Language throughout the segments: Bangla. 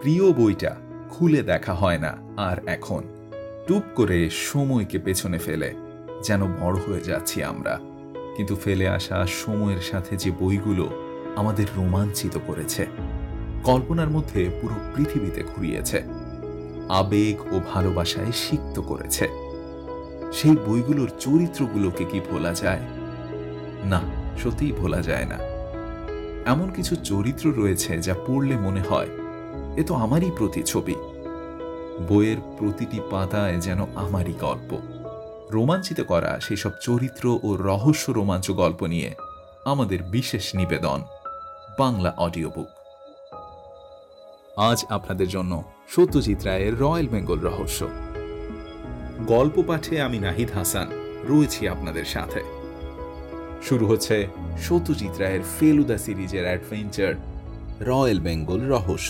প্রিয় বইটা খুলে দেখা হয় না আর এখন। টুপ করে সময়কে পেছনে ফেলে যেন বড় হয়ে যাচ্ছি আমরা। কিন্তু ফেলে আসা সময়ের সাথে যে বইগুলো আমাদের রোমাঞ্চিত করেছে, কল্পনার মধ্যে পুরো পৃথিবীতে ঘুরিয়েছে, আবেগ ও ভালোবাসায় সিক্ত করেছে, সেই বইগুলোর চরিত্রগুলোকে কি ভোলা যায়? না, সত্যিই ভোলা যায় না। এমন কিছু চরিত্র রয়েছে যা পড়লে মনে হয় এ তো আমারই প্রতিছবি। বইয়ের প্রতিটি পাতায় যেন আমারই গল্প। রোমাঞ্চিত করা সেসব চরিত্র ও রহস্য রোমাঞ্চ গল্প নিয়ে আমাদের বিশেষ নিবেদন, বাংলা অডিও বুক। আজ আপনাদের জন্য সত্যজিৎ রায়ের রয়্যাল বেঙ্গল রহস্য। গল্প পাঠে আমি নাহিদ হাসান রয়েছি আপনাদের সাথে। শুরু হচ্ছে সত্যজিৎ রায়ের ফেলুদা সিরিজের অ্যাডভেঞ্চার, রয়্যাল বেঙ্গল রহস্য।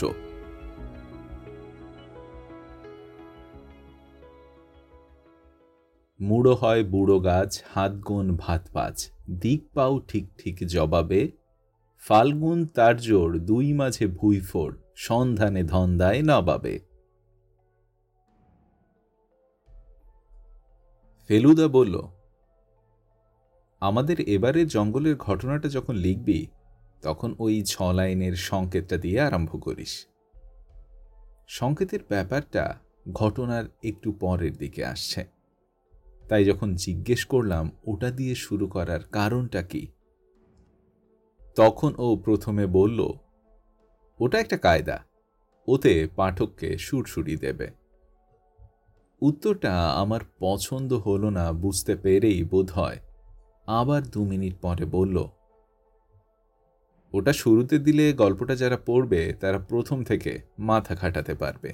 মুড়ো হয় বুড়ো গাছ, হাত গুণ ভাত পাঁচ, দিক পাও ঠিক ঠিক জবাবে, ফাল্গুন তার জোর দুই মাঝে ভুই ফোড়, সন্ধানে ধন্দায় নবাবে। ফেলুদা বলল, আমাদের এবারের জঙ্গলের ঘটনাটা যখন লিখবি তখন ওই 6 লাইনের সংকেতটা দিয়ে আরম্ভ করিস। সংকেতের ব্যাপারটা ঘটনার একটু পরের দিকে আসছে, তাই যখন জিজ্ঞেস করলাম ওটা দিয়ে শুরু করার কারণটা কি, তখন ও প্রথমে বলল, ওটা একটা কায়দা, ওতে পাঠককে সুরসুরি দেবে। উত্তরটা আমার পছন্দ হলো না বুঝতে পেরেই বোধহয় আবার 2 মিনিট পরে বলল, ওটা শুরুতে দিলে গল্পটা যারা পড়বে তারা প্রথম থেকে মাথা খাটাতে পারবে।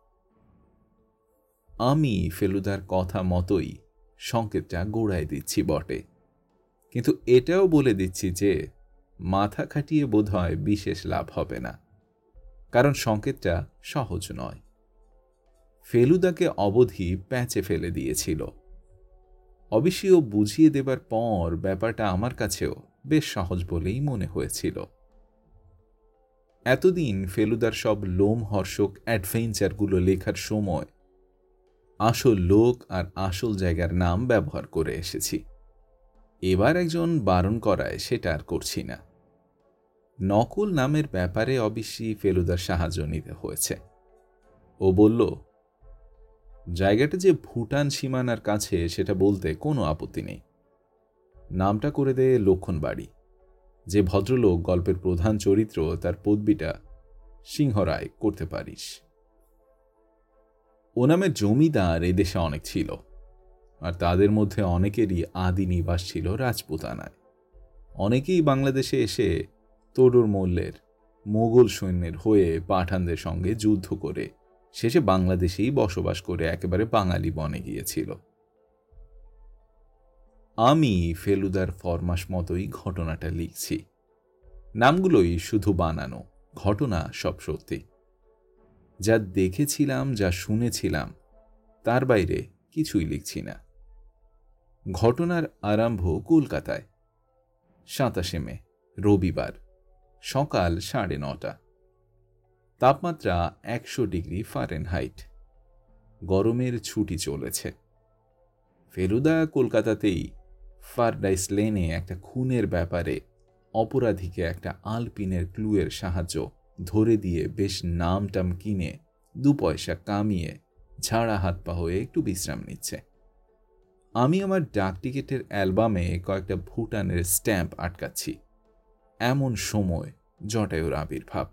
আমি ফেলুদার কথা মতোই সংকেতটা গোড়ায় দিচ্ছি বটে, কিন্তু এটাও বলে দিচ্ছি যে মাথা খাটিয়ে বোধহয় বিশেষ লাভ হবে না, কারণ সংকেতটা সহজ নয়। ফেলুদাকে অবধি প্যাঁচে ফেলে দিয়েছিল। অবশ্যই ও বুঝিয়ে দেবার পর ব্যাপারটা আমার কাছেও বেশ সহজ বলেই মনে হয়েছিল। এতদিন ফেলুদার সব লোমহর্ষক অ্যাডভেঞ্চারগুলো লেখার সময় আসল লোক আর আসল জায়গার নাম ব্যবহার করে এসেছি। এবার একজন বারণ করায় সেটা আর করছি না। নকল নামের ব্যাপারে অবশ্যই ফেলুদার সাহায্য নিতে হয়েছে। ও বলল, জায়গাটা যে ভুটান সীমানার কাছে সেটা বলতে কোনো আপত্তি নেই। নামটা করে দে লক্ষণ বাড়ি। যে ভদ্রলোক গল্পের প্রধান চরিত্র তার পদবিটা সিংহরায় করতে পারিস। ও নামের জমিদার এদেশে অনেক ছিল, আর তাদের মধ্যে অনেকেরই আদি নিবাস ছিল রাজপুতানায়। অনেকেই বাংলাদেশে এসে তরুর মল্লের মোগল সৈন্যের হয়ে পাঠানদের সঙ্গে যুদ্ধ করে শেষে বাংলাদেশেই বসবাস করে একেবারে বাঙালি বনে গিয়েছিল। আমি ফেলুদার ফরমাস মতোই ঘটনাটা লিখছি। নামগুলোই শুধু বানানো, ঘটনা সব সত্যি। যা দেখেছিলাম, যা শুনেছিলাম, তার বাইরে কিছুই লিখছি না। ঘটনার আরম্ভ কলকাতায়, 27 মে, রবিবার, সকাল 9:30। তাপমাত্রা 100 ডিগ্রি ফারেনহাইট। গরমের ছুটি চলেছে। ফেলুদা কলকাতাতেই ফারডাইস লেনে একটা খুনের ব্যাপারে অপরাধীকে একটা আলপিনের ক্লুয়ের সাহায্য ধরে দিয়ে বেশ নামটাম কিনে 2 পয়সা কামিয়ে ঝাড়া হাত পা হয়ে একটু বিশ্রাম নিচ্ছে। আমি আমার ডাক টিকেটের অ্যালবামে কয়েকটা ভুটানের স্ট্যাম্প আটকাচ্ছি। এমন সময় জটায়ুর আবির্ভাব।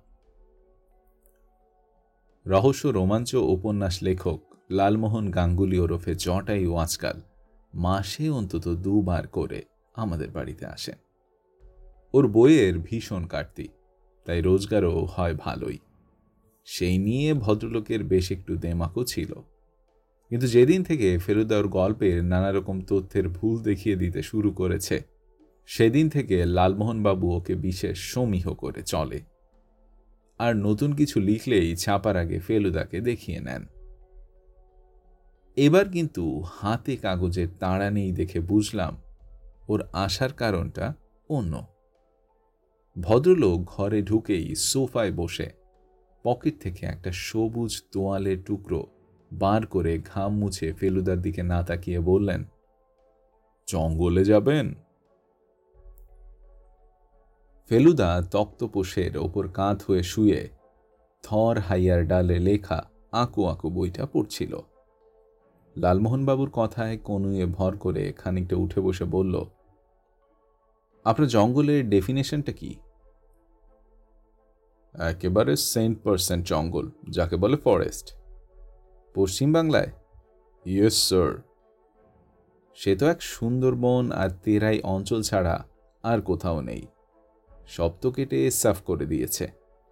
রহস্য রোমাঞ্চ উপন্যাস লেখক লালমোহন গাঙ্গুলি ওরফে জটায়ু আজকাল মাসে অন্তত 2 বার করে আমাদের বাড়িতে আসেন। ওর বইয়ের ভীষণ কাটতি, তাই রোজগারও হয় ভালোই। সেই নিয়ে ভদ্রলোকের বেশ একটু দেমাকও ছিল। কিন্তু যেদিন থেকে ফেলুদা ওর গল্পের নানা রকম তথ্যের ভুল দেখিয়ে দিতে শুরু করেছে, সেদিন থেকে লালমোহনবাবু ওকে বিশেষ সমীহ করে চলে। আর নতুন কিছু লিখলেই ছাপার আগে ফেলুদাকে দেখিয়ে নেন। এবার কিন্তু হাতে কাগজের তাড়া নেই দেখে বুঝলাম ওর আসার কারণটা অন্য। ভদ্রলোক ঘরে ঢুকেই সোফায় বসে পকেট থেকে একটা সবুজ তোয়ালের টুকরো বার করে ঘাম মুছে ফেলুদার দিকে না তাকিয়ে বললেন, জঙ্গলে যাবেন? ফেলুদা তক্তপোষের ওপর কাঁধ হয়ে শুয়ে থর হাইয়ার ডালে লেখা আঁকো আঁকো বইটা পড়ছিল। লালমোহনবাবুর কথায় কনুয়ে ভর করে খানিকটা উঠে বসে বলল, আপনার জঙ্গলের ডেফিনেশনটা কি? একেবারে 100% জঙ্গল, যাকে বলে ফরেস্ট। পশ্চিম বাংলায়? Yes sir. সে তো এক সুন্দরবন আর তেরাই অঞ্চল ছাড়া আর কোথাও নেই। সব তো কেটে সাফ করে দিয়েছে।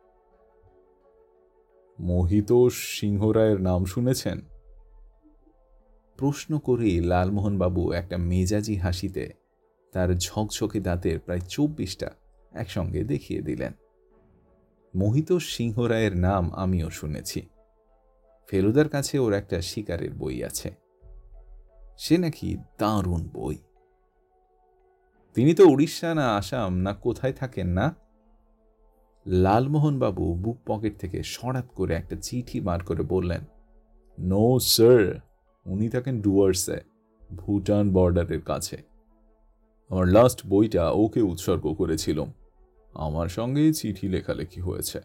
মোহিত সিংহরায়ের নাম শুনেছেন? প্রশ্ন করেই লালমোহনবাবু একটা মেজাজি হাসিতে তার ঝকঝকে দাঁতের প্রায় 24টা একসঙ্গে দেখিয়ে দিলেন। মোহিত সিংহরায়ের নাম আমিও শুনেছি। ফেলুদার কাছে ওর একটা শিকারের বই আছে, সে নাকি দারুণ বই। তিনি তো উড়িষ্যা না আসাম না কোথায় থাকেন না? লালমোহনবাবু বুক পকেট থেকে সরাত করে একটা চিঠি বার করে বললেন, নো স্যার, উনি থাকেন ডুয়ার্সে, ভুটান বর্ডারের কাছে। আমার লাস্ট বইটা ওকে উৎসর্গ করেছিলাম। আমার সঙ্গে চিঠি লেখালেখি হয়েছে।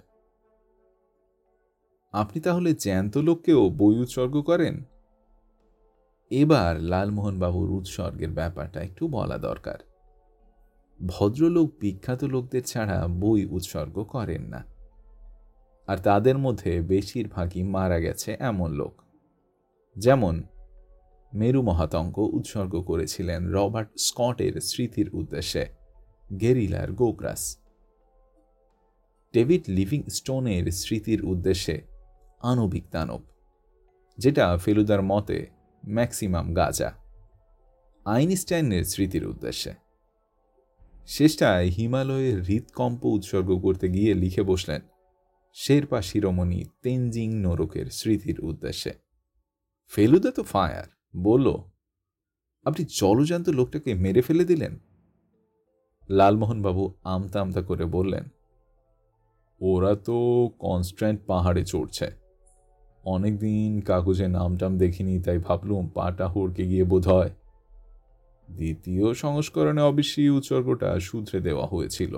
আপনি তাহলে জ্যান্ত লোককেও বই উৎসর্গ করেন? এবার লালমোহনবাবুর উৎসর্গের ব্যাপারটা একটু বলা দরকার। ভদ্রলোক বিখ্যাত লোকদের ছাড়া বই উৎসর্গ করেন না, আর তাদের মধ্যে বেশিরভাগই মারা গেছে এমন লোক। যেমন মেরু মহাতঙ্ক উৎসর্গ করেছিলেন রবার্ট স্কটের স্মৃতির উদ্দেশ্যে, গেরিলার গোগ্রাস। ডেভিড লিভিংস্টোনের স্মৃতির উদ্দেশ্যে আণবিক দানব, যেটা ফেলুদার মতে ম্যাক্সিমাম গাঁজা। আইনস্টাইনের স্মৃতির উদ্দেশ্যে। শেষটায় হিমালয়ের হৃদকম্প উৎসর্গ করতে গিয়ে লিখে বসলেন শেরপা শিরোমণি তেনজিং নোরকের স্মৃতির উদ্দেশ্যে। ফেলুদা তো ফায়ার, বলল, আপনি জলজান্ত লোকটাকে মেরে ফেলে দিলেন? লালমোহনবাবু আমতা আমতা করে বললেন, ওরা তো কনস্ট্যান্ট পাহাড়ে চড়ছে। অনেকদিন কাগজে নামটাম দেখিনি, তাই ভাবলুম পাটা হুড়কে গিয়ে বোধ হয়। দ্বিতীয় সংস্করণে অবশ্যই উৎসর্গটা শুধরে দেওয়া হয়েছিল।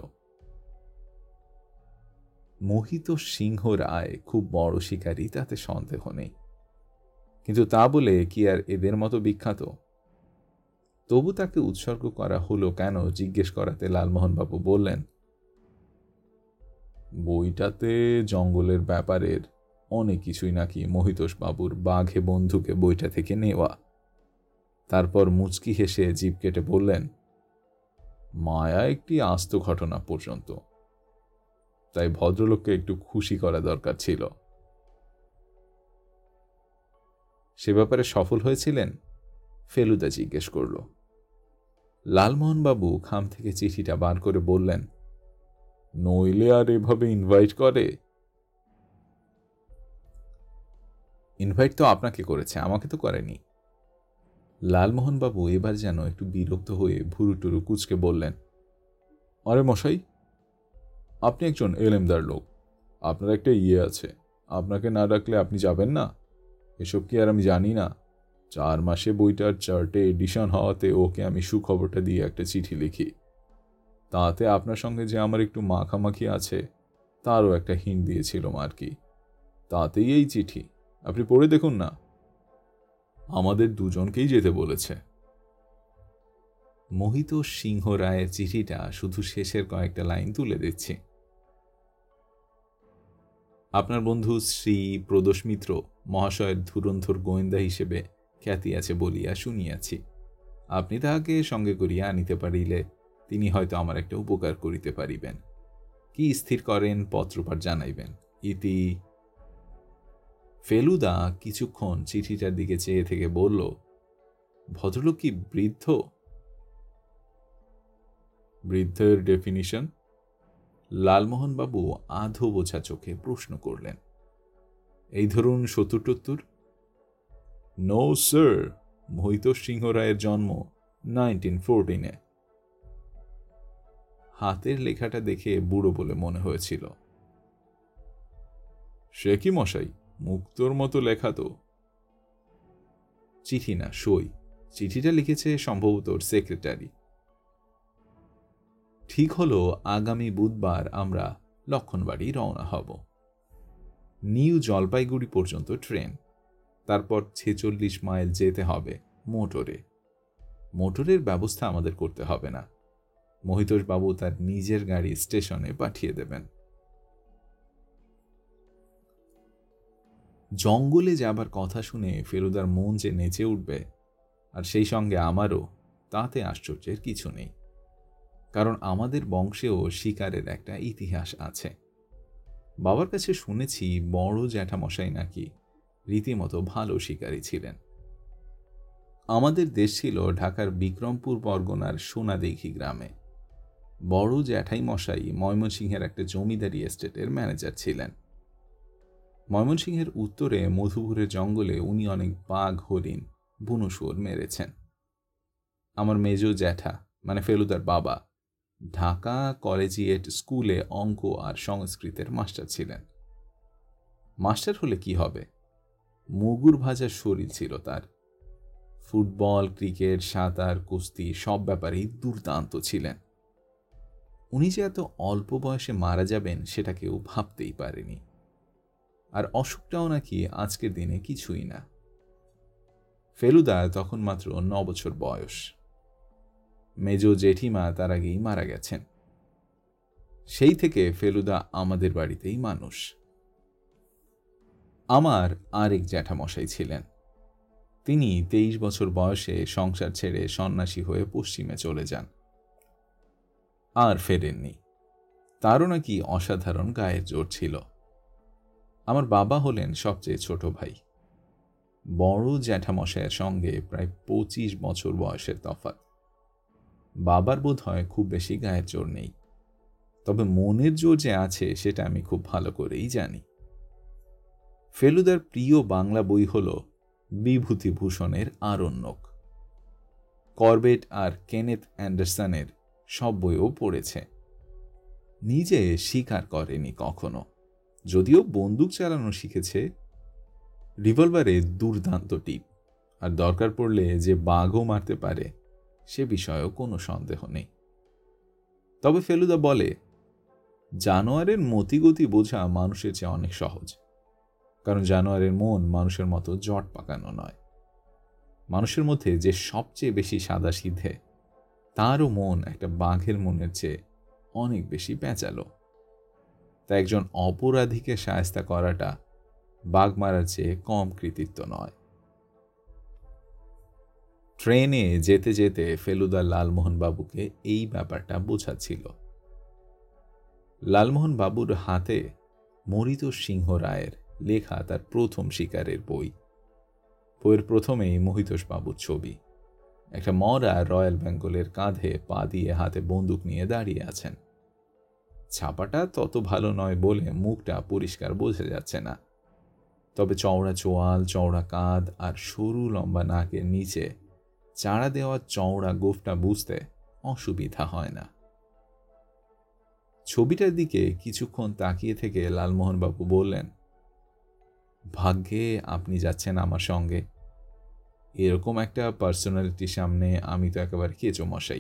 মোহিত সিংহ রায় খুব বড় শিকারী, তাতে সন্দেহ নেই, কিন্তু তা বলে কি আর এদের মতো বিখ্যাত? তবু তাকে উৎসর্গ করা হলো কেন জিজ্ঞেস করাতে লালমোহনবাবু বললেন, বইটাতে জঙ্গলের ব্যাপারের অনেক কিছুই নাকি মহিতোষবাবুর বাঘে বন্ধুকে বইটা থেকে নেওয়া। তারপর মুচকি হেসে জিভ কেটে বললেন, মায়া একটি আস্ত ঘটনা পর্যন্ত, তাই ভদ্রলোককে একটু খুশি করা দরকার ছিল। সে ব্যাপারে সফল হয়েছিলেন? ফেলুদা জিজ্ঞেস করল। লালমোহনবাবু খাম থেকে চিঠিটা বার করে বললেন, নইলে আর এভাবে ইনভাইট করে? ইনভাইট তো আপনাকে করেছে, আমাকে তো করেনি। লালমোহনবাবু এবার যেন একটু বিরক্ত হয়ে ভুরুটুরু কুচকে বললেন, আরে মশাই, আপনি একজন এলেমদার লোক, আপনার একটা ইয়ে আছে, আপনাকে না ডাকলে আপনি যাবেন না? এসব কি আর আমি জানি না? 4 মাসে বইটার 4টে এডিশন হওয়াতে ওকে আমি সুখবরটা দিয়ে একটা চিঠি লিখি। তাতে আপনার সঙ্গে যে আমার একটু মাখামাখি আছে তারও একটা হিন্ট দিয়েছিলাম আর কি। তাতেই এই চিঠি, আপনি পড়ে দেখুন না। আমাদের দুজনকেই যেতে বলেছে। মোহিত সিংহ রায়ের চিঠিটা শুধু শেষের কয়েকটা লাইন তুলে দিচ্ছি। আপনার বন্ধু শ্রী প্রদোষ মিত্র মহাশয়ের ধুরন্ধর গোয়েন্দা হিসেবে খ্যাতি আছে বলিয়া শুনিয়াছি। আপনি তাহাকে সঙ্গে করিয়া আনিতে পারিলে তিনি হয়তো আমার একটা উপকার করিতে পারিবেন। কি স্থির করেন পত্রপাঠ জানাইবেন। ইতি। ফেলুদা কিছুক্ষণ চিঠিটার দিকে চেয়ে থেকে বলল, ভদ্রলোক কি বৃদ্ধ? বৃদ্ধের ডেফিনিশন? লালমোহনবাবু আধো বোঝা চোখে প্রশ্ন করলেন। এই ধরুন 70-72? নো স্যার, মোহিত সিংহ রায়ের জন্ম 1914-এ। হাতের লেখাটা দেখে বুড়ো বলে মনে হয়েছিল। সে কি মশাই, মুক্তোর মতো লেখা তো। চিঠি না, সই। চিঠিটা লিখেছে সম্ভবত ওর সেক্রেটারি। ঠিক হলো আগামী বুধবার আমরা লক্ষণবাড়ি রওনা হব। নিউ জলপাইগুড়ি পর্যন্ত ট্রেন, তারপর 46 মাইল যেতে হবে মোটরে। মোটরের ব্যবস্থা আমাদের করতে হবে না, মহিতোষবাবু তার নিজের গাড়ি স্টেশনে পাঠিয়ে দেবেন। জঙ্গলে যাবার কথা শুনে ফেলুদার মন যে নেচে উঠবে, আর সেই সঙ্গে আমারও, তাতে আশ্চর্যের কিছু নেই। কারণ আমাদের বংশেও শিকারের একটা ইতিহাস আছে। বাবার কাছে শুনেছি বড় জ্যাঠামশাই নাকি রীতিমতো ভালো শিকারী ছিলেন। আমাদের দেশ ছিল ঢাকার বিক্রমপুর পরগনার সোনাদিঘি গ্রামে। বড় জ্যাঠাই মশাই ময়মনসিংহের একটা জমিদারি এস্টেটের ম্যানেজার ছিলেন। ময়মনসিংহের উত্তরে মধুপুরের জঙ্গলে উনি অনেক বাঘ, হরিণ, বুনো শুয়োর মেরেছেন। আমার মেজ জ্যাঠা মানে ফেলুদার বাবা ঢাকা কলেজিয়েট স্কুলে অঙ্ক আর সংস্কৃতের মাস্টার ছিলেন। মাস্টার হলে কি হবে, মুগুর ভাজার শরীর ছিল তার। ফুটবল, ক্রিকেট, সাঁতার, কুস্তি সব ব্যাপারেই দুর্দান্ত ছিলেন। উনি যে এত অল্প বয়সে মারা যাবেন সেটা কেউ ভাবতেই পারেনি। আর অসুখটাও নাকি আজকের দিনে কিছুই না। ফেলুদা তখন মাত্র 9 বছর বয়স। মেজ জেঠিমা তার আগেই মারা গেছেন। সেই থেকে ফেলুদা আমাদের বাড়িতেই মানুষ। আমার আরেক জ্যাঠামশাই ছিলেন। তিনি 23 বছর বয়সে সংসার ছেড়ে সন্ন্যাসী হয়ে পশ্চিমে চলে যান, আর ফেরেননি। তারও নাকি অসাধারণ গায়ের জোর ছিল। আমার বাবা হলেন সবচেয়ে ছোট ভাই। বড় জ্যাঠামশাইয়ের সঙ্গে প্রায় 25 বছর বয়সের তফাৎ। বাবার বোধ হয় খুব বেশি গায়ের জোর নেই, তবে মনের জোর যে আছে সেটা আমি খুব ভালো করেই জানি। ফেলুদার প্রিয় বাংলা বই হল বিভূতিভূষণের আরণ্যক। করবেট আর কেনেথ অ্যান্ডারসনের সব বইও পড়েছে। নিজে শিকার করেনি কখনো, যদিও বন্দুক চালানো শিখেছে। রিভলভারে দুর্দান্ত টিপ, আর দরকার পড়লে যে বাঘও মারতে পারে সে বিষয়েও কোনো সন্দেহ নেই। তবে ফেলুদা বলে, জানোয়ারের মতিগতি বোঝা মানুষের চেয়ে অনেক সহজ, কারণ জানোয়ারের মন মানুষের মতো জট পাকানো নয়। মানুষের মধ্যে যে সবচেয়ে বেশি সাদাসিধে, তারও মন একটা বাঘের মনের চেয়ে অনেক বেশি পেঁচালো। তা একজন অপরাধীকে শায়েস্তা করাটা বাঘ মারার চেয়ে কম কৃতিত্ব নয়। ট্রেনে যেতে যেতে ফেলুদা লালমোহন বাবুকে এই ব্যাপারটা বোঝাচ্ছিল। লালমোহন বাবুর হাতে মরিত সিংহ রায়ের লেখা তার প্রথম শিকারের বই। বইয়ের প্রথমেই মহিতোষ বাবুর ছবি। একটা মরা রয়্যাল বেঙ্গলের কাঁধে পা দিয়ে হাতে বন্দুক নিয়ে দাঁড়িয়ে আছেন। ছাপাটা তত ভালো নয় বলে মুখটা পরিষ্কার বোঝা যাচ্ছে না, তবে চওড়া চোয়াল, চওড়া কাঁধ আর সরু লম্বা নাকের নিচে চাড়া দেওয়া চওড়া গোফটা বুঝতে অসুবিধা হয় না। ছবিটার দিকে কিছুক্ষণ তাকিয়ে থেকে লালমোহনবাবু বললেন, ভাগ্যে আপনি যাচ্ছেন আমার সঙ্গে। এরকম একটা পার্সোনালিটির সামনে আমি তো একেবারে কেঁচো মশাই।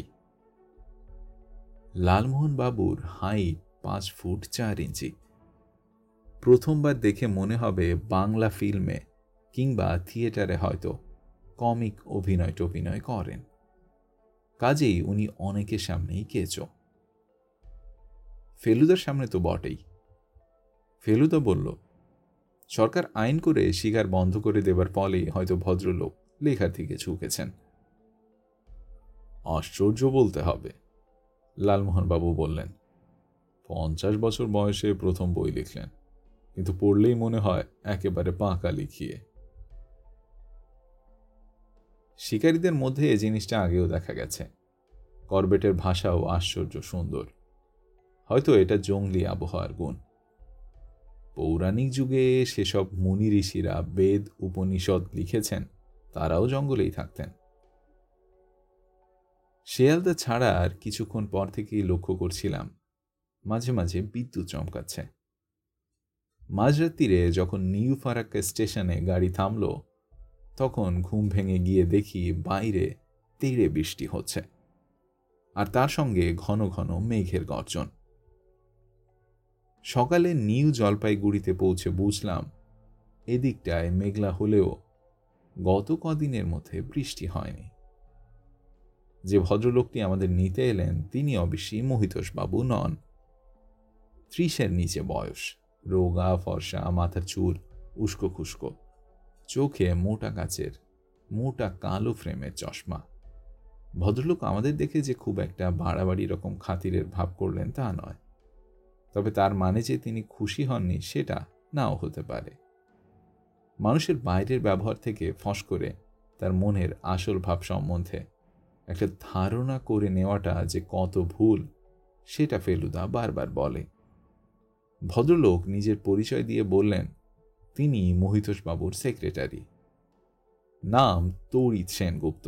লালমোহনবাবুর হাইট 5 ফুট 4 ইঞ্চি। প্রথমবার দেখে মনে হবে বাংলা ফিল্মে কিংবা থিয়েটারে হয়তো কমিক অভিনয় করেন। কাজেই উনি অনেকের সামনেই কেঁচো। ফেলুদার সামনে তো বটেই। ফেলুদা বলল, সরকার আইন করে শিকার বন্ধ করে দেবার ফলেই হয়তো ভদ্রলোক লেখার দিকে ঝুঁকেছেন। আশ্চর্য বলতে হবে, লালমোহনবাবু বললেন। 50 বছর বয়সে প্রথম বই লিখলেন, কিন্তু পড়লেই মনে হয় একেবারে পাকা লিখিয়ে। শিকারীদের মধ্যে এই জিনিসটা আগেও দেখা গেছে। করবেটের ভাষাও আশ্চর্য সুন্দর। হয়তো এটা জঙ্গলি আবহাওয়ার গুণ। পৌরাণিক যুগে সেসব মুনি ঋষিরা বেদ উপনিষদ লিখেছেন, তারাও জঙ্গলেই থাকতেন। শেয়ালদা ছাড়া আর কিছুক্ষণ পর থেকেই লক্ষ্য করছিলাম মাঝে মাঝে বিদ্যুৎ চমকাচ্ছে। মাঝরাত্রিরে যখন নিউ ফারাক্কা স্টেশনে গাড়ি থামল, তখন ঘুম ভেঙে গিয়ে দেখি বাইরে তেড়ে বৃষ্টি হচ্ছে, আর তার সঙ্গে ঘন ঘন মেঘের গর্জন। সকালে নিউ জলপাইগুড়িতে পৌঁছে বুঝলাম এদিকটায় মেঘলা হলেও গত কদিনের মধ্যে বৃষ্টি হয়নি। যে ভদ্রলোকটি আমাদের নিতে এলেন তিনি অবশ্যই মহিতোষবাবু নন। 30-এর নিচে বয়স, রোগা ফর্সা, মাথার চুল উস্কো খুস্কো, চোখে মোটা কাচের মোটা কালো ফ্রেমের চশমা। ভদ্রলোক আমাদের দেখে যে খুব একটা বাড়াবাড়ি রকম খাতিরের ভাব করলেন তা নয়, তবে তার মানে যে তিনি খুশি হননি সেটা নাও হতে পারে। মানুষের বাইরের ব্যবহার থেকে ফস করে তার মনের আসল ভাব সম্বন্ধে একটা ধারণা করে নেওয়াটা যে কত ভুল সেটা ফেলুদা বারবার বলে। ভদ্রলোক নিজের পরিচয় দিয়ে বললেন তিনি মহিতোষবাবুর সেক্রেটারি, নাম তড়িৎ সেনগুপ্ত।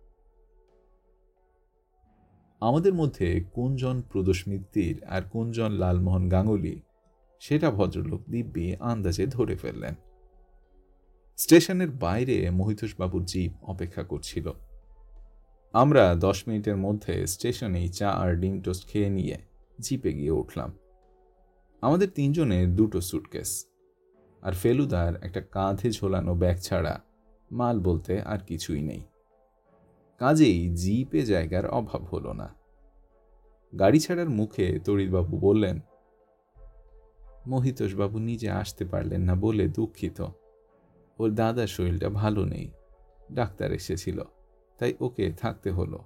আমাদের মধ্যে কোনজন প্রদোষ মিত্তির আর কোনজন লালমোহন গাঙ্গুলি সেটা ভদ্রলোক দিব্যি আন্দাজে ধরে ফেললেন। স্টেশনের বাইরে মহিতোষবাবুর জিপ অপেক্ষা করছিল। আমরা 10 মিনিটের মধ্যে স্টেশনেই চা আর ডিম টোস্ট খেয়ে নিয়ে জিপে গিয়ে উঠলাম। আমাদের 3 জনের 2টো সুটকেস আর ফেলুদার একটা কাঁধে ঝোলানো ব্যাগ ছাড়া মাল বলতে আর কিছুই নেই। কাজেই জিপে জায়গার অভাব হলো না। গাড়ি ছাড়ার মুখে তড়িৎবাবু বললেন, মহিতোষবাবু নিজে আসতে পারলেন না বলে দুঃখিত। ওর দাদার শরীরটা ভালো নেই, ডাক্তার এসেছিল, তাই ওকে থাকতে হলো।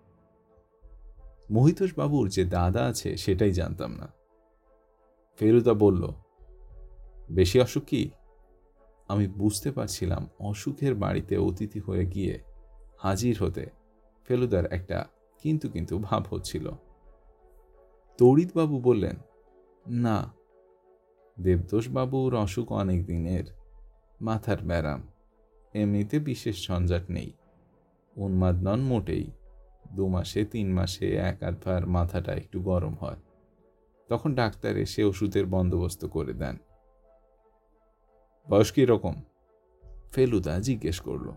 মহিতোষবাবুর যে দাদা আছে সেটাই জানতাম না। ফেলুদা বলল, বেশি অসুখ কি? আমি বুঝতে পারছিলাম অসুখের বাড়িতে অতিথি হয়ে গিয়ে হাজির হতে ফেলুদার একটা কিন্তু কিন্তু ভাব হচ্ছিল। তড়িৎবাবু বললেন, না, দেবতোষবাবুর অসুখ অনেক দিনের, মাথার ব্যারাম, এমনিতে বিশেষ ঝঞ্ঝাট নেই, উন্মাদ নন মোটেই। 2 মাসে 3 মাসে 1-8 বার মাথাটা একটু গরম হয়, তখন ডাক্তার এসে ওষুধের বন্দোবস্ত করে দেন। বয়স কিরকম? ফেলুদা জিজ্ঞেস করল।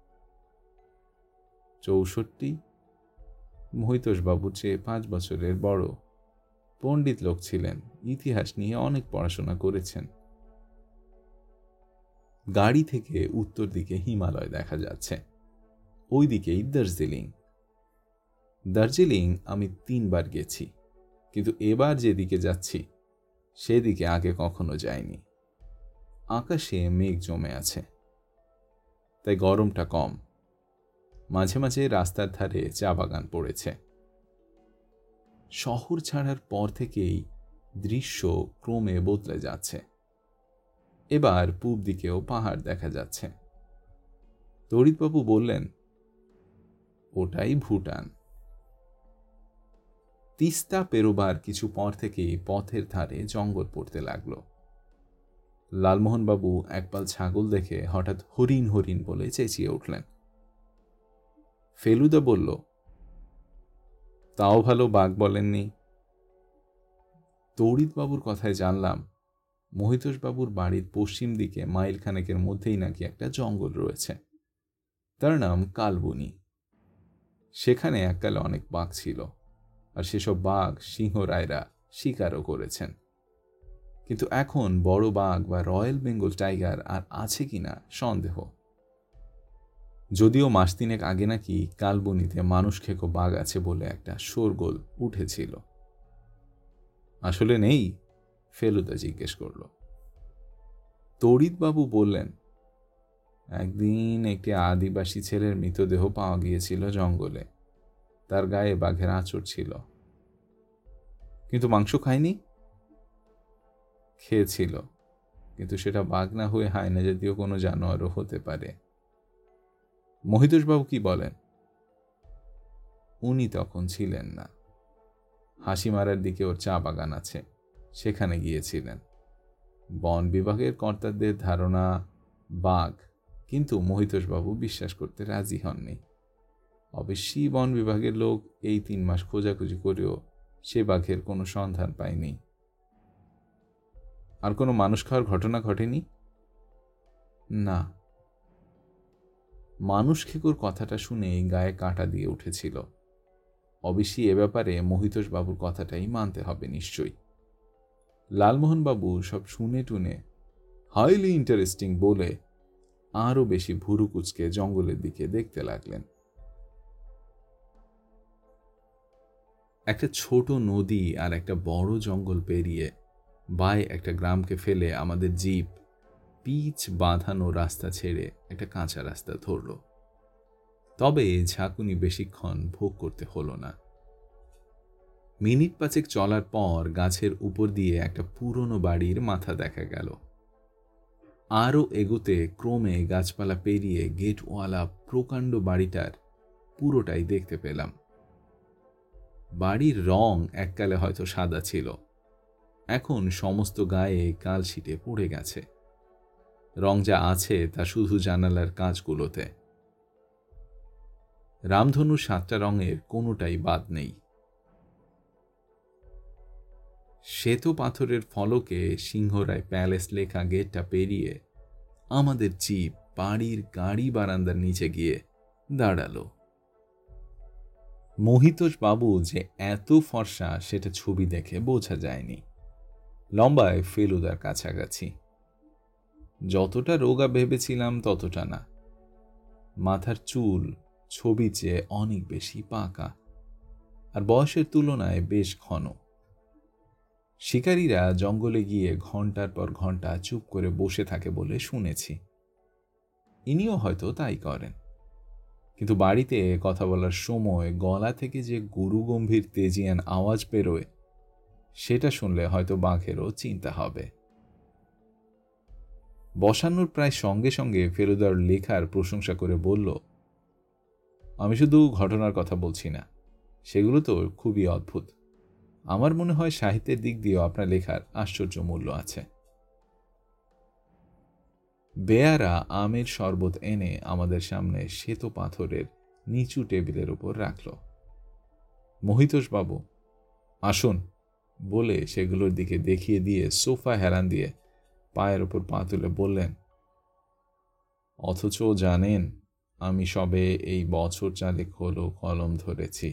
64। মহিতোষবাবুর চেয়ে 5 বছরের বড়, পণ্ডিত লোক ছিলেন, ইতিহাস নিয়ে অনেক পড়াশোনা করেছেন। গাড়ি থেকে উত্তর দিকে হিমালয় দেখা যাচ্ছে, ওই দিকেই দার্জিলিং। দার্জিলিং আমি 3 বার গেছি, কিন্তু এবার যেদিকে যাচ্ছি সেদিকে আগে কখনো যাইনি। আকাশে মেঘ জমে আছে, তাই গরমটা কম। মাঝে মাঝে রাস্তার ধারে চা বাগান পড়েছে। শহর ছাড়ার পর থেকেই দৃশ্য ক্রমে বদলে যাচ্ছে। এবার পূব দিকেও পাহাড় দেখা যাচ্ছে। তড়িৎবাবু বললেন, ওটাই ভুটান। তিস্তা পেরোবার কিছু পর থেকেই পথের ধারে জঙ্গল পড়তে লাগলো। লালমোহনবাবু একপাল ছাগল দেখে হঠাৎ হরিণ হরিণ বলে চেঁচিয়ে উঠলেন। ফেলুদা বলল, তাও ভালো বাঘ বলেননি। তড়িৎবাবুর কথায় জানলাম মহিতোষবাবুর বাড়ির পশ্চিম দিকে মাইলখানেকের মধ্যেই নাকি একটা জঙ্গল রয়েছে, তার নাম কালবনি। সেখানে এককালে অনেক বাঘ ছিল, আর সেসব বাঘ সিংহরায়রা শিকারও করেছেন। কিন্তু এখন বড় বাঘ বা রয়্যাল বেঙ্গল টাইগার আর আছে কিনা সন্দেহ। যদিও 3 মাস আগে নাকি কালবনিতে মানুষ খেকো বাঘ আছে বলে একটা শোরগোল উঠেছিল। আসলে নেই? ফেলুদা জিজ্ঞেস করল। তড়িৎবাবু বললেন, একদিন একটি আদিবাসী ছেলের মৃতদেহ পাওয়া গিয়েছিল জঙ্গলে, তার গায়ে বাঘের আঁচড় ছিল, কিন্তু মাংস খায়নি। খেয়েছিল, কিন্তু সেটা বাঘ না হয়ে হায়না জাতীয় কোনো জানোয়ারও হতে পারে। মহিতোষবাবু কি বলেন? উনি তখন ছিলেন না। হাসিমারার দিকে ওর চা বাগান আছে, সেখানে গিয়েছিলেন। বন বিভাগের কর্তাদের ধারণা বাঘ, কিন্তু মহিতোষবাবু বিশ্বাস করতে রাজি হননি। অবশ্যই বন বিভাগের লোক এই 3 মাস খোঁজাখুঁজি করেও সে বাঘের কোনো সন্ধান পায়নি। আর কোনো মানুষ খাওয়ার ঘটনা ঘটেনি? না। মানুষ খেকোর কথাটা শুনে গায়ে কাঁটা দিয়ে উঠেছিল। অবশ্যই এ ব্যাপারে মহিতোষবাবুর কথাটাই মানতে হবে নিশ্চয়ই। লালমোহনবাবু সব শুনে টুনে হাইলি ইন্টারেস্টিং বলে আরও বেশি ভুরু কুচকে জঙ্গলের দিকে দেখতে লাগলেন। একটা ছোট নদী আর একটা বড় জঙ্গল পেরিয়ে বাই একটা গ্রামকে ফেলে আমাদের জিপ পিচ বাঁধানো রাস্তা ছেড়ে একটা কাঁচা রাস্তা ধরল। তবে ঝাঁকুনি বেশিক্ষণ ভোগ করতে হলো না। মিনিট 5 চলার পর গাছের উপর দিয়ে একটা পুরনো বাড়ির মাথা দেখা গেল। আরও এগোতে ক্রমে গাছপালা পেরিয়ে গেটওয়ালা প্রকাণ্ড বাড়িটার পুরোটাই দেখতে পেলাম। বাড়ির রং এককালে হয়তো সাদা ছিল, এখন সমস্ত গায়ে কালশিটে পড়ে গেছে। রং যা আছে তা শুধু জানালার কাঁচগুলোতে। রামধনুর 7টা রঙের কোনোটাই বাদ নেই। শ্বেত পাথরের ফলকে সিংহরায় প্যালেস লেখা গেটটা পেরিয়ে আমাদের জিপ বাড়ির গাড়ি বারান্দার নিচে গিয়ে দাঁড়ালো। মহিতোষ বাবু যে এত ফর্সা সেটা ছবি দেখে বোঝা যায়নি। লম্বায় ফেলুদার কাছাকাছি। যতটা রোগা ভেবেছিলাম ততটা না। মাথার চুল ছবি চেয়ে অনেক বেশি পাকা, আর বয়সের তুলনায় বেশ ঘন। শিকারীরা জঙ্গলে গিয়ে ঘন্টার পর ঘন্টা চুপ করে বসে থাকে বলে শুনেছি। ইনিও হয়তো তাই করেন, কিন্তু বাড়িতে কথা বলার সময় গলা থেকে যে গুরুগম্ভীর তেজিয়ান আওয়াজ বেরোয় সেটা শুনলে হয়তো বাঘেরও চিন্তা হবে। বসানোর প্রায় সঙ্গে সঙ্গে ফেলুদার লেখার প্রশংসা করে বলল, আমি শুধু ঘটনার কথা বলছি না, সেগুলো তো খুবই অদ্ভুত। আমার মনে হয় সাহিত্যের দিক দিয়েও আপনার লেখার আশ্চর্য মূল্য আছে। বেয়ারা আমের শরবত এনে আমাদের সামনে শ্বেত পাথরের নিচু টেবিলের উপর রাখল। মহিতোষবাবু, আসুন বলে সেগুলোর দিকে দেখিয়ে দিয়ে সোফা হেলান দিয়ে পায়ের ওপর পা তুলে বললেন, অথচ জানেন আমি সবে এই বছর 4 হলো কলম ধরেছি।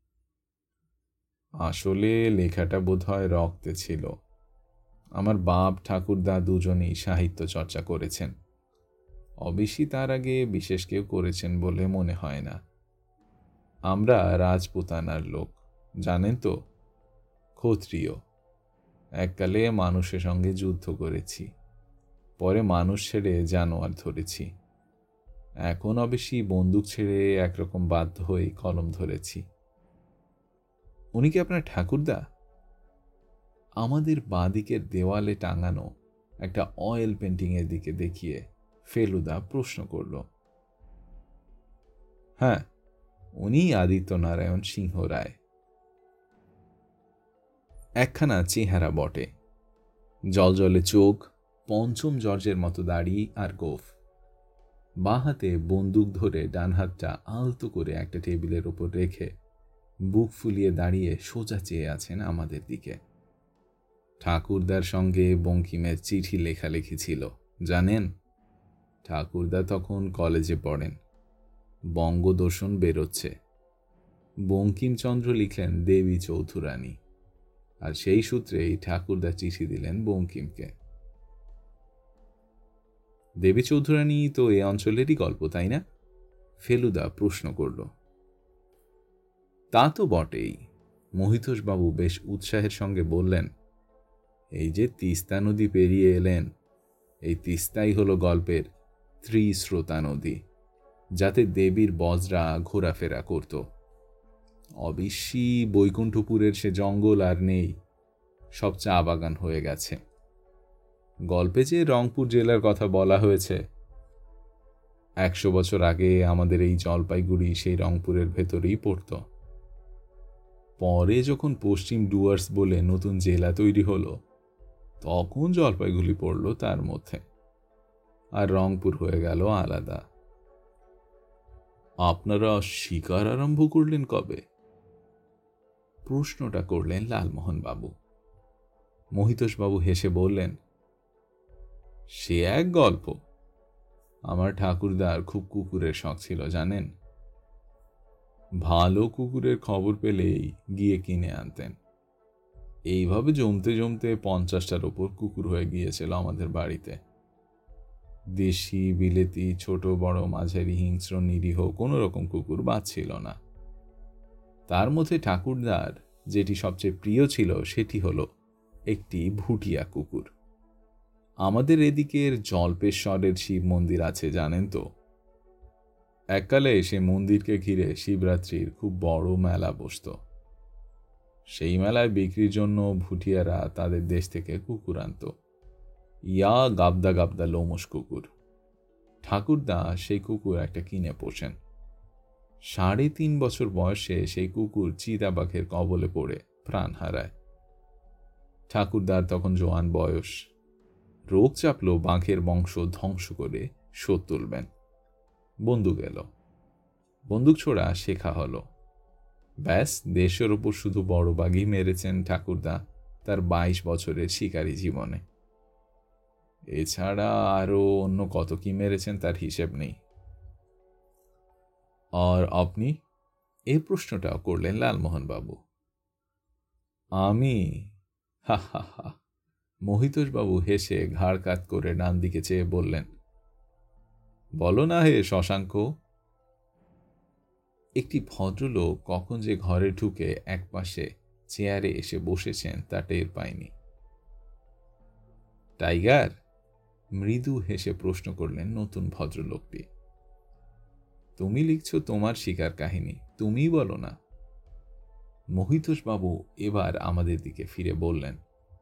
আসলে লেখাটা বোধহয় রক্তে ছিল। আমার বাপ ঠাকুরদা দুজনেই সাহিত্য চর্চা করেছেন। অবশ্যই তার আগে বিশেষ কেউ করেছেন বলে মনে হয় না। আমরা রাজপুতানার লোক, জানেন তো, ক্ষত্রিয়। এককালে মানুষের সঙ্গে যুদ্ধ করেছি, পরে মানুষ ছেড়ে জানোয়ার ধরেছি। এখন অবশ্যই বন্দুক ছেড়ে একরকম বাধ্য হয়ে কলম ধরেছি। উনি কি আপনার ঠাকুরদা? আমাদের বাঁদিকের দেওয়ালে টাঙানো একটা অয়েল পেন্টিংয়ের দিকে দেখিয়ে ফেলুদা প্রশ্ন করল। হ্যাঁ, উনি আদিত্যনারায়ণ সিংহ রায়। একখানা চেহারা বটে, জলজলে চোখ, পঞ্চম জর্জের মতো দাড়ি আর গোঁফ। বাঁ হাতে বন্দুক ধরে ডান হাতটা আলতো করে একটা টেবিলের ওপর রেখে বুক ফুলিয়ে দাঁড়িয়ে সোজা চেয়ে আছেন আমাদের দিকে। ঠাকুরদার সঙ্গে বঙ্কিমের চিঠি লেখালেখি ছিল, জানেন। ঠাকুরদা তখন কলেজে পড়েন, বঙ্গদর্শন বেরোচ্ছে। বঙ্কিমচন্দ্র লিখলেন দেবী চৌধুরানী, আর সেই সূত্রেই ঠাকুরদা চিঠি দিলেন বঙ্কিমকে। দেবী চৌধুরানী তো এ অঞ্চলেরই গল্প, তাই না? ফেলুদা প্রশ্ন করল। তা তো বটেই। মহিতোষবাবু বেশ উৎসাহের সঙ্গে বললেন, এই যে তিস্তা নদী পেরিয়ে এলেন, এই তিস্তাই হলো গল্পের ত্রিস্রোতা নদী, যাতে দেবীর বজরা ঘোরাফেরা করত। অবশ্যই বৈকুণ্ঠপুরের সে জঙ্গল আর নেই, সব চা বাগান হয়ে গেছে। গল্পে যে রংপুর জেলার কথা বলা হয়েছে, 100 বছর আগে আমাদের এই জলপাইগুড়ি সেই রংপুরের ভেতরেই পড়ত। পরে যখন পশ্চিম ডুয়ার্স বলে নতুন জেলা তৈরি হলো, তখন জলপাইগুড়ি পড়ল তার মধ্যে, আর রংপুর হয়ে গেল আলাদা। আপনারা শিকার আরম্ভ করলেন কবে? প্রশ্নটা করলেন লালমোহন বাবু। মহিতোষবাবু হেসে বললেন, সে এক গল্প। আমার ঠাকুরদার খুব কুকুরের শখ ছিল জানেন। ভালো কুকুরের খবর পেলেই গিয়ে কিনে আনতেন। এইভাবে জমতে জমতে 50টার ওপর কুকুর হয়ে গিয়েছিল আমাদের বাড়িতে। দেশি, বিলেতি, ছোট বড় মাঝারি, হিংস্র, নিরীহ কোনো রকম কুকুর বাদ ছিল না। তার মধ্যে ঠাকুরদার যেটি সবচেয়ে প্রিয় ছিল সেটি হলো একটি ভুটিয়া কুকুর। আমাদের এদিকের জল্পেশ্বরের শিব মন্দির আছে জানেন তো। এককালে সে মন্দিরকে ঘিরে শিবরাত্রির খুব বড় মেলা বসত। সেই মেলায় বিক্রির জন্য ভুটিয়ারা তাদের দেশ থেকে কুকুর আনত। ইয়া গাবদা গাবদা লোমশ কুকুর। ঠাকুরদা সেই কুকুর একটা কিনে পোষেন। 3.5 বছর বয়সে সেই কুকুর চিতাবাঘের কবলে পড়ে প্রাণ হারায়। ঠাকুরদার তখন জোয়ান বয়স। রোগ চাপল বাঘের বংশ ধ্বংস করে শোধ তুলবেন। বন্দুক এলো, বন্দুক ছোড়া শেখা হলো। ব্যাস, দেশের ওপর শুধু বড় বাঘই মেরেছেন ঠাকুরদা তার 22 বছরের শিকারী জীবনে। এছাড়া আরো অন্য কত কি মেরেছেন তার হিসেব নেই। আর আপনি? এই প্রশ্নটাও করলেন লালমোহন বাবু। আমি? হা হা হা। মহিতোষবাবু হেসে ঘাড় কাত করে ডান দিকে চেয়ে বললেন, বলো না হে শশাঙ্ক। একটি ভদ্রলোক কখন যে ঘরে ঢুকে একপাশে চেয়ারে এসে বসেছেন তা টের পায়নি। টাইগার? মৃদু হেসে প্রশ্ন করলেন নতুন ভদ্রলোকটি। তুমি লিখছ তোমার শিকার কাহিনী, তুমিই বলো না। মহিতোষবাবু এবার আমাদের দিকে ফিরে বললেন,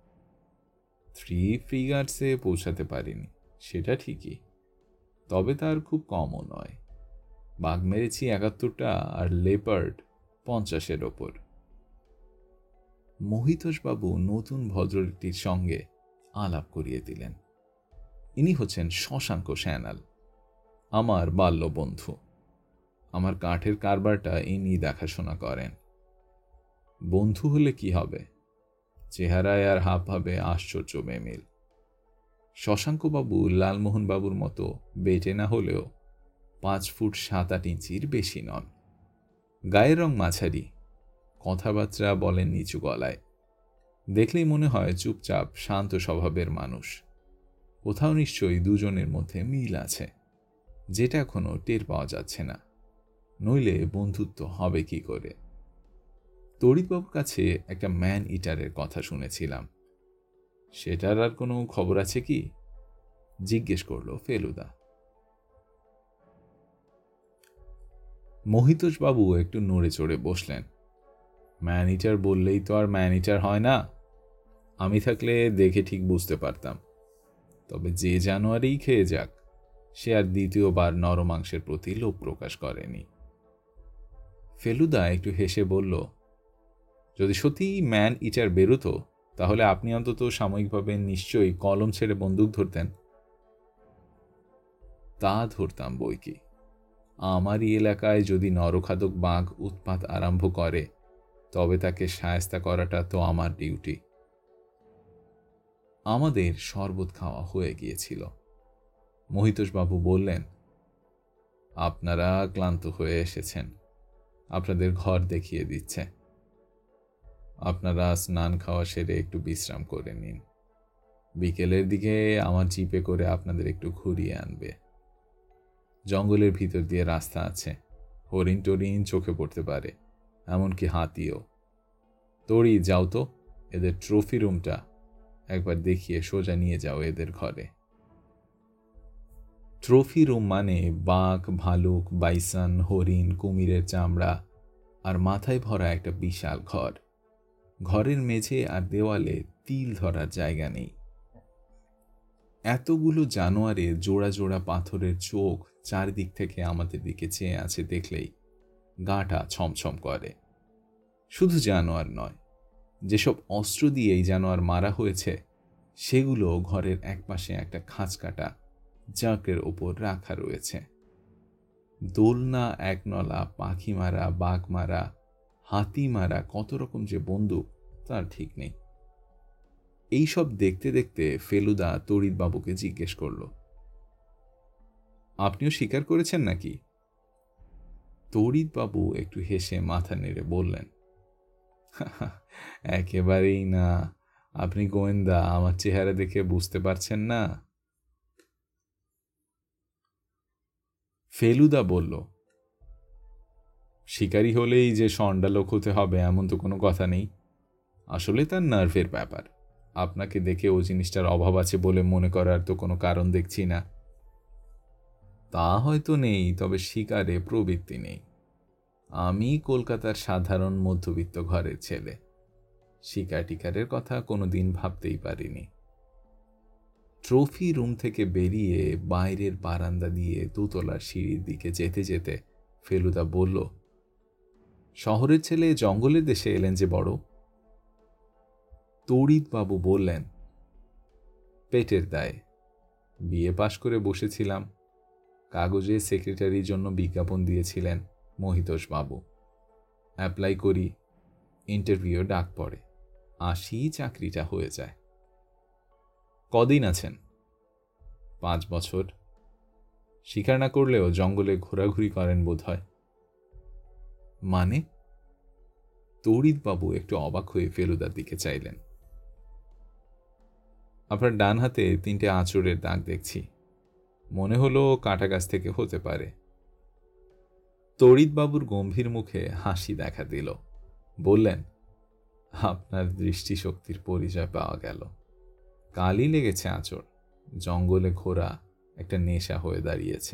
3 ফিগার্সে পৌঁছাতে পারিনি, সেটা ঠিকই, তবে তার খুব কমও নয়। বাঘ মেরেছি 71টা আর লেপার্ড 50-এর ওপর। মহিতোষবাবু নতুন ভদ্রটির সঙ্গে আলাপ করিয়ে দিলেন। ইনি হচ্ছেন শশাঙ্ক স্যানাল, আমার বাল্য বন্ধু। আমার কাঠের কারবারটা ইনি দেখাশোনা করেন। বন্ধু হলে কি হবে, চেহারায় আর হাবভাবে আশ্চর্য বেমিল। শশাঙ্কবাবু লালমোহনবাবুর মতো বেটে না হলেও 5 ফুট 7-8 ইঞ্চির বেশি নন। গায়ের রং মাঝারি, কথাবার্তা বলেন নিচু গলায়। দেখলেই মনে হয় চুপচাপ শান্ত স্বভাবের মানুষ। কোথাও নিশ্চয়ই দুজনের মধ্যে মিল আছে, যেটা এখনো টের পাওয়া যাচ্ছে না, নইলে বন্ধুত্ব হবে কি করে। তড়িৎবাবুর কাছে একটা ম্যান ইটারের কথা শুনেছিলাম, সেটার আর কোনো খবর আছে কি জিজ্ঞেস করল ফেলুদা। মহিতোষবাবু একটু নড়ে চড়ে বসলেন। ম্যান ইটার বললেই তো আর ম্যান ইটার হয় না। আমি থাকলে দেখে ঠিক বুঝতে পারতাম, তবে যে জানোয়ারেই খেয়ে যাক, সে আর দ্বিতীয়বার নরমাংসের প্রতি লোভ প্রকাশ করেনি। ফেলুদা একটু হেসে বলল, যদি সত্যিই ম্যান ইটার বেরোতো তাহলে আপনি অন্তত সাময়িকভাবে নিশ্চয়ই কলম ছেড়ে বন্দুক ধরতেন। তা ধরতাম বই কি। আমারই এলাকায় যদি নরখাদক বাঘ উৎপাত আরম্ভ করে তবে তাকে শায়েস্তা করাটা তো আমার ডিউটি। আমাদের শরবত খাওয়া হয়ে গিয়েছিল। মহিতোষবাবু বললেন, আপনারা ক্লান্ত হয়ে এসেছেন, আপনাদের ঘর দেখিয়ে দিচ্ছে। আপনারা স্নান খাওয়া সেরে একটু বিশ্রাম করে নিন। বিকেলের দিকে আমার জিপে করে আপনাদের একটু ঘুরিয়ে আনবে। জঙ্গলের ভিতর দিয়ে রাস্তা আছে, হরিণ টরিণ চোখে পড়তে পারে, এমনকি হাতিও। তড়ি যাও তো, এদের ট্রফি রুমটা একবার দেখিয়ে সোজা নিয়ে যাও এদের ঘরে। ট্রফি রুম মানে বাঘ, ভালুক, বাইসন, হরিণ, কুমিরের চামড়া আর মাথায় ভরা একটা বিশাল ঘর। ঘরের মেঝে আর দেওয়ালে তিল ধরার জায়গা নেই। এতগুলো জানোয়ারে জোড়া জোড়া পাথরের চোখ চারদিক থেকে আমাদের দিকে চেয়ে আছে দেখলেই গাটা ছমছম করে। শুধু জানোয়ার নয়, যেসব অস্ত্র দিয়ে এই জানোয়ার মারা হয়েছে সেগুলো ঘরের একপাশে একটা খাঁচকাটা জাঁকের ওপর রাখা রয়েছে। দোলনা, একনলা, পাখি মারা, বাঘ মারা, হাতি মারা, কত রকম যে বন্দুক তার ঠিক নেই। এইসব দেখতে দেখতে ফেলুদা তড়িৎবাবুকে জিজ্ঞেস করল, আপনিও স্বীকার করেছেন নাকি? তড়িৎবাবু একটু হেসে মাথা নেড়ে বললেন, একেবারেই না। আপনি গোয়েন্দা, আমার চেহারা দেখে বুঝতে পারছেন না? ফেলুদা বলল, শিকারী হলেই যে সন্ডালোক হতে হবে এমন তো কোনো কথা নেই। আসলে তার নার্ভের ব্যাপার। আপনাকে দেখে ও জিনিসটার অভাব আছে বলে মনে করার তো কোনো কারণ দেখছি না। তা হয়তো নেই, তবে শিকারে প্রবৃত্তি নেই। আমি কলকাতার সাধারণ মধ্যবিত্ত ঘরের ছেলে। শিকার টিকারের কথা কোনোদিন ভাবতেই পারিনি। ট্রফি রুম থেকে বেরিয়ে বাইরের বারান্দা দিয়ে দোতলার সিঁড়ির দিকে যেতে যেতে ফেলুদা বলল, শহরের ছেলে জঙ্গলের দেশে এলেন যে বড়? তড়িৎবাবু বললেন, পেটের দায়ে। বিএ পাশ করে বসেছিলাম। কাগজে সেক্রেটারির জন্য বিজ্ঞাপন দিয়েছিলেন মহিতোষবাবু। অ্যাপ্লাই করি, ইন্টারভিউ ডাক পড়ে, আসি, চাকরিটা হয়ে যায়। কদিন আছেন? 5 বছর। স্বীকার না করলেও জঙ্গলে ঘোরাঘুরি করেন বোধ হয়। মানে? তড়িৎবাবু একটু অবাক হয়ে ফেলুদার দিকে চাইলেন। আপনার ডান হাতে 3টে আঁচড়ের দাগ দেখছি, মনে হলো কাঁটা গাছ থেকে হতে পারে। তড়িৎবাবুর গম্ভীর মুখে হাসি দেখা দিল। বললেন, আপনার দৃষ্টিশক্তির পরিচয় পাওয়া গেল। কালই লেগেছে আঁচড়। জঙ্গলে ঘোরা একটা নেশা হয়ে দাঁড়িয়েছে।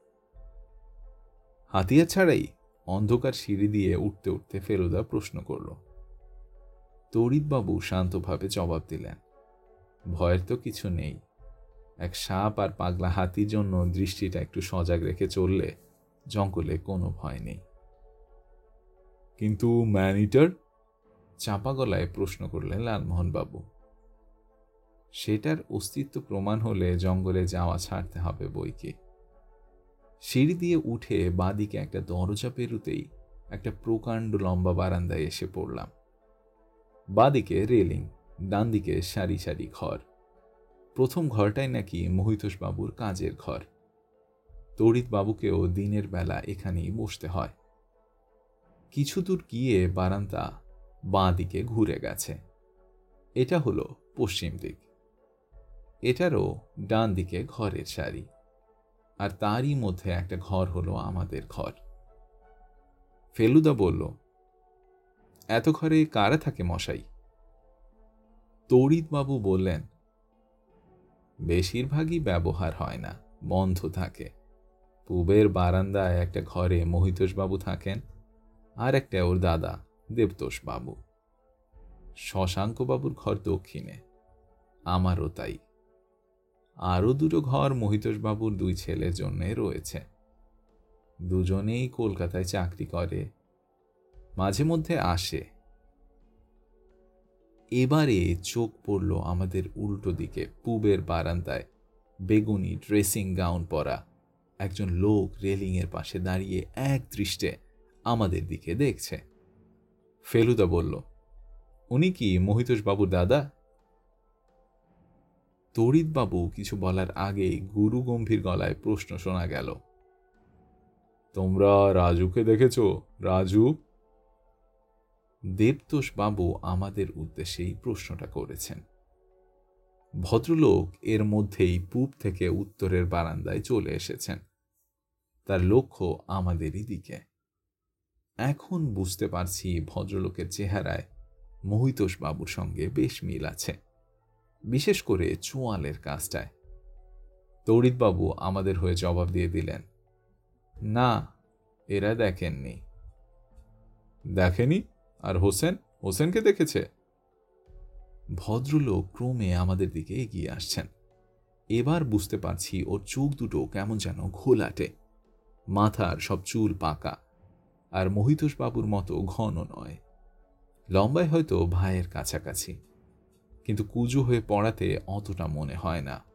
হাতিয়ার ছাড়াই অন্ধকার সিঁড়ি দিয়ে উঠতে উঠতে ফেলুদা প্রশ্ন করল। তড়িৎবাবু শান্তভাবে জবাব দিলেন, ভয়ের তো কিছু নেই। এক সাপ আর পাগলা হাতির জন্য দৃষ্টিটা একটু সজাগ রেখে চললে জঙ্গলে কোনো ভয় নেই। কিন্তু ম্যানিটার? চাপা গলায় প্রশ্ন করলেন লালমোহনবাবু। সেটার অস্তিত্ব প্রমাণ হলে জঙ্গলে যাওয়া ছাড়তে হবে বইকে। সিঁড়ি দিয়ে উঠে বাঁদিকে একটা দরজা পেরুতেই একটা প্রকাণ্ড লম্বা বারান্দায় এসে পড়লাম। বাঁদিকে রেলিং, ডান দিকে সারি সারি ঘর। প্রথম ঘরটাই নাকি মহিতোষবাবুর কাজের ঘর। তড়িৎবাবুকেও দিনের বেলা এখানেই বসতে হয়। কিছু দূর গিয়ে বারান্দা বাঁ দিকে ঘুরে গেছে। এটা হলো পশ্চিম দিক। এটারও ডান দিকে ঘরের সারি, আর তারই মধ্যে একটা ঘর হলো আমাদের ঘর। ফেলুদা বলল, এত ঘরে কারা থাকে মশাই? তড়িৎবাবু বললেন, বেশিরভাগই ব্যবহার হয় না, বন্ধ থাকে। পূবের বারান্দায় একটা ঘরে মহিতোষবাবু থাকেন, আর একটা ওর দাদা দেবতোষবাবু। শশাঙ্কবাবুর ঘর দক্ষিণে, আমারও তাই। আরও 2টো ঘর মহিতোষবাবুর 2 ছেলের জন্যে রয়েছে। দুজনেই কলকাতায় চাকরি করে, মাঝে মধ্যে আসে। এবারে চোখ পড়ল আমাদের উল্টো দিকে পূবের বারান্দায় বেগুনি ড্রেসিং গাউন পরা একজন লোক রেলিংয়ের পাশে দাঁড়িয়ে এক দৃষ্টে আমাদের দিকে দেখছে। ফেলুদা বলল, উনি কি মহিতোষবাবুর দাদা? তড়িৎবাবু কিছু বলার আগেই গুরু গম্ভীর গলায় প্রশ্ন শোনা গেল, তোমরা রাজুকে দেখেছ? রাজু? দেবতোষবাবু আমাদের উদ্দেশ্যেই প্রশ্নটা করেছেন। ভদ্রলোক এর মধ্যেই পূব থেকে উত্তরের বারান্দায় চলে এসেছেন। তার লক্ষ্য আমাদেরই দিকে। এখন বুঝতে পারছি ভদ্রলোকের চেহারায় মহিতোষবাবুর সঙ্গে বেশ মিল আছে, বিশেষ করে চোয়ালের কাজটায়। তড়িৎবাবু আমাদের হয়ে জবাব দিয়ে দিলেন, না, এরা দেখেননি। দেখেনি? আর হোসেন? হোসেনকে দেখেছে? ভদ্রলোক ক্রমে আমাদের দিকে এগিয়ে আসছেন। এবার বুঝতে পারছি ওর চোখ দুটো কেমন যেন ঘোলাটে, মাথার সব চুল পাকা, আর মহিতোষবাবুর মতো ঘন নয়। লম্বায় হয়তো ভাইয়ের কাছাকাছি, কিন্তু কুজো হয়ে পড়াতে অতটা মনে হয় না।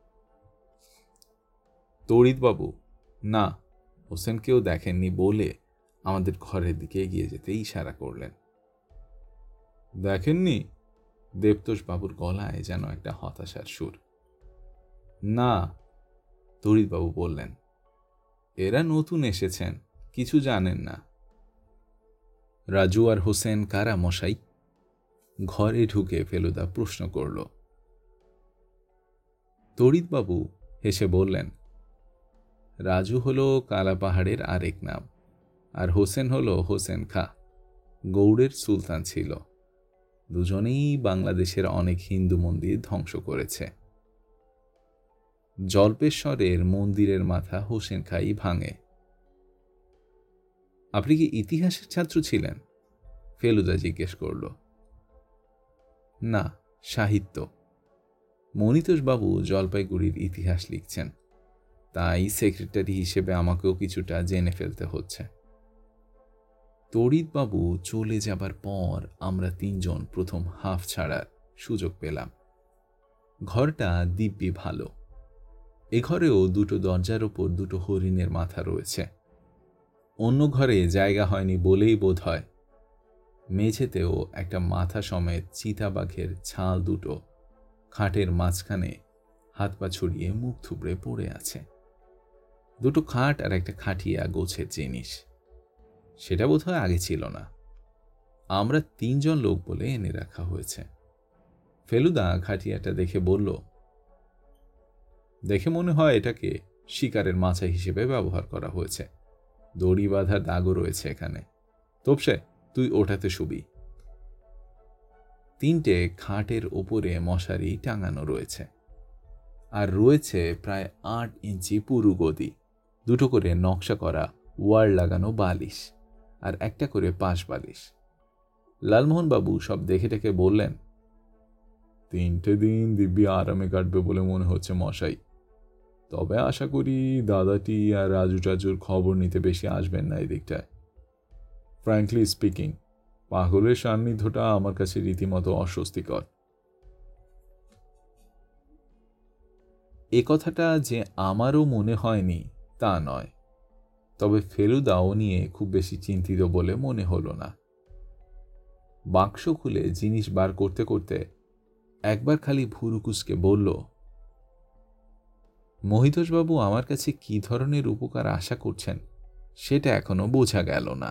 তড়িৎবাবু, না, হোসেনকেও দেখেননি বলে আমাদের ঘরের দিকে এগিয়ে যেতে ইশারা করলেন। দেখেননি? দেবতোষ বাবুর গলায় যেন একটা হতাশার সুর। না, তড়িৎবাবু বললেন, এরা নতুন এসেছেন, কিছু জানেন না। রাজু আর হোসেন কারা মশাই? ঘরে ঢুকে ফেলুদা প্রশ্ন করল। তড়িৎবাবু হেসে বললেন, রাজু হলো কালাপাহাড়ের আরেক নাম, আর হোসেন হলো হোসেন খা, গৌড়ের সুলতান ছিল। দুজনেই বাংলাদেশের অনেক হিন্দু মন্দির ধ্বংস করেছে। জল্পেশ্বরের মন্দিরের মাথা হোসেন খাই ভাঙে। আপনি কি ইতিহাসের ছাত্র ছিলেন? ফেলুদা জিজ্ঞেস করল। না, সাহিত্য। মনিতোষবাবু জলপাইগুড়ির ইতিহাস লিখছেন, তাই সেক্রেটারি হিসেবে আমাকেও কিছুটা জেনে ফেলতে হচ্ছে। তড়িৎবাবু চলে যাবার পর আমরা তিনজন প্রথম হাফ ছাড়ার সুযোগ পেলাম। ঘরটা দিব্যি ভালো। এ ঘরেও দুটো দরজার ওপর দুটো হরিণের মাথা রয়েছে। অন্য ঘরে জায়গা হয়নি বলেই বোধ হয় মেঝেতেও একটা মাথা সমেত চিতাবাঘের ছাল দুটো খাটের মাঝখানে হাত পা ছড়িয়ে মুখ থুবড়ে পড়ে আছে। দুটো খাট আর একটা খাটিয়া গোছের জিনিস, সেটা বোধহয় আগে ছিল না। আমরা তিনজন লোক বলে এনে রাখা হয়েছে। ফেলুদা খাটিয়াটা দেখে বলল, দেখে মনে হয় এটাকে শিকারের মাচা হিসেবে ব্যবহার করা হয়েছে। দড়ি বাঁধা দাগও রয়েছে এখানে। তোপসে, তুই ওটাতে শুবি। তিনটে খাটের ওপরে মশারি টাঙানো রয়েছে, আর রয়েছে প্রায় 8 ইঞ্চি পুরু গদি, দুটো করে নকশা করা ওয়ার লাগানো বালিশ, আর একটা করে পাশ বালিশ। লালমোহনবাবু সব দেখে টেকে বললেন, 3টে দিন দিব্যি আরামে কাটবে বলে মনে হচ্ছে মশাই। তবে আশা করি দাদাটি আর রাজু টাজুর খবর নিতে বেশি আসবেন না এই দিকটায়। ফ্র্যাঙ্কলি স্পিকিং, পাগলের সান্নিধ্যটা আমার কাছে রীতিমতো অস্বস্তিকর। এ কথাটা যে আমারও মনে হয়নি তা নয়, তবে ফেলুদাও নিয়ে খুব বেশি চিন্তিত বলে মনে হলো না। বাক্স খুলে জিনিস বার করতে করতে একবার খালি ভুরুকুসকে বলল, মহিতোষবাবু আমার কাছে কি ধরনের উপকার আশা করছেন সেটা এখনো বোঝা গেল না।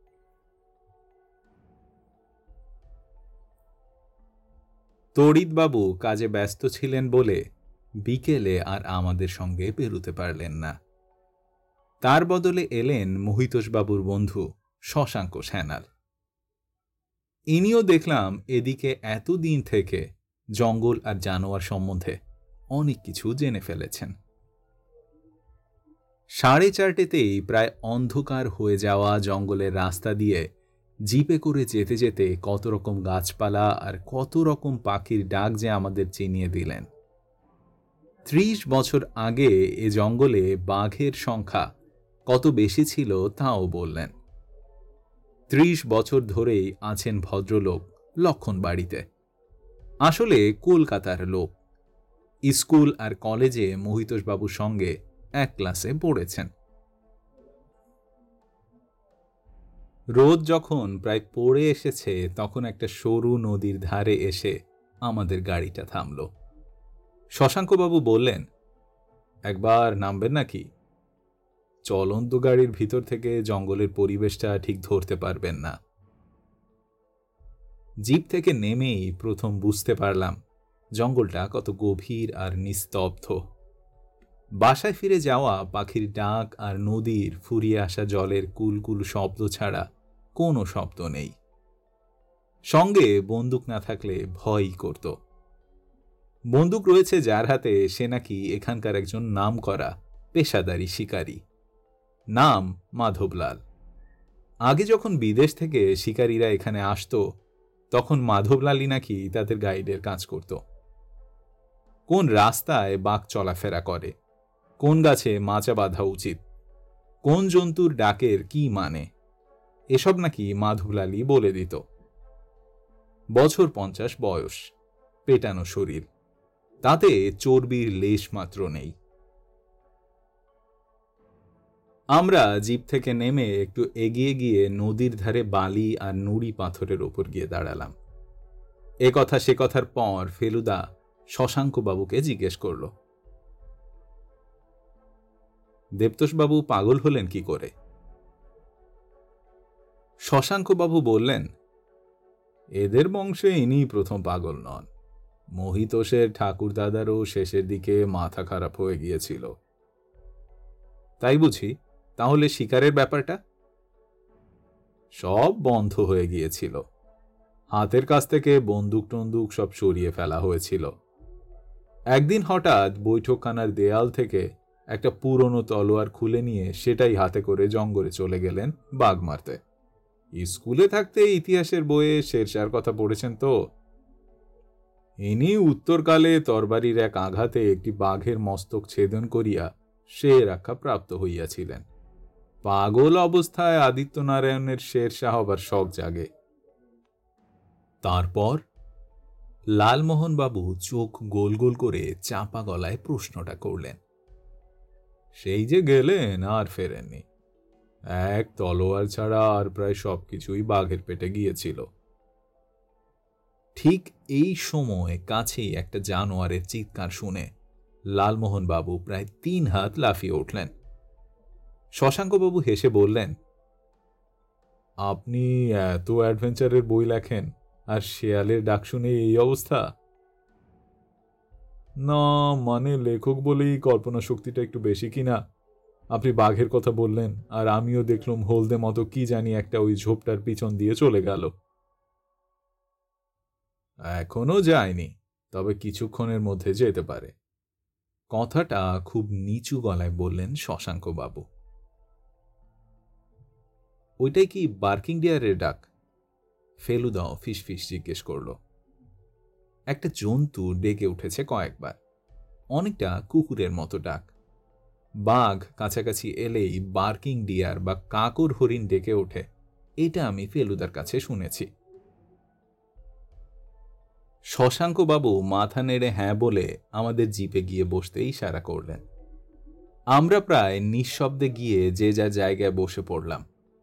তড়িৎবাবু কাজে ব্যস্ত ছিলেন বলে বিকেলে আর আমাদের সঙ্গে বেরুতে পারলেন না। তার বদলে এলেন মহিতোষবাবুর বন্ধু শশাঙ্ক স্যানাল। ইনিও দেখলাম এদিকে এতদিন থেকে জঙ্গল আর জানোয়ার সম্বন্ধে অনেক কিছু জেনে ফেলেছেন। 4:30তেই প্রায় অন্ধকার হয়ে যাওয়া জঙ্গলের রাস্তা দিয়ে জিপে করে যেতে যেতে কত রকম গাছপালা আর কত রকম পাখির ডাক যে আমাদের চিনিয়ে দিলেন। 30 বছর আগে এ জঙ্গলে বাঘের সংখ্যা কত বেশি ছিল তাও বললেন। 30 বছর ধরেই আছেন ভদ্রলোক লক্ষণ বাড়িতে। আসলে কলকাতার লোক, স্কুল আর কলেজে মহিতোষবাবুর সঙ্গে এক ক্লাসে পড়েছেন। রোদ যখন প্রায় পড়ে এসেছে তখন একটা সরু নদীর ধারে এসে আমাদের গাড়িটা থামল। শশাঙ্কবাবু বললেন, একবার নামবেন নাকি? চলন্ত গাড়ির ভিতর থেকে জঙ্গলের পরিবেশটা ঠিক ধরতে পারবেন না। জিপ থেকে নেমেই প্রথম বুঝতে পারলাম জঙ্গলটা কত গভীর আর নিস্তব্ধ। বাসায় ফিরে যাওয়া পাখির ডাক আর নদীর ফুরিয়ে আসা জলের কুলকুল শব্দ ছাড়া কোনো শব্দ নেই। সঙ্গে বন্দুক না থাকলে ভয়ই করত। বন্দুক রয়েছে যার হাতে সে নাকি এখানকার একজন নামকরা পেশাদারি শিকারী। নাম মাধবলাল। আগে যখন বিদেশ থেকে শিকারীরা এখানে আসতো তখন মাধবলালই নাকি তাদের গাইডের কাজ করত। কোন রাস্তায় বাঘ চলাফেরা করে, কোন গাছে মাচা বাঁধা উচিত, কোন জন্তুর ডাকের কি মানে, এসব নাকি মাধবলালই বলে দিত। বছর 50 বয়স, পেটানো শরীর, তাতে চর্বির লেশ মাত্র নেই। আমরা জিপ থেকে নেমে একটু এগিয়ে গিয়ে নদীর ধারে বালি আর নুড়ি পাথরের ওপর গিয়ে দাঁড়ালাম। এ কথা সে কথার পর ফেলুদা শশাঙ্কবাবুকে জিজ্ঞেস করল, দেবতোষবাবু পাগল হলেন কি করে? শশাঙ্কবাবু বললেন, এদের বংশে ইনিই প্রথম পাগল নন। মহিতোষের ঠাকুরদাদারও শেষের দিকে মাথা খারাপ হয়ে গিয়েছিল। তাই বুঝি? তাহলে শিকারের ব্যাপারটা? সব বন্ধ হয়ে গিয়েছিল। হাতের কাছ থেকে বন্দুক টন্দুক সব সরিয়ে ফেলা হয়েছিল। একদিন হঠাৎ বৈঠকখানার দেয়াল থেকে একটা পুরনো তলোয়ার খুলে নিয়ে সেটাই হাতে করে জঙ্গলে চলে গেলেন বাঘ মারতে। স্কুলে থাকতে ইতিহাসের বইয়ে শেরশাহর কথা পড়েছেন তো। ইনি উত্তরকালে তরবারির এক আঘাতে একটি বাঘের মস্তক ছেদন করিয়া সে রক্ষা প্রাপ্ত হইয়াছিলেন। পাগল অবস্থায় আদিত্যনারায়ণের শেরশাহ হবার শখ জাগে। তারপর? লালমোহনবাবু চোখ গোল গোল করে চাপা গলায় প্রশ্নটা করলেন। সেই যে গেলেন আর ফেরেননি। এক তলোয়ার ছাড়া আর প্রায় সবকিছুই বাঘের পেটে গিয়েছিল। ঠিক এই সময় কাছেই একটা জানোয়ারের চিৎকার শুনে লালমোহনবাবু প্রায় 3 হাত লাফিয়ে উঠলেন। শশাঙ্কবাবু হেসে বললেন, আপনি এত অ্যাডভেঞ্চারের বই লেখেন আর শেয়ালের ডাক শুনে এই অবস্থা? না, মানে লেখক বলেই কল্পনা শক্তিটা একটু বেশি কিনা। আপনি বাঘের কথা বললেন আর আমিও দেখলাম হলদে মতো কি জানি একটা ওই ঝোপটার পিছন দিয়ে চলে গেল। এখনো যায়নি, তবে কিছুক্ষণের মধ্যে যেতে পারে। কথাটা খুব নিচু গলায় বললেন শশাঙ্কবাবু। ওইটাই কি বার্কিং ডিয়ারের ডাক? ফেলুদাও ফিসফিস জিজ্ঞেস করল। একটা জন্তু ডেকে উঠেছে কয়েকবার, অনেকটা কুকুরের মতো ডাক। বাঘ কাছাকাছি এলেই বার্কিং ডিয়ার বা কাকর হরিণ ডেকে ওঠে, এটা আমি ফেলুদার কাছে শুনেছি। শশাঙ্কবাবু মাথা নেড়ে হ্যাঁ বলে আমাদের জিপে গিয়ে বসতে ইশারা করলেন। আমরা প্রায় নিঃশব্দে গিয়ে যে যা জায়গায় বসে পড়লাম।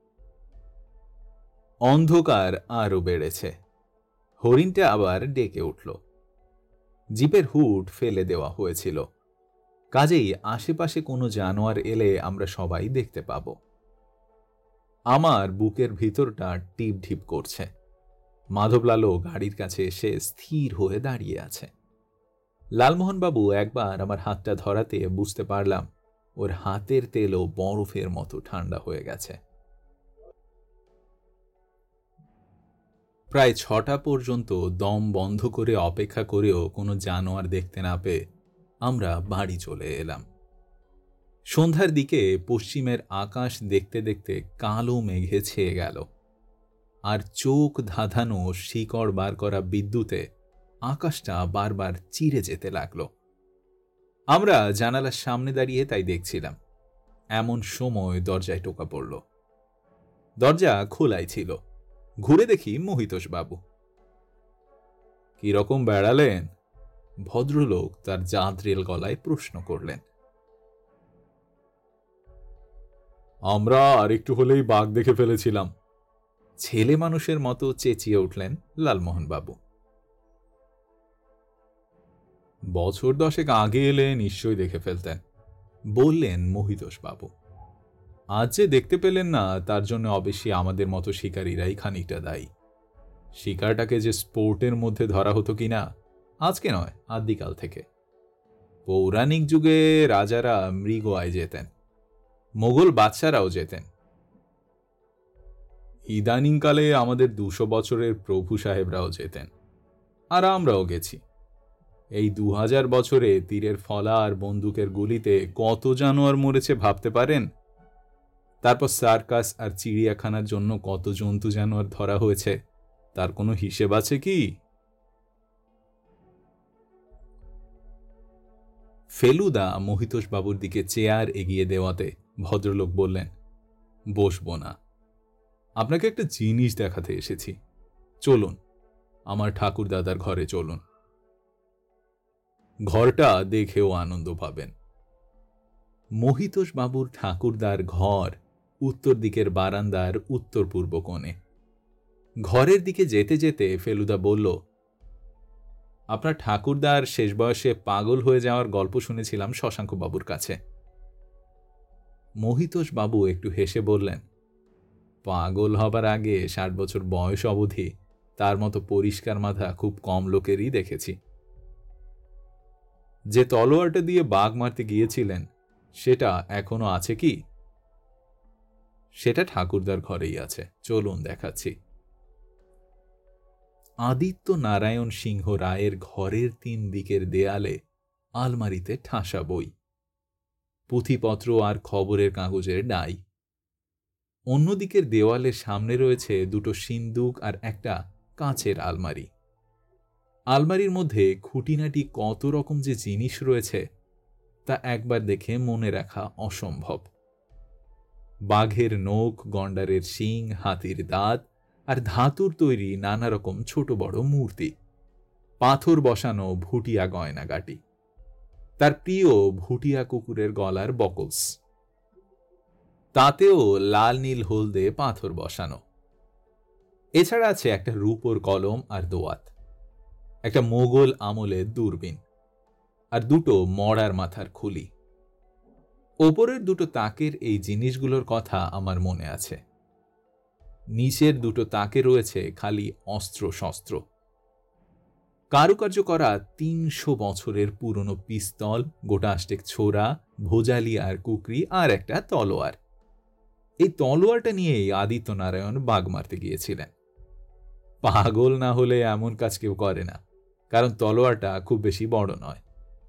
অন্ধকার আরো বেড়েছে। হরিণটা আবার ডেকে উঠল। জিপের হুড ফেলে দেওয়া হয়েছিল, কাজেই আশেপাশে কোনো জানোয়ার এলে আমরা সবাই দেখতে পাব। আমার বুকের ভিতরটা টিপ ঢিপ করছে। মাধবলালও গাড়ির কাছে এসে স্থির হয়ে দাঁড়িয়ে আছে। লালমোহনবাবু একবার আমার হাতটা ধরাতে বুঝতে পারলাম ওর হাতের তেলও বরফের মতো ঠান্ডা হয়ে গেছে। প্রায় 6টা পর্যন্ত দম বন্ধ করে অপেক্ষা করেও কোনো জানোয়ার দেখতে না পেয়ে আমরা বাড়ি চলে এলাম। সন্ধ্যার দিকে পশ্চিমের আকাশ দেখতে দেখতে কালো মেঘে ছেয়ে গেল, আর চোখ ধাঁধানো শিকড় বার করা বিদ্যুতে আকাশটা বারবার চিরে যেতে লাগলো। আমরা জানালার সামনে দাঁড়িয়ে তাই দেখছিলাম। এমন সময় দরজায় টোকা পড়ল। দরজা খোলাই ছিল। ঘুরে দেখি মহিতোষবাবু। কিরকম বেড়ালেন? ভদ্রলোক তার জাঁদরেল গলায় প্রশ্ন করলেন। আমরা আরেকটু হলেই বাঘ দেখে ফেলেছিলাম, ছেলে মানুষের মতো চেঁচিয়ে উঠলেন লালমোহনবাবু। বছর 10 আগে এলে নিশ্চয়ই দেখে ফেলতেন, বললেন মহিতোষবাবু। আজ যে দেখতে পেলেন না তার জন্য অবশ্যই আমাদের মতো শিকারীরাই খানিকটা দায়ী। শিকারটাকে যে স্পোর্টের মধ্যে ধরা হতো কিনা, আজকে নয় আদিকাল থেকে। পৌরাণিক যুগে রাজারা মৃগয়ায় যেতেন, মোগল বাদশারাও যেতেন। ইদানিংকালে আমাদের 200 বছরের প্রভু সাহেবরাও যেতেন, আর আমরাও গেছি। এই 2000 বছরে তীরের ফলা আর বন্দুকের গুলিতে কত জানোয়ার মরেছে ভাবতে পারেন? তারপর সার্কাস আর চিড়িয়াখানার জন্য কত জন্তু জানোয়ার ধরা হয়েছে, তার কোনো হিসেব আছে কি? ফেলুদা মহিতোষবাবুর দিকে চেয়ার এগিয়ে দেওয়াতে ভদ্রলোক বললেন, বসবো না, আপনাকে একটা জিনিস দেখাতে এসেছি। চলুন, আমার ঠাকুরদাদার ঘরে চলুন। ঘরটা দেখেও আনন্দ পাবেন। মহিতোষবাবুর ঠাকুরদার ঘর উত্তর দিকের বারান্দার উত্তর পূর্ব কোণে। ঘরের দিকে যেতে যেতে ফেলুদা বলল, আপনার ঠাকুরদার শেষ বয়সে পাগল হয়ে যাওয়ার গল্প শুনেছিলাম শশাঙ্ক বাবুর কাছে। মহিতোষ বাবু একটু হেসে বললেন, পাগল হবার আগে 60 বছর বয়স অবধি তার মতো পরিষ্কার মাথা খুব কম লোকেরই দেখেছি। যে তলোয়ারটা দিয়ে বাঘ মারতে গিয়েছিলেন সেটা এখনো আছে কি? সেটা ঠাকুরদার ঘরেই আছে, চলুন দেখাচ্ছি। আদিত্য নারায়ণ সিংহ রায়ের ঘরের 3 দিকের দেয়ালে আলমারিতে ঠাসা বই, পুঁথিপত্র আর খবরের কাগজের ডাই। অন্যদিকের দেওয়ালের সামনে রয়েছে 2টো সিন্দুক আর একটা কাঁচের আলমারি। আলমারির মধ্যে খুঁটিনাটি কত রকম যে জিনিস রয়েছে তা একবার দেখে মনে রাখা অসম্ভব। বাঘের নখ, গন্ডারের শিং, হাতির দাঁত আর ধাতুর তৈরি নানা রকম ছোট বড় মূর্তি, পাথর বসানো ভুটিয়া গয়নাগাটি, তার প্রিয় ভুটিয়া কুকুরের গলার বকলস, তাতেও লাল নীল হলদে পাথর বসানো। এছাড়া আছে একটা রূপোর কলম আর দোয়াত, একটা মোগল আমলের দূরবীন আর 2টো মরার মাথার খুলি। ওপরের 2টো তাকের এই জিনিসগুলোর কথা আমার মনে আছে। নিচের 2টো তাকে রয়েছে খালি অস্ত্র শস্ত্র, কারুকার্য করা 300 বছরের পুরনো পিস্তল, গোটাষ্টেক ছোরা, ভোজালি আর কুকরি আর একটা তলোয়ার। এই তলোয়ারটা নিয়েই আদিত্য নারায়ণ বাঘ মারতে গিয়েছিলেন। পাগল না হলে এমন কাজ কেউ করে না, কারণ তলোয়ারটা খুব বেশি বড় নয়।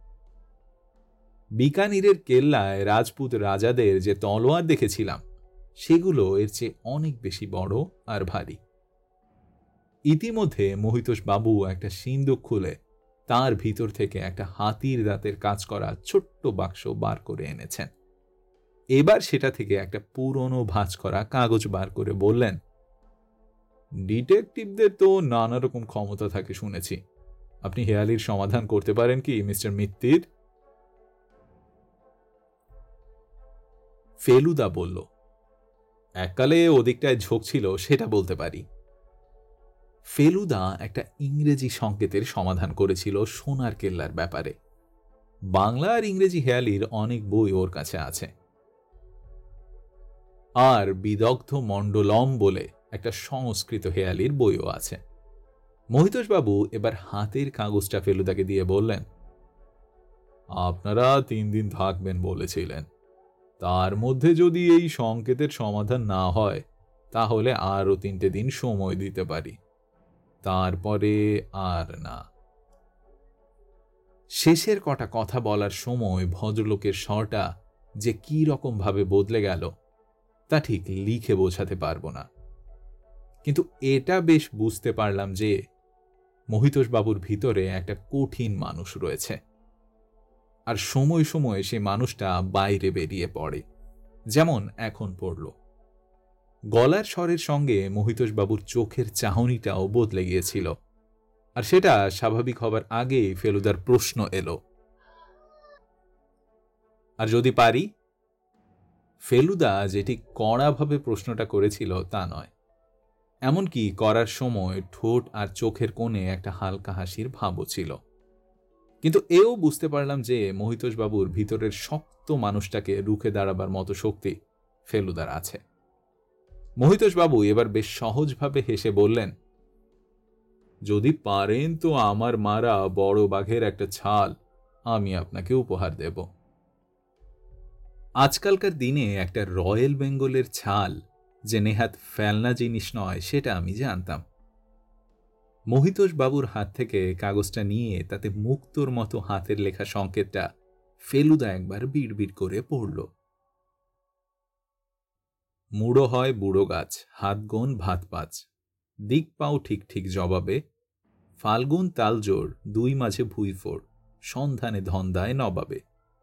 বিকানিরের কেল্লায় রাজপুত রাজাদের যে তলোয়ার দেখেছিলাম সেগুলো এর চেয়ে অনেক বেশি বড় আর ভারী। ইতিমধ্যে মহিতোষ বাবু একটা সিন্দুক খুলে তার ভিতর থেকে একটা হাতির দাঁতের কাজ করা ছোট্ট বাক্স বার করে এনেছেন। এবার সেটা থেকে একটা পুরনো ভাঁজ করা কাগজ বার করে বললেন, ডিটেকটিভদের তো নানা রকম ক্ষমতা থাকে শুনেছি, আপনি হেয়ালির সমাধান করতে পারেন কি মিস্টার মিত্তির? ফেলুদা বলল, এককালে ওদিকটায় ঝোঁক ছিল সেটা বলতে পারি। ফেলুদা একটা ইংরেজি সংকেতের সমাধান করেছিল সোনার কেল্লার ব্যাপারে। বাংলা আর ইংরেজি হেয়ালির অনেক বই ওর কাছে আছে। আর বিদগ্ধ মণ্ডলম বলে একটা সংস্কৃত হেয়ালির বইও আছে। মহিতোষবাবু এবার হাতের কাগজটা ফেলুদাকে দিয়ে বললেন, আপনারা 3 দিন থাকবেন বলেছিলেন, তার মধ্যে যদি এই সংকেতের সমাধান না হয় তাহলে আরো 3টে দিন সময় দিতে পারি, তারপরে আর না। শেষের কটা কথা বলার সময় ভদ্রলোকের স্বরটা যে কি রকম ভাবে বদলে গেল তা ঠিক লিখে বোঝাতে পারবো না, কিন্তু এটা বেশ বুঝতে পারলাম যে মহিতোষবাবুর ভিতরে একটা কঠিন মানুষ রয়েছে, আর সময় সময় সে মানুষটা বাইরে বেরিয়ে পড়ে, যেমন এখন পড়ল। গলার স্বরের সঙ্গে মহিতোষবাবুর চোখের চাহনিটাও বদলে গিয়েছিল, আর সেটা স্বাভাবিক হবার আগেই ফেলুদার প্রশ্ন এলো, আর যদি পারি? ফেলুদা যেটি কড়াভাবে প্রশ্নটা করেছিল তা নয়, এমনকি করার সময় ঠোঁট আর চোখের কোণে একটা হালকা হাসির ভাবও ছিল। কিন্তু এও বুঝতে পারলাম যে মহিতোষবাবুর ভিতরের শক্ত মানুষটাকে রুখে দাঁড়াবার মতো শক্তি ফেলুদার আছে। মহিতোষবাবু এবার বেশ সহজভাবে হেসে বললেন, যদি পারেন তো আমার মারা বড় বাঘের একটা ছাল আমি আপনাকে উপহার দেব। আজকালকার দিনে একটা রয়্যাল বেঙ্গলের ছাল যে নেহাত ফেলনা জিনিস নয় সেটা আমি জানতাম। মহিতোষবাবুর হাত থেকে কাগজটা নিয়ে তাতে মুক্তোর মতো হাতের লেখা সংকেতটা ফেলুদা একবার বিড়বিড় করে পড়ল। মুড়ো হয় বুড়ো গাছ, হাত গোন ভাত পাঁচ, দিক পাও ঠিক ঠিক জবাবে, ফাল্গুন তালজোর, 2 মাঝে ভুঁইফোড়, সন্ধানে ধন্দায় নবাবে।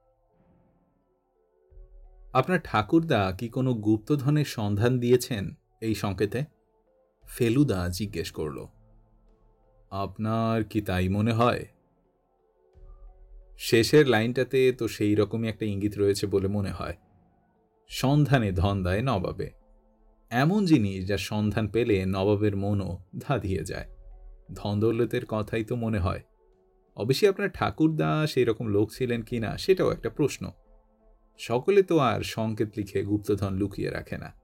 আপনার ঠাকুরদা কি কোনো গুপ্তধনের সন্ধান দিয়েছেন এই সংকেতে? ফেলুদা জিজ্ঞেস করল। আপনার কি তাই মনে হয়? শেষের লাইনটাতে তো সেই রকমই একটা ইঙ্গিত রয়েছে বলে মনে হয়। সন্ধানে ধন্দায় নবাবে, এমন জিনিস যার সন্ধান পেলে নবাবের মনও ধাঁধিয়ে যায়। ধন দৌলতের কথাই তো মনে হয়। অবশ্যই আপনার ঠাকুরদা সেই রকম লোক ছিলেন কিনা সেটাও একটা প্রশ্ন। সকলে তো আর সংকেত লিখে গুপ্তধন লুকিয়ে রাখে না।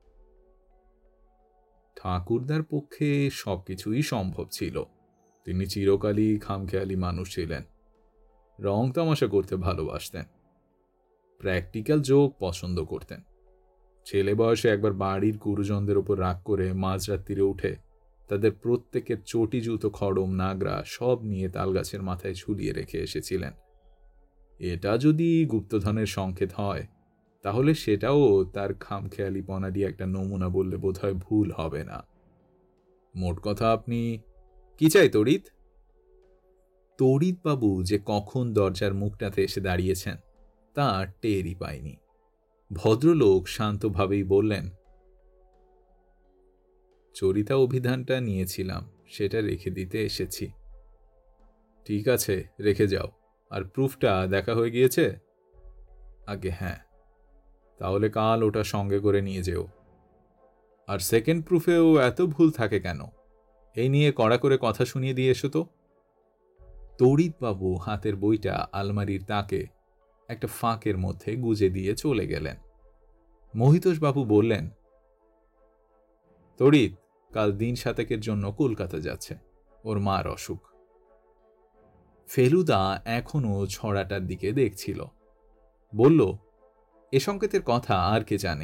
ঠাকুরদার পক্ষে সবকিছুই সম্ভব ছিল। তিনি চিরকালই খামখেয়ালি মানুষ ছিলেন। রং তামাশা করতে ভালোবাসতেন, প্র্যাকটিক্যাল জোক পছন্দ করতেন। ছেলে বয়সে একবার বাড়ির গুরুজনদের ওপর রাগ করে মাঝরাত্রিরে উঠে তাদের প্রত্যেকের চটি জুতো খড়ম নাগরা সব নিয়ে তালগাছের মাথায় ঝুলিয়ে রেখে এসেছিলেন। এটা যদি গুপ্তধনের সংকেত হয় তাহলে সেটাও তার খামখেয়ালিপনারই একটা নমুনা বললে বোধহয় ভুল হবে না। মোট কথা, আপনি কি চাই তড়িৎ? তড়িৎবাবু যে কখন দরজার মুখটাতে এসে দাঁড়িয়েছেন তা টেরই পায়নি। ভদ্রলোক শান্তভাবেই বললেন, চরিতা অভিধানটা নিয়েছিলাম, সেটা রেখে দিতে এসেছি। ঠিক আছে, রেখে যাও। আর প্রুফটা দেখা হয়ে গিয়েছে? আগে হ্যাঁ। তাহলে কাল ওটা সঙ্গে করে নিয়ে যেও। আর সেকেন্ড প্রুফেও এত ভুল থাকে কেন? এই নিয়ে কড়া করে কথা শুনিয়ে দিয়ে এসো তো। তড়িৎবাবু হাতের বইটা আলমারির তাকে একটা ফাঁকের মধ্যে গুজে দিয়ে চলে গেলেন। মহিতোষবাবু বললেন, তড়িৎ কাল দিন 7 জন্য কলকাতা যাচ্ছে, ওর মার অসুখ। ফেলুদা এখনো ছড়াটার দিকে দেখছিল। বলল, এ সংকেতের কথা আর কে জানে?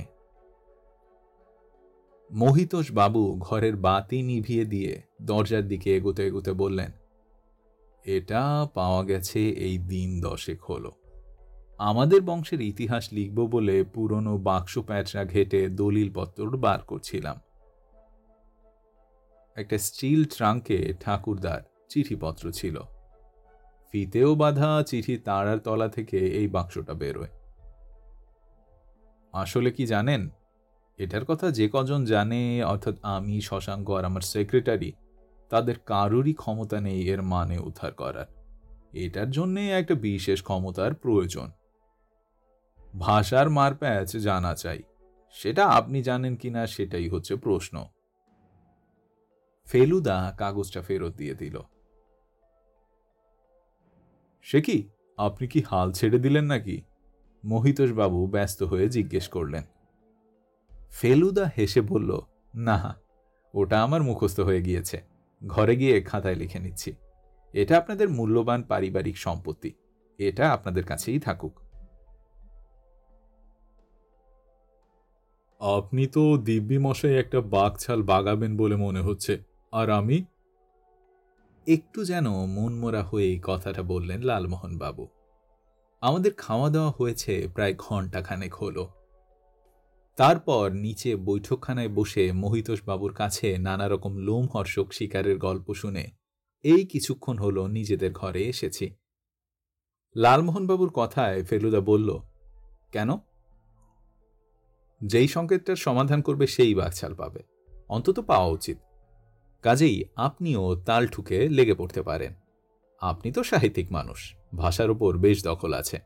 মহিতোষবাবু ঘরের বাতি নিভিয়ে দিয়ে দরজার দিকে এগোতে এগোতে বললেন, এটা পাওয়া গেছে এই দিন 10 হলো। আমাদের বংশের ইতিহাস লিখব বলে পুরনো বাক্স প্যাঁচরা ঘেটে দলিলপত্র বার করছিলাম। একটা স্টিল ট্রাঙ্কে ঠাকুরদার চিঠিপত্র ছিল। ফিতেও বাঁধা চিঠি তারার তলা থেকে এই বাক্সটা বেরোয়। আসলে কি জানেন, এটার কথা যে কজন জানে, অর্থাৎ আমি, শশাঙ্ক আর আমার সেক্রেটারি, তাদের কারোরই ক্ষমতা নেই এর মানে উদ্ধার করার। এটার জন্যে একটা বিশেষ ক্ষমতার প্রয়োজন। ভাষার মারপ্যাচ জানা চাই। সেটা আপনি জানেন কিনা সেটাই হচ্ছে প্রশ্ন। ফেলুদা কাগজটা ফেরত দিয়ে দিল। সে কি, আপনি কি হাল ছেড়ে দিলেন নাকি? মহিতোষবাবু ব্যস্ত হয়ে জিজ্ঞেস করলেন। ফেলুদা হেসে বলল, না, ওটা আমার মুখস্থ হয়ে গিয়েছে। ঘরে গিয়ে খাতায় লিখে নিচ্ছি। এটা আপনাদের মূল্যবান পারিবারিক সম্পত্তি, এটা আপনাদের কাছেই থাকুক। আপনি তো দিব্যি মশাই একটা বাঘছাল বাগাবেন বলে মনে হচ্ছে, আর আমি? একটু যেন মনমরা হয়ে কথাটা বললেন লালমোহন বাবু। আমাদের খাওয়া দাওয়া হয়েছে প্রায় ঘণ্টাখানেক হলো। তারপর নিচে বৈঠকখানায় বসে মহিতোষবাবুর কাছে নানা রকম লোমহর্ষক শিকারের গল্প শুনে এই কিছুক্ষণ হলো নিজেদের ঘরে এসেছি। লালমোহনবাবুর কথায় ফেলুদা বলল, কেন? যেই সংকেতটার সমাধান করবে সেই বাঘছাল পাবে, অন্তত পাওয়া উচিত। কাজেই আপনিও তাল ঠুকে লেগে পড়তে পারেন। আপনি তো সাহিত্যিক মানুষ, ভাষার উপর বেশ দখল আছে।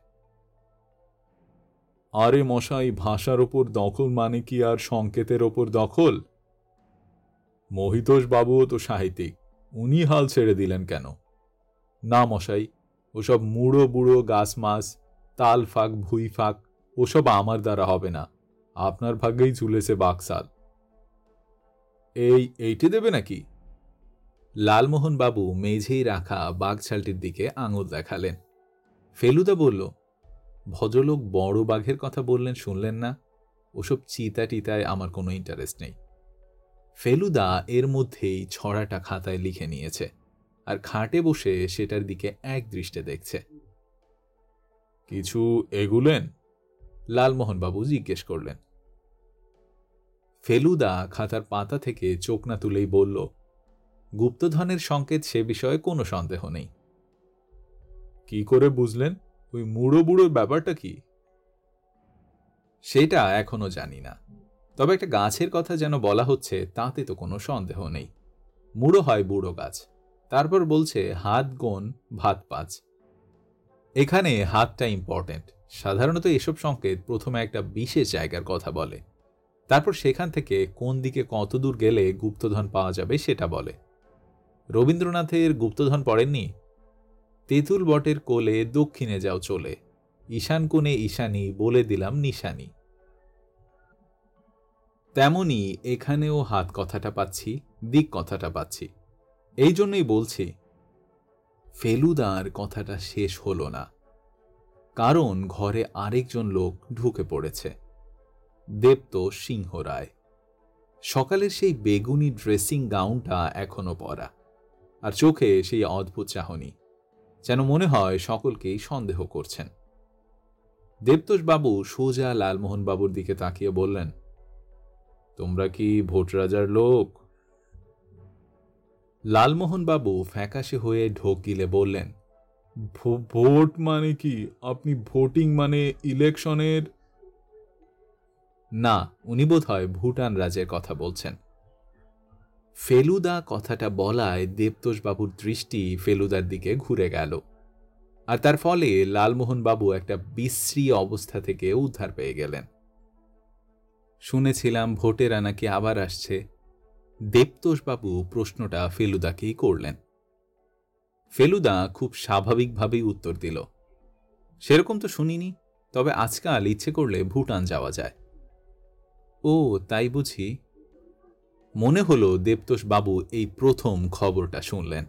আরে মশাই, ভাষার ওপর দখল মানে কি আর সংকেতের ওপর দখল? মহিতোষবাবুও তো সাহিত্যিক, উনি হাল ছেড়ে দিলেন কেন? না মশাই, ওসব মুড়ো বুড়ো গাছ মাছ, তাল ফাঁক ভুই ফাঁক, ওসব আমার দ্বারা হবে না। আপনার ভাগ্যেই ঝুলেছে বাকশাল। এইটে দেবে নাকি? লালমোহন বাবু মেঝেই রাখা বাঘছালটির দিকে আঙুল দেখালেন। ফেলুদা বলল, ভদ্রলোক বড় বাঘের কথা বললেন, শুনলেন না? ওসব চিতা টিতায় আমার কোনো ইন্টারেস্ট নেই। ফেলুদা এর মধ্যেই ছড়াটা খাতায় লিখে নিয়েছে আর খাটে বসে সেটার দিকে এক দৃষ্টে দেখছে। কিছু এগুলেন? লালমোহনবাবু জিজ্ঞেস করলেন। ফেলুদা খাতার পাতা থেকে চোখ না তুলেই বলল, গুপ্তধনের সংকেত, সে বিষয়ে কোনো সন্দেহ নেই। কি করে বুঝলেন? ওই মুড়ো বুড়োর ব্যাপারটা কি? সেটা এখনো জানি না, তবে একটা গাছের কথা যেন বলা হচ্ছে, তাতে তো কোনো সন্দেহ নেই। মুড়ো হয় বুড়ো গাছ। তারপর বলছে হাত গোন ভাত পাঁচ। এখানে হাতটা ইম্পর্টেন্ট। সাধারণত এসব সংকেত প্রথমে একটা বিশেষ জায়গার কথা বলে, তারপর সেখান থেকে কোন দিকে কত দূর গেলে গুপ্তধন পাওয়া যাবে সেটা বলে। রবীন্দ্রনাথের গুপ্তধন পড়েননি? তেঁতুল বটের কোলে দক্ষিণে যাও চলে, ঈশান কোণে ঈশানী বলে দিলাম নিশানি। তেমনি এখানেও হাত কথাটা পাচ্ছি, দিক কথাটা পাচ্ছি। এই জন্যই বলছি, ফেলুদার কথাটা শেষ হলো না, কারণ ঘরে আরেকজন লোক ঢুকে পড়েছে, দেবতোষ সিংহ রায়। সকালের সেই বেগুনি ড্রেসিং গাউনটা এখনো পরা, আর চোখে সেই অদ্ভুত চাহনি, যেন মনে হয় সকলকেই সন্দেহ করছেন। দেবতোষ বাবু সোজা লালমোহন বাবুর দিকে তাকিয়ে বললেন, তোমরা কি ভোটরাজার লোক? লালমোহন বাবু ফ্যাকাশে হয়ে ঢোক গিলে বললেন, ভোট মানে কি? আপনি ভোটিং মানে ইলেকশনের? না, উনি বোধ হয় ভুটান রাজের কথা বলছেন। ফেলুদা কথাটা বলায় দেবতোষ বাবুর দৃষ্টি ফেলুদার দিকে ঘুরে গেল, আর তার ফলে লালমোহন বাবু একটা বিশ্রী অবস্থা থেকে উদ্ধার পেয়ে গেলেন। শুনেছিলাম ভোটেরা নাকি আবার আসছে। দেবতোষ বাবু প্রশ্নটা ফেলুদাকেই করলেন। ফেলুদা খুব স্বাভাবিকভাবেই উত্তর দিল, সেরকম তো শুনিনি, তবে আজকাল ইচ্ছে করলে ভুটান যাওয়া যায়। ও তাই বুঝি? মনে হলো দেবতোষ বাবু এই প্রথম খবরটা শুনলেন।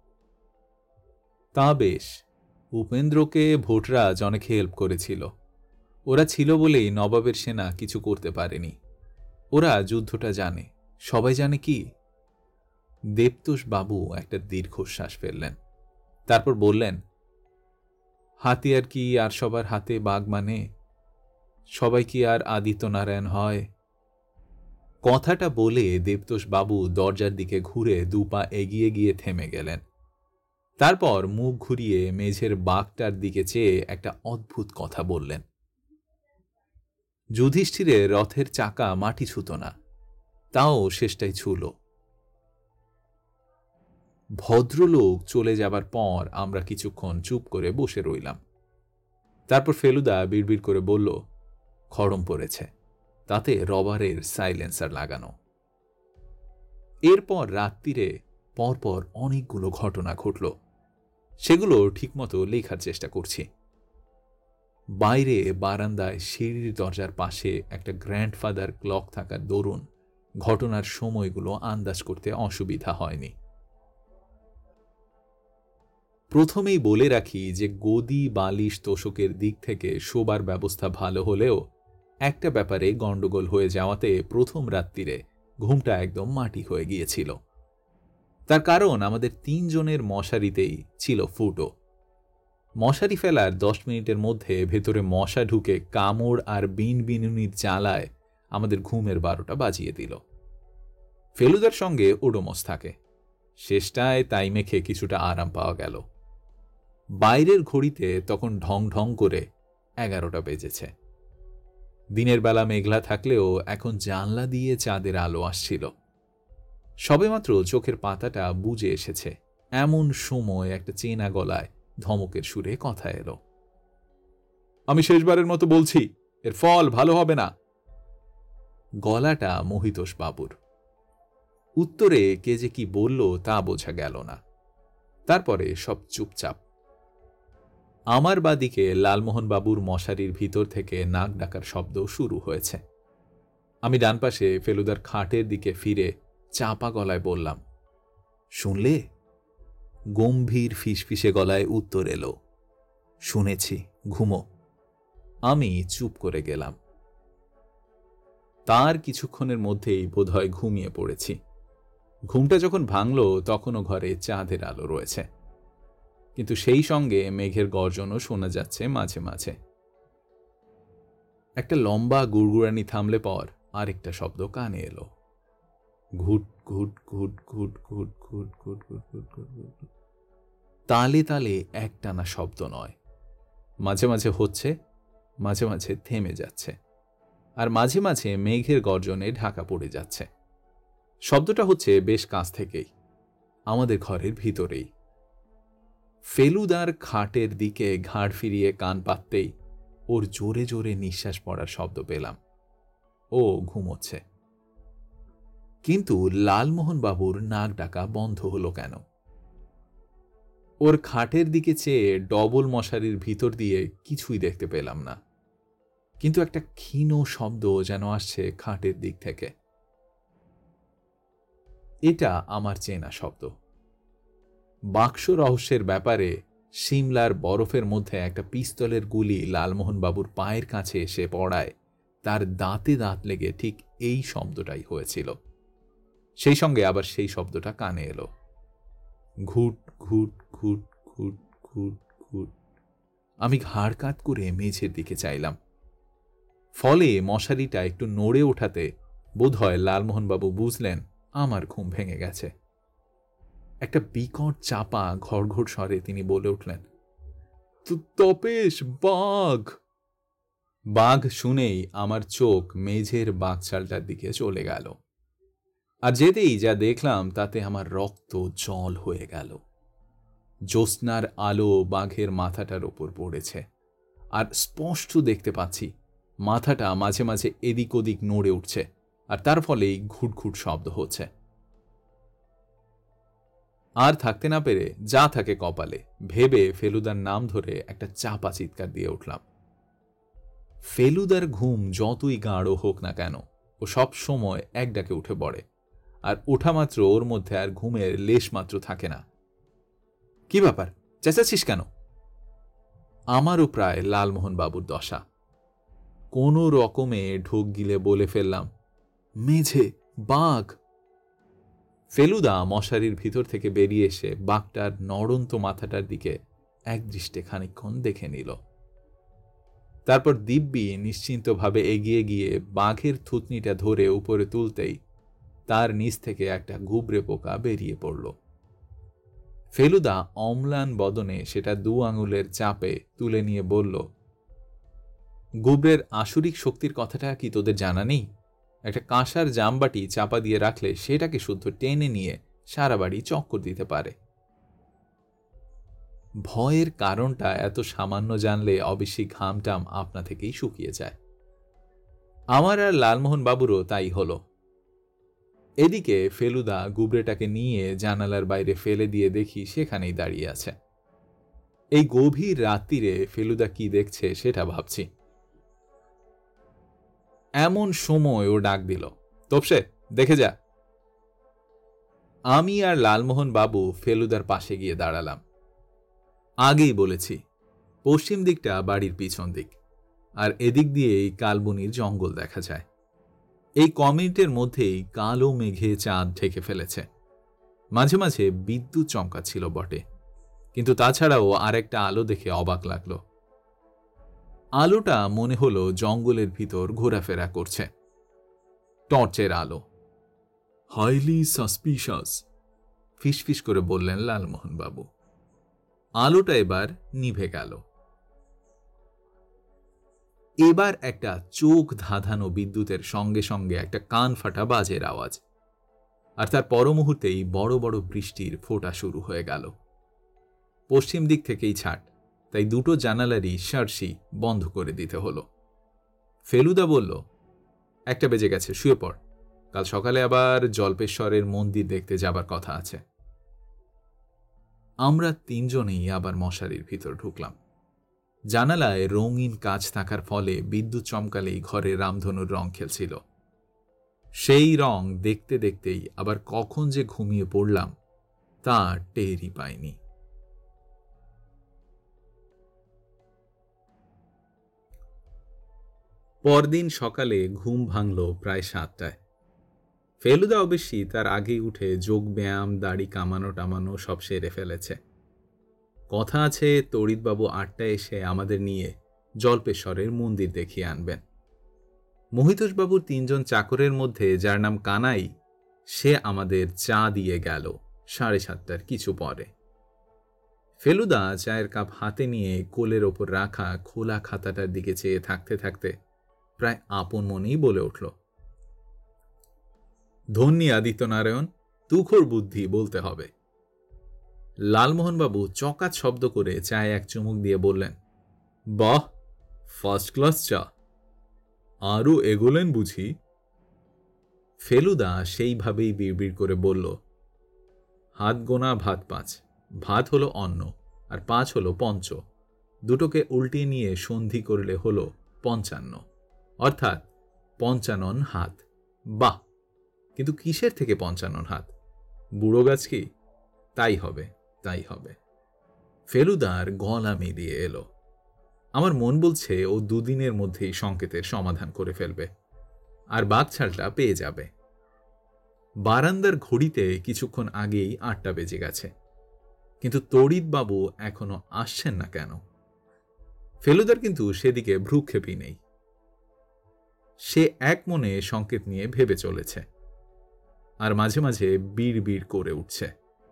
তা বেশ, উপেন্দ্রকে ভোটরাজ অনেক হেল্প করেছিল। ওরা ছিল বলেই নবাবের সেনা কিছু করতে পারেনি। ওরা যুদ্ধটা জানে, সবাই জানে কি? দেবতোষ বাবু একটা দীর্ঘশ্বাস ফেললেন, তারপর বললেন, হাতিয়ার কি আর সবার হাতে বাঘ মানে? সবাই কি আর আদিত্যনারায়ণ হয়? কথাটা বলে দেবতোষ বাবু দরজার দিকে ঘুরে দুপা এগিয়ে গিয়ে থেমে গেলেন। তারপর মুখ ঘুরিয়ে মেঝের বাঘটার দিকে চেয়ে একটা অদ্ভুত কথা বললেন, যুধিষ্ঠিরের রথের চাকা মাটি ছুতো না, তাও শেষটাই ছুল। ভদ্রলোক চলে যাবার পর আমরা কিছুক্ষণ চুপ করে বসে রইলাম। তারপর ফেলুদা বিড়বিড় করে বলল, খড়ম পড়েছে, তাতে রবারের সাইলেন্সার লাগানো। এরপর রাত্রিরে পরপর অনেকগুলো ঘটনা ঘটল, সেগুলো ঠিকমতো লেখার চেষ্টা করছি। বাইরে বারান্দায় সিঁড়ির দরজার পাশে একটা গ্র্যান্ডফাদার ক্লক থাকার দরুন ঘটনার সময়গুলো আন্দাজ করতে অসুবিধা হয়নি। প্রথমেই বলে রাখি যে গদি বালিশ তোষকের দিক থেকে শোবার ব্যবস্থা ভালো হলেও একটা ব্যাপারে গন্ডগোল হয়ে যাওয়াতে প্রথম রাত্রিরে ঘুমটা একদম মাটি হয়ে গিয়েছিল। তার কারণ আমাদের 3 জনের মশারিতেই ছিল ফুটো। মশারি ফেলার 10 মিনিটের মধ্যে ভেতরে মশা ঢুকে কামড় আর বিনবিনুনির জ্বালায় আমাদের ঘুমের 12টা বাজিয়ে দিল। ফেলুদার সঙ্গে ওডোমস থাকে, শেষটায় তাই মেখে কিছুটা আরাম পাওয়া গেল। বাইরের ঘড়িতে তখন ঢং ঢং করে 11টা বেজেছে। দিনের বেলা মেঘলা থাকলেও এখন জানলা দিয়ে চাঁদের আলো আসছিল। সবেমাত্র চোখের পাতাটা বুজে এসেছে, এমন সময় একটা চেনা গলায় ধমকের সুরে কথা এলো, আমি শেষবারের মতো বলছি, এর ফল ভালো হবে না। গলাটা মহিতোষ বাবুর। উত্তরে কে যে কি বলল তা বোঝা গেল না। তারপরে সব চুপচাপ। আমার বাদিকে লালমোহন বাবুর মশারির ভিতর থেকে নাক ডাকার শব্দ শুরু হয়েছে। আমি ডান পাশে ফেলুদার খাটের দিকে ফিরে চাপা গলায় বললাম, শুনলে? গম্ভীর ফিসফিসে গলায় উত্তর এলো, শুনেছি, ঘুমো। আমি চুপ করে গেলাম। তার কিছুক্ষণের মধ্যেই বোধহয় ঘুমিয়ে পড়েছি। ঘুমটা যখন ভাঙল তখনও ঘরে চাঁদের আলো রয়েছে, কিন্তু সেই সঙ্গে মেঘের গর্জনও শোনা যাচ্ছে মাঝে মাঝে। একটা লম্বা গুড়গুড়ানি থামলে পর আরেকটা শব্দ কানে এলো, ঘুট ঘুট ঘুট ঘুট ঘুট ঘুট ঘুট ঘুট ঘুট ঘুট ঘুট। তালে তালে একটানা শব্দ নয়, মাঝে মাঝে হচ্ছে, মাঝে মাঝে থেমে যাচ্ছে, আর মাঝে মাঝে মেঘের গর্জনে ঢাকা পড়ে যাচ্ছে। শব্দটা হচ্ছে বেশ কাছ থেকেই, আমাদের ঘরের ভিতরেই। ফেলুদার খাটের দিকে ঘাড় ফিরিয়ে কান পাততেই ওর জোরে জোরে নিঃশ্বাস পড়ার শব্দ পেলাম। ও ঘুমোচ্ছে। কিন্তু লালমোহন বাবুর নাক ডাকা বন্ধ হলো কেন? ওর খাটের দিকে চেয়ে ডবল মশারির ভিতর দিয়ে কিছুই দেখতে পেলাম না, কিন্তু একটা ক্ষীণ শব্দ যেন আসছে খাটের দিক থেকে। এটা আমার চেনা শব্দ। বাক্স রহস্যের ব্যাপারে সিমলার বরফের মধ্যে একটা পিস্তলের গুলি লালমোহনবাবুর পায়ের কাছে এসে পড়ায় তার দাঁতে দাঁত লেগে ঠিক এই শব্দটাই হয়েছিল। সেই সঙ্গে আবার সেই শব্দটা কানে এলো, ঘুট ঘুট ঘুট ঘুট ঘুট ঘুট। আমি ঘাড় কাত করে মেঝের দিকে চাইলাম। ফলে মশারিটা একটু নড়ে ওঠাতে বোধহয় লালমোহনবাবু বুঝলেন আমার ঘুম ভেঙে গেছে। একটা বিকট চাপা ঘড়ঘড় স্বরে তিনি বলে উঠলেন, তপেশ, বাঘ! বাঘ শুনেই আমার চোখ মেঝের বাঘচালটার দিকে চলে গেল, আর যেতেই যা দেখলাম তাতে আমার রক্ত জল হয়ে গেল। জ্যোৎস্নার আলো বাঘের মাথাটার ওপর পড়েছে, আর স্পষ্ট দেখতে পাচ্ছি মাথাটা মাঝে মাঝে এদিক ওদিক নড়ে উঠছে, আর তার ফলেই ঘুটঘুট শব্দ হচ্ছে। আর থাকতে না পেরে যা থাকে কপালে ভেবে ফেলুদার নাম ধরে একটা চাপা চিৎকার দিয়ে উঠলাম। ফেলুদার ঘুম যতই গাঢ় হোক না কেন, ও সব সময় এক ডাকে উঠে পড়ে, আর ওঠা মাত্র ওর মধ্যে আর ঘুমের লেশ মাত্র থাকে না। কি ব্যাপার, চেঁচাচ্ছিস কেন? আমারও প্রায় লালমোহনবাবুর দশা। কোনো রকমে ঢোক গিলে বলে ফেললাম, মেঝে, বাঘ! ফেলুদা মশারির ভিতর থেকে বেরিয়ে এসে বাঘটার নড়ন্ত মাথাটার দিকে একদৃষ্টে খানিকক্ষণ দেখে নিল। তারপর দিব্যি নিশ্চিন্তভাবে এগিয়ে গিয়ে বাঘের থুতনিটা ধরে উপরে তুলতেই তার নিচ থেকে একটা ঘুবড়ে পোকা বেরিয়ে পড়ল। ফেলুদা অম্লান বদনে সেটা 2 আঙুলের চাপে তুলে নিয়ে বলল, গুবরের আসরিক শক্তির কথাটা কি তোদের জানা নেই? একটা কাঁসার জামবাটি চাপা দিয়ে রাখলে সেটাকে শুদ্ধ টেনে নিয়ে সারা বাড়ি চক্কর দিতে পারে। ভয়ের কারণটা এত সামান্য জানলে অবশ্যই ঘামটাম আপনা থেকেই শুকিয়ে যায়। আমার আর লালমোহন বাবুরও তাই হলো। এদিকে ফেলুদা গুবরেটাকে নিয়ে জানালার বাইরে ফেলে দিয়ে দেখি সেখানেই দাঁড়িয়ে আছে। এই গভীর রাত্রিরে ফেলুদা কি দেখছে সেটা ভাবছি। এমন সময় ও ডাক দিল, তোপসে, দেখে যা। আমি আর লালমোহন বাবু ফেলুদার পাশে গিয়ে দাঁড়ালাম। আগেই বলেছি, পশ্চিম দিকটা বাড়ির পিছন দিক, আর এদিক দিয়েই কালবনির জঙ্গল দেখা যায়। এই কমিউনিটির মধ্যেই কালো মেঘে চাঁদ ঢেকে ফেলেছে। মাঝে মাঝে বিদ্যুৎ চমকাচ্ছিল বটে, কিন্তু তাছাড়াও আরেকটা আলো দেখে অবাক লাগলো। আলোটা মনে হলো জঙ্গলের ভিতর ঘোরাফেরা করছে। টর্চের আলো। হাইলি সাসপিশাস, ফিসফিস করে বললেন লালমোহন বাবু। আলোটা এবার নিভে গেল। এবার একটা চোখ ধাঁধানো বিদ্যুতের সঙ্গে সঙ্গে একটা কান ফাটা বাজের আওয়াজ, আর তার পর মুহূর্তেই বড় বড় বৃষ্টির ফোঁটা শুরু হয়ে গেল। পশ্চিম দিক থেকেই ছাট, তাই দুটো জানালারই শার্সি বন্ধ করে দিতে হলো। ফেলুদা বলল, 1টা বেজে গেছে, শুয়ে পড়, কাল সকালে আবার জল্পেশ্বরের মন্দির দেখতে যাবার কথা আছে। আমরা 3 জনেই আবার মশারির ভিতর ঢুকলাম। জানালায় রঙিন কাঁচ থাকার ফলে বিদ্যুৎ চমকালেই ঘরে রামধনুর রং খেলছিল। সেই রং দেখতে দেখতেই আবার কখন যে ঘুমিয়ে পড়লাম তা টেরই পাইনি। পরদিন সকালে ঘুম ভাঙল প্রায় 7টায়। ফেলুদা অবশ্যই তার আগেই উঠে যোগ ব্যায়াম, দাড়ি কামানো টামানো সব সেরে ফেলেছে। কথা আছে তড়িৎবাবু 8টায় এসে আমাদের নিয়ে জল্পেশ্বরের মন্দির দেখিয়ে আনবেন। মহিতোষবাবুর 3 জন চাকরের মধ্যে যার নাম কানাই, সে আমাদের চা দিয়ে গেল 7:30টার কিছু পরে। ফেলুদা চায়ের কাপ হাতে নিয়ে কোলের ওপর রাখা খোলা খাতাটার দিকে চেয়ে থাকতে থাকতে প্রায় আপন মনেই বলে উঠল, ধন্যী আদিত্যনারায়ণ, তুখোর বুদ্ধি বলতে হবে। লালমোহনবাবু চকাত শব্দ করে চায়ে এক চুমুক দিয়ে বললেন, বাহ, ফার্স্ট ক্লাস চা, আরও এগোলেন বুঝি? ফেলুদা সেইভাবেই বিড়বিড় করে বলল, হাত গোনা ভাত 5, ভাত হলো অন্ন, আর 5 হলো পঞ্চ। দুটোকে উল্টিয়ে নিয়ে সন্ধি করলে হলো 55, অর্থাৎ 55 হাত। বাহ! কিন্তু কিসের থেকে 55 হাত? বুড়ো গাছ কি? তাই হবে, তাই হবে। ফেলুদার গলা মিলিয়ে এলো। আমার মন বলছে ও 2 দিনের মধ্যেই সংকেতের সমাধান করে ফেলবে, আর বাঘছালটা পেয়ে যাবে। বারান্দার ঘড়িতে কিছুক্ষণ আগেই 8টা বেজে গেছে, কিন্তু তড়িৎবাবু এখনো আসছেন না কেন? ফেলুদার কিন্তু সেদিকে ভ্রুক্ষেপই নেই। সে এক মনে সংকেত নিয়ে ভেবে চলেছে, আর মাঝে মাঝে বিড় বিড় করে উঠছে।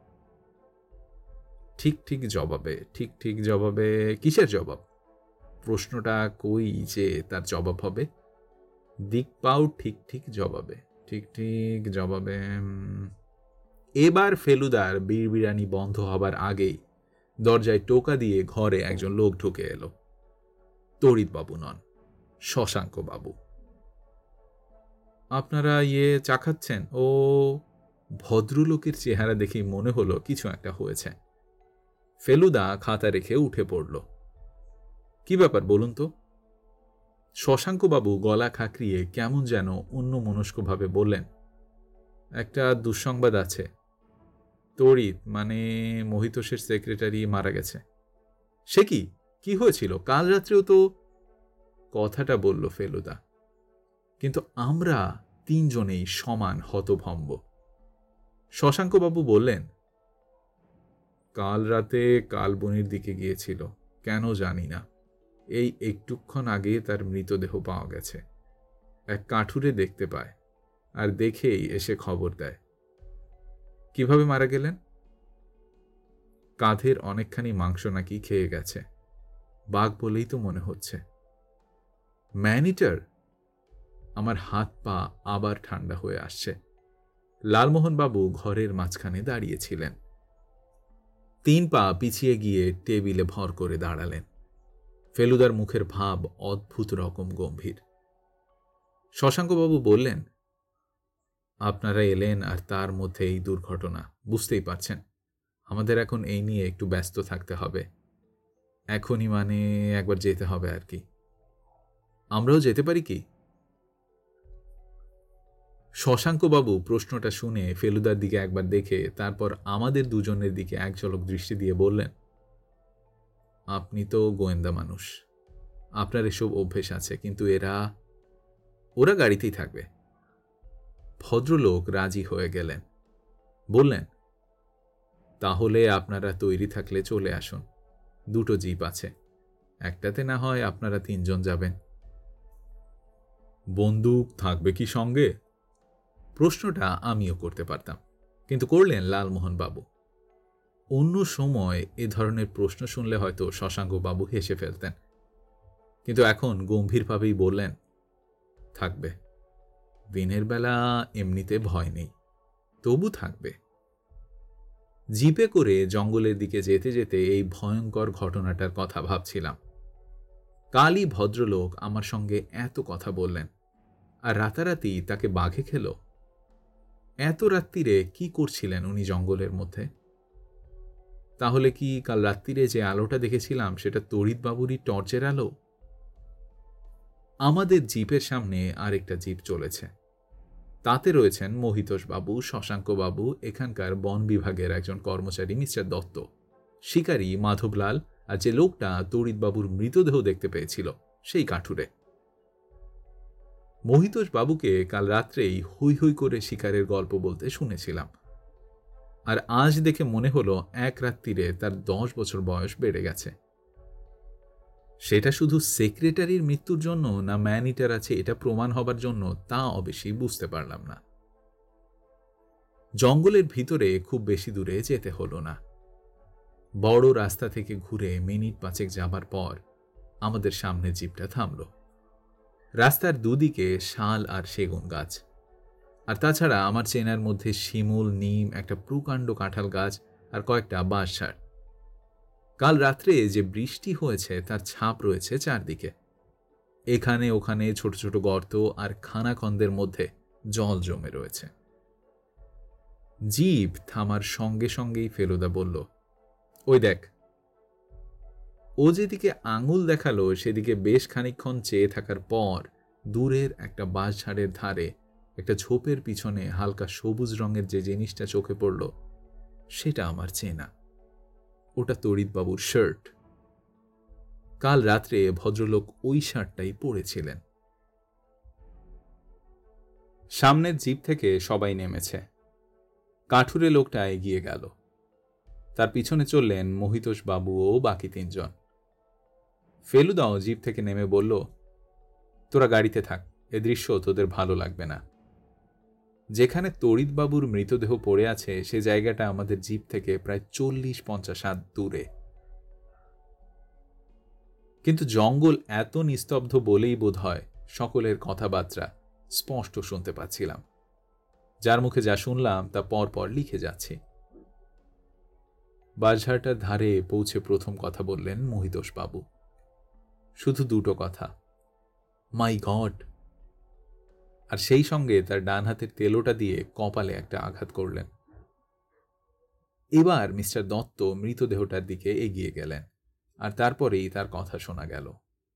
ঠিক ঠিক জবাবে, ঠিক ঠিক জবাবে। কিসের জবাব? প্রশ্নটা কই যে তার জবাব হবে? দিক পাও ঠিক ঠিক জবাবে, ঠিক ঠিক জবাবে। এবার ফেলুদার বিড়বিড়ানি বন্ধ হবার আগেই দরজায় টোকা দিয়ে ঘরে একজন লোক ঢুকে এলো। তড়িৎবাবু নন, শশাঙ্ক বাবু। আপনারা চা খাচ্ছেন? ও, ভদ্রলোকের চেহারা দেখেই মনে হলো কিছু একটা হয়েছে। ফেলুদা খাতা রেখে উঠে পড়ল। কি ব্যাপার বলুন তো? শশাঙ্কবাবু গলা খাঁকরিয়ে কেমন যেন অন্যমনস্কভাবে বললেন, একটা দুঃসংবাদ আছে। তড়িৎ মানে মহিতোষের সেক্রেটারি মারা গেছে। সে কি? কি হয়েছিল? কাল রাত্রেও তো। কথাটা বলল ফেলুদা, কিন্তু আমরা 3 জনেই সমান হতভম্ব। শশাঙ্কবাবু বললেন, কাল রাতে কালবনির দিকে গিয়েছিল, কেন জানি না। এই একটুক্ষণ আগে তার মৃতদেহ পাওয়া গেছে। এক কাঠুরে দেখতে পায়, আর দেখেই এসে খবর দেয়। কিভাবে মারা গেলেন? কাঁধের অনেকখানি মাংস নাকি খেয়ে গেছে। বাঘ বলেই তো মনে হচ্ছে। ম্যানিটার? আমার হাত পা আবার ঠান্ডা হয়ে আসছে। লালমোহনবাবু ঘরের মাঝখানে দাঁড়িয়েছিলেন। 3 পা পিছিয়ে গিয়ে টেবিলে ভর করে দাঁড়ালেন। ফেলুদার মুখের ভাব অদ্ভুত রকম গম্ভীর। শশাঙ্কবাবু বললেন, আপনারা এলেন আর তার মধ্যে এই দুর্ঘটনা, বুঝতেই পারছেন। আমাদের এখন এই নিয়ে একটু ব্যস্ত থাকতে হবে। এখনই মানে একবার যেতে হবে আর কি। আমরাও যেতে পারি কি? শশাঙ্কবাবু প্রশ্নটা শুনে ফেলুদার দিকে একবার দেখে তারপর আমাদের দুজনের দিকে এক ঝলক দৃষ্টি দিয়ে বললেন, আপনি তো গোয়েন্দা মানুষ, আপনার এসব অভ্যেস আছে, কিন্তু ওরা গাড়িতেই থাকবে। ভদ্রলোক রাজি হয়ে গেলেন। বললেন, তাহলে আপনারা তৈরি থাকলে চলে আসুন। 2টো জিপ আছে, একটাতে না হয় আপনারা 3 জন যাবেন। বন্দুক থাকবে কি সঙ্গে? প্রশ্নটা আমিও করতে পারতাম, কিন্তু করলেন লালমোহনবাবু। অন্য সময় এ ধরনের প্রশ্ন শুনলে হয়তো শশাঙ্কবাবু হেসে ফেলতেন, কিন্তু এখন গম্ভীরভাবেই বললেন, থাকবে। দিনের বেলা এমনিতে ভয় নেই, তবু থাকবে। জিপে করে জঙ্গলের দিকে যেতে যেতে এই ভয়ঙ্কর ঘটনাটার কথা ভাবছিলাম। কালই ভদ্রলোক আমার সঙ্গে এত কথা বললেন, আর রাতারাতি তাকে বাঘে খেল। এত রাত্রিরে কি করছিলেন উনি জঙ্গলের মধ্যে? তাহলে কি কাল রাত্রিরে যে আলোটা দেখেছিলাম সেটা তড়িৎবাবুরই টর্চের আলো? আমাদের জিপের সামনে আরেকটা জিপ চলেছে। তাতে রয়েছেন মহিতোষবাবু, শশাঙ্কবাবু, এখানকার বন বিভাগের একজন কর্মচারী মিস্টার দত্ত, শিকারী মাধবলাল, আর যে লোকটা তড়িৎবাবুর মৃতদেহ দেখতে পেয়েছিল সেই কাঠুরে। মহিতোষবাবুকে কাল রাত্রেই হৈ হৈ করে শিকারের গল্প বলতে শুনেছিলাম, আর আজ দেখে মনে হলো এক রাত্রিরে তার 10 বছর বয়স বেড়ে গেছে। সেটা শুধু সেক্রেটারির মৃত্যুর জন্য না ম্যানিটার আছে এটা প্রমাণ হবার জন্য, তা অবশ্যই বুঝতে পারলাম না। জঙ্গলের ভিতরে খুব বেশি দূরে যেতে হলো না। বড় রাস্তা থেকে ঘুরে মিনিট 5 যাবার পর আমাদের সামনে জিপটা থামল। রাস্তার দুদিকে শাল আর সেগুন গাছ, আর তাছাড়া আমার চেনার মধ্যে শিমুল, নিম, একটা প্রকাণ্ড কাঁঠাল গাছ আর কয়েকটা বাঁশঝাড়। কাল রাত্রে যে বৃষ্টি হয়েছে তার ছাপ রয়েছে চারদিকে। এখানে ওখানে ছোট ছোট গর্ত আর খানাখন্দের মধ্যে জল জমে রয়েছে। জিপ থামার সঙ্গে সঙ্গেই ফেলুদা বলল, ওই দেখ। ও যেদিকে আঙুল দেখালো সেদিকে বেশ খানিকক্ষণ চেয়ে থাকার পর দূরের একটা বাঁশঝাড়ের ধারে একটা ঝোপের পিছনে হালকা সবুজ রঙের যে জিনিসটা চোখে পড়ল সেটা আমার চেনা। ওটা তড়িৎবাবুর শার্ট। কাল রাত্রে ভদ্রলোক ওই শার্টটাই পরেছিলেন। সামনের জিপ থেকে সবাই নেমেছে। কাঠুরে লোকটা এগিয়ে গেল। তার পিছনে চললেন মহিতোষ বাবু ও বাকি 3 জন। ফেলুদাও জিপ থেকে নেমে বলল, তোরা গাড়িতে থাক, এ দৃশ্য তোদের ভালো লাগবে না। যেখানে তড়িৎবাবুর মৃতদেহ পড়ে আছে সে জায়গাটা আমাদের জিপ থেকে প্রায় 40-50 হাত দূরে। কিন্তু জঙ্গল এত নিস্তব্ধ বলেই বোধ হয় সকলের কথাবার্তা স্পষ্ট শুনতে পাচ্ছিলাম। যার মুখে যা শুনলাম তা পরপর লিখে যাচ্ছি। বাঁশঝাড়টার ধারে পৌঁছে প্রথম কথা বললেন মহিতোষ বাবু। শুধু 2টো কথা, মাই গড, আর সেই সঙ্গে তার ডান হাতের তেলোটা দিয়ে কপালে একটা আঘাত করলেন। এবার মিস্টার দত্ত মৃতদেহটার দিকে এগিয়ে গেলেন, আর তারপরেই তার কথা শোনা গেল।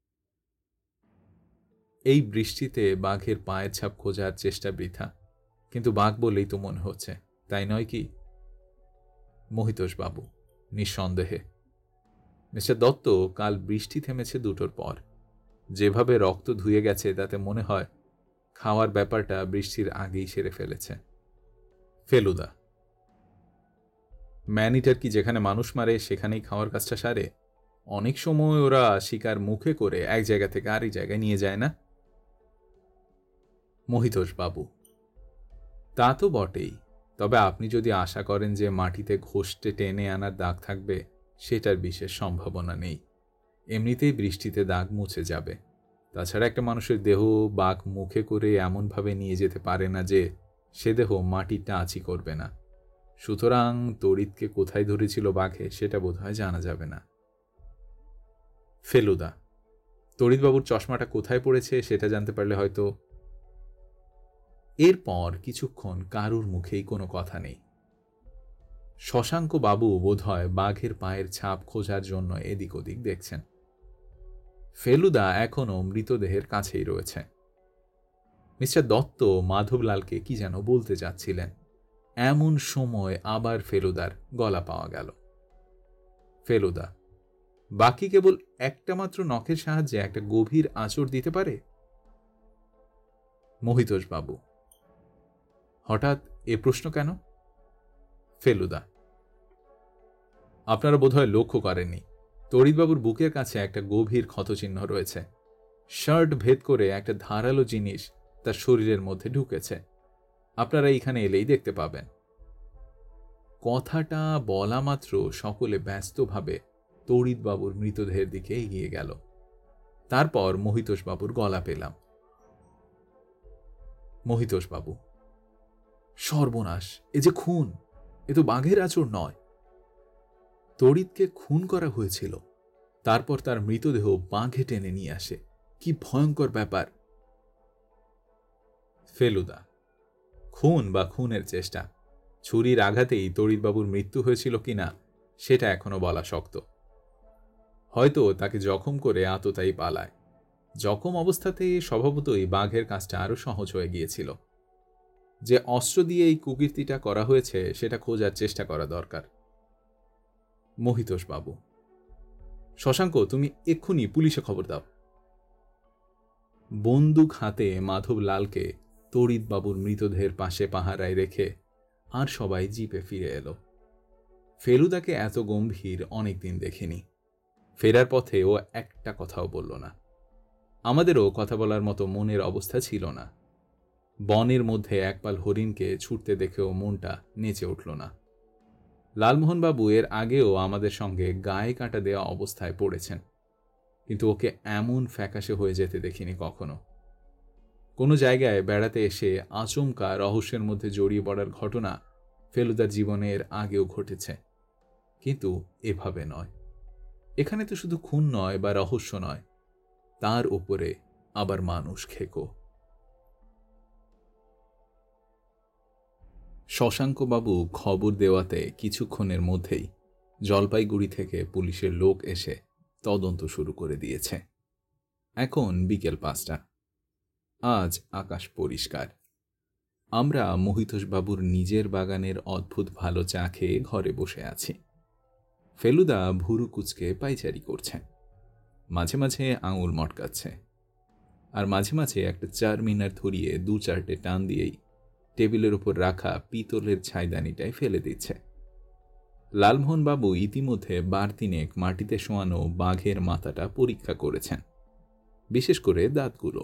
এই বৃষ্টিতে বাঘের পায়ের ছাপ খোঁজার চেষ্টা বৃথা, কিন্তু বাঘ বলেই তো মনে হচ্ছে, তাই নয় কি? মহিতোষ বাবু নিঃসন্দেহে। মিস্টার দত্ত, কাল বৃষ্টি থেমেছে 2টোর পর। যেভাবে রক্ত ধুয়ে গেছে তাতে মনে হয় খাওয়ার ব্যাপারটা বৃষ্টির আগেই সেরে ফেলেছে। ফেলুদা, ম্যানিটার কি যেখানে মানুষ মারে সেখানেই খাওয়ার কাজটা সারে? অনেক সময় ওরা শিকার মুখে করে এক জায়গা থেকে আরেক জায়গায় নিয়ে যায় না? মহিতোষ বাবু, তা তো বটেই, তবে আপনি যদি আশা করেন যে মাটিতে ঘষটে টেনে আনার দাগ থাকবে, সেটার বিশেষ সম্ভাবনা নেই। এমনিতেই বৃষ্টিতে দাগ মুছে যাবে। তাছাড়া একটা মানুষের দেহ বাঘ মুখে করে এমনভাবে নিয়ে যেতে পারে না যে সে দেহ মাটি টাচই করবে না। সুতরাং তড়িৎকে কোথায় ধরেছিল বাঘে সেটা বোধহয় জানা যাবে না। ফেলুদা, তড়িৎবাবুর চশমাটা কোথায় পড়েছে সেটা জানতে পারলে হয়তো। এরপর কিছুক্ষণ কারুর মুখেই কোনো কথা নেই। শশাঙ্ক বাবু বোধহয় বাঘের পায়ের ছাপ খোঁজার জন্য এদিক ওদিক দেখছেন। ফেলুদা এখনো মৃতদেহের কাছেই রয়েছে। মিস্টার দত্ত মাধবলালকে কি যেন বলতে যাচ্ছিলেন, এমন সময় আবার ফেলুদার গলা পাওয়া গেল। ফেলুদা, বাকি কেবল একটা মাত্র নখের সাহায্যে একটা গভীর আঁচড় দিতে পারে? মহিতোষ বাবু, হঠাৎ এ প্রশ্ন কেন? ফেলুদা, আপনারা বোধহয় লক্ষ্য করেননি, তড়িৎবাবুর বুকের কাছে একটা গভীর ক্ষতচিহ্ন রয়েছে। শার্ট ভেদ করে একটা ধারালো জিনিস তার শরীরের মধ্যে ঢুকেছে। আপনারা এইখানে এলেই দেখতে পাবেন। কথাটা বলা মাত্র সকলে ব্যস্তভাবে তড়িৎবাবুর মৃতদেহের দিকে এগিয়ে গেল। তারপর মহিতোষ বাবুর গলা পেলাম। মহিতোষ বাবু, সর্বনাশ, এ যে খুন, এ তো বাঘের আঁচড় নয়। তড়িৎকে খুন করা হয়েছিল, তারপর তার মৃতদেহ বাঘে টেনে নিয়ে আসে। কি ভয়ঙ্কর ব্যাপার! ফেলুদা, খুন বা খুনের চেষ্টা, ছুরির আঘাতেই তড়িৎবাবুর মৃত্যু হয়েছিল কিনা সেটা এখনো বলা শক্ত। হয়তো তাকে জখম করে আততায়ী পালায়। জখম অবস্থাতে স্বভাবতই বাঘের কাজটা আরো সহজ হয়ে গিয়েছিল। যে অস্ত্র দিয়ে এই কুকীর্তিটা করা হয়েছে সেটা খোঁজার চেষ্টা করা দরকার। মহিতোষ বাবু, শশাঙ্ক, তুমি এক্ষুনি পুলিশে খবর দাও। বন্দুক হাতে মাধবলালকে তড়িৎবাবুর মৃতদেহের পাশে পাহারায় রেখে আর সবাই জিপে ফিরে এলো। ফেলুদাকে এত গম্ভীর অনেকদিন দেখিনি। ফেরার পথে ও একটা কথাও বলল না। আমাদেরও কথা বলার মতো মনের অবস্থা ছিল না। বনের মধ্যে একপাল হরিণকে ছুটতে দেখেও মনটা নেচে উঠল না। লালমোহনবাবু এর আগেও আমাদের সঙ্গে গায়ে কাঁটা দেওয়া অবস্থায় পড়েছেন, কিন্তু ওকে এমন ফ্যাকাশে হয়ে যেতে দেখিনি কখনো। কোনো জায়গায় বেড়াতে এসে আচমকা রহস্যের মধ্যে জড়িয়ে পড়ার ঘটনা ফেলুদার জীবনের আগেও ঘটেছে, কিন্তু এভাবে নয়। এখানে তো শুধু খুন নয় বা রহস্য নয়, তার উপরে আবার মানুষ খেকো। শশাঙ্কবাবু খবর দেওয়াতে কিছুক্ষণের মধ্যেই জলপাইগুড়ি থেকে পুলিশের লোক এসে তদন্ত শুরু করে দিয়েছে। এখন বিকেল 5টা। আজ আকাশ পরিষ্কার। আমরা মহিতোষবাবুর নিজের বাগানের অদ্ভুত ভালো চা খেয়ে ঘরে বসে আছি। ফেলুদা ভুরু কুচকে পায়চারি করছে, মাঝে মাঝে আঙুল মটকাচ্ছে, আর মাঝে মাঝে একটা চারমিনার ধরিয়ে 2-4টে টান দিয়েই টেবিলের উপর রাখা পিতলের ছাইদানিটায় ফেলে দিচ্ছে। লালমোহনবাবু ইতিমধ্যে 12 মাটিতে শোয়ানো বাঘের মাথাটা পরীক্ষা করেছেন, বিশেষ করে দাঁতগুলো।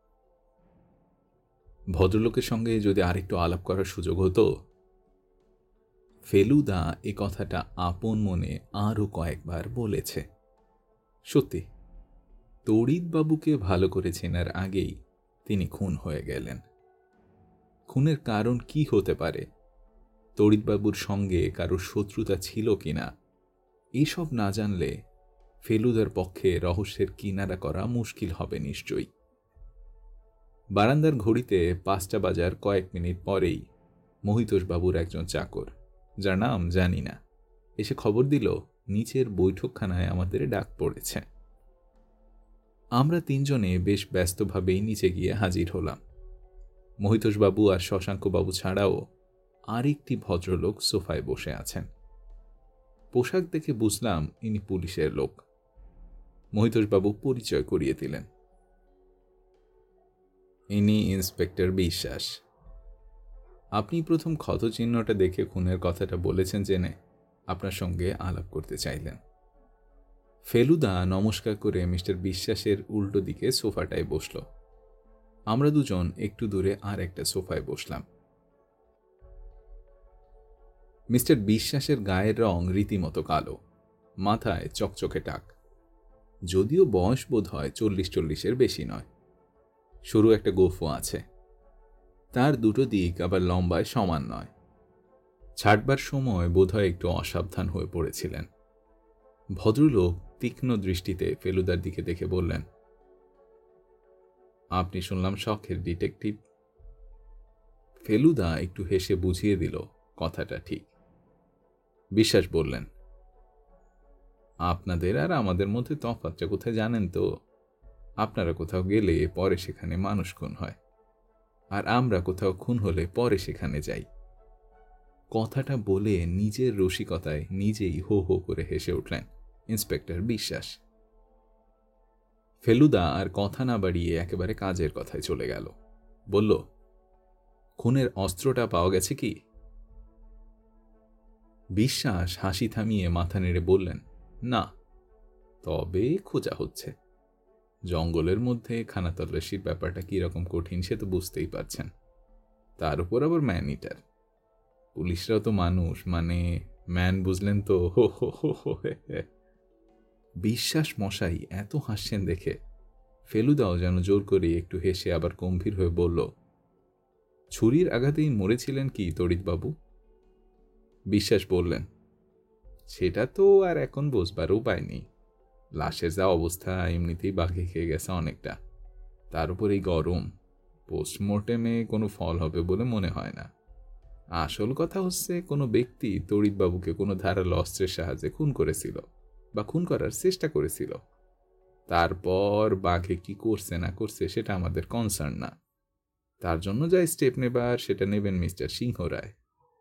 ভদ্রলোকের সঙ্গে যদি আরেকটু আলাপ করার সুযোগ হতো। ফেলুদা এ কথাটা আপন মনে আরও কয়েকবার বলেছে। সত্যি, তড়িৎবাবুকে ভালো করে চেনার আগেই তিনি খুন হয়ে গেলেন। খুনের কারণ কি হতে পারে, তড়িৎবাবুর সঙ্গে কারোর শত্রুতা ছিল কিনা, এসব না জানলে ফেলুদার পক্ষে রহস্যের কিনারা করা মুশকিল হবে নিশ্চয়ই। বারান্দার ঘড়িতে 5টা বাজার কয়েক মিনিট পরেই মহিতোষবাবুর একজন চাকর, যার নাম জানি না, এসে খবর দিল নিচের বৈঠকখানায় আমাদের ডাক পড়েছে। আমরা 3 জনে বেশ ব্যস্তভাবেই নিচে গিয়ে হাজির হলাম। মহিতোষবাবু আর শশাঙ্কবাবু ছাড়াও আরেকটি ভদ্রলোক সোফায় বসে আছেন। পোশাক দেখে বুঝলাম ইনি পুলিশের লোক। মহিতোষবাবু পরিচয় করিয়ে দিলেন। ইনি ইন্সপেক্টর বিশ্বাস। আপনি প্রথম ক্ষতচিহ্নটা দেখে খুনের কথাটা বলেছেন জেনে আপনার সঙ্গে আলাপ করতে চাইলেন। ফেলুদা নমস্কার করে মিস্টার বিশ্বাসের উল্টো দিকে সোফাটায় বসল। আমরা দুজন একটু দূরে আর একটা সোফায় বসলাম। মিস্টার বিশ্বাসের গায়ের রং রীতিমতো কালো, মাথায় চকচকে টাক, যদিও বয়স বোধ হয় 40-40-এর বেশি নয়। সরু একটা গোঁফও আছে, তার দুটো দিক আবার লম্বায় সমান নয়। ছাড়বার সময় বোধহয় একটু অসাবধান হয়ে পড়েছিলেন। ভদ্রলোক তীক্ষ্ণ দৃষ্টিতে ফেলুদার দিকে দেখে বললেন, আপনি শুনলাম শখের ডিটেকটিভ। ফেলুদা একটু হেসে বুঝিয়ে দিল কথাটা ঠিক। বিশ্বাস বললেন, আপনাদের আর আমাদের মধ্যে তফাৎটা কোথায় জানেন তো? আপনারা কোথাও গেলে পরে সেখানে মানুষ খুন হয়, আর আমরা কোথাও খুন হলে পরে সেখানে যাই। কথাটা বলে নিজের রসিকতায় নিজেই হো হো করে হেসে উঠলেন ইন্সপেক্টর বিশ্বাস। ফেলুদা আর কথা না বাড়িয়ে একেবারে কাজের কথায় চলে গেল। বলল, খুনের অস্ত্রটা পাওয়া গেছে কি? বিশ্বাস হাসি থামিয়ে মাথা নেড়ে বললেন, না, তবে খোঁজা হচ্ছে। জঙ্গলের মধ্যে খানাতল্লাশির ব্যাপারটা কিরকম কঠিন সে তো বুঝতেই পারছেন। তার উপর আবার ম্যান ইটার। পুলিশরাও তো মানুষ, মানে ম্যান, বুঝলেন তো? হো হো হো হো হে হে। বিশ্বাস মশাই এত হাসছেন দেখে ফেলুদাও যেন জোর করে একটু হেসে আবার গম্ভীর হয়ে বলল, ছুরির আঘাতেই মরেছিলেন কি তড়িৎবাবু? বিশ্বাস বললেন, সেটা তো আর এখন বুঝবার উপায় নেই। লাশের যা অবস্থা, এমনিতেই বাঘে খেয়ে গেছে অনেকটা। তার উপর এই গরম, পোস্টমর্টেমে কোনো ফল হবে বলে মনে হয় না। আসল কথা হচ্ছে, কোনো ব্যক্তি তড়িৎবাবুকে কোনো ধারালো অস্ত্রের সাহায্যে খুন করেছিল বা খুন করার চেষ্টা করেছিল। তারপর বাঘে কি করছে না করছে সেটা আমাদের কনসার্ন না। তার জন্য যা স্টেপ নেবার সেটা নেবেন মিস্টার সিংহ রায়।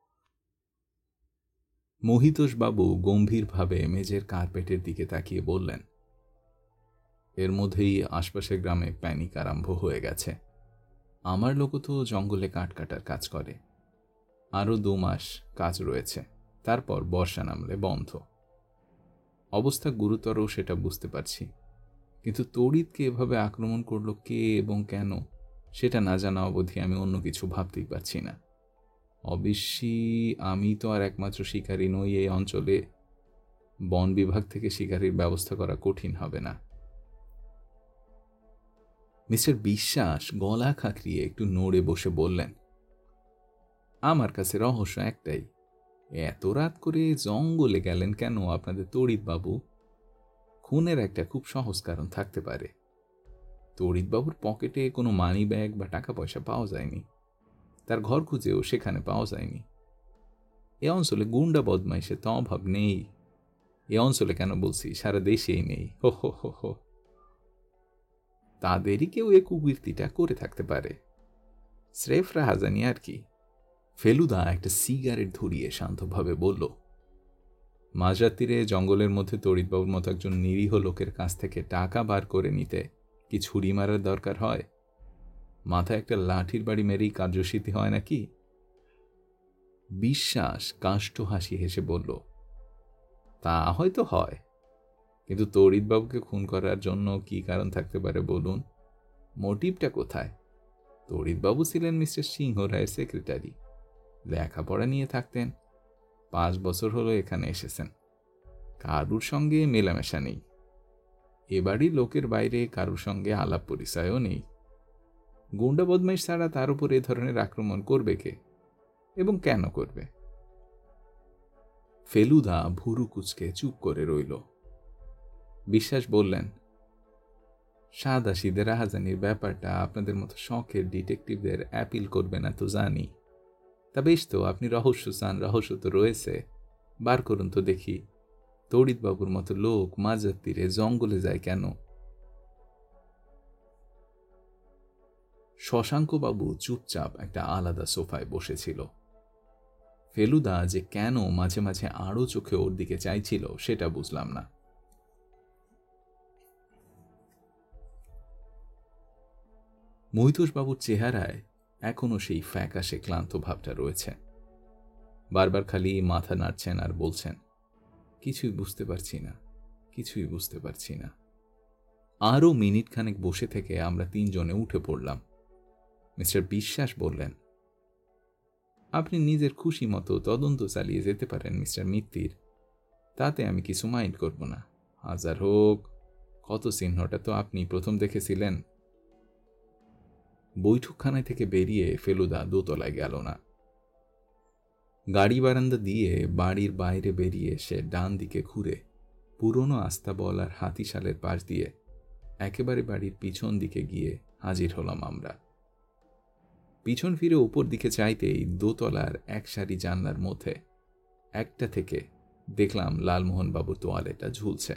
মহিতোষবাবু গম্ভীরভাবে মেঝের কার্পেটের দিকে তাকিয়ে বললেন, এর মধ্যেই আশপাশের গ্রামে প্যানিক আরম্ভ হয়ে গেছে। আমার লোকও তো জঙ্গলে কাঠ কাটার কাজ করে। আরও 2 মাস কাজ রয়েছে, তারপর বর্ষা নামলে বন্ধ। অবস্থা গুরুতর সেটা বুঝতে পারছি, কিন্তু তড়িৎকে এভাবে আক্রমণ করলো কে এবং কেন সেটা না জানা অবধি আমি অন্য কিছু ভাবতেই পারছি না। অবশ্যই আমি তো আর একমাত্র শিকারী নই এই অঞ্চলে। বন বিভাগ থেকে শিকারীর ব্যবস্থা করা কঠিন হবে না। মিস্টার বিশ্বাস গলা খাঁকরিয়ে একটু নড়ে বসে বললেন, আমার কাছে রহস্য একটাই, এত রাত করে জঙ্গলে গেলেন কেন আপনাদের তড়িৎবাবু? খুনের একটা খুব সহজ কারণ থাকতে পারে। তড়িৎবাবুর পকেটে কোনো মানি ব্যাগ বা টাকা পয়সা পাওয়া যায়নি, তার ঘর খুঁজেও সেখানে পাওয়া যায়নি। এ অঞ্চলে গুন্ডা বদমাইশের তো অভাব নেই। এ অঞ্চলে কেন বলছি, সারা দেশেই নেই। হো হো হো হো। তাদেরই কেউ এ কুকীর্তিটা করে থাকতে পারে, স্রেফ রাহাজানি আর কি। ফেলুদা একটা সিগারেট ধরিয়ে শান্তভাবে বলল, মাঝরাত্রিরে জঙ্গলের মধ্যে তড়িৎবাবুর মতো একজন নিরীহ লোকের কাছ থেকে টাকা বার করে নিতে কি ছুরি মারার দরকার হয়? মাথায় একটা লাঠির বাড়ি মেরেই কার্যসিদ্ধি হয় নাকি? বিশ্বাস কাষ্ঠ হাসি হেসে বলল, তা হয়তো হয়, কিন্তু তড়িৎবাবুকে খুন করার জন্য কি কারণ থাকতে পারে বলুন? মোটিভটা কোথায়? তড়িৎবাবু ছিলেন মিস্টার সিংহ রায়ের সেক্রেটারি, লেখাপড়া নিয়ে থাকতেন। 5 বছর হলো এখানে এসেছেন, কারুর সঙ্গে মেলামেশা নেই। এবারই লোকের বাইরে কারুর সঙ্গে আলাপ পরিচয়ও নেই। গুন্ডা বদমাইশ ছাড়া তার উপর এ ধরনের আক্রমণ করবে কে, এবং কেন করবে? ফেলুদা ভুরু কুচকে চুপ করে রইল। বিশ্বাস বললেন, সাদাসিধে রাহাজানির ব্যাপারটা আপনাদের মতো শখের ডিটেকটিভদের অ্যাপিল করবে না তো জানি। তা বেশ তো, আপনি রহস্য চান, রহস্য তো রয়েছে, বার করুন তো দেখি। তড়িৎবাবুর মতো লোক মাঝরাত্রিরে জঙ্গলে যায় কেন? শশাঙ্কবাবু চুপচাপ একটা আলাদা সোফায় বসেছিল। ফেলুদা যে কেন মাঝে মাঝে আড়ো চোখে ওর দিকে চাইছিল সেটা বুঝলাম না। মহিতোষবাবুর চেহারায় এখনো সেই ফ্যাকাশে ক্লান্ত ভাবটা রয়েছে। বারবার খালি মাথা নাড়ছেন আর বলছেন, কিছুই বুঝতে পারছি না, কিছুই বুঝতে পারছি না। আরও মিনিট খানেক বসে থেকে আমরা 3 জনে উঠে পড়লাম। মিস্টার বিশ্বাস বললেন, আপনি নিজের খুশি মতো তদন্ত চালিয়ে যেতে পারেন মিস্টার মিত্তির, তাতে আমি কিছু মাইন্ড করব না। হাজার হোক, ক্ষত চিহ্নটা তো আপনি প্রথম দেখেছিলেন। বৈঠকখানায় থেকে বেরিয়ে ফেলুদা দোতলায় গেল না। গাড়ি বারান্দা দিয়ে বাড়ির বাইরে বেরিয়ে সে ডান দিকে ঘুরে পুরনো আস্তাবল আর হাতিশালের পাশ দিয়ে একেবারে বাড়ির পিছন দিকে গিয়ে হাজির হলাম আমরা। পিছন ফিরে উপর দিকে চাইতেই দোতলার এক সারি জানলার মধ্যে একটা থেকে দেখলাম লালমোহনবাবুর তোয়ালেটা ঝুলছে।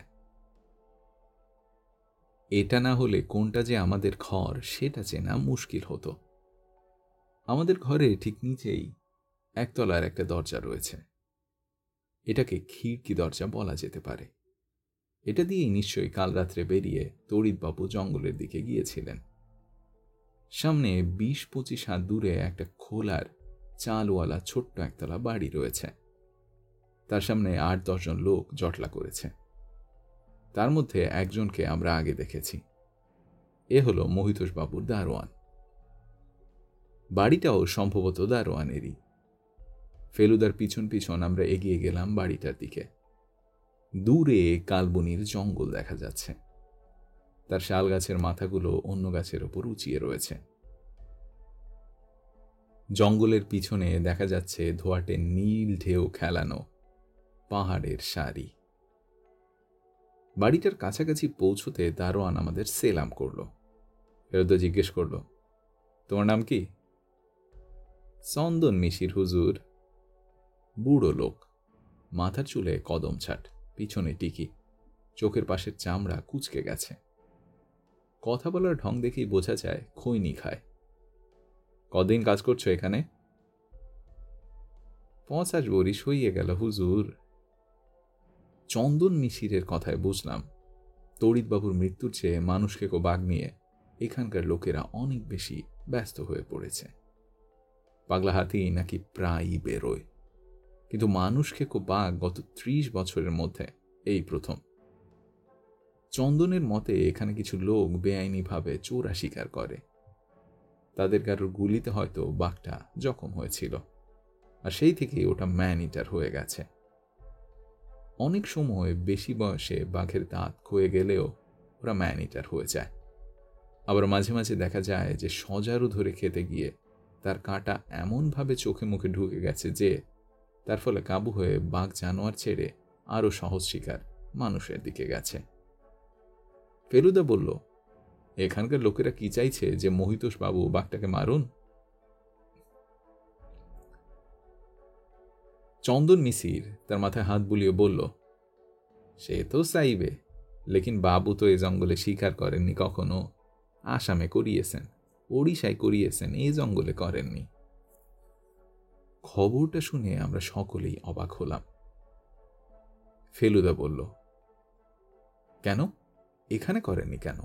এটা না হলে কোনটা যে আমাদের ঘর সেটা চেনা মুশকিল হতো। আমাদের ঘরে ঠিক নিচেই একতলার একটা দরজা রয়েছে। এটাকে খিড়কি দরজা বলা যেতে পারে। এটা দিয়েই নিশ্চয়ই কাল রাত্রে বেরিয়ে তড়িৎবাবু জঙ্গলের দিকে গিয়েছিলেন। সামনে 20-25 হাত দূরে একটা খোলার চালওয়ালা ছোট্ট একতলা বাড়ি রয়েছে। তার সামনে 8-10 জন লোক জটলা করেছে। তার মধ্যে একজনকে আমরা আগে দেখেছি। এ হলো মহিতোষবাবুর দারোয়ান। বাড়িটাও সম্ভবত দারোয়ানেরই। ফেলুদার পিছন পিছন আমরা এগিয়ে গেলাম বাড়িটার দিকে। দূরে কালবনির জঙ্গল দেখা যাচ্ছে। তার শাল গাছের মাথাগুলো অন্য গাছের ওপর উঁচিয়ে রয়েছে। জঙ্গলের পিছনে দেখা যাচ্ছে ধোয়াটে নীল ঢেউ খেলানো পাহাড়ের সারি। বাড়িটার কাছাকাছি পৌঁছতে দারোয়ান আমাদের সেলাম করল। ফেলুদা জিজ্ঞেস করল, তোমার নাম কি? চন্দন মিশির হুজুর। বুড়ো লোক, মাথার চুলে কদম ছাট, পিছনে টিকি, চোখের পাশের চামড়া কুচকে গেছে। কথা বলার ঢং দেখেই বোঝা যায় খৈনি খায়। কদিন কাজ করছো এখানে? 50 বরিশ হইয়ে গেল হুজুর। চন্দন মিশিরের কথায় বুঝলাম তড়িৎবাবুর মৃত্যুর চেয়ে মানুষকে বাঘ নিয়ে এখানকার লোকেরা অনেক বেশি ব্যস্ত হয়ে পড়েছে। পাগলা হাতি নাকি প্রায়ই বেরোয়, কিন্তু মানুষকে বাঘ গত 30 বছরের মধ্যে এই প্রথম। চন্দনের মতে এখানে কিছু লোক বেআইনিভাবে চোরা শিকার করে। তাদের কারোর গুলিতে হয়তো বাঘটা জখম হয়েছিল, আর সেই থেকে ওটা ম্যান ইটার হয়ে গেছে। অনেক সময় বেশি বয়সে বাঘের দাঁত ক্ষয়ে গেলেও ওরা ম্যান ইটার হয়ে যায়। আবার মাঝে মাঝে দেখা যায় যে সজারু ধরে খেতে গিয়ে তার কাঁটা এমনভাবে চোখে মুখে ঢুকে গেছে যে তার ফলে কাবু হয়ে বাঘ জানোয়ার ছেড়ে আরও সহজ শিকার মানুষের দিকে গেছে। ফেলুদা বলল, এখানকার লোকেরা কি চাইছে যে মহিতোষ বাবু বাঘটাকে মারুন? চন্দন মিসির তার মাথায় হাত বুলিয়ে বলল, সে তো চাইবে, লেকিন বাবু তো এ জঙ্গলে শিকার করেননি কখনো। আসামে করিয়েছেন, ওড়িশায় করিয়েছেন, এই জঙ্গলে করেননি। খবরটা শুনে আমরা সকলেই অবাক হলাম। ফেলুদা বলল, কেন, এখানে করেননি কেন?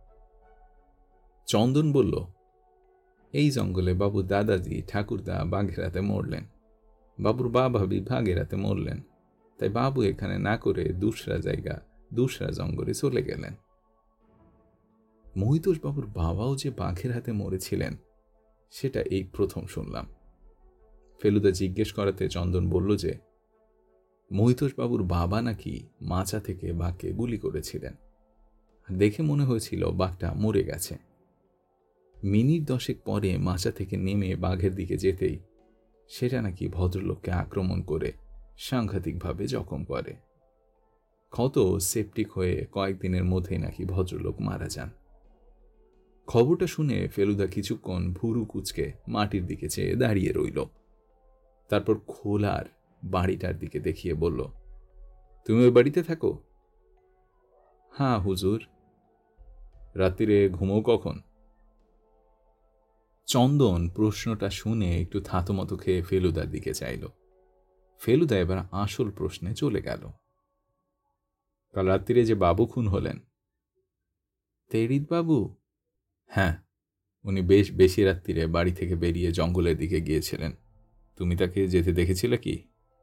চন্দন বলল, এই জঙ্গলে বাবুর দাদাজি ঠাকুরদা বাঘের হাতে মরলেন, বাবুর বাবা বাঘের হাতে মরলেন, তাই বাবু এখানে না করে দুসরা জায়গা, দুসরা জঙ্গলে চলে গেলেন। মহিতোষ বাবুর বাবাও যে বাঘের হাতে মরেছিলেন সেটা এই প্রথম শুনলাম। ফেলুদা জিজ্ঞেস করাতে চন্দন বলল যে মহিতোষ বাবুর বাবা নাকি মাচা থেকে বাঘকে গুলি করেছিলেন, দেখে মনে হয়েছিল বাঘটা মরে গেছে। মিনিট 10 পরে মাচা থেকে নেমে বাঘের দিকে যেতেই সেটা নাকি ভদ্রলোককে আক্রমণ করে সাংঘাতিকভাবে জখম করে। ক্ষত সেপটিক হয়ে কয়েকদিনের মধ্যেই নাকি ভদ্রলোক মারা যান। খবরটা শুনে ফেলুদা কিছুক্ষণ ভুরু কুচকে মাটির দিকে চেয়ে দাঁড়িয়ে রইল। তারপর খোলার বাড়িটার দিকে দেখিয়ে বলল, তুমি ওই বাড়িতে থাকো? হ্যাঁ হুজুর। রাত্রিরে ঘুমো কখন? চন্দন প্রশ্নটা শুনে একটু থাতমতো খেয়ে ফেলুদার দিকে চাইল। ফেলুদা এবার আসল প্রশ্নে চলে গেল। কাল রাত্রিরে যে বাবু খুন হলেন, তেরিত বাবু? হ্যাঁ, উনি বেশ বেশি রাত্রিরে বাড়ি থেকে বেরিয়ে জঙ্গলের দিকে গিয়েছিলেন। তুমি তাকে যেতে দেখেছিলে কি?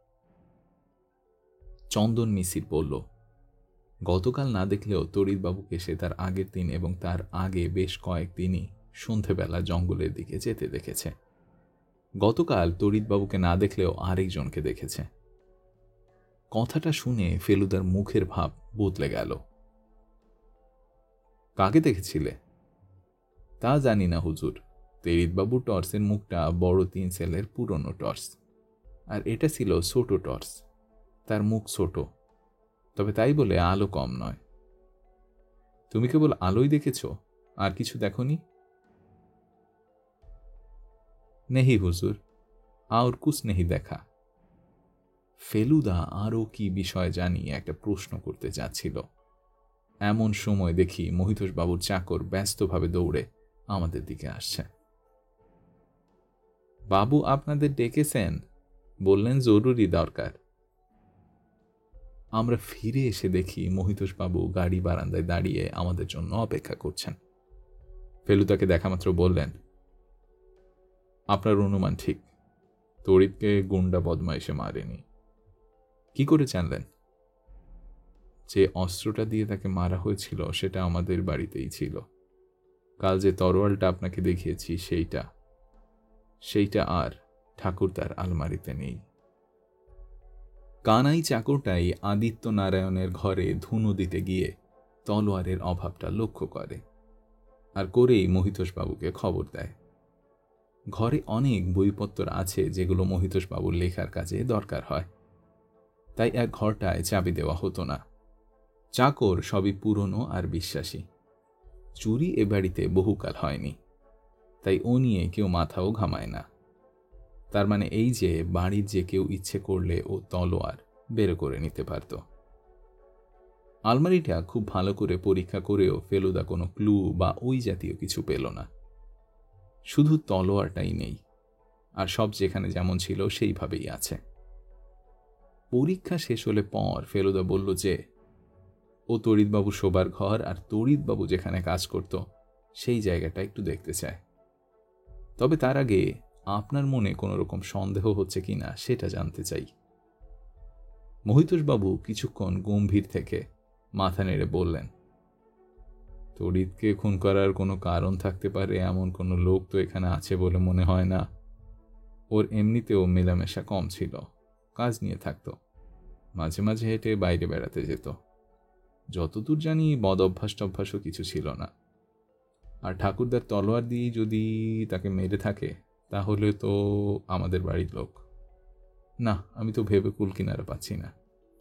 চন্দন মিসির বলল, গতকাল না দেখলেও তড়িৎবাবুকে সে তার আগের দিন এবং তার আগে বেশ কয়েকদিনই সন্ধেবেলা জঙ্গলের দিকে যেতে দেখেছে। গতকাল তড়িৎবাবুকে না দেখলেও আরেকজনকে দেখেছে। কথাটা শুনে ফেলুদার মুখের ভাব বদলে গেল। কাকে দেখেছিলে? তা জানি না হুজুর। তেরিতবাবুর টর্চের মুখটা বড় 3 সেলের পুরনো টর্চ, আর এটা ছিল ছোট টর্চ। তার মুখ ছোট, তবে তাই বলে আলো কম নয়। তুমি কেবল আলোই দেখেছ, আর কিছু দেখনি? নেহি হুজুর, আর কুছ নেহি দেখা। ফেলুদা আরও কি বিষয় জানিয়ে একটা প্রশ্ন করতে যাচ্ছিল, এমন সময় দেখি মহিতোষ বাবুর চাকর ব্যস্তভাবে দৌড়ে আমাদের দিকে আসছে। বাবু আপনাদের ডেকেছেন, বললেন জরুরি দরকার। আমরা ফিরে এসে দেখি মহিতোষ বাবু গাড়ি বারান্দায় দাঁড়িয়ে আমাদের জন্য অপেক্ষা করছেন। ফেলুদাকে দেখামাত্র বললেন, আপনার অনুমান ঠিক, তড়িৎকে গুন্ডা বদমাইশে মারেনি। কি করে জানলেন? যে অস্ত্রটা দিয়ে তাকে মারা হয়েছিল সেটা আমাদের বাড়িতেই ছিল। কাল যে তরোয়ালটা আপনাকে দেখিয়েছি সেইটা আর ঠাকুরদার আলমারিতে নেই। কানাই চাকরটাই আদিত্য নারায়ণের ঘরে ধুনো দিতে গিয়ে তলোয়ারের অভাবটা লক্ষ্য করে, আর করেই মহিতোষ বাবুকে খবর দেয়। ঘরে অনেক বইপত্র আছে যেগুলো মহিতোষ বাবুর লেখার কাজে দরকার হয়, তাই এক ঘরটায় চাবি দেওয়া হতো না। চাকর সবই পুরনো আর বিশ্বাসী। চুরি এ বাড়িতে বহুকাল হয়নি, তাই ও নিয়ে কেউ মাথাও ঘামায় না। তার মানে এই যে বাড়ির যে কেউ ইচ্ছে করলে ও তলোয়ার বের করে নিতে পারত। আলমারিটা খুব ভালো করে পরীক্ষা করেও ফেলুদা কোনো ক্লু বা ওই জাতীয় কিছু পেল না। শুধু তলোয়ারটাই নেই, আর সব যেখানে যেমন ছিল সেইভাবেই আছে। পরীক্ষা শেষ হলে পর ফেলুদা বলল যে ও তড়িৎবাবু শোবার ঘর আর তড়িৎবাবু যেখানে কাজ করত সেই জায়গাটা একটু দেখতে চায়। তবে তার আগে আপনার মনে কোনো রকম সন্দেহ হচ্ছে কিনা সেটা জানতে চাই। মহিতোষবাবু কিছুক্ষণ গম্ভীর থেকে মাথা নেড়ে বললেন, তড়িৎকে খুন করার কোনো কারণ থাকতে পারে এমন কোনো লোক তো এখানে আছে বলে মনে হয় না। ওর এমনিতেও মেলামেশা কম ছিল, কাজ নিয়ে থাকত, মাঝে মাঝে হেঁটে বাইরে বেড়াতে যেত। যতদূর জানি বদ অভ্যাস টভ্যাসও কিছু ছিল না। আর ঠাকুরদার তলোয়ার দিয়ে যদি তাকে মেরে থাকে তাহলে তো আমাদের বাড়ির লোক না। আমি তো ভেবে কুল কিনারা পাচ্ছি না।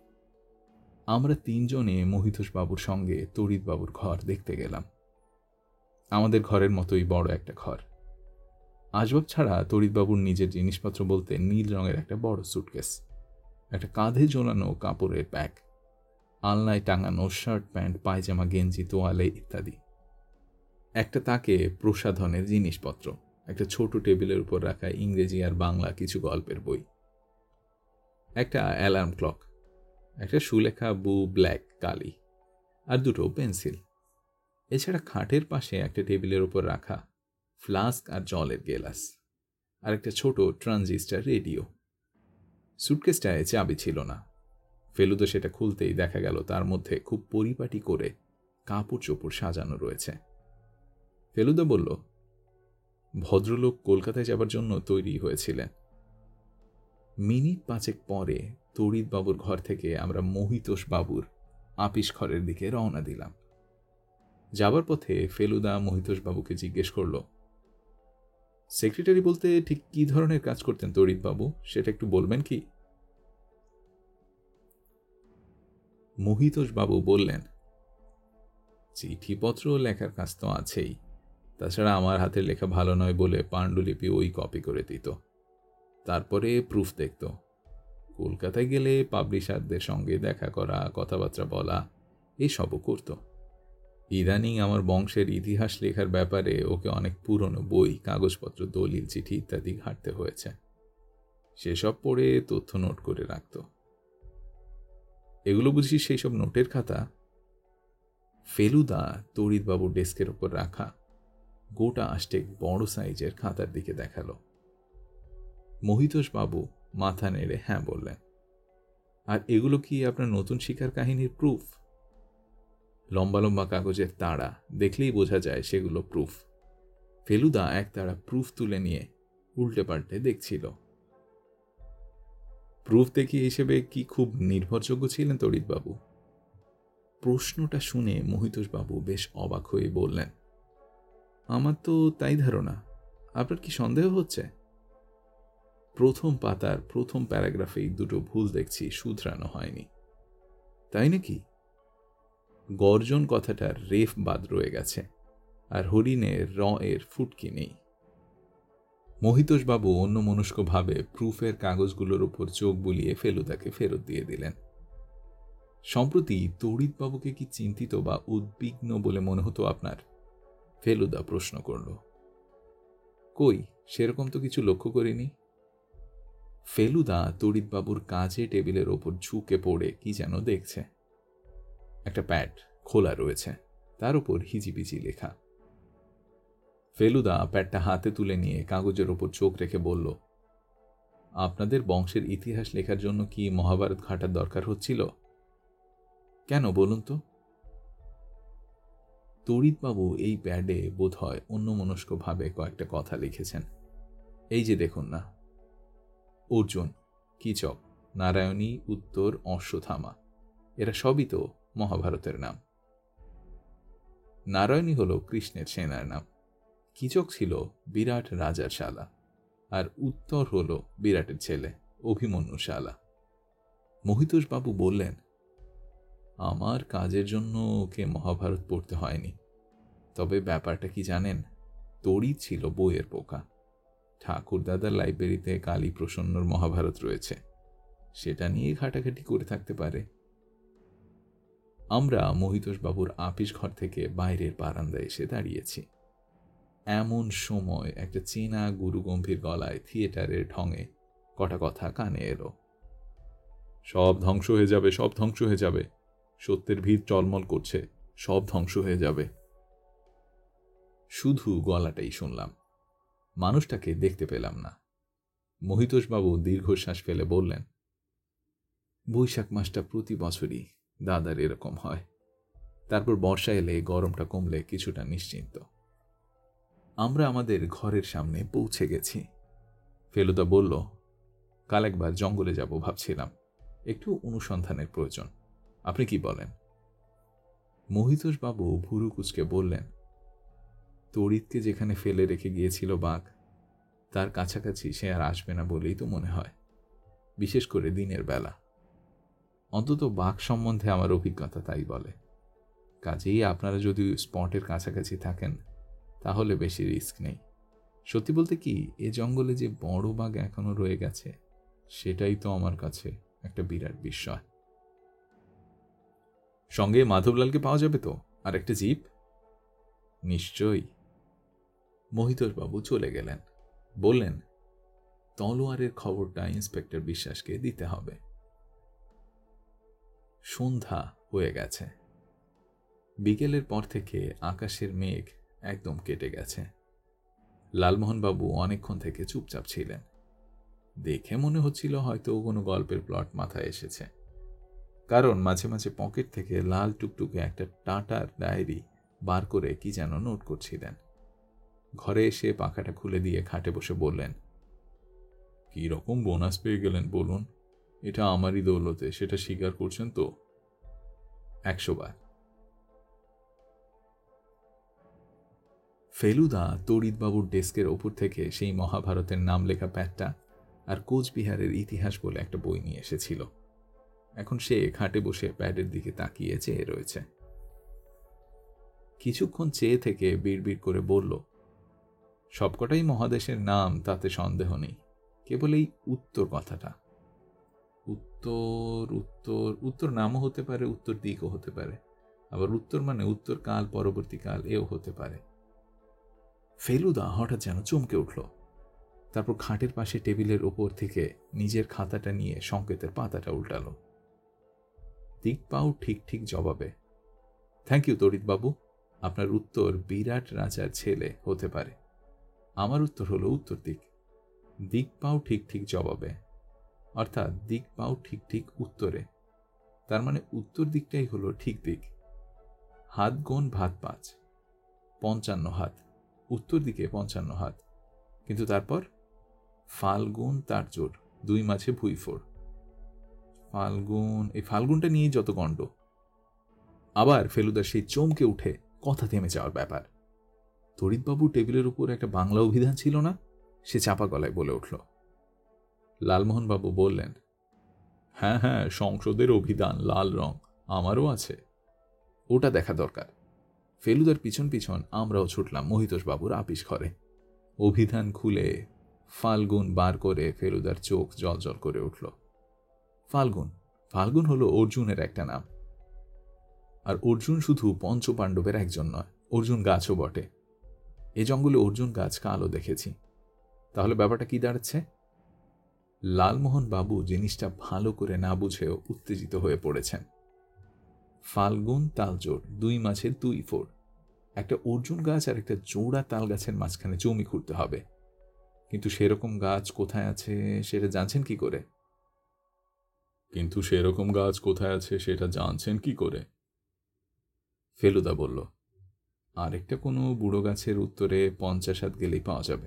আমরা 3 জনে মহিতোষ বাবুর সঙ্গে তড়িৎবাবুর ঘর দেখতে গেলাম। আমাদের ঘরের মতোই বড় একটা ঘর। আসবাব ছাড়া তড়িৎবাবুর নিজের জিনিসপত্র বলতে নীল রঙের একটা বড় সুটকেস, একটা কাঁধে ঝোলানো কাপড়ের ব্যাগ, আলনায় টাঙানো শার্ট, প্যান্ট, পায়জামা, গেঞ্জি, তোয়ালে ইত্যাদি। একটা তাকে প্রসাধনের জিনিসপত্র, একটা ছোট টেবিলের উপর রাখা ইংরেজি আর বাংলা কিছু গল্পের বই, একটা অ্যালার্ম ক্লক, একটা সুলেখা ব্ল্যাক কালি, আর দুটো পেন্সিল। এছাড়া খাটের পাশে একটা টেবিলের উপর রাখা ফ্লাস্ক আর জলের গেলাস, আর একটা ছোট ট্রানজিস্টার রেডিও। সুটকেসটায় চাবি ছিল না। ফেলুদা সেটা খুলতেই দেখা গেল তার মধ্যে খুব পরিপাটি করে কাপড় চোপড় সাজানো রয়েছে। ফেলুদা বলল, ভদ্রলোক কলকাতায় যাবার জন্য তৈরি হয়েছিলেন। মিনিট 5 পরে তড়িৎবাবুর ঘর থেকে আমরা মহিতোষ বাবুর আপিস ঘরের দিকে রওনা দিলাম। যাবার পথে ফেলুদা মহিতোষ বাবুকে জিজ্ঞেস করল, সেক্রেটারি বলতে ঠিক কি ধরনের কাজ করতেন তড়িৎবাবু, সেটা একটু বলবেন কি? মহিতোষ বাবু বললেন, চিঠিপত্র লেখার কাজ তো আছেই, তাছাড়া আমার হাতের লেখা ভালো নয় বলে পাণ্ডুলিপি ওই কপি করে দিত, তারপরে প্রুফ দেখত। কলকাতায় গেলে পাবলিশারদের সঙ্গে দেখা করা, কথাবার্তা বলা, এসবও করত। ইদানিং আমার বংশের ইতিহাস লেখার ব্যাপারে ওকে অনেক পুরনো বই, কাগজপত্র, দলিল, চিঠি ইত্যাদি ঘাঁটতে হয়েছে। সেসব পড়ে তথ্য নোট করে রাখত। এগুলো বুঝি সেই সব নোটের খাতা? ফেলুদা তড়িৎবাবুর ডেস্কের ওপর রাখা গোটা আষ্টেক বড় সাইজের খাতার দিকে দেখালো। মহিতোষ বাবু মাথা নেড়ে হ্যাঁ বললেন। আর এগুলো কি আপনার নতুন শিকার কাহিনীর প্রুফ? লম্বা লম্বা কাগজের তাড়া, দেখলেই বোঝা যায় সেগুলো প্রুফ। ফেলুদা এক তাড়া প্রুফ তুলে নিয়ে উল্টে পাল্টে দেখছিল। প্রুফ দেখি হিসেবে কি খুব নির্ভরযোগ্য ছিলেন তড়িৎবাবু? প্রশ্নটা শুনে মহিতোষবাবু বেশ অবাক হয়ে বললেন, আমার তো তাই ধারণা, আপনার কি সন্দেহ হচ্ছে? প্রথম পাতার প্রথম প্যারাগ্রাফেই দুটো ভুল দেখছি, শুধরানো হয়নি। তাই নাকি? গর্জন কথাটার রেফ বাদ রয়ে গেছে, আর হরিণের এর ফুটকি নেই। মহিতোষবাবু অন্যমনস্কভাবে প্রুফের কাগজগুলোর উপর চোখ বুলিয়ে ফেলুদাকে ফেরত দিয়ে দিলেন। সম্প্রতি তড়িৎবাবুকে কি চিন্তিত বা উদ্বিগ্ন বলে মনে হতো আপনার? ফেলুদা প্রশ্ন করল। কই, সেরকম তো কিছু লক্ষ্য করিনি। ফেলুদা তড়িৎবাবুর কাজে টেবিলের ওপর ঝুঁকে পড়ে কি যেন দেখছে। একটা প্যাড খোলা রয়েছে, তার উপর হিজিবিজি লেখা। ফেলুদা প্যাডটা হাতে তুলে নিয়ে কাগজের ওপর চোখ রেখে বলল, আপনাদের বংশের ইতিহাস লেখার জন্য কি মহাভারত ঘাটার দরকার হচ্ছিল? কেন বলুন তো? তড়িৎবাবু এই প্যাডে বোধহয় অন্যমনস্কভাবে কয়েকটা কথা লিখেছেন। এই যে দেখুন না, অর্জুন, কীচক, নারায়ণী, উত্তর, অশ্বত্থামা, এরা সবই তো মহাভারতের নাম। নারায়ণী হল কৃষ্ণের সেনার নাম, কীচক ছিল বিরাট রাজার শালা, আর উত্তর হল বিরাটের ছেলে অভিমন্যুর শালা। মহিতোষবাবু বললেন, আমার কাজের জন্য ওকে মহাভারত পড়তে হয়নি। তবে ব্যাপারটা কি জানেন, তড়িৎ ছিল বইয়ের পোকা। ঠাকুরদাদার লাইব্রেরিতে কালী প্রসন্নর মহাভারত রয়েছে, সেটা নিয়ে ঘাটাঘাটি করে থাকতে পারে। আমরা মহিতোষবাবুর আপিস ঘর থেকে বাইরের বারান্দায় এসে দাঁড়িয়েছি। এমন সময় একটা চেনা গুরুগম্ভীর গলায় থিয়েটারের ঢঙে কটা কথা কানে এলো। সব ধ্বংস হয়ে যাবে, সব ধ্বংস হয়ে যাবে, সত্যের ভিত টলমল করছে, সব ধ্বংস হয়ে যাবে। শুধু গলাটাই শুনলাম, মানুষটাকে দেখতে পেলাম না। মহিতোষবাবু দীর্ঘশ্বাস ফেলে বললেন, বৈশাখ মাসটা প্রতি বছরই দাদার এরকম হয়। তারপর বর্ষা এলে গরমটা কমলে কিছুটা নিশ্চিন্ত। আমরা আমাদের ঘরের সামনে পৌঁছে গেছি। ফেলুদা বলল, কাল একবার জঙ্গলে যাব ভাবছিলাম, একটু অনুসন্ধানের প্রয়োজন। আপনি কি বলেন? মহিতোষবাবু ভুরু কুঁচকে বললেন, তড়িৎকে যেখানে ফেলে রেখে গিয়েছিল বাঘ, তার কাছাকাছি সে আর আসবে না বলেই তো মনে হয়, বিশেষ করে দিনের বেলা। অন্তত বাঘ সম্বন্ধে আমার অভিজ্ঞতা তাই বলে। কাজেই আপনারা যদি স্পটের কাছাকাছি থাকেন তাহলে বেশি রিস্ক নেই। সত্যি বলতে কি, এ জঙ্গলে যে বড় বাঘ এখনো রয়ে গেছে, সেটাই তো আমার কাছে একটা বিরাট বিস্ময়। সঙ্গে মাধবলালকে পাওয়া যাবে তো, আর একটা জিপ? নিশ্চয়ই। মহিতোষবাবু চলে গেলেন। বললেন, তলোয়ারের খবরটা ইন্সপেক্টর বিশ্বাসকে দিতে হবে। সন্ধ্যা হয়ে গেছে। বিকেলের পর থেকে আকাশের মেঘ একদম কেটে গেছে। লালমোহনবাবু অনেকক্ষণ থেকে চুপচাপ ছিলেন। দেখে মনে হচ্ছিল হয়তো কোনো গল্পের প্লট মাথায় এসেছে, কারণ মাঝে মাঝে পকেট থেকে লাল টুকটুকে একটা টাটার ডায়েরি বার করে কি যেন নোট করছিলেন। ঘরে এসে পাখাটা খুলে দিয়ে খাটে বসে বললেন, কি রকম বোনাস পেয়ে গেলেন বলুন? এটা আমারই দৌলতে, সেটা স্বীকার করছেন তো? 100 বার। ফেলুদা তড়িৎবাবুর ডেস্কের ওপর থেকে সেই মহাভারতের নাম লেখা প্যাডটা আর কোচবিহারের ইতিহাস বলে একটা বই নিয়ে এসেছিল। এখন সে খাটে বসে প্যাডের দিকে তাকিয়ে চেয়ে রয়েছে। কিছুক্ষণ চেয়ে থেকে বিড়বিড় করে বলল, সবকটাই মহাদেশের নাম, তাতে সন্দেহ নেই, কেবল এই উত্তর কথাটা। উত্তর উত্তর উত্তর নামও হতে পারে, উত্তর দিকও হতে পারে, আবার উত্তর মানে উত্তর কাল, পরবর্তীকাল এও হতে পারে। ফেলুদা হঠাৎ যেন চমকে উঠল। তারপর খাটের পাশে টেবিলের ওপর থেকে নিজের খাতাটা নিয়ে সংকেতের পাতাটা উল্টালো। দিক পাও ঠিক ঠিক জবাবে। থ্যাংক ইউ তড়িৎবাবু, আপনার উত্তর বিরাট রাজার ছেলে হতে পারে। আমার উত্তর হলো উত্তর দিক। দিক পাও ঠিক ঠিক জবাবে, অর্থাৎ দিক পাও ঠিক ঠিক উত্তরে। তার মানে উত্তর দিকটাই হলো ঠিক দিক। হাত গোন ভাত 5, 55 হাত, উত্তর দিকে 55 হাত। কিন্তু তারপর ফাল্গুন তার জোর, 2 মাঝে ভুঁইফোড়। ফাল্গুন, এই ফাল্গুনটা নিয়েই যত গণ্ড। আবার ফেলুদার সেই চমকে উঠে কথা থেমে যাওয়ার ব্যাপার। তড়িৎবাবু টেবিলের উপর একটা বাংলা অভিধান ছিল না? সে চাপা গলায় বলে উঠল। লালমোহনবাবু বললেন, হ্যাঁ হ্যাঁ, সংসদের অভিধান, লাল রং, আমারও আছে। ওটা দেখা দরকার। ফেলুদার পিছন পিছন আমরাও ছুটলাম মহিতোষবাবুর আপিস ঘরে। অভিধান খুলে ফাল্গুন বার করে ফেলুদার চোখ জলজল করে উঠল। ফাল্গুন, ফাল্গুন হলো অর্জুনের একটা নাম। আর অর্জুন শুধু পঞ্চপাণ্ডবের একজন নয়, অর্জুন গাছও বটে। এ জঙ্গলে অর্জুন গাছ কালও দেখেছি। তাহলে ব্যাপারটা কি দাঁড়াচ্ছে? লালমোহন বাবু জিনিসটা ভালো করে না বুঝেও উত্তেজিত হয়ে পড়েছেন। ফাল্গুন তালজোড়, 2 মাঝে 2 ফোড়। একটা অর্জুন গাছ আর একটা জোড়া তাল গাছের মাঝখানে জমি খুঁড়তে হবে, কিন্তু সেরকম গাছ কোথায় আছে সেটা জানছেন কি করে? কিন্তু সেরকম গাছ কোথায় আছে সেটা জানছেন কি করে? ফেলুদা বলল, আরেকটা কোনো বুড়ো গাছের উত্তরে 50 হাত গেলেই পাওয়া যাবে।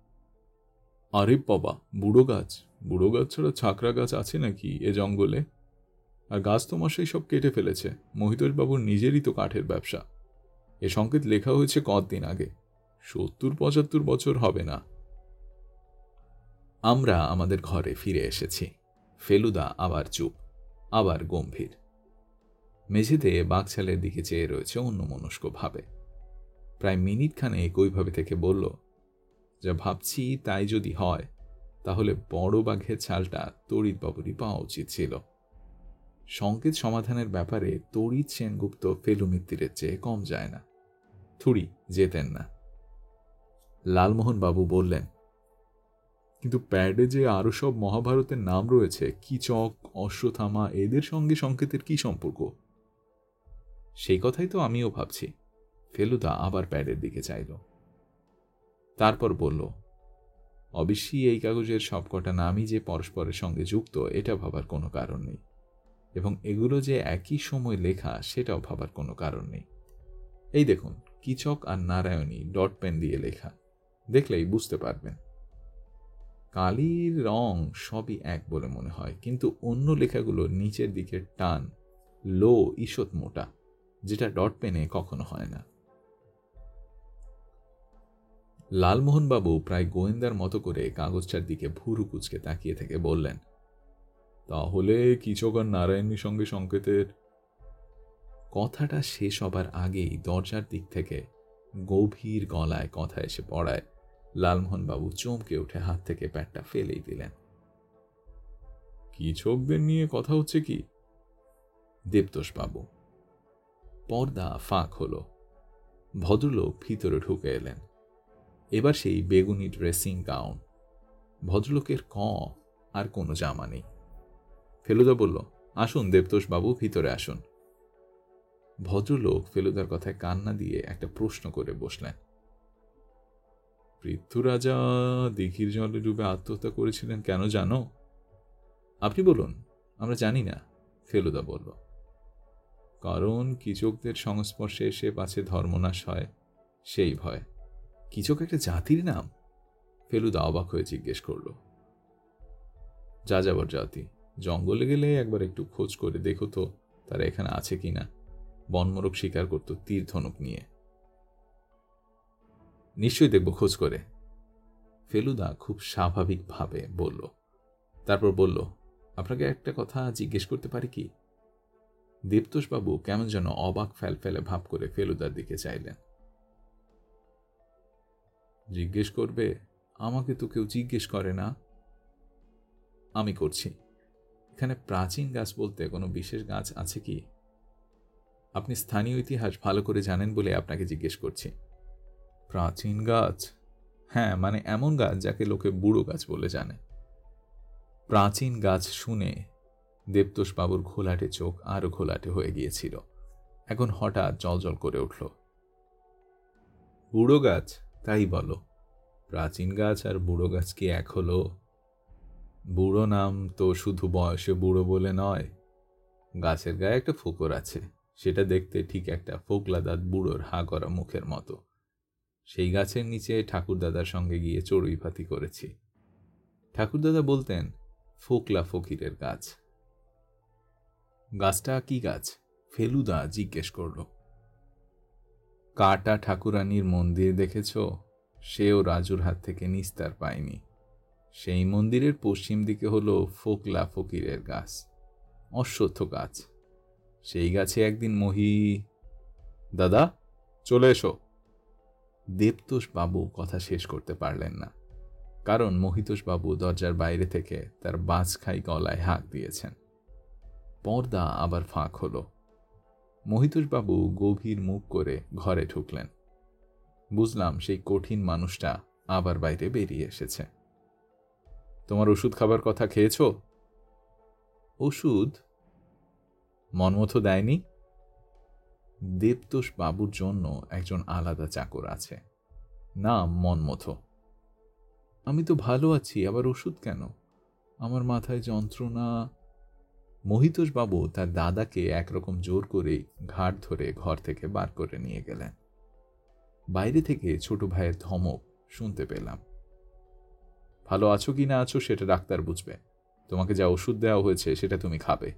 আরে বাবা, বুড়ো গাছ? বুড়ো গাছ ছাড়া ছাকরা গাছ আছে নাকি এ জঙ্গলে? আর গাছ তো মশাই সব কেটে ফেলেছে। মহিতোষবাবুর নিজেরই তো কাঠের ব্যবসা। এ সংকেত লেখা হয়েছে কতদিন আগে, 70-75 বছর হবে না। আমরা আমাদের ঘরে ফিরে এসেছি। ফেলুদা আবার চুপ, আবার গম্ভীর। মেঝেতে বাঘছালের দিকে চেয়ে রয়েছে অন্যমনস্ক ভাবে। প্রায় মিনিট খানেক ওইভাবে থেকে বলল, যা ভাবছি তাই যদি হয় তাহলে বড় বাঘের ছালটা তড়িৎবাবুরই পাওয়া উচিত ছিল। সংকেত সমাধানের ব্যাপারে তড়িৎ সেনগুপ্ত ফেলু মিত্তিরের চেয়ে কম যায় না। থুড়ি যেতেন না। লালমোহন বাবু বললেন, কিন্তু প্যাডে যে আরো সব মহাভারতের নাম রয়েছে, কিচক, অশ্বত্থামা, এদের সঙ্গে সংকেতের কি সম্পর্ক? সেই কথাই তো আমিও ভাবছি। ফেলুদা আবার প্যাডের দিকে চাইল। তারপর বলল, অবশ্যই এই কাগজের সবকটা নামই যে পরস্পরের সঙ্গে যুক্ত এটা ভাবার কোনো কারণ নেই, এবং এগুলো যে একই সময় লেখা সেটাও ভাবার কোনো কারণ নেই। এই দেখুন, কিচক আর নারায়ণী ডট পেন দিয়ে লেখা, দেখলেই বুঝতে পারবেন। কালির রং সবই এক বলে মনে হয়, কিন্তু অন্য লেখাগুলো নিচের দিকে টান, লো, ঈষৎ মোটা, যেটা ডট পেনে কখনো হয় না। লালমোহনবাবু প্রায় গোয়েন্দার মতো করে কাগজটার দিকে ভুরু কুচকে তাকিয়ে থেকে বললেন, তাহলে কিচক আর নারায়ণীর সঙ্গে সংকেতের। কথাটা শেষ হবার আগেই দরজার দিক থেকে গভীর গলায় কথা এসে পড়ায় লালমোহনবাবু চমকে উঠে হাত থেকে প্যাডটা ফেলেই দিলেন। কিচকদের নিয়ে কথা হচ্ছে কি? দেবতোষবাবু। পর্দা ফাঁক হলো। ভদ্রলোক ভিতরে ঢুকে এলেন। এবার সেই বেগুনি ড্রেসিং গাউন, ভদ্রলোকের আর কোনো জামা নেই। ফেলুদা বলল, আসুন দেবতোষ বাবু, ভিতরে আসুন। ভদ্রলোক ফেলুদার কথায় কান্না দিয়ে একটা প্রশ্ন করে বসলেন। পৃথ্বরাজা দিঘির জলে ডুবে আত্মহত্যা করেছিলেন কেন জানো? আপনি বলুন। আমরা জানি না, ফেলুদা বলল। কারণ কীচকদের সংস্পর্শে এসে পাছে ধর্মনাশ হয়, সেই ভয়। কীচক একটা জাতির নাম? ফেলুদা অবাক হয়ে জিজ্ঞেস করল। যাযাবর জাতি। জঙ্গলে গেলে একবার একটু খোঁজ করে দেখো তো তারা এখানে আছে কিনা। বনমোরগ শিকার করত তীর ধনুক নিয়ে। নিশ্চয়ই দেখব খোঁজ করে, ফেলুদা খুব স্বাভাবিকভাবে বলল। তারপর বলল, আপনাকে একটা কথা জিজ্ঞেস করতে পারি কি? দেবতোষবাবু কেমন যেন অবাক ফেলে ভাব করে ফেলুদার দিকে চাইলেন। জিজ্ঞেস করবে? আমাকে তো কেউ জিজ্ঞেস করে না। আমি করছি। এখানে প্রাচীন গাছ বলতে কোনো বিশেষ গাছ আছে কি? আপনি স্থানীয় ইতিহাস ভালো করে জানেন বলে আপনাকে জিজ্ঞেস করছি। প্রাচীন গাছ? হ্যাঁ, মানে এমন গাছ যাকে লোকে বুড়ো গাছ বলে জানে। প্রাচীন গাছ শুনে দেবতোষবাবুর ঘোলাটে চোখ আরো ঘোলাটে হয়ে গিয়েছিল। এখন হঠাৎ জলজল করে উঠল। বুড়ো গাছ? তাই বলো। প্রাচীন গাছ আর বুড়ো গাছ কি এক হলো? বুড়ো নাম তো শুধু বয়সে বুড়ো বলে নয়। গাছের গায়ে একটা ফোকর আছে, সেটা দেখতে ঠিক একটা ফোকলাদাত বুড়োর হা করা মুখের মতো। সেই গাছের নিচে ঠাকুরদাদার সঙ্গে গিয়ে চড়ুইভাতি করেছি। ঠাকুরদাদা বলতেন ফোকলা ফকিরের গাছ। গাছটা কি গাছ? ফেলুদা জিজ্ঞেস করল। কাটা ঠাকুরানীর মন্দির দেখেছ? সেও রাজুর হাত থেকে নিস্তার পায়নি। সেই মন্দিরের পশ্চিম দিকে হলো ফোকলা ফকিরের গাছ, অশ্বত্থ গাছ। সেই গাছে একদিন দাদা চলে এসো। দেবতোষ বাবু কথা শেষ করতে পারলেন না, কারণ মহিতোষ বাবু দরজার বাইরে থেকে তার বাজখাই গলায় হাঁক দিয়েছেন। পর্দা আবার ফাঁক হলো। মহিতোষ বাবু গভীর মুখ করে ঘরে ঢুকলেন। বুঝলাম সেই কঠিন মানুষটা আবার বাইরে বেরিয়ে এসেছে। তোমার ওষুধ খাবার কথা খেয়েছ? ওষুধ? মনমতো দেয়নি? দেবতোষ বাবুর জন্য একজন আলাদা চাকর আছে, নাম মনমথো। আমি তো ভালো আছি, আবার ওষুধ কেন? আমার মাথায় যন্ত্রণা। মহিতোষ বাবু তার দাদাকে একরকম জোর করেই ঘাড় ধরে ঘর থেকে বার করে নিয়ে গেলেন। বাইরে থেকে ছোট ভাইয়ের ধমক শুনতে পেলাম। ভালো আছো কি না আছো সেটা ডাক্তার বুঝবে। তোমাকে যা ওষুধ দেওয়া হয়েছে সেটা তুমি খাবে।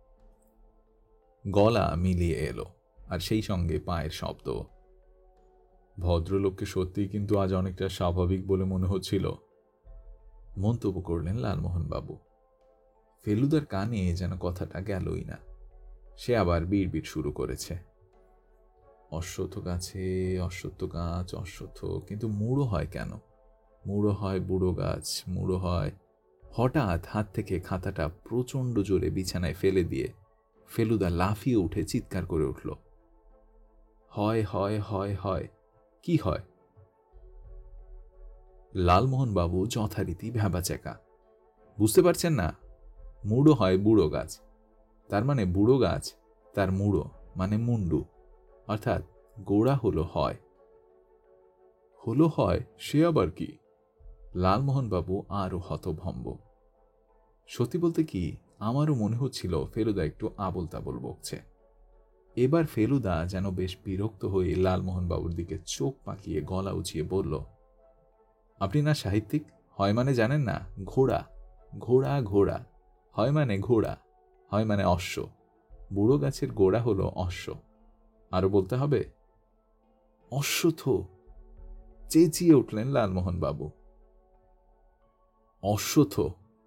গলা মিলিয়ে এলো, আর সেই সঙ্গে পায়ের শব্দ। ভদ্রলোককে সত্যিই কিন্তু আজ অনেকটা স্বাভাবিক বলে মনে হচ্ছিল, মন্তব্য করলেন লালমোহন বাবু। ফেলুদার কানে যেন কথাটা গেলই না। সে আবার বিড়বিড় শুরু করেছে। অশ্বত্থ গাছে অশ্বত্থ গাছ, অশ্বত্থ, কিন্তু মুড়ো হয় কেন? মুড়ো হয় বুড়ো গাছ, মুড়ো হয়। হঠাৎ হাত থেকে খাতাটা প্রচণ্ড জোরে বিছানায় ফেলে দিয়ে ফেলুদা লাফিয়ে উঠে চিৎকার করে উঠল। হয় হয় হয় হয়। কি হয়? লালমোহন বাবু যথারীতি ভ্যাবাচ্যাকা। বুঝতে পারছেন না? মুড়ো হয় বুড়ো গাছ, তার মানে বুড়ো গাছ, তার মুড়ো মানে মুন্ডু, অর্থাৎ গোড়া হলো হয়। হলো হয় সে আবার কি? লালমোহন বাবু আরো হতভম্ব। সত্যি বলতে কি, আমারও মনে হচ্ছিল ফেলুদা একটু আবোল তাবোল বকছে। এবার ফেলুদা যেন বেশ বিরক্ত হয়ে লালমোহন বাবুর দিকে চোখ পাকিয়ে গলা উঁচিয়ে বলল, আপনি না সাহিত্যিক? হয় মানে জানেন না? ঘোড়া, ঘোড়া, ঘোড়া। হয় মানে ঘোড়া, হয় মানে অশ্ব। বুড়ো গাছের গোড়া হলো অশ্ব। আরো বলতে হবে? অশ্বত্থ, চেঁচিয়ে উঠলেন লালমোহন বাবু। অশ্বত্থ,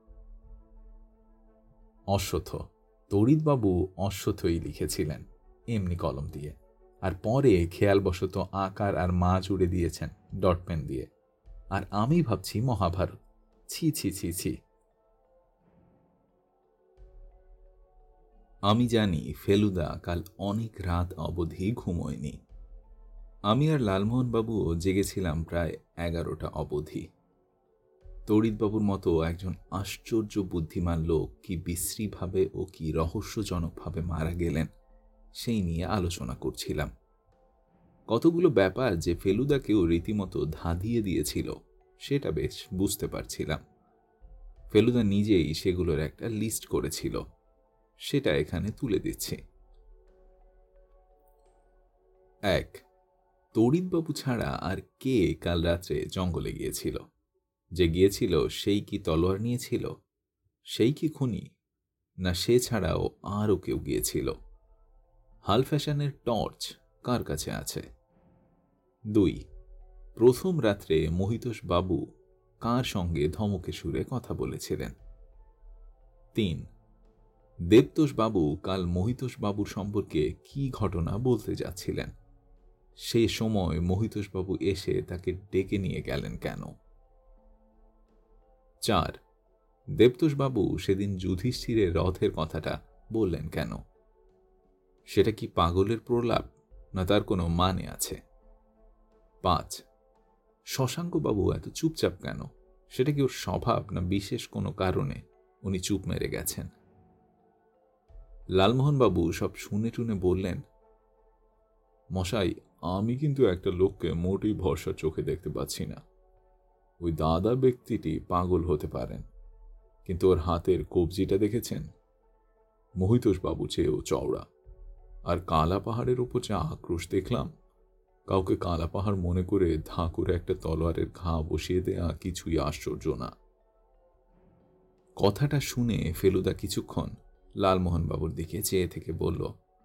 অশ্বত্থ। তড়িৎবাবু অশ্বত্থই লিখেছিলেন এমনি কলম দিয়ে, আর পরে খেয়ালবশত আকার আর মা জুড়ে দিয়েছেন ডট পেন দিয়ে। আর আমি ভাবছি মহাভারত। ছি ছি ছি ছি। আমি জানি ফেলুদা কাল অনেক রাত অবধি ঘুমোয়নি। আমি আর লালমোহনবাবুও জেগেছিলাম প্রায় 11টা অবধি। তড়িৎবাবুর মতো একজন আশ্চর্য বুদ্ধিমান লোক কি বিশ্রীভাবে ও কি রহস্যজনকভাবে মারা গেলেন সেই নিয়ে আলোচনা করছিলাম। কতগুলো ব্যাপার যে ফেলুদাকেও রীতিমতো ধাঁধিয়ে দিয়েছিল সেটা বেশ বুঝতে পারছিলাম। ফেলুদা নিজেই সেগুলোর একটা লিস্ট করেছিল, সেটা এখানে তুলে দিচ্ছি। 1. তড়িৎবাবু ছাড়া আর কে কাল রাত্রে জঙ্গলে গিয়েছিল? যে গিয়েছিল সেই কি তলোয়ার নিয়েছিল? সেই কি খুনি, না সে ছাড়াও আরও কেউ গিয়েছিল? হাল ফ্যাশনের টর্চ কার কাছে আছে? 2. প্রথম রাত্রে মহিতোষ বাবু কার সঙ্গে ধমকে সুরে কথা বলেছিলেন? 3. দেবতোষ বাবু কাল মহিতোষ বাবুর সম্পর্কে কি ঘটনা বলতে যাচ্ছিলেন? সে সময় মহিতোষ বাবু এসে তাকে ডেকে নিয়ে গেলেন কেন? 4. দেবতোষ বাবু সেদিন যুধিষ্ঠিরের রথের কথাটা বললেন কেন? সেটা কি পাগলের প্রলাপ, না তার কোনো মানে আছে? 5. শশাঙ্কবাবু এত চুপচাপ কেন? সেটা কি ওর স্বভাব, না বিশেষ কোনো কারণে উনি চুপ মেরে গেছেন? লালমোহনবাবু সব শুনে টুনে বললেন, মশাই, আমি কিন্তু একটা লোককে মোটেই ভরসার চোখে দেখতে পাচ্ছি না। ওই দাদা ব্যক্তিটি পাগল হতে পারেন, কিন্তু ওর হাতের কবজিটা দেখেছেন? মহিতোষ বাবু চেয়েও চওড়া। আর কালা পাহাড়ের ওপর যা আক্রোশ দেখলাম, কাউকে কালা পাহাড় মনে করে ধাঁ করে একটা তলোয়ারের ঘা বসিয়ে দেয়া কিছুই আশ্চর্য না। কথাটা শুনে ফেলুদা কিছুক্ষণ লালমোহনবাবুর দিকে চেয়ে থেকে বলল,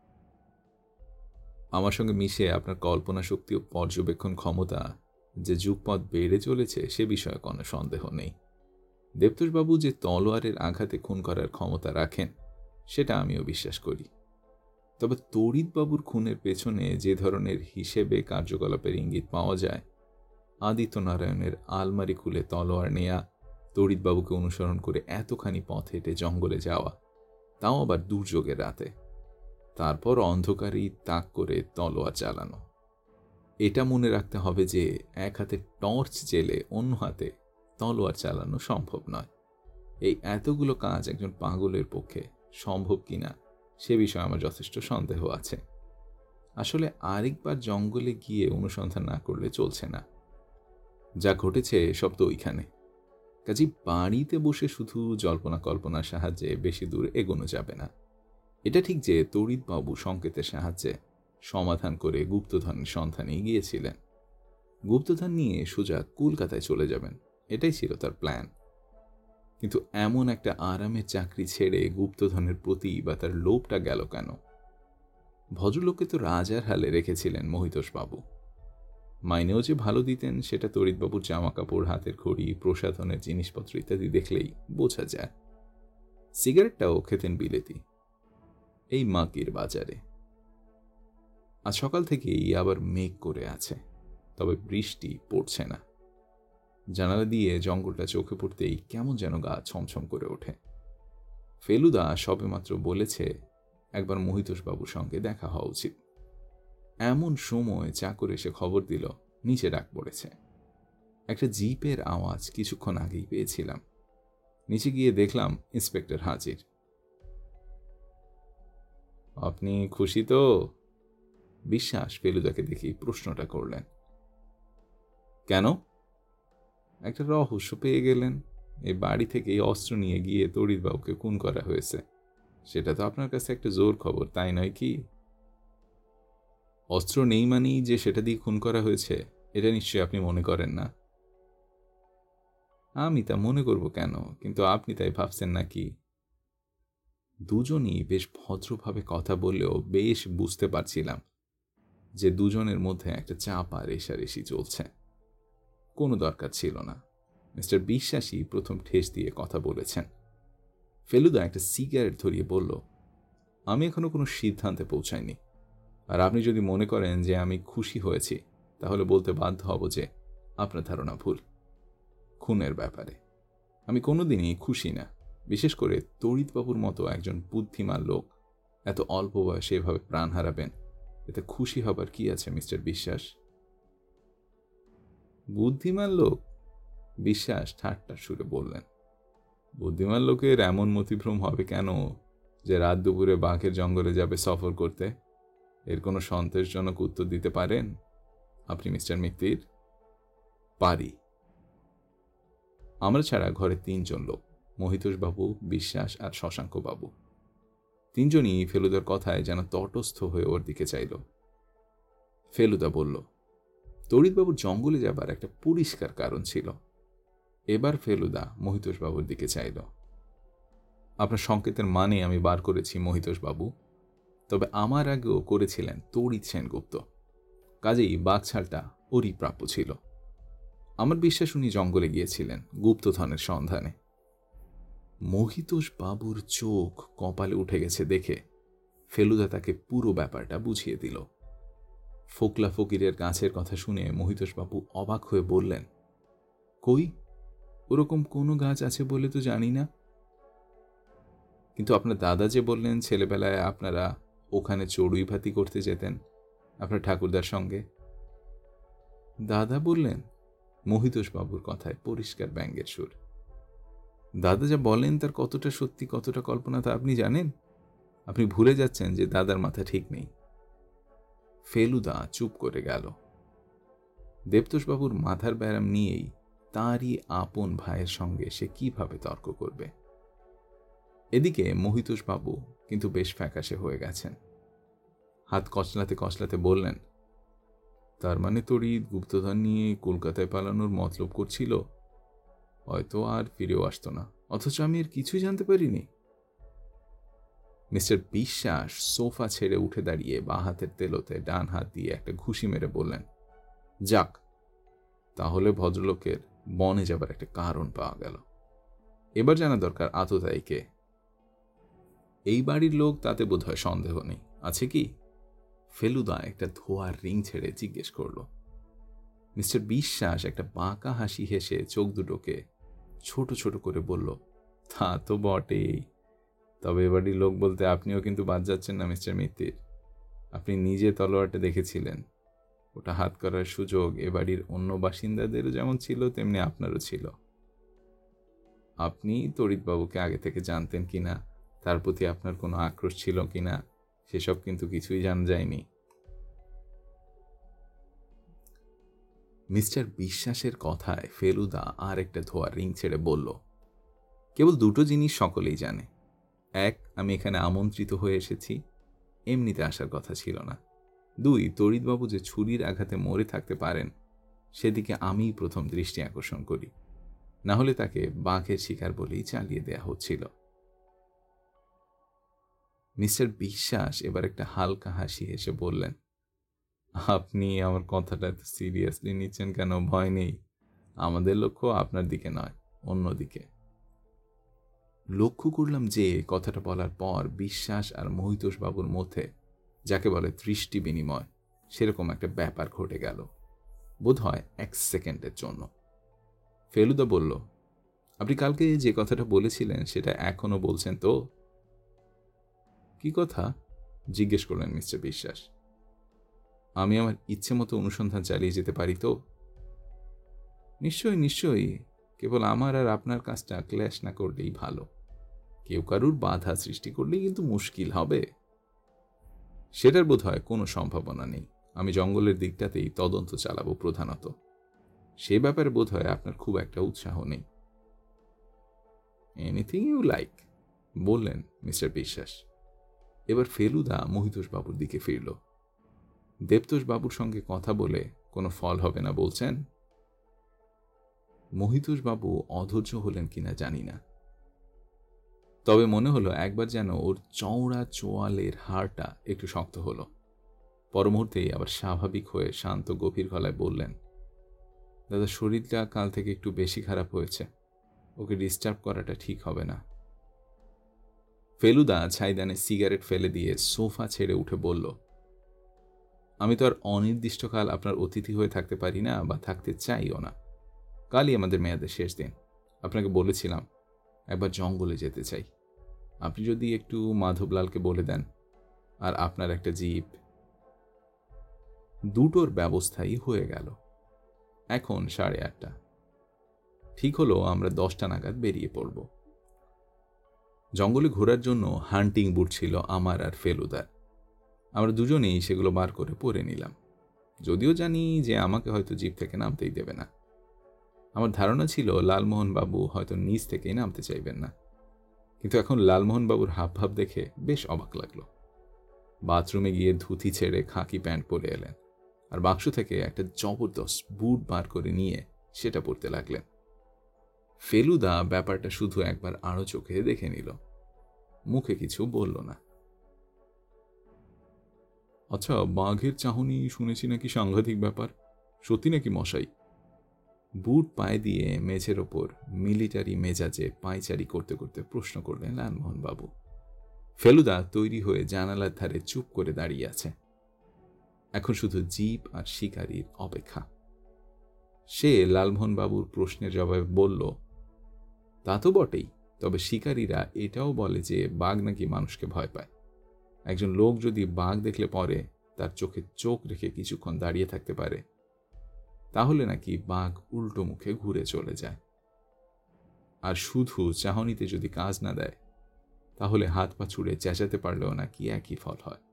আমার সঙ্গে মিশে আপনার কল্পনা শক্তি ও পর্যবেক্ষণ ক্ষমতা যে যুগপৎ বেড়ে চলেছে সে বিষয়ে কোনো সন্দেহ নেই। দেবতোষবাবু যে তলোয়ারের আঘাতে খুন করার ক্ষমতা রাখেন সেটা আমিও বিশ্বাস করি। তবে তড়িৎবাবুর খুনের পেছনে যে ধরনের হিসেবে কার্যকলাপের ইঙ্গিত পাওয়া যায়, আদিত্য নারায়ণের আলমারি খুলে তলোয়ার নেয়া, তড়িৎবাবুকে অনুসরণ করে এতখানি পথ হেঁটে জঙ্গলে যাওয়া, তাও আবার দুর্যোগের রাতে, তারপর অন্ধকারেই তাক করে তলোয়ার চালানো, এটা মনে রাখতে হবে যে এক হাতে টর্চ জেলে অন্য হাতে তলোয়ার চালানো সম্ভব নয়। এই এতগুলো কাজ একজন পাগলের পক্ষে সম্ভব কিনা সে বিষয়ে আমার যথেষ্ট সন্দেহ আছে। আসলে আরেকবার জঙ্গলে গিয়ে অনুসন্ধান না করলে চলছে না। যা ঘটেছে সব তো ওইখানে। কাজেই বাড়িতে বসে শুধু জল্পনা কল্পনার সাহায্যে বেশি দূর এগোনো যাবে না। এটা ঠিক যে তড়িৎবাবু সংকেতের সাহায্যে সমাধান করে গুপ্তধনের সন্ধানে গিয়েছিলেন। গুপ্তধন নিয়ে সোজা কলকাতায় চলে যাবেন, এটাই ছিল তার প্ল্যান। কিন্তু এমন একটা আরামের চাকরি ছেড়ে গুপ্তধনের প্রতি বা তার লোভটা গেল কেন? ভদ্রলোককে তো রাজার হালে রেখেছিলেন মহিতোষবাবু। মাইনেও যে ভালো দিতেন সেটা তড়িৎবাবুর জামা কাপড়, হাতের ঘড়ি, প্রসাধনের জিনিসপত্র ইত্যাদি দেখলেই বোঝা যায়। সিগারেটটাও খেতেন বিলেতি, এই মাকির বাজারে। আজ সকাল থেকেই আবার মেঘ করে আছে, তবে বৃষ্টি পড়ছে না। জানালা দিয়ে জঙ্গলটা চোখে পড়তেই কেমন যেন গা ছমছম করে ওঠে। ফেলুদা সবেমাত্র বলেছে একবার মহিতোষবাবুর সঙ্গে দেখা হওয়া উচিত। এমন সময় চাকর এসে খবর দিল নিচে ডাক পড়েছে। একটা জিপের আওয়াজ কিছুক্ষণ আগেই পেয়েছিলাম। নিচে গিয়ে দেখলাম ইন্সপেক্টর হাজির। আপনি খুশি তো? বিশ্বাস ফেলুদাকে দেখি প্রশ্নটা করলেন। কেন? একটা রহস্য পেয়ে গেলেন। এই বাড়ি থেকে অস্ত্র নিয়ে গিয়ে তড়িৎবাবুকে খুন করা হয়েছে, সেটা তো আপনার কাছে একটা জোর খবর, তাই নয় কি? অস্ত্র নেই মানেই যে সেটা দিয়ে খুন করা হয়েছে এটা নিশ্চয়ই আপনি মনে করেন না। আমি তা মনে করব কেন, কিন্তু আপনি তাই ভাবছেন নাকি? দুজনই বেশ ভদ্রভাবে কথা বললেও বেশ বুঝতে পারছিলাম যে দুজনের মধ্যে একটা চাপা রেষারেষি চলছে। কোনো দরকার ছিল না। মিস্টার বিশ্বাসী প্রথম ঠেস দিয়ে কথা বলেছেন। ফেলুদা একটা সিগারেট ধরিয়ে বলল, আমি এখনো কোনো সিদ্ধান্তে পৌঁছাইনি। আর আপনি যদি মনে করেন যে আমি খুশি হয়েছি, তাহলে বলতে বাধ্য হব যে আপনার ধারণা ভুল। খুনের ব্যাপারে আমি কোনোদিনই খুশি না, বিশেষ করে তড়িৎবাবুর মতো একজন বুদ্ধিমান লোক এত অল্প বয়সে এভাবে প্রাণ হারাবেন, এতে খুশি হবার কি আছে মিস্টার বিশ্বাস? বুদ্ধিমান লোক, বিশ্বাস ঠাট্টার সুরে বললেন। বুদ্ধিমান লোকের এমন মতিভ্রম হবে কেন যে রাত দুপুরে বাঘের জঙ্গলে যাবে সফর করতে? এর কোনো সন্তোষজনক উত্তর দিতে পারেন আপনি মিস্টার মিত্তির? পারি। আমরা ছাড়া ঘরে ৩ জন লোক, মহিতোষবাবু, বিশ্বাস আর শশাঙ্কবাবু। ৩ জনই ফেলুদার কথায় যেন তটস্থ হয়ে ওর দিকে চাইল। ফেলুদা বলল, তড়িৎবাবুর জঙ্গলে যাবার একটা পরিষ্কার কারণ ছিল। এবার ফেলুদা মহিতোষবাবুর দিকে চাইল। আপনার সংকেতের মানে আমি বার করেছি মহিতোষবাবু, তবে আমার আগেও করেছিলেন তড়িৎ সেনগুপ্ত, কাজেই বাঘছালটা ওরই প্রাপ্য ছিল। আমার বিশ্বাস উনি জঙ্গলে গিয়েছিলেন গুপ্তধনের সন্ধানে। মহিতোষবাবুর চোখ কপালে উঠে গেছে দেখে ফেলুদা তাকে পুরো ব্যাপারটা বুঝিয়ে দিল। ফোকলা ফকিরের গাছের কথা শুনে মহিতোষবাবু অবাক হয়ে বললেন, কই, ওরকম কোনো গাছ আছে বলে তো জানি না। কিন্তু আপনার দাদা যে বললেন ছেলেবেলায় আপনারা ওখানে চড়ুই ভাতি করতে যেতেন আপনার ঠাকুরদার সঙ্গে। দাদা বললেন? মহিতোষবাবুর কথায় পরিষ্কার ব্যঙ্গের সুর। দাদা যা বলেন তার কতটা সত্যি কতটা কল্পনা তা আপনি জানেন? আপনি ভুলে যাচ্ছেন যে দাদার মাথা ঠিক নেই। ফেলুদা চুপ করে গেল। দেবতোষবাবুর মাথার ব্যারাম নিয়েই তাঁরই আপন ভাইয়ের সঙ্গে সে কিভাবে তর্ক করবে? এদিকে মহিতোষবাবু কিন্তু বেশ ফ্যাকাশে হয়ে গেছেন। হাত কচলাতে কচলাতে বললেন, তার মানে তড়িৎ গুপ্তধন নিয়ে কলকাতায় পালানোর মতলব করছিল, হয়তো আর ফিরেও আসতো না, অথচ আমি এর কিছুই জানতে পারিনি। মিস্টার বিশ্বাস সোফা ছেড়ে উঠে দাঁড়িয়ে বাঁ হাতের তেলোতে ডান হাত দিয়ে একটা ঘুষি মেরে বললেন, যাক, তাহলে ভদ্রলোকের বনে যাবার একটা কারণ পাওয়া গেল। এবার জানা দরকার আততায়ী কে। এই বাড়ির লোক তাতে বোধহয় সন্দেহ নেই, আছে কি? ফেলুদা একটা ধোয়ার রিং ছেড়ে জিজ্ঞেস করল। মিস্টার বিশ্বাস একটা বাঁকা হাসি হেসে চোখ দুটোকে ছোট ছোট করে বলল, তা তো বটেই, তবে এ বাড়ির লোক বলতে আপনিও কিন্তু বাদ যাচ্ছেন না মিস্টার মিত্তির। আপনি নিজে তলোয়ারটা দেখেছিলেন, ওটা হাত করার সুযোগ এ বাড়ির অন্য বাসিন্দাদেরও যেমন ছিল তেমনি আপনারও ছিল। আপনি তড়িৎবাবুকে আগে থেকে জানতেন কিনা, তার প্রতি আপনার কোনো আক্রোশ ছিল কিনা, সেসব কিন্তু কিছুই জানা যায়নি। মিস্টার বিশ্বাসের কথায় ফেলুদা আর একটা ধোয়ার রিং ছেড়ে বলল, কেবল দুটো জিনিস সকলেই জানে। এক, আমি এখানে আমন্ত্রিত হয়ে এসেছি, এমনিতে আসার কথা ছিল না। দুই, তড়িৎবাবু যে ছুরির আঘাতে মরে থাকতে পারেন সেদিকে আমিই প্রথম দৃষ্টি আকর্ষণ করি, না হলে তাকে বাঘের শিকার বলেই চালিয়ে দেয়া হচ্ছিল। মিস্টার বিশ্বাস এবার একটা হালকা হাসি হেসে বললেন, আপনি আমার কথাটা এত সিরিয়াসলি নিচ্ছেন কেন? ভয় নেই, আমাদের লক্ষ্য আপনার দিকে নয়, অন্যদিকে। লক্ষ্য করলাম যে কথাটা বলার পর বিশ্বাস আর মহিতোষবাবুর মধ্যে যাকে বলে দৃষ্টি বিনিময়, সেরকম একটা ব্যাপার ঘটে গেল, বোধ হয় 1 সেকেন্ডের জন্য। ফেলুদা বলল, আপনি কালকে যে কথাটা বলেছিলেন সেটা এখনো বলছেন তো? কি কথা? জিজ্ঞেস করলেন মিস্টার বিশ্বাস। আমি আমার ইচ্ছে মতো অনুসন্ধান চালিয়ে যেতে পারি তো? নিশ্চয়ই নিশ্চয়ই, কেবল আমার আর আপনার কাজটা ক্ল্যাশ না করলেই ভালো। কেউ কারুর বাধা সৃষ্টি করলেই কিন্তু মুশকিল হবে। সেটার বোধ হয় কোনো সম্ভাবনা নেই। আমি জঙ্গলের দিকটাতেই তদন্ত চালাবো প্রধানত। সে ব্যাপারে বোধ হয় আপনার খুব একটা উৎসাহ নেই। এনিথিং ইউ লাইক, বললেন মিস্টার বিশ্বাস। এবার ফেলুদা মহিতোষবাবুর দিকে ফিরল। দেবতোষবাবুর সঙ্গে কথা বলে কোনো ফল হবে না বলছেন? মহিতোষবাবু অধৈর্য হলেন কিনা জানি না, তবে মনে হলো একবার যেন ওর চওড়া চোয়ালের হাড়টা একটু শক্ত হলো। পর মুহূর্তেই আবার স্বাভাবিক হয়ে শান্ত গভীর গলায় বললেন, দাদা শরীরটা কাল থেকে একটু বেশি খারাপ হয়েছে, ওকে ডিস্টার্ব করাটা ঠিক হবে না। ফেলুদা ছাইদানে সিগারেট ফেলে দিয়ে সোফা ছেড়ে উঠে বলল, আমি তো আর অনির্দিষ্টকাল আপনার অতিথি হয়ে থাকতে পারি না, বা থাকতে চাইও না। কালই আমাদের মেয়াদের শেষ দিন। আপনাকে বলেছিলাম একবার জঙ্গলে যেতে চাই। আপনি যদি একটু মাধবলালকে বলে দেন, আর আপনার একটা জিপ, দুটোর ব্যবস্থাই হয়ে গেল। এখন 8:30। ঠিক হলো আমরা 10টা নাগাদ বেরিয়ে পড়ব। জঙ্গলে ঘোরার জন্য হান্টিং বুট ছিল আমার আর ফেলুদার। আমরা দুজনেই সেগুলো বার করে পরে নিলাম, যদিও জানি যে আমাকে হয়তো জিপ থেকে নামতেই দেবে না। আমার ধারণা ছিল লালমোহন বাবু হয়তো নিচ থেকেই নামতে চাইবেন না, কিন্তু এখন লালমোহন বাবুর হাবভাব দেখে বেশ অবাক লাগলো। বাথরুমে গিয়ে ধুতি ছেড়ে খাকি প্যান্ট পরে এলেন, আর বাক্স থেকে একটা জবরদস্ত বুট বার করে নিয়ে সেটা পরতে লাগলেন। ফেলুদা ব্যাপারটা শুধু একবার আড়ো চোখে দেখে নিল, মুখে কিছু বলল না। আচ্ছা, বাঘের চাহনি শুনেছি নাকি সাংঘাতিক ব্যাপার, সত্যি নাকি মশাই? বুট পায়ে দিয়ে মেঝের ওপর মিলিটারি মেজাজে পায়চারি করতে করতে প্রশ্ন করলেন লালমোহন বাবু। ফেলুদা তৈরি হয়ে জানালার ধারে চুপ করে দাঁড়িয়ে আছে। এখন শুধু জিপ আর শিকারীর অপেক্ষা। সে লালমোহন বাবুর প্রশ্নের জবাবে বলল, তা তো বটেই, তবে শিকারীরা এটাও বলে যে বাঘ নাকি মানুষকে ভয় পায়। একজন লোক যদি বাঘ দেখলে পরে তার চোখে চোখ রেখে কিছুক্ষণ দাঁড়িয়ে থাকতে পারে, তাহলে নাকি বাঘ উল্টো মুখে ঘুরে চলে যায়। আর শুধু চাহনিতে যদি কাজ না দেয়, তাহলে হাত পা ছুড়ে চেঁচাতে পারলেও নাকি একই ফল হয়।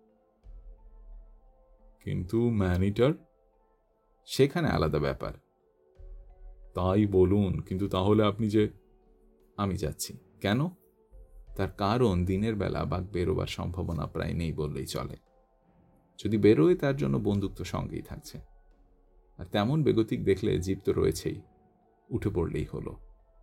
কিন্তু ম্যানিটার? সেখানে আলাদা ব্যাপার। তাই বলুন, কিন্তু তাহলে আপনি যে... আমি যাচ্ছি। কেন? তার কারণ দিনের বেলা বাঘ বেরোবার সম্ভাবনা প্রায় নেই বললেই চলে। যদি বেরোয় তার জন্য বন্দুক তো সঙ্গেই থাকছে, আর তেমন বেগতিক দেখলে জিপ তো রয়েছেই, উঠে পড়লেই হলো।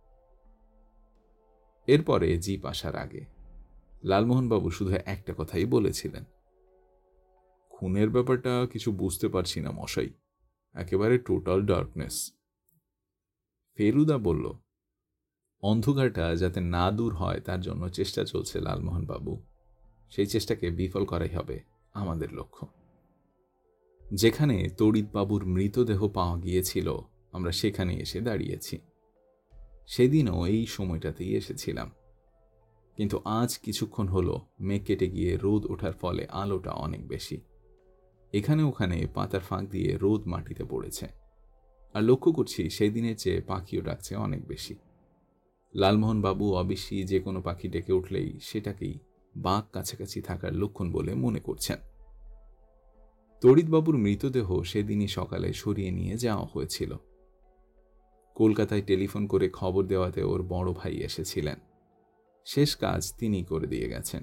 এরপরে জিপ আসার আগে লালমোহনবাবু শুধু একটা কথাই বলেছিলেন, খুনের ব্যাপারটা কিছু বুঝতে পারছি না মশাই, একেবারে টোটাল ডার্কনেস। ফেলুদা বলল, অন্ধকারটা যাতে না দূর হয় তার জন্য চেষ্টা চলছে লালমোহনবাবু, সেই চেষ্টাকে বিফল করাই হবে আমাদের লক্ষ্য। যেখানে তড়িৎবাবুর মৃতদেহ পাওয়া গিয়েছিল আমরা সেখানে এসে দাঁড়িয়েছি। সেদিনও এই সময়টাতেই এসেছিলাম, কিন্তু আজ কিছুক্ষণ হলো মেঘ কেটে গিয়ে রোদ ওঠার ফলে আলোটা অনেক বেশি। এখানে ওখানে পাতার ফাঁক দিয়ে রোদ মাটিতে পড়েছে, আর লক্ষ্য করছি সেই দিনের চেয়ে পাখিও ডাকছে অনেক বেশি। লালমোহনবাবু অবশ্যই যে কোনো পাখি ডেকে উঠলেই সেটাকেই বাঘ কাছাকাছি থাকার লক্ষণ বলে মনে করছেন। তড়িৎবাবুর মৃতদেহ সেদিনই সকালে সরিয়ে নিয়ে যাওয়া হয়েছিল। কলকাতায় টেলিফোন করে খবর দেওয়াতে ওর বড় ভাই এসেছিলেন। শেষ কাজ তিনি করে দিয়ে গেছেন।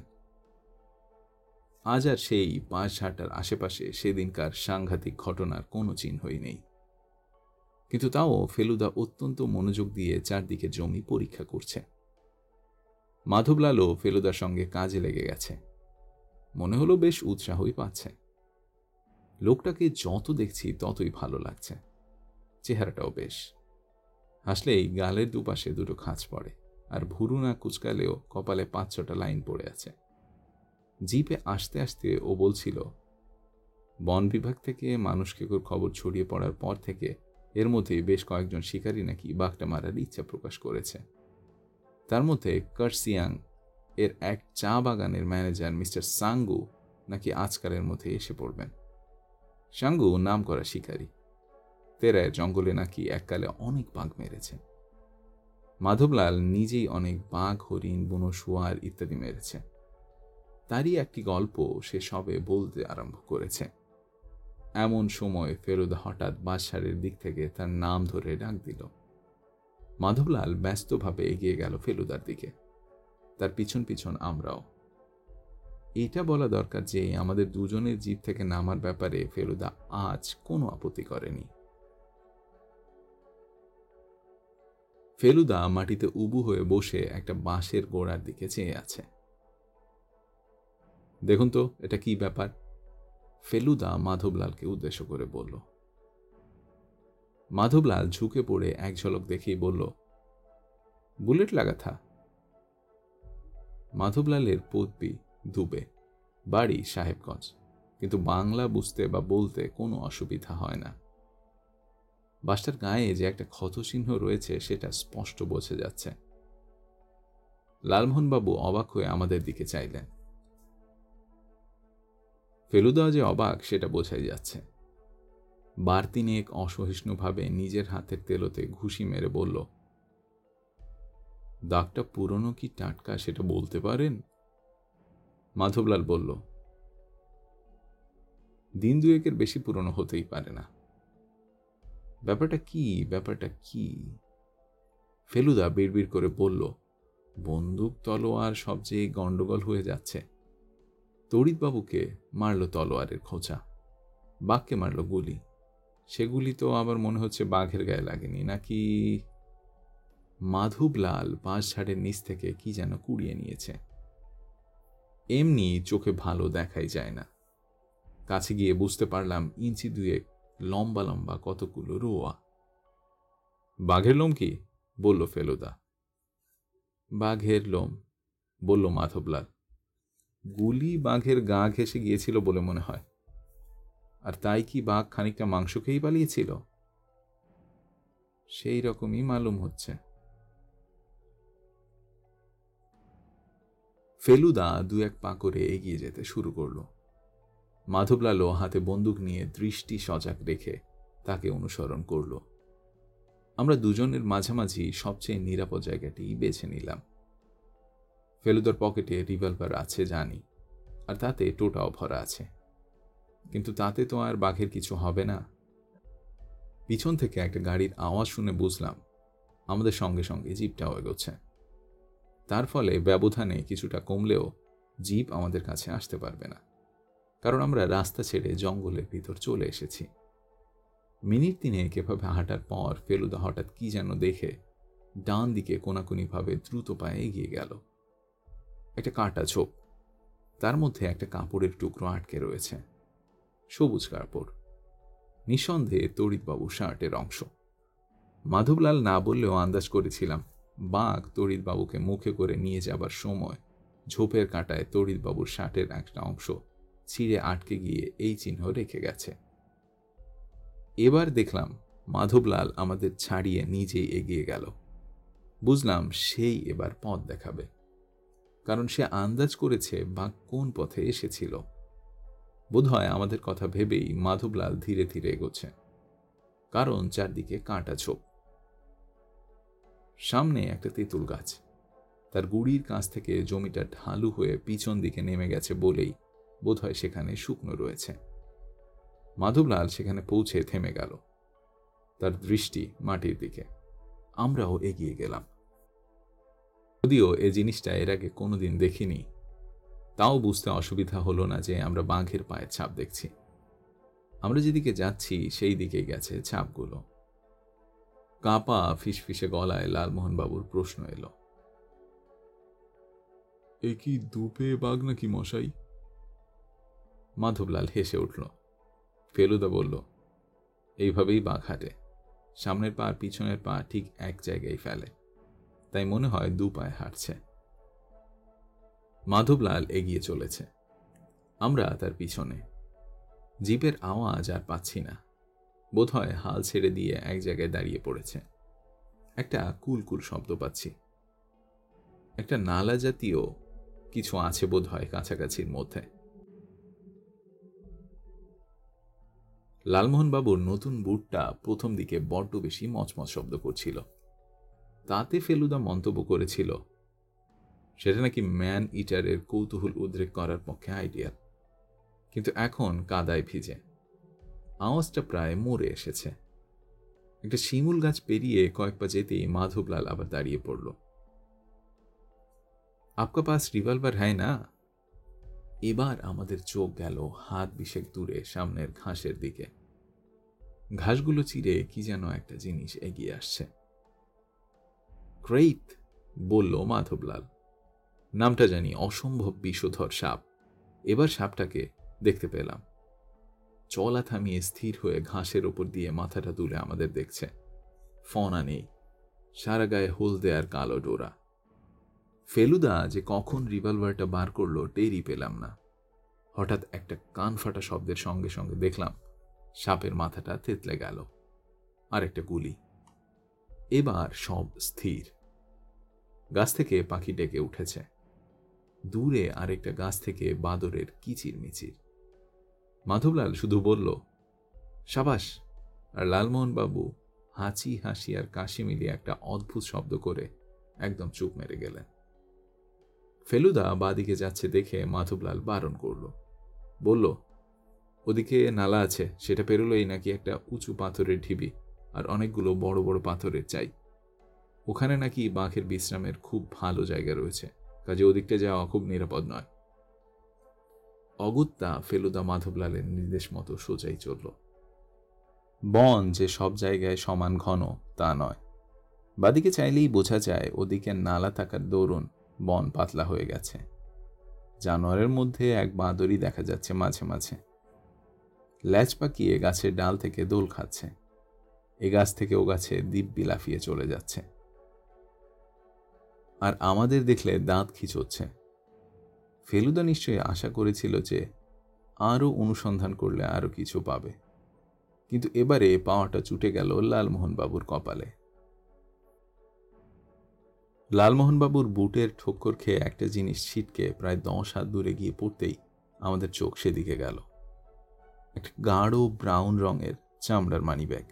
আজ আর সেই 5-6টার আশেপাশে সেদিনকার সাংঘাতিক ঘটনার কোনো চিহ্নই নেই। কিন্তু তাও ফেলুদা অত্যন্ত মনোযোগ দিয়ে চারদিকে জমি পরীক্ষা করছে। মাধবলালও ফেলুদার সঙ্গে কাজে লেগে গেছে। মনে হলো বেশ উৎসাহই পাচ্ছে। লোকটাকে যত দেখছি ততই ভালো লাগছে। চেহারাটাও বেশ, হাসলেই গালের দুপাশে দুটো খাঁজ পড়ে, আর ভুরু না কুচকালেও কপালে 5-6টা লাইন পড়ে আছে। জিপে আসতে আসতে ও বলছিল, বন বিভাগ থেকে মানুষকে খবর ছড়িয়ে পড়ার পর থেকে এর মধ্যে বেশ কয়েকজন শিকারী নাকি বাঘটা মারার ইচ্ছা প্রকাশ করেছে। তার মধ্যে কার্সিয়াং এর এক চা বাগানের ম্যানেজার মিস্টার সাঙ্গু নাকি আজকালের মধ্যে এসে পড়বেন। সাঙ্গু নাম করা শিকারী, তেরায়ের জঙ্গলে নাকি এককালে অনেক বাঘ মেরেছে। মাধবলাল নিজেই অনেক বাঘ, হরিণ, বুনো শুয়ার ইত্যাদি মেরেছে। তারই একটি গল্প সে সবে বলতে আরম্ভ করেছে। এমন সময় ফেলুদা হঠাৎ বাঁশঝাড়ের দিক থেকে তার নাম ধরে ডাক দিল। মাধবলাল ব্যস্তভাবে এগিয়ে গেল ফেলুদার দিকে, তার পিছন পিছন আমরাও। এটা বলা দরকার যে আমাদের দুজনের জিপ থেকে নামার ব্যাপারে ফেলুদা আজ কোনো আপত্তি করেনি। ফেলুদা মাটিতে উবু হয়ে বসে একটা বাঁশের গোড়ার দিকে চেয়ে আছে। দেখুন তো এটা কি ব্যাপার? ফেলুদা মাধবলালকে উদ্দেশ্য করে বলল। মাধবলাল ঝুঁকে পড়ে এক ঝলক দেখেই বলল, বুলেট লাগা থা। মাধবলালের পদবি দুবে, বাড়ি সাহেবগঞ্জ, কিন্তু বাংলা বুঝতে বা বলতে কোনো অসুবিধা হয় না। বাসটার গায়ে যে একটা ক্ষতচিহ্ন রয়েছে সেটা স্পষ্ট বোঝা যাচ্ছে। লালমোহনবাবু অবাক হয়ে আমাদের দিকে চাইলেন। ফেলুদা যে অবাক সেটা বোঝাই যাচ্ছে। বার তিনেক অসহিষ্ণুভাবে নিজের হাতের তেলোতে ঘুষি মেরে বলল, দাগটা পুরনো কি টাটকা সেটা বলতে পারেন? মাধবলাল বলল, দিন দুয়েকের বেশি পুরনো হতেই পারে না। ব্যাপারটা কি? ফেলুদা বিড়বিড় করে বলল, বন্দুক তলোয়ার সবচেয়ে গন্ডগোল হয়ে যাচ্ছে। তড়িৎবাবুকে মারল তলোয়ারের খোঁচা, বাঘকে মারল গুলি। সেগুলি তো আবার মনে হচ্ছে বাঘের গায়ে লাগেনি নাকি? মাধবলাল বাঁশঝাড়ের নিচ থেকে কি যেন কুড়িয়ে নিয়েছে। এমনি চোখে ভালো দেখাই যায় না। কাছে গিয়ে বুঝতে পারলাম ইঞ্চি দুয়েক লম্বা লম্বা কতগুলো রোয়া। বাঘের লোম কি? বলল ফেলুদা। বাঘের লোম, বলল মাধবলাল। গুলি বাঘের গা ঘেঁষে গিয়েছিল বলে মনে হয়। আর তাই কি বাঘ খানিকটা মাংস খেয়েই পালিয়েছিল? সেই রকমই মালুম হচ্ছে। ফেলুদা দু এক পা করে এগিয়ে যেতে শুরু করল। মাধবলালও হাতে বন্দুক নিয়ে দৃষ্টি সজাগ রেখে তাকে অনুসরণ করল। আমরা দুজনের মাঝামাঝি সবচেয়ে নিরাপদ জায়গাটি বেছে নিলাম। ফেলুদার পকেটে রিভলভার আছে জানি, আর তাতে টোটাও ভরা আছে, কিন্তু তাতে তো আর বাঘের কিছু হবে না। পিছন থেকে একটা গাড়ির আওয়াজ শুনে বুঝলাম আমাদের সঙ্গে সঙ্গে জিপটাও এগোচ্ছে। তার ফলে ব্যবধানে কিছুটা কমলেও জিপ আমাদের কাছে আসতে পারবে না, কারণ আমরা রাস্তা ছেড়ে জঙ্গলের ভিতর চলে এসেছি। মিনিট তিনেক এভাবে হাঁটার পর ফেলুদা হঠাৎ কি যেন দেখে ডান দিকে কোনাকুনিভাবে দ্রুত পায়ে এগিয়ে গেল। একটা কাঁটা ঝোপ, তার মধ্যে একটা কাপড়ের টুকরো আটকে রয়েছে, সবুজ কাপড়, নিঃসন্দেহে তড়িৎবাবুর শার্টের অংশ। মাধবলাল না বললেও আন্দাজ করেছিলাম বাঘ তড়িৎবাবুকে মুখে করে নিয়ে যাবার সময় ঝোপের কাঁটায় তড়িৎবাবুর শার্টের একটা অংশ ছিঁড়ে আটকে গিয়ে এই চিহ্ন রেখে গেছে। এবার দেখলাম মাধবলাল আমাদের ছাড়িয়ে নিজেই এগিয়ে গেল। বুঝলাম সেই এবার পথ দেখাবে, কারণ সে আন্দাজ করেছে বাঘ কোন পথে এসেছিল। বোধহয় আমাদের কথা ভেবেই মাধবলাল ধীরে ধীরে এগোচ্ছে, কারণ চারদিকে কাঁটা ঝোপ। সামনে একটা তেঁতুল গাছ, তার গুড়ির কাছ থেকে জমিটা ঢালু হয়ে পিছন দিকে নেমে গেছে বলেই বোধহয় সেখানে শুকনো রয়েছে। মাধবলাল সেখানে পৌঁছে থেমে গেল, তার দৃষ্টি মাটির দিকে। আমরাও এগিয়ে গেলাম। যদিও এ জিনিসটা এর আগে কোনোদিন দেখিনি, তাও বুঝতে অসুবিধা হলো না যে আমরা বাঘের পায়ের ছাপ দেখছি। আমরা যেদিকে যাচ্ছি সেই দিকেই গেছে ছাপগুলো। কাঁপা ফিসফিসে গলায় লালমোহনবাবুর প্রশ্ন এলো, এ কি দুপে বাঘ নাকি মশাই? মাধবলাল হেসে উঠল। ফেলুদা বলল, এইভাবেই বাঘ হাঁটে, সামনের পা আর পিছনের পা ঠিক এক জায়গায় ফেলে, তাই মনে হয় দু পায়ে হাঁটছে। মাধবলাল এগিয়ে চলেছে, আমরা তার পিছনে। জিপের আওয়াজ আর পাচ্ছি না, বোধহয় হাল ছেড়ে দিয়ে এক জায়গায় দাঁড়িয়ে পড়েছে। একটা কুলকুল শব্দ পাচ্ছি, একটা নালা জাতীয় কিছু আছে বোধহয় কাছাকাছির মধ্যে। লালমোহনবাবুর নতুন বুটটা প্রথম দিকে বড্ড বেশি মচমচ শব্দ করছিল। তাতে ফেলুদা মন্তব্য করেছিল সেটা নাকি ম্যান ইটারের কৌতূহল উদ্রেক করার পক্ষে আইডিয়াল, কিন্তু এখন কাদায় ভিজে। আওয়াজটা প্রায় মরে এসেছে। একটা শিমুল গাছ পেরিয়ে কয়েক পা যেতেই মাধবলাল আবার দাঁড়িয়ে পড়ল। আপকা পাস রিভলভার হ্যায় না? এবার আমাদের চোখ গেল হাত বিশেক দূরে সামনের ঘাসের দিকে। ঘাসগুলো চিরে কি যেন একটা জিনিস এগিয়ে আসছে। ক্রেইত, বলল মাধবলাল। নামটা জানি, অসম্ভব বিষধর সাপ। এবার সাপটাকে দেখতে পেলাম। চলা থামিয়ে স্থির হয়ে ঘাসের ওপর দিয়ে মাথাটা তুলে আমাদের দেখছে। ফনা নেই, সারা গায়ে হলদে আর কালো ডোরা। ফেলুদা যে কখন রিভলভারটা বার করলো টেরই পেলাম না। হঠাৎ একটা কান ফাটা শব্দের সঙ্গে সঙ্গে দেখলাম সাপের মাথাটা থেতলে গেল, আর একটা গুলি। এবার সব স্থির। গাছ থেকে পাখি ডেকে উঠেছে, দূরে আরেকটা গাছ থেকে বাদরের কিচির মিচির। মাধবলাল শুধু বলল, সাবাস। আর লালমোহন বাবু হাঁচি হাসি আর কাশি মিলিয়ে একটা অদ্ভুত শব্দ করে একদম চুপ মেরে গেলেন। ফেলুদা বাদিকে যাচ্ছে দেখে মাধবলাল বারণ করল, বলল, ওদিকে নালা আছে, সেটা পেরোলেই নাকি একটা উঁচু পাথরের ঢিবি আর অনেকগুলো বড় বড় পাথরের চাই। ওখানে নাকি বাঘের বিশ্রামের খুব ভালো জায়গা রয়েছে, কাজে ওদিকটা যাওয়া খুব নিরাপদ নয়। অগত্যা ফেলুদা মাধবলালের নির্দেশ মতো সোজাই চলল। বন যে সব জায়গায় সমান ঘন তা নয়। বাদিকে চাইলেই বোঝা যায় ওদিকে নালা থাকার দরুন বন পাতলা হয়ে গেছে। জানোয়ারের মধ্যে এক বাঁদরই দেখা যাচ্ছে মাঝে মাঝে, ল্যাজ পাকিয়ে গাছের ডাল থেকে দোল খাচ্ছে। এ গাছ থেকে ও গাছে দিব্যি লাফিয়ে চলে যাচ্ছে, আর আমাদের দেখলে দাঁত খিঁচোচ্ছে। ফেলুদা নিশ্চয়ই আশা করেছিল যে আরও অনুসন্ধান করলে আরও কিছু পাবে, কিন্তু এবারে পাওয়াটা চুটে গেল লালমোহনবাবুর কপালে। লালমোহনবাবুর বুটের ঠোক্কর খেয়ে একটা জিনিস ছিটকে প্রায় 10 হাত দূরে গিয়ে পড়তেই আমাদের চোখ সেদিকে গেল। একটা গাঢ় ব্রাউন রঙের চামড়ার মানিব্যাগ।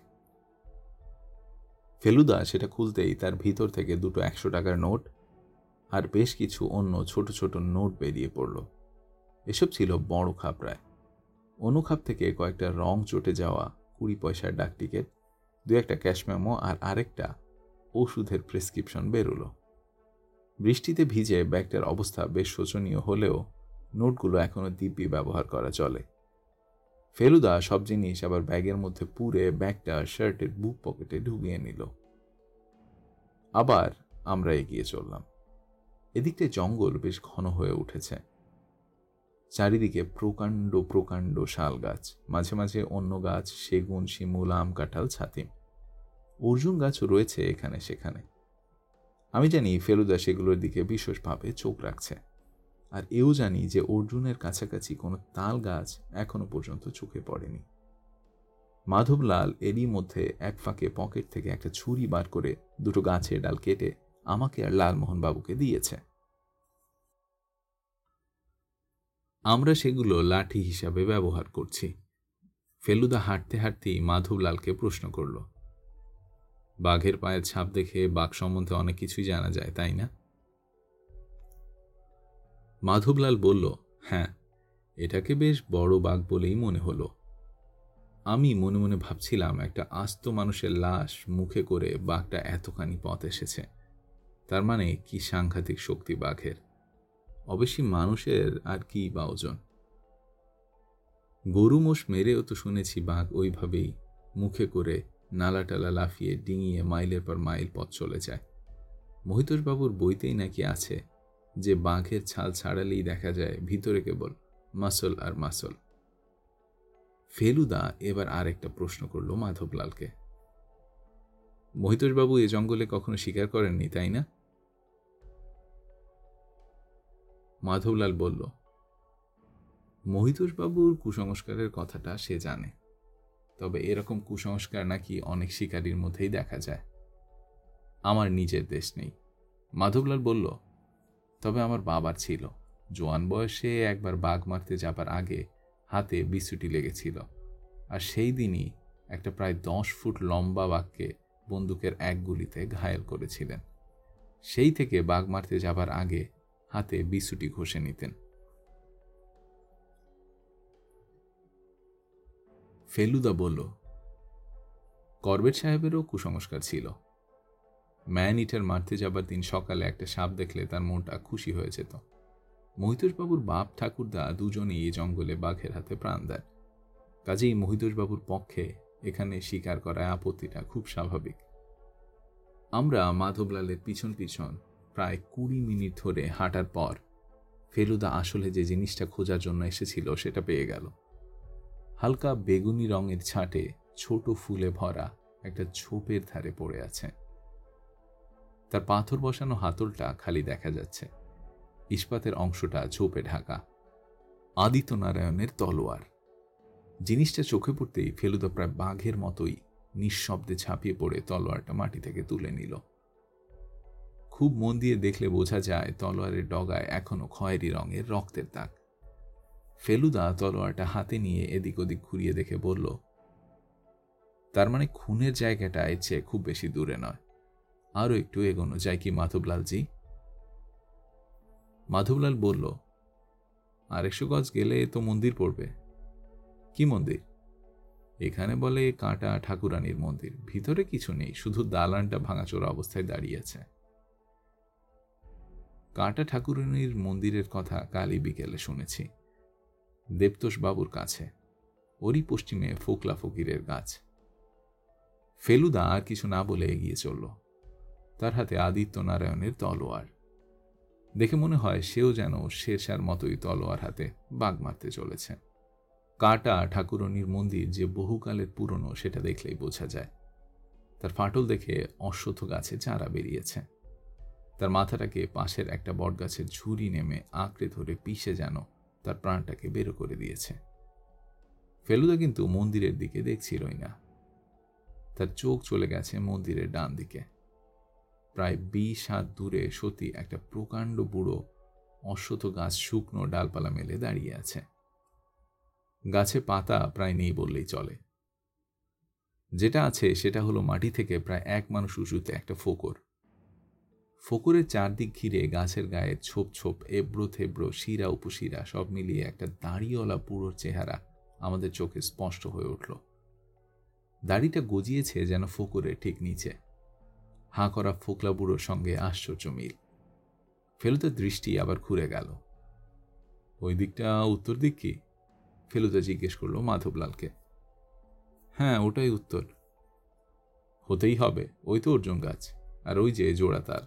ফেলুদা সেটা খুলতেই তার ভিতর থেকে দুটো 100 টাকার নোট আর বেশ কিছু অন্য ছোট ছোট নোট বেরিয়ে পড়ল। এসব ছিল বড় খাপড়ায়। অনুখাপ থেকে কয়েকটা রং চটে যাওয়া 20 পয়সার ডাক টিকিট, 2-1টা ক্যাশ মেমো আর আরেকটা ওষুধের প্রেসক্রিপশন বেরোলো। বৃষ্টিতে ভিজে ব্যাগটার অবস্থা বেশ শোচনীয় হলেও নোটগুলো এখনো দিব্যি ব্যবহার করা চলে। ফেলুদা সব জিনিস আবার ব্যাগের মধ্যে পুরে ব্যাগটা শার্টের বুক পকেটে ঢুকিয়ে নিল। আবার আমরা এগিয়ে চললাম। এদিকটায় জঙ্গল বেশ ঘন হয়ে উঠেছে। চারিদিকে প্রকাণ্ড প্রকাণ্ড শাল গাছ, মাঝে মাঝে অন্য গাছ, সেগুন, শিমুল, আম, কাঁঠাল, ছাতিম, অর্জুন গাছও রয়েছে এখানে সেখানে। আমি জানি ফেলুদা সেগুলোর দিকে বিশেষভাবে চোখ রাখছে, আর এও জানি যে অর্জুনের কাছাকাছি কোনো তাল গাছ এখনো পর্যন্ত চোখে পড়েনি। মাধবলাল এরই মধ্যে এক ফাঁকে পকেট থেকে একটা ছুরি বার করে দুটো গাছের ডাল কেটে আমাকে আর লালমোহন বাবুকে দিয়েছে। আমরা সেগুলো লাঠি হিসাবে ব্যবহার করছি। ফেলুদা হাঁটতে হাঁটতেই মাধবলালকে প্রশ্ন করল, বাঘের পায়ের ছাপ দেখে বাঘ সম্বন্ধে অনেক কিছুই জানা যায়, তাই না? মাধবলাল বলল, হ্যাঁ, এটাকে বেশ বড় বাঘ বলেই মনে হলো। আমি মনে মনে ভাবছিলাম, একটা আস্ত মানুষের লাশ মুখে করে বাঘটা এতখানি পথ এসেছে, তার মানে কি সাংঘাতিক শক্তি বাঘের। অবশ্যই মানুষের আর কি বা ওজন। গরু মোষ মেরেও তো শুনেছি বাঘ ওইভাবেই মুখে করে নালাটালা লাফিয়ে ডিঙিয়ে মাইলের পর মাইল পথ চলে যায়। মহিতোষবাবুর বইতেই নাকি আছে যে বাঘের ছাল ছাড়ালেই দেখা যায় ভিতরে কেবল মাসল আর মাসল। ফেলুদা এবার আরেকটা প্রশ্ন করল মাধবলালকে, মহিতোষবাবু এ জঙ্গলে কখনো শিকার করেননি, তাই না? মাধবলাল বলল, মহিতোষবাবুর কুসংস্কারের কথাটা সে জানে, তবে এরকম কুসংস্কার নাকি অনেক শিকারীর মধ্যেই দেখা যায়। আমার নিজের দেশ নেই। মাধবলাল বলল, তবে আমার বাবার ছিল। জোয়ান বয়সে একবার বাঘ মারতে যাবার আগে হাতে বিছুটি লেগেছিল, আর সেই দিনই একটা প্রায় 10 ফুট লম্বা বাঘকে বন্দুকের এক গুলিতে ঘায়েল করেছিলেন। সেই থেকে বাঘ মারতে যাবার আগে হাতে বিছুটি ঘষে নিতেন। ফেলুদা বলল, করবেট সাহেবেরও কুসংস্কার ছিল। ম্যান ইটার মারতে যাবার দিন সকালে একটা সাপ দেখলে তার মনটা খুশি হয়ে যেত। মহিতোষবাবুর বাপ ঠাকুরদা দুজনেই এই জঙ্গলে বাঘের হাতে প্রাণ দেন, কাজেই মহিতোষবাবুর পক্ষে এখানে শিকার করায় আপত্তিটা খুব স্বাভাবিক। আমরা মাধবলালের পিছন পিছন প্রায় 20 মিনিট ধরে হাঁটার পর ফেলুদা আসলে যে জিনিসটা খোঁজার জন্য এসেছিল সেটা পেয়ে গেল। হালকা বেগুনি রঙের ছাটে ছোট ফুলে ভরা একটা ঝোপের ধারে পড়ে আছে। তার পাথর বসানো হাতলটা খালি দেখা যাচ্ছে, ইস্পাতের অংশটা ঝোপে ঢাকা। আদিত্যনারায়ণের তলোয়ার। জিনিসটা চোখে পড়তেই ফেলুদা প্রায় বাঘের মতোই নিঃশব্দে ঝাঁপিয়ে পড়ে তলোয়ারটা মাটি থেকে তুলে নিল। খুব মন দিয়ে দেখলে বোঝা যায় তলোয়ারের ডগায় এখনো খয়েরি রঙের রক্তের দাগ। ফেলুদা তলোয়ারটা হাতে নিয়ে এদিক ওদিক ঘুরিয়ে দেখে বলল, তার মানে খুনের জায়গাটা এর চেয়ে খুব বেশি দূরে নয়, আরও একটু এগোনো যায় কি মাধবলালজি? মাধবলাল বলল, 100 গজ গেলে তো মন্দির পড়বে। কি মন্দির? এখানে বলে কাঁটা ঠাকুরানীর মন্দির, ভিতরে কিছু নেই, শুধু দালানটা ভাঙাচোরা অবস্থায় দাঁড়িয়ে আছে। কাঁটা ঠাকুরানীর মন্দিরের কথা কালই বিকেলে শুনেছি, দেবতোষ বাবুর কাছে, ওরই পশ্চিমে ফোকলা ফকিরের গাছ। ফেলুদা আর কিছু না বলে এগিয়ে চলল, তার হাতে আদিত্য নারায়ণের তলোয়ার। দেখে মনে হয় সেও যেন শেরশার মতোই তলোয়ার হাতে বাঘ মারতে চলেছে। কাঁটা ঠাকুরানীর মন্দির যে বহুকালের পুরনো সেটা দেখলেই বোঝা যায়। তার ফাটল দেখে অশ্বত্থ গাছে চারা বেরিয়েছে। তার মাথাটাকে পাশের একটা বটগাছের ঝুড়ি নেমে আঁকড়ে ধরে পিষে যেন তার প্রাণটাকে বেরো করে দিয়েছে। ফেলুদা কিন্তু মন্দিরের দিকে দেখছিলই না, তার চোখ চলে গেছে মন্দিরের ডান দিকে। প্রায় 20 হাত দূরে সতী একটা প্রকাণ্ড বুড়ো অশ্বত্থ গাছ শুকনো ডালপালা মেলে দাঁড়িয়ে আছে। গাছে পাতা প্রায় নেই বললেই চলে। যেটা আছে সেটা হলো মাটি থেকে প্রায় 1 মানুষ উঁচুতে একটা ফোকর। ফোকরের চারদিক ঘিরে গাছের গায়ে ছোপ ছোপ এবড়ো থেবড়ো শিরা উপশিরা সব মিলিয়ে একটা দাড়িওয়ালা বুড়োর চেহারা আমাদের চোখে স্পষ্ট হয়ে উঠল। দাড়িটা গজিয়েছে যেন ফোকরের ঠিক নিচে। হাঁ করা ফোকলা বুড়োর সঙ্গে আশ্চর্য মিল। ফেলুদার দৃষ্টি আবার ঘুরে গেল। ওই দিকটা উত্তর দিক কি? ফেলুদা জিজ্ঞেস করল মাধবলালকে। হ্যাঁ, ওটাই উত্তর। হতেই হবে, ওই তো অর্জুন গাছ, আর ওই যে জোড়া তাল।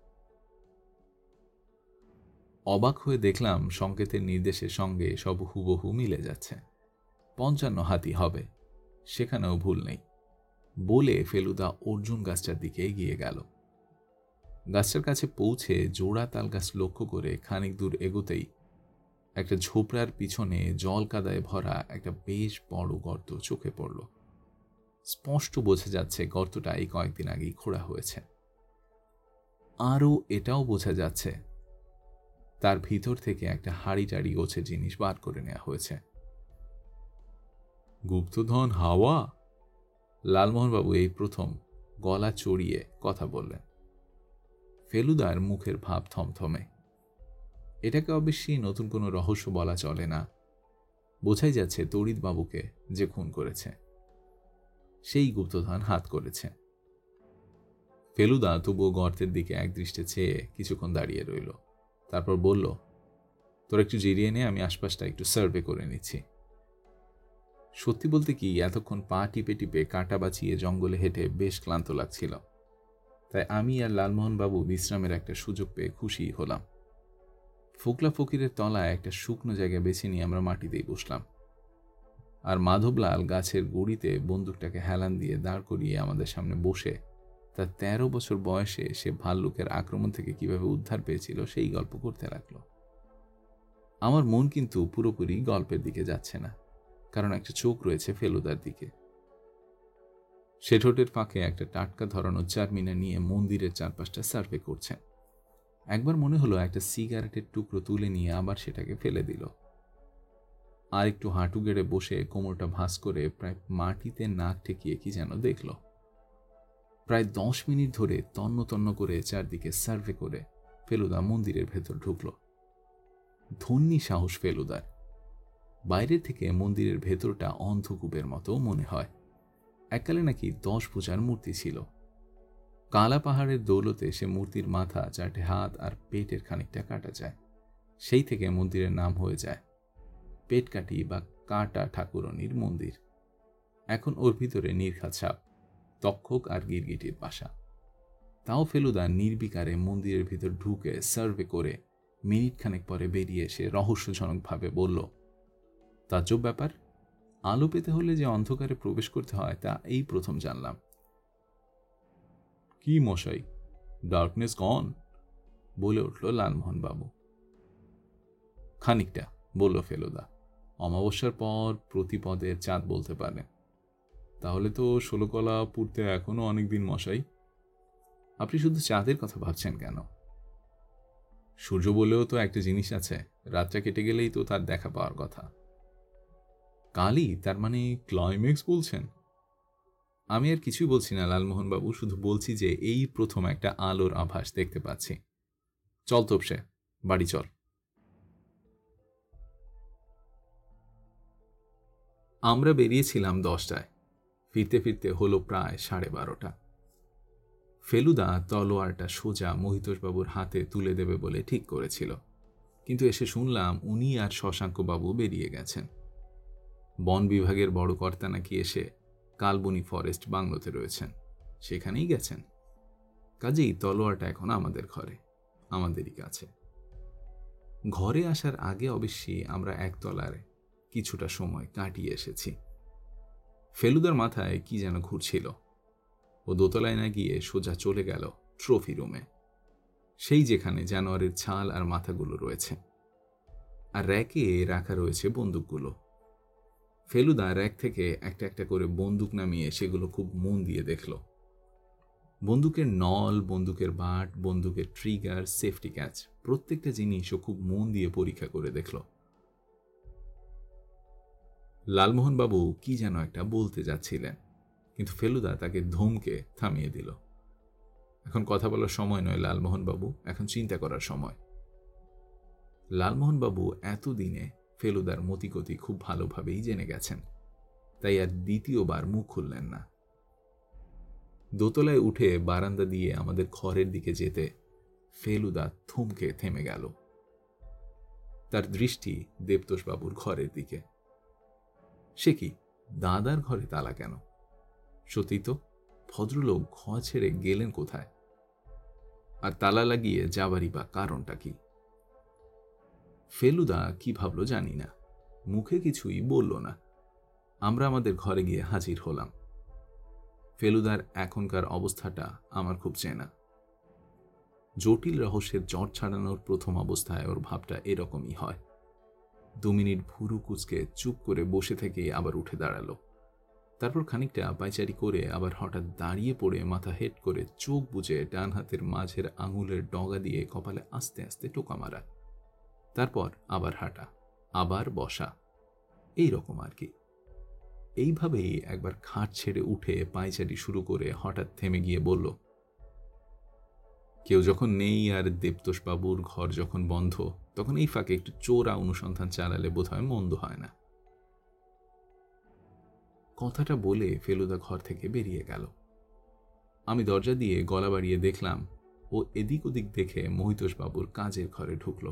অবাক হয়ে দেখলাম সংকেতের নির্দেশের সঙ্গে সব হুবহু মিলে যাচ্ছে। 55 হাতি হবে, সেখানেও ভুল নেই বলে ফেলুদা অর্জুন গাছটার দিকে এগিয়ে গেল। গাছটার কাছে পৌঁছে জোড়া তাল গাছ লক্ষ্য করে খানিক দূর এগোতেই একটা ঝোপড়ার পিছনে জল কাদায় ভরা একটা বেশ বড় গর্ত চোখে পড়ল। স্পষ্ট বোঝা যাচ্ছে গর্তটা এই কয়েকদিন আগেই খোঁড়া হয়েছে। আরও এটাও বোঝা যাচ্ছে তার ভিতর থেকে একটা হাড়ি টাড়ি গোছের জিনিস বার করে নেওয়া হয়েছে। গুপ্তধন হাওয়া? লালমোহনবাবু এই প্রথম গলা চড়িয়ে কথা বললেন। ফেলুদার মুখের ভাব থমথমে। এটাকে অবশ্যই নতুন কোনো রহস্য বলা চলে না। বোঝাই যাচ্ছে তড়িৎবাবুকে যে খুন করেছে সেই গুপ্তধন হাত করেছে। ফেলুদা তবুও গর্তের দিকে একদৃষ্টে চেয়ে কিছুক্ষণ দাঁড়িয়ে রইল, তারপর বলল, তোর একটু জিরিয়ে নে, আমি আশপাশটা একটু সার্ভে করে নিচ্ছি। সত্যি বলতে কি, এতক্ষণ পা টিপে টিপে কাঁটা বাঁচিয়ে জঙ্গলে হেঁটে বেশ ক্লান্ত লাগছিল, তাই আমি আর লালমোহনবাবু বিশ্রামের একটা সুযোগ পেয়ে খুশি হলাম। ফোকলা ফকিরের তলায় একটা শুকনো জায়গা বেছে নিয়ে আমরা মাটিতেই বসলাম, আর মাধবলাল গাছের গুড়িতে বন্দুকটাকে হেলান দিয়ে দাঁড় করিয়ে আমাদের সামনে বসে তার 13 বছর বয়সে সে ভাল্লুকের আক্রমণ থেকে কিভাবে উদ্ধার পেয়েছিল সেই গল্প করতে লাগলো। আমার মন কিন্তু পুরোপুরি গল্পের দিকে যাচ্ছে না, কারণ একটা চোখ রয়েছে ফেলুদার দিকে। সে ঠোঁটের ফাঁকে একটা টাটকা ধরানো চারমিনা নিয়ে মন্দিরের চারপাশটা সার্ভে করছে। একবার মনে হলো একটা সিগারেটের টুকরো তুলে নিয়ে আবার সেটাকে ফেলে দিল। আর একটু হাঁটু গেড়ে বসে কোমরটা ভাঁজ করে প্রায় মাটিতে নাক ঠেকিয়ে কি যেন দেখল। প্রায় 10 মিনিট ধরে তন্ন তন্ন করে চারদিকে সার্ভে করে ফেলুদা মন্দিরের ভেতর ঢুকল। ধন্যী সাহস ফেলুদার। বাইরে থেকে মন্দিরের ভেতরটা অন্ধকূপের মতো মনে হয়। এককালে নাকি 10 ভুজার মূর্তি ছিল। কালা পাহাড়ের দৌলতে সে মূর্তির মাথা, 4টে হাত আর পেটের খানিকটা কাটা যায়। সেই থেকে মন্দিরের নাম হয়ে যায় পেটকাটি বা কাঁটা ঠাকুরানীর মন্দির। এখন ওর ভিতরে নির্ঘাত সাপ, তক্ষক আর গিরগিটির বাসা। তাও ফেলুদা নির্বিকারে মন্দিরের ভিতর ঢুকে সার্ভে করে মিনিট খানেক পরে বেরিয়ে এসে রহস্যজনকভাবে বলল, তাজ্জব ব্যাপার, আলো পেতে হলে যে অন্ধকারে প্রবেশ করতে হয় তা এই প্রথম জানলাম। কি মশাই, ডার্কনেস গন? বলে উঠল লালমোহনবাবু। খানিকটা, বলল ফেলুদা। অমাবস্যার পর প্রতিপদের চাঁদ বলতে পারেন। তাহলে তো 16 কলা পুড়তে এখনো অনেকদিন মশাই। আপনি শুধু চাঁদের কথা ভাবছেন কেন? সূর্য বলেও তো একটা জিনিস আছে, রাতটা কেটে গেলেই তো তার দেখা পাওয়ার কথা। কালই? তার মানে ক্লাইম্যাক্স বলছেন? আমি আর কিছুই বলছি না লালমোহনবাবু, শুধু বলছি যে এই প্রথম একটা আলোর আভাস দেখতে পাচ্ছি। চল তোপসে, বাড়ি চল। আমরা বেরিয়েছিলাম 10টায়, ফিরতে ফিরতে হলো প্রায় 12:30। ফেলুদা তলোয়ারটা সোজা মহিতোষবাবুর হাতে তুলে দেবে বলে ঠিক করেছিল, কিন্তু এসে শুনলাম উনি আর শশাঙ্কবাবু বেরিয়ে গেছেন। বন বিভাগের বড় কর্তা নাকি এসে কালবনি ফরেস্ট বাংলোতে রয়েছেন, সেখানেই গেছেন। কাজেই তলোয়ারটা এখন আমাদের ঘরে, আমাদেরই কাছে। ঘরে আসার আগে অবশ্যই আমরা একতলার কিছুটা সময় কাটিয়ে এসেছি। ফেলুদার মাথায় কি যেন ঘুরছিল। ও দোতলায় না গিয়ে সোজা চলে গেল ট্রফি রুমে, সেই যেখানে জানোয়ারের ছাল আর মাথাগুলো রয়েছে, আর র্যাকে রাখা রয়েছে বন্দুকগুলো। ফেলুদা র্যাক থেকে একটা একটা করে বন্দুক নামিয়ে সেগুলো খুব মন দিয়ে দেখল। বন্দুকের নল, বন্দুকের বাট, বন্দুকের ট্রিগার, সেফটি ক্যাচ, প্রত্যেকটা জিনিস ও খুব মন দিয়ে পরীক্ষা করে দেখল। লালমোহনবাবু কি যেন একটা বলতে যাচ্ছিলেন, কিন্তু ফেলুদা তাকে ধমকে থামিয়ে দিল। এখন কথা বলার সময় নয় লালমোহনবাবু, এখন চিন্তা করার সময়। লালমোহনবাবু এতদিনে ফেলুদার মতিগতি খুব ভালোভাবেই জেনে গেছেন, তাই আর দ্বিতীয়বার মুখ খুললেন না। দোতলায় উঠে বারান্দা দিয়ে আমাদের ঘরের দিকে যেতে ফেলুদা থমকে থেমে গেল। তার দৃষ্টি দেবতোষবাবুর ঘরের দিকে। সে কি, দাদার ঘরে তালা কেন? সত্যি তো, ভদ্রলোক ঘর ছেড়ে গেলেন কোথায়? আর তালা লাগিয়ে যাবারই বা কারণটা কি? ফেলুদা কি ভাবলো জানি না, মুখে কিছুই বলল না। আমরা আমাদের ঘরে গিয়ে হাজির হলাম। ফেলুদার এখনকার অবস্থাটা আমার খুব চেনা। জটিল রহস্যের জট ছাড়ানোর প্রথম অবস্থায় ওর ভাবটা এরকমই হয়। 2 মিনিট ভুরু কুচকে চুপ করে বসে থেকে আবার উঠে দাঁড়ালো। তারপর খানিকটা পায়চারি করে আবার হঠাৎ দাঁড়িয়ে পড়ে মাথা হেট করে চোখ বুজে ডান হাতের মাঝের আঙুলের ডগা দিয়ে কপালে আস্তে আস্তে টোকা মারা। তারপর আবার হাঁটা, আবার বসা, এই রকম আর কি। এইভাবেই একবার খাট ছেড়ে উঠে পায়চারি শুরু করে হঠাৎ থেমে গিয়ে বলল, কেউ যখন নেই আর দেবতোষবাবুর ঘর যখন বন্ধ, তখন এই ফাঁকে একটু চোরা অনুসন্ধান চালালে বোধহয় মন্দ হয় না। কথাটা বলে ফেলুদা ঘর থেকে বেরিয়ে গেল। আমি দরজা দিয়ে গলা বাড়িয়ে দেখলাম ও এদিক ওদিক দেখে মহিতোষবাবুর কাজের ঘরে ঢুকল।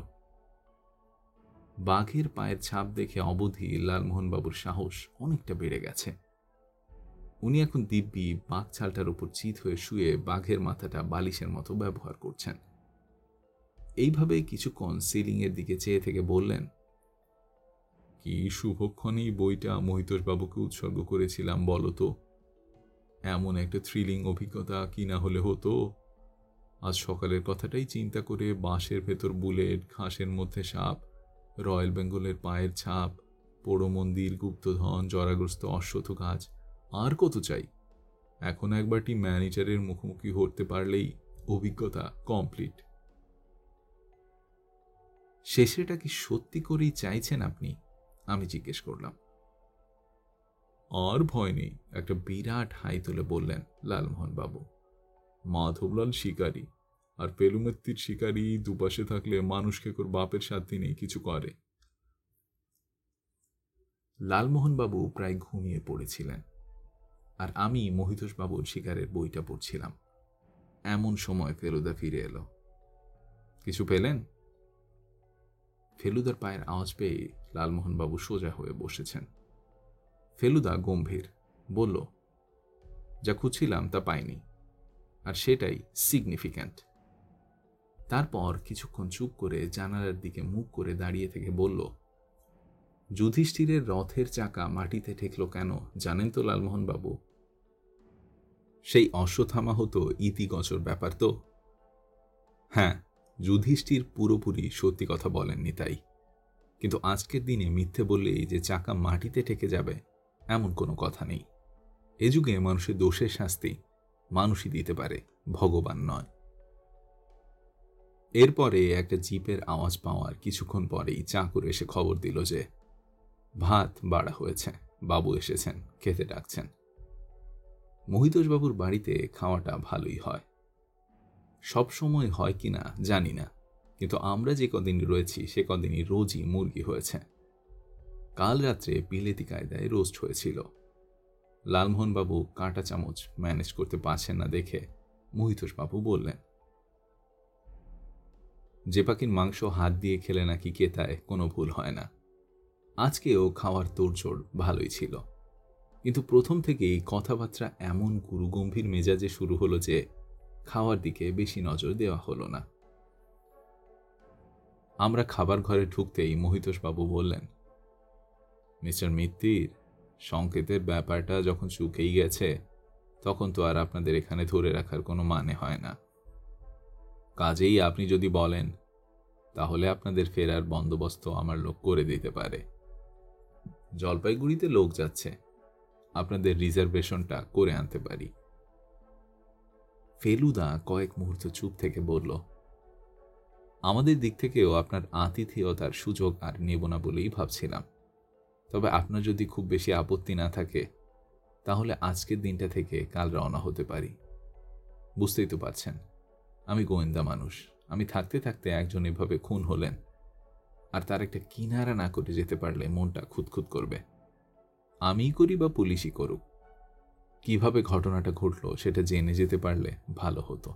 বাঘের পায়ের ছাপ দেখে অবধি লালমোহনবাবুর সাহস অনেকটা বেড়ে গেছে। উনি এখন দিব্যি বাঘ ছালটার উপর চিত হয়ে শুয়ে বাঘের মাথাটা বালিশের মতো ব্যবহার করছেন। এইভাবে কিছুক্ষণ সিলিংয়ের দিকে চেয়ে থেকে বললেন, কি শুভক্ষণে বইটা মহিতোষবাবুকে উৎসর্গ করেছিলাম বলো তো। এমন একটা থ্রিলিং অভিজ্ঞতা কি না হলে হতো। আজ সকালের কথাটাই চিন্তা করে বাঁশের ভেতর বুলেট, ঘাসের মধ্যে সাপ, রয়্যাল বেঙ্গলের পায়ের ছাপ, পোড়ো মন্দির, গুপ্তধন, জরাগ্রস্ত অশ্বত্থ গাছ, আর কত চাই। এখন একবারটি ম্যানেজারের মুখোমুখি হতে পারলেই অভিজ্ঞতা কমপ্লিট। শেষেটা কি সত্যি করেই চাইছেন আপনি? আমি জিজ্ঞেস করলাম। আর ভয় নেই, একটা বিরাট হাই তুলে বললেন লালমোহনবাবু। মাধবলাল শিকারী আর পেলুমেত্তির শিকারী দুপাশে থাকলে মানুষকে ওর বাপের সাথে নেই কিছু করে। লালমোহনবাবু প্রায় ঘুমিয়ে পড়েছিলেন, আর আমি মহিতোষবাবুর শিকারের বইটা পড়ছিলাম। এমন সময় ফেলুদা ফিরে এলো। কিছু পেলেন? ফেলুদার পায়ের আওয়াজ পেয়ে লালমোহনবাবু সোজা হয়ে বসেছেন। ফেলুদা গম্ভীর বলল, যা খুঁজছিলাম তা পাইনি, আর সেটাই সিগনিফিক্যান্ট। তারপর কিছুক্ষণ চুপ করে জানালার দিকে মুখ করে দাঁড়িয়ে থেকে বলল, যুধিষ্ঠিরের রথের চাকা মাটিতে ঠেকল কেন জানেন তো লালমোহনবাবু? সেই অশ্বত্থামা হতো ইতিগচর ব্যাপার তো। হ্যাঁ, যুধিষ্ঠির পুরোপুরি সত্যি কথা বলেননি তাই, কিন্তু আজকের দিনে মিথ্যে বললেই যে চাকা মাটিতে ঠেকে যাবে এমন কোনো কথা নেই। এ যুগে মানুষের দোষের শাস্তি মানুষই দিতে পারে, ভগবান নয়। এরপরে একটা জিপের আওয়াজ পাওয়ার কিছুক্ষণ পরেই চাকর এসে খবর দিল যে ভাত বাড়া হয়েছে, বাবু এসেছেন, খেতে ডাকছেন। মহিতোষবাবুর বাড়িতে খাওয়াটা ভালোই হয়। সব সময় হয় কিনা জানি না, কিন্তু আমরা যে কদিন রয়েছি সে কদিনই রোজই মুরগি হয়েছে। কাল রাত্রে বিলেতি কায়দায় রোস্ট হয়েছিল। লালমোহনবাবু কাঁটা চামচ ম্যানেজ করতে পারছেন না দেখে মহিতোষবাবু বললেন, যে পাখির মাংস হাত দিয়ে খেলে নাকি কেতায় কোনো ভুল হয় না। আজকেও খাওয়ার তোড়জোড় ভালোই ছিল, কিন্তু প্রথম থেকেই কথাবার্তা এমন গুরুগম্ভীর মেজাজে শুরু হলো যে খাওয়ার দিকে বেশি নজর দেওয়া হলো না। আমরা খাবার ঘরে ঢুকতেই মহিতোষবাবু বললেন, মিস্টার মিত্তির, সংকেতের ব্যাপারটা যখন চুকেই গেছে তখন তো আর আপনাদের এখানে ধরে রাখার কোনো মানে হয় না। কাজেই আপনি যদি বলেন তাহলে আপনাদের ফেরার বন্দোবস্ত আমার লোক করে দিতে পারে। জলপাইগুড়িতে লোক যাচ্ছে, আপনাদের রিজার্ভেশনটা করে আনতে পারি। ফেলুদা কয়েক মুহূর্ত চুপ থেকে বলল, আমাদের দিক থেকেও আপনার আতিথেয়তার সুযোগ আর নেব না বলেই ভাবছিলাম। তবে আপনার যদি খুব বেশি আপত্তি না থাকে তাহলে আজকের দিনটা থেকে কাল রওনা হতে পারি। বুঝতেই তো পারছেন আমি গোয়েন্দা মানুষ। আমি থাকতে থাকতে একজন এভাবে খুন হলেন, আর তার একটা কিনারা না করে যেতে পারলে মনটা খুঁতখুত করবে। আমিই করি বা পুলিশই করুক, কিভাবে ঘটনাটা ঘটল সেটা জেনে যেতে পারলে ভালো হতো।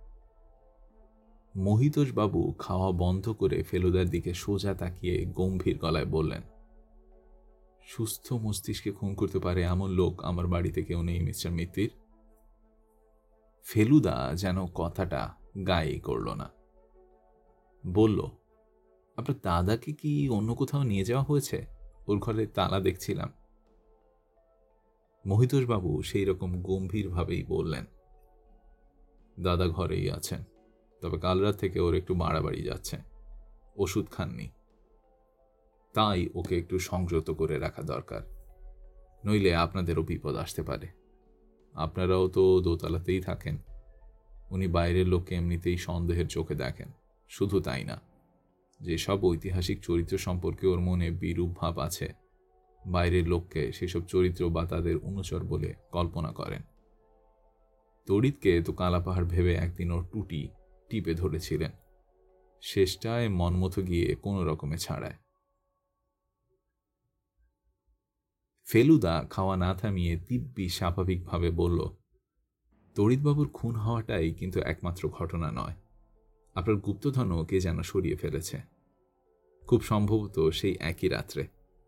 মহিতোষবাবু খাওয়া বন্ধ করে ফেলুদার দিকে সোজা তাকিয়ে গম্ভীর গলায় বললেন, সুস্থ মস্তিষ্কে খুন করতে পারে এমন লোক আমার বাড়িতে কেউ নেই মিস্টার মিত্তির। ফেলুদা যেন কথাটা গায়েই করল না। বলল, আপনার দাদাকে কি অন্য কোথাও নিয়ে যাওয়া হয়েছে? ওর ঘরে তালা দেখছিলাম। মহিতোষবাবু সেই রকম গম্ভীরভাবেই বললেন, দাদা ঘরেই আছেন, তবে কাল রাত থেকে ওর একটু বাড়াবাড়ি যাচ্ছে। ওষুধ খাননি, তাই ওকে একটু সংযত করে রাখা দরকার, নইলে আপনাদেরও বিপদ আসতে পারে। আপনারাও তো দোতলাতেই থাকেন। উনি বাইরের লোককে এমনিতেই সন্দেহের চোখে দেখেন। শুধু তাই না, যেসব ঐতিহাসিক চরিত্র সম্পর্কে ওর মনে বিরূপ ভাব আছে, বাইরের লোককে সেসব চরিত্র বা তাদের অনুচর বলে কল্পনা করেন। তড়িৎকে তো কালাপাহাড় ভেবে একদিন ওর টুটি টিপে ধরেছিলেন, শেষটায় মনমতো গিয়ে কোনো রকমে ছাড়ায়। ফেলুদা খাওয়া না থামিয়ে দিব্যি স্বাভাবিকভাবে বলল, তড়িৎবাবুর খুন হওয়াটাই কিন্তু একমাত্র ঘটনা নয়। আপনার গুপ্তধনও কে যেন সরিয়ে ফেলেছে, খুব সম্ভবত সেই একই রাত্রে।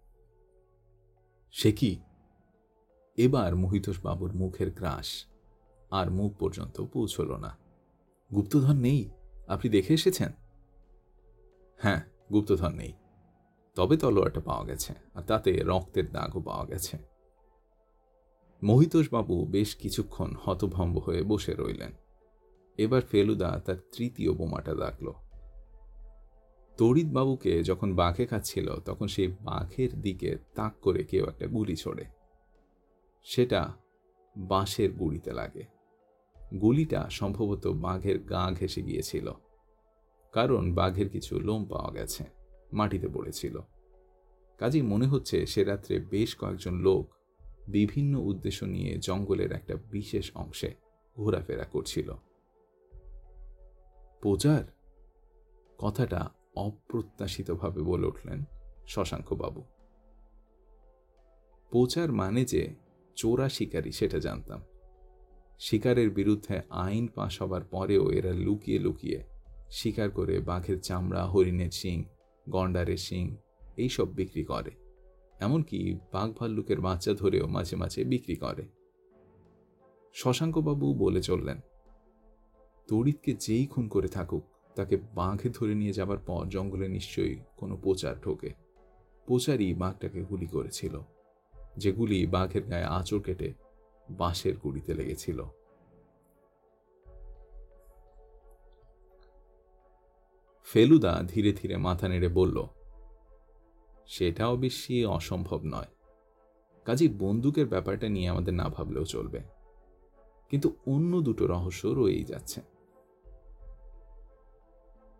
সে কি? এবার মহিতোষবাবুর মুখের গ্রাস আর মুখ পর্যন্ত পৌঁছল না। গুপ্তধন নেই? আপনি দেখে এসেছেন? হ্যাঁ, গুপ্তধন নেই, তবে তলোয়ারটা পাওয়া গেছে, আর তাতে রক্তের দাগও পাওয়া গেছে। মহিতোষবাবু বেশ কিছুক্ষণ হতভম্ব হয়ে বসে রইলেন। এবার ফেলুদা তার তৃতীয় বোমাটা দাগল। তড়িৎবাবুকে যখন বাঘে খাচ্ছিল তখন সেই বাঘের দিকে তাক করে কেউ একটা গুলি ছোড়ে। সেটা বাঁশের গুড়িতে লাগে। গুলিটা সম্ভবত বাঘের গা ঘেঁষে গিয়েছিল, কারণ বাঘের কিছু লোম পাওয়া গেছে, মাটিতে পড়েছিল। কাজেই মনে হচ্ছে সে রাত্রে বেশ কয়েকজন লোক বিভিন্ন উদ্দেশ্য নিয়ে জঙ্গলের একটা বিশেষ অংশে ঘোরাফেরা করছিল। প্রচার? কথাটা অপ্রত্যাশিতভাবে বলে উঠলেন শশাঙ্কবাবু। প্রচার মানে যে চোরা শিকারী সেটা জানতাম। শিকারের বিরুদ্ধে আইন পাশ হবার পরেও এরা লুকিয়ে লুকিয়ে শিকার করে বাঘের চামড়া, হরিণের শিং, গন্ডারের শিং এইসব বিক্রি করে। এমনকি বাঘ ভাল্লুকের বাচ্চা ধরেও মাঝে মাঝে বিক্রি করে। শশাঙ্কবাবু বলে চললেন, তড়িৎকে যেই খুন করে থাকুক তাকে বাঘে ধরে নিয়ে যাবার পর জঙ্গলে নিশ্চয়ই কোনো প্রচার ঢোকে। প্রচারই বাঘটাকে গুলি করেছিল, যেগুলি বাঘের গায়ে আঁচড় কেটে বাঁশের গুড়িতে লেগেছিল। ফেলুদা ধীরে ধীরে মাথা নেড়ে বলল, সেটাও বেশি অসম্ভব নয়। কাজেই বন্দুকের ব্যাপারটা নিয়ে আমাদের না ভাবলেও চলবে, কিন্তু অন্য দুটো রহস্য রয়েই যাচ্ছে।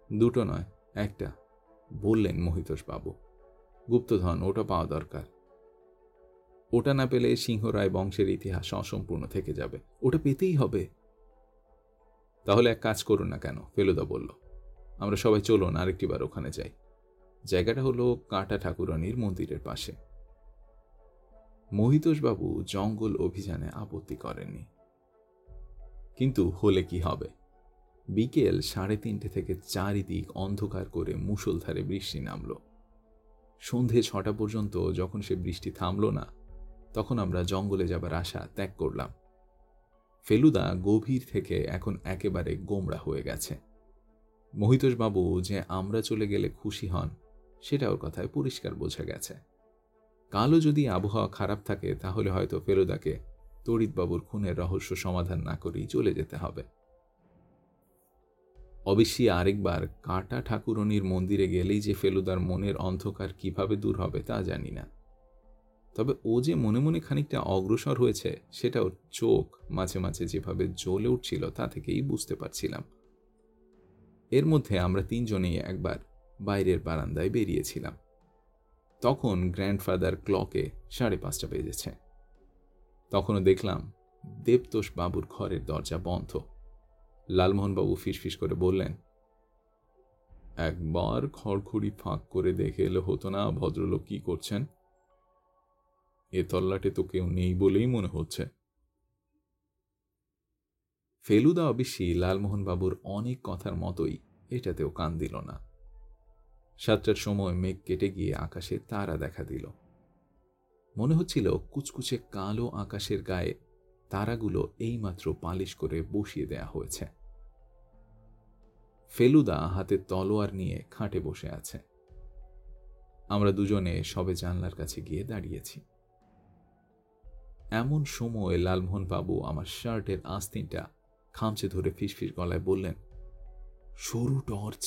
দুটো নয়, একটা, বললেন মহিতোষ বাবু। গুপ্তধন, ওটা পাওয়া দরকার। ওটা না পেলে সিংহরায় বংশের ইতিহাস অসম্পূর্ণ থেকে যাবে। ওটা পেতেই হবে। তাহলে এক কাজ করুন না কেন, ফেলুদা বলল। আমরা সবাই চলুন আরেকটিবার ওখানে যাই। জায়গাটা হলো কাঁটা ঠাকুরানীর মন্দিরের পাশে। মহিতোষবাবু জঙ্গল অভিযানে আপত্তি করেননি। কিন্তু হলে কি হবে? বিকেল 3:30 থেকে চারিদিক অন্ধকার করে মুষলধারে বৃষ্টি নামল। সন্ধে 6টা পর্যন্ত যখন সে বৃষ্টি থামল না, তখন আমরা জঙ্গলে যাবার আশা ত্যাগ করলাম। ফেলুদা গভীর থেকে এখন একেবারে গোমড়া হয়ে গেছে। মহিতোষবাবু যে আমরা চলে গেলে খুশি হন, সেটা ওর কথায় পরিষ্কার বোঝা গেছে। কালও যদি আবহাওয়া খারাপ থাকে, তাহলে হয়তো ফেলুদাকে তড়িৎবাবুর খুনের রহস্য সমাধান না করেই চলে যেতে হবে। অবশ্যই আরেকবার কাঁটা ঠাকুরনীর মন্দিরে গেলেই যে ফেলুদার মনের অন্ধকার কিভাবে দূর হবে তা জানি না। তবে ও যে মনে মনে খানিকটা অগ্রসর হয়েছে, সেটা ওর চোখ মাঝে মাঝে যেভাবে জ্বলে উঠছিল তা থেকেই বুঝতে পারছিলাম। এর মধ্যে আমরা 3 জনেই একবার বাইরের বারান্দায় বেরিয়েছিলাম। তখন গ্র্যান্ডফাদার ক্লকে 5:30 বেজেছে। তখনও দেখলাম দেবতোষ বাবুর ঘরের দরজা বন্ধ। লালমোহনবাবু ফিসফিস করে বললেন, একবার খড়খড়ি ফাঁক করে দেখে এলে হতো না ভদ্রলোক কি করছেন? এ তল্লাটে তো কেউ নেই বলেই মনে হচ্ছে। ফেলুদা অবশ্যই লালমোহনবাবুর অনেক কথার মতোই এটাতেও কান দিল না। 7টার সময় মেঘ কেটে গিয়ে আকাশে তারা দেখা দিল। মনে হচ্ছিল কুচকুচে কালো আকাশের গায়ে তারাগুলো এইমাত্র পালিশ করে বসিয়ে দেয়া হয়েছে। ফেলুদা হাতে তলোয়ার নিয়ে খাটে বসে আছে। আমরা দুজনে সবে জানলার কাছে গিয়ে দাঁড়িয়েছি। এমন সময় লালমোহনবাবু আমার শার্টের আস্তিনটা খামচে ধরে ফিসফিস গলায় বললেন, সরু টর্চ।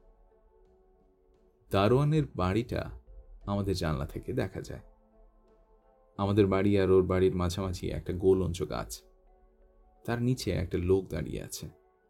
দারোয়ানের বাড়িটা আমাদের জানলা থেকে দেখা যায়। আমাদের বাড়ি আর ওর বাড়ির মাঝামাঝি একটা গোলঞ্চ গাছ, তার নিচে একটা লোক দাঁড়িয়ে আছে।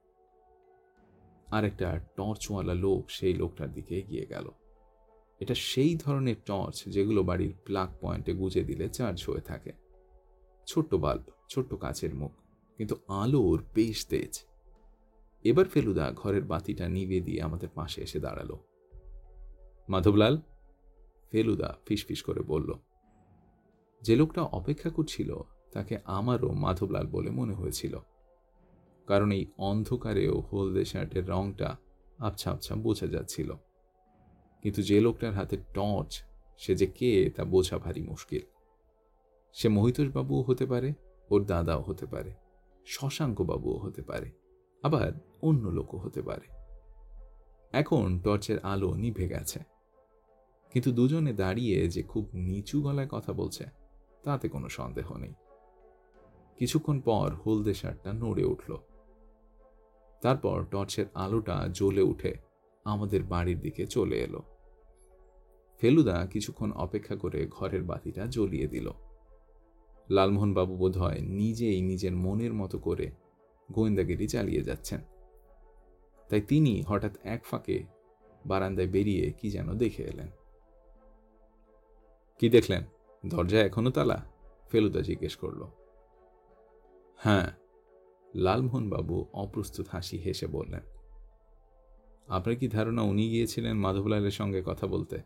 আর একটা টর্চওয়ালা লোক সেই লোকটার দিকে এগিয়ে গেল। এটা সেই ধরনের টর্চ যেগুলো বাড়ির প্লাগ পয়েন্টে গুজে দিলে চার্জ হয়ে থাকে। ছোট্ট বাল্ব, ছোট্ট কাচের মুখ, কিন্তু আলোর বেশ তেজ। এবার ফেলুদা ঘরের বাতিটা নিভিয়ে দিয়ে আমাদের পাশে এসে দাঁড়ালো। মাধবলাল, ফেলুদা ফিসফিস করে বলল। যে লোকটা অপেক্ষা করছিল তাকে আমারও মাধবলাল বলে মনে হয়েছিল, কারণ এই অন্ধকারেও হলদে শার্টের রংটা আবছা আবছা বোঝা যাচ্ছিল। কিন্তু যে লোকটার হাতে টর্চ, সে যে কে তা বোঝা ভারী মুশকিল। সে মহিতোষবাবুও হতে পারে, ওর দাদাও হতে পারে, শশাঙ্কবাবুও হতে পারে, আবার অন্য লোকও হতে পারে। এখন টর্চের আলো নিভে গেছে, কিন্তু দুজনে দাঁড়িয়ে যে খুব নিচু গলায় কথা বলছে তাতে কোনো সন্দেহ নেই। কিছুক্ষণ পর হলদে শার্টটা নড়ে উঠল। তারপর টর্চের আলোটা জ্বলে উঠে আমাদের বাড়ির দিকে চলে এলো। ফেলুদা কিছুক্ষণ অপেক্ষা করে ঘরের বাতিটা জ্বলিয়ে দিল। লালমোহনবাবু বোধহয় নিজেই নিজের মনের মতো করে গোয়েন্দাগিরি চালিয়ে যাচ্ছেন। তাই তিনি হঠাৎ এক ফাঁকে বারান্দায় বেরিয়ে কি যেন দেখে এলেন। কি দেখলেন? দরজা এখনো তালা? ফেলুদা জিজ্ঞেস করল। হ্যাঁ, লালমোহনবাবু অপ্রস্তুত হাসি হেসে বললেন। আপনার কি ধারণা উনি গিয়েছিলেন মাধবলালের সঙ্গে কথা বলতে?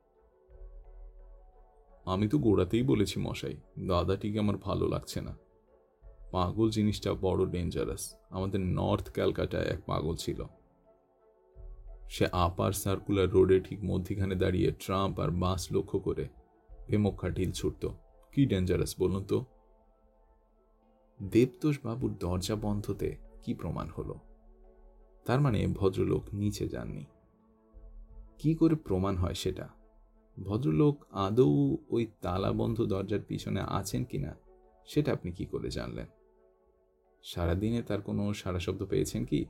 আমি তো গোড়াতেই বলেছি মশাই, দাদাটিকে আমার ভালো লাগছে না। পাগল জিনিসটা বড় ডেঞ্জারাস। আমাদের নর্থ ক্যালকাটায় এক পাগল ছিল। সে আপার সার্কুলার রোডে ঠিক মধ্যিখানে দাঁড়িয়ে ট্রাম্প আর বাস লক্ষ্য করে বেমক্কা ঢিল ছুটত। কি ডেঞ্জারাস বলুন তো? দেবতোষ বাবুর দরজা বন্ধতে কি প্রমাণ হলো? তার মানে ভদ্রলোক নিচে যাননি। কি করে প্রমাণ হয় সেটা? ভদ্রলোক আদৌ ওই তালাবন্ধ দরজার পিছনে আছেন কিনা সেটা আপনি কি করে জানলেন? সারাদিনে তার কোনো সারা শব্দ পেয়েছেন কি?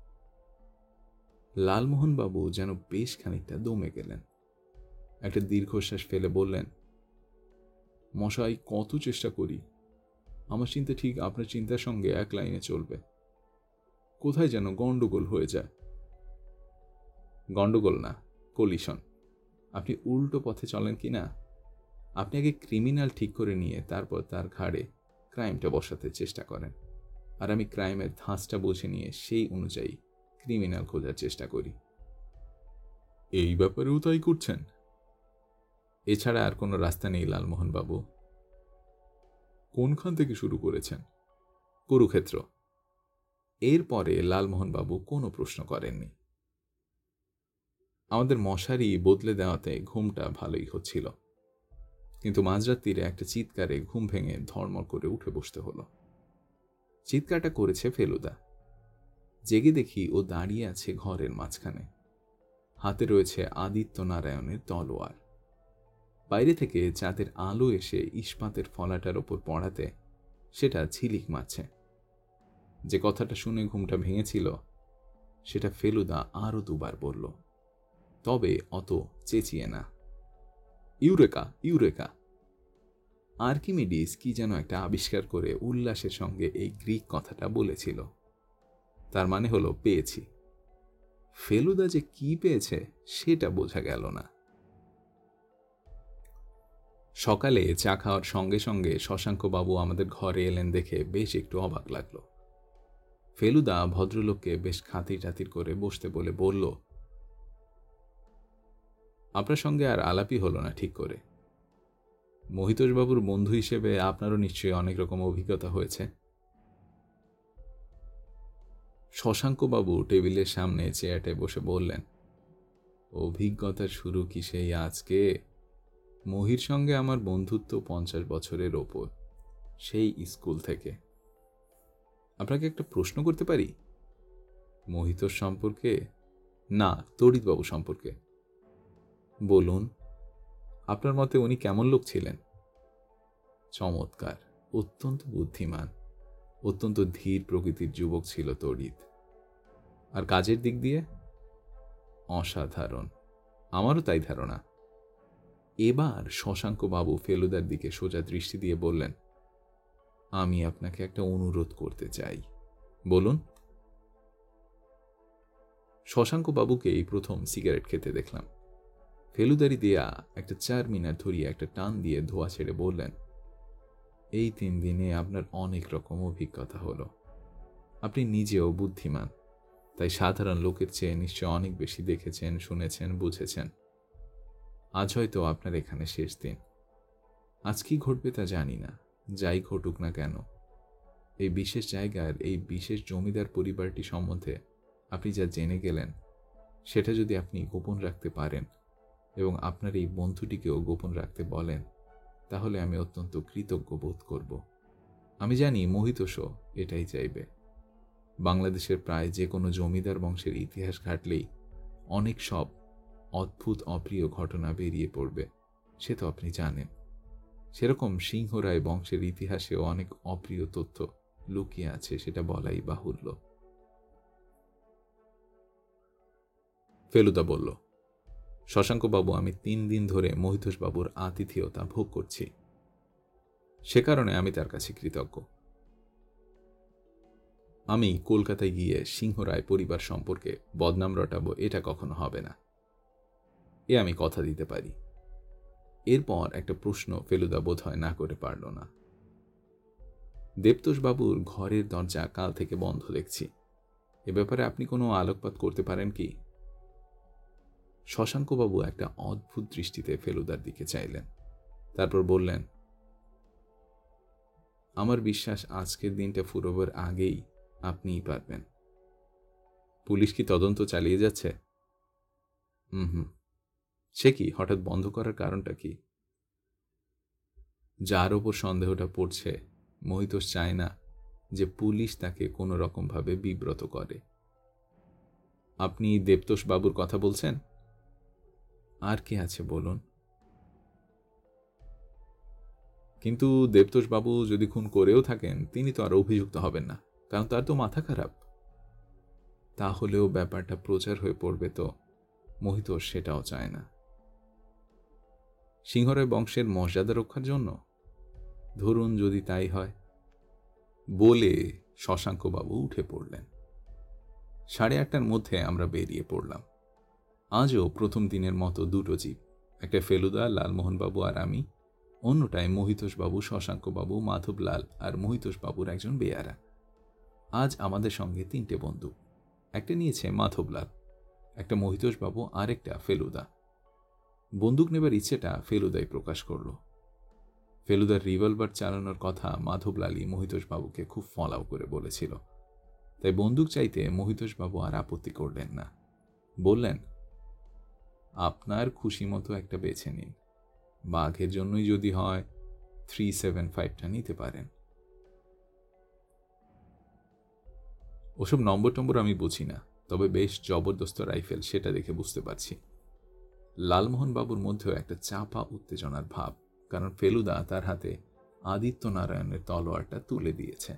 লালমোহনবাবু যেন বেশ খানিকটা দমে গেলেন। একটা দীর্ঘশ্বাস ফেলে বললেন, মশাই, কত চেষ্টা করি, আমার চিন্তা ঠিক আপনার চিন্তার সঙ্গে এক লাইনে চলবে। কোথায় যেন গন্ডগোল হয়ে যায়। গন্ডগোল না, কলিশন। আপনি উল্টো পথে চলেন কি না? আপনি আগে ক্রিমিনাল ঠিক করে নিয়ে তারপর তার ঘাড়ে ক্রাইমটা বসাতে চেষ্টা করেন, আর আমি ক্রাইমের ধাঁচটা বুঝে নিয়ে সেই অনুযায়ী ক্রিমিনাল খোঁজার চেষ্টা করি। এই ব্যাপারেও তাই করছেন? এছাড়া আর কোনো রাস্তা নেই লালমোহন বাবু। কোনখান থেকে শুরু করেছেন? কুরুক্ষেত্র। এরপরে লালমোহন বাবু কোনো প্রশ্ন করেননি। আমাদের মশারি বদলে দেওয়াতে ঘুমটা ভালোই হচ্ছিল, কিন্তু মাঝরাত্রিরে একটা চিৎকারে ঘুম ভেঙে ধর্মর করে উঠে বসতে হলো। চিৎকারটা করেছে ফেলুদা। জেগে দেখি ও দাঁড়িয়ে আছে ঘরের মাঝখানে, হাতে রয়েছে আদিত্য নারায়ণের তলোয়ার। বাইরে থেকে চাঁদের আলো এসে ইস্পাতের ফলাটার ওপর পড়াতে সেটা ঝিলিক মারছে। যে কথাটা শুনে ঘুমটা ভেঙেছিল সেটা ফেলুদা আরো দুবার বলল, তবে অত চেঁচিয়ে না। Eureka, eureka. আর্কিমিডিস কি যেন একটা আবিষ্কার করে উল্লাসের সঙ্গে এই গ্রিক কথাটা বলেছিল। তার মানে হলো পেয়েছি। ফেলুদা যে কি পেয়েছে সেটা বোঝা গেল না। সকালে চা খাওয়ার সঙ্গে সঙ্গে শশাঙ্কবাবু আমাদের ঘরে এলেন দেখে বেশ একটু অবাক লাগলো। ফেলুদা ভদ্রলোককে বেশ খাতির টাতির করে বসতে বলে বলল, আপনার সঙ্গে আর আলাপই হলো না ঠিক করে। মহিতোষবাবুর বন্ধু হিসেবে আপনারও নিশ্চয়ই অনেক রকম অভিজ্ঞতা হয়েছে। শশাঙ্কবাবু টেবিলের সামনে চেয়ারটায় বসে বললেন, অভিজ্ঞতার শুরু কি সেই আজকে? মহির সঙ্গে আমার বন্ধুত্ব 50 বছরের ওপর, সেই স্কুল থেকে। আপনাকে একটা প্রশ্ন করতে পারি? মহিতোষ সম্পর্কে না, তড়িৎবাবু সম্পর্কে। বলুন। আপনার মতে উনি কেমন লোক ছিলেন? চমৎকার, অত্যন্ত বুদ্ধিমান, অত্যন্ত ধীর প্রকৃতির যুবক ছিল তড়িৎ। আর কাজের দিক দিয়ে অসাধারণ, আমারও তাই ধারণা। এবার শশাঙ্কবাবু ফেলুদার দিকে সোজা দৃষ্টি দিয়ে বললেন, আমি আপনাকে একটা অনুরোধ করতে চাই। বলুন। শশাঙ্কবাবুকে এই প্রথম সিগারেট খেতে দেখলাম। ফেলুদারি দেয়া একটা 4 মিনিট ধরিয়ে একটা টান দিয়ে ধোয়া ছেড়ে বললেন, এই 3 দিনে আপনার অনেক রকম অভিজ্ঞতা হলো। আপনি নিজেও বুদ্ধিমান, তাই সাধারণ লোকের চেয়ে নিশ্চয় অনেক বেশি দেখেছেন, শুনেছেন, বুঝেছেন। আজ হয়তো আপনার এখানে শেষ দিন। আজ কি ঘটবে তা জানি না। যাই ঘটুক না কেন, এই বিশেষ জায়গার এই বিশেষ জমিদার পরিবারটি সম্বন্ধে আপনি যা জেনে গেলেন সেটা যদি আপনি গোপন রাখতে পারেন এবং আপনার এই বন্ধুটিকেও গোপন রাখতে বলেন, তাহলে আমি অত্যন্ত কৃতজ্ঞ বোধ করব। আমি জানি মহিতোষও এটাই চাইবে। বাংলাদেশের প্রায় যে কোনো জমিদার বংশের ইতিহাস ঘাটলেই অনেক সব অদ্ভুত অপ্রিয় ঘটনা বেরিয়ে পড়বে, সে তো আপনি জানেন। সেরকম সিংহরায় বংশের ইতিহাসেও অনেক অপ্রিয় তথ্য লুকিয়ে আছে, সেটা বলাই বাহুল্য। ফেলুদা বলল, শশাঙ্কবাবু, আমি 3 দিন ধরে মহিতোষবাবুর আতিথেয়তা ভোগ করছি, সে কারণে আমি তার কাছে কৃতজ্ঞ। আমি কলকাতায় গিয়ে সিংহরায় পরিবার সম্পর্কে বদনাম রটাবো এটা কখনো হবে না, এ আমি কথা দিতে পারি। এরপর একটা প্রশ্ন ফেলুদা বোধ হয় না করে পারল না। দেবতোষবাবুর ঘরের দরজা কাল থেকে বন্ধ দেখছি, এ ব্যাপারে আপনি কোনো আলোকপাত করতে পারেন কি? শশাঙ্কবাবু একটা অদ্ভুত দৃষ্টিতে ফেলুদার দিকে চাইলেন, তারপর বললেন, আমার বিশ্বাস আজকের দিনটা ফুরোবার আগেই আপনিই পারবেন। পুলিশ কি তদন্ত চালিয়ে যাচ্ছে? হুম। সে কি হঠাৎ বন্ধ করার কারণটা কি? যার ওপর সন্দেহটা পড়ছে মহিতোষ চায় না যে পুলিশ তাকে কোনো রকমভাবে বিব্রত করে। আপনি দেবতোষ বাবুর কথা বলছেন? আর কে আছে বলুন? কিন্তু দেবতোষ বাবু যদি খুন করেও থাকেন তিনি তো আর অভিযুক্ত হবেন না, কারণ তার তো মাথা খারাপ। তাহলেও ব্যাপারটা প্রচার হয়ে পড়বে তো, মহিতোষ সেটাও চায় না। সিংহরায় বংশের মর্যাদা রক্ষার জন্য? ধরুন যদি তাই হয়। বলে শশাঙ্কবাবু উঠে পড়লেন। 8:30টার মধ্যে আমরা বেরিয়ে পড়লাম। আজও প্রথম দিনের মতো দুটো জীব, একটা ফেলুদা, লালমোহনবাবু আর আমি, অন্যটায় মহিতোষবাবু, শশাঙ্কবাবু, মাধবলাল আর মহিতোষবাবুর একজন বেয়ারা। আজ আমাদের সঙ্গে 3টে বন্দুক, একটা নিয়েছে মাধবলাল, একটা মহিতোষবাবু আর একটা ফেলুদা। বন্দুক নেবার ইচ্ছেটা ফেলুদাই প্রকাশ করল। ফেলুদার রিভলভার চালানোর কথা মাধবলালই মহিতোষবাবুকে খুব ফলাও করে বলেছিল, তাই বন্দুক চাইতে মহিতোষবাবু আর আপত্তি করলেন না। বললেন, আপনার খুশি মতো একটা বেছে নিন, বাঘের জন্যই যদি হয় 375টা নিতে পারেন। ওসব নম্বর টম্বর আমি বুঝি না, তবে বেশ জবরদস্ত রাইফেল সেটা দেখে বুঝতে পারছি। লালমোহনবাবুর মধ্যেও একটা চাপা উত্তেজনার ভাব, কারণ ফেলুদা তার হাতে আদিত্য নারায়ণের তলোয়ারটা তুলে দিয়েছে।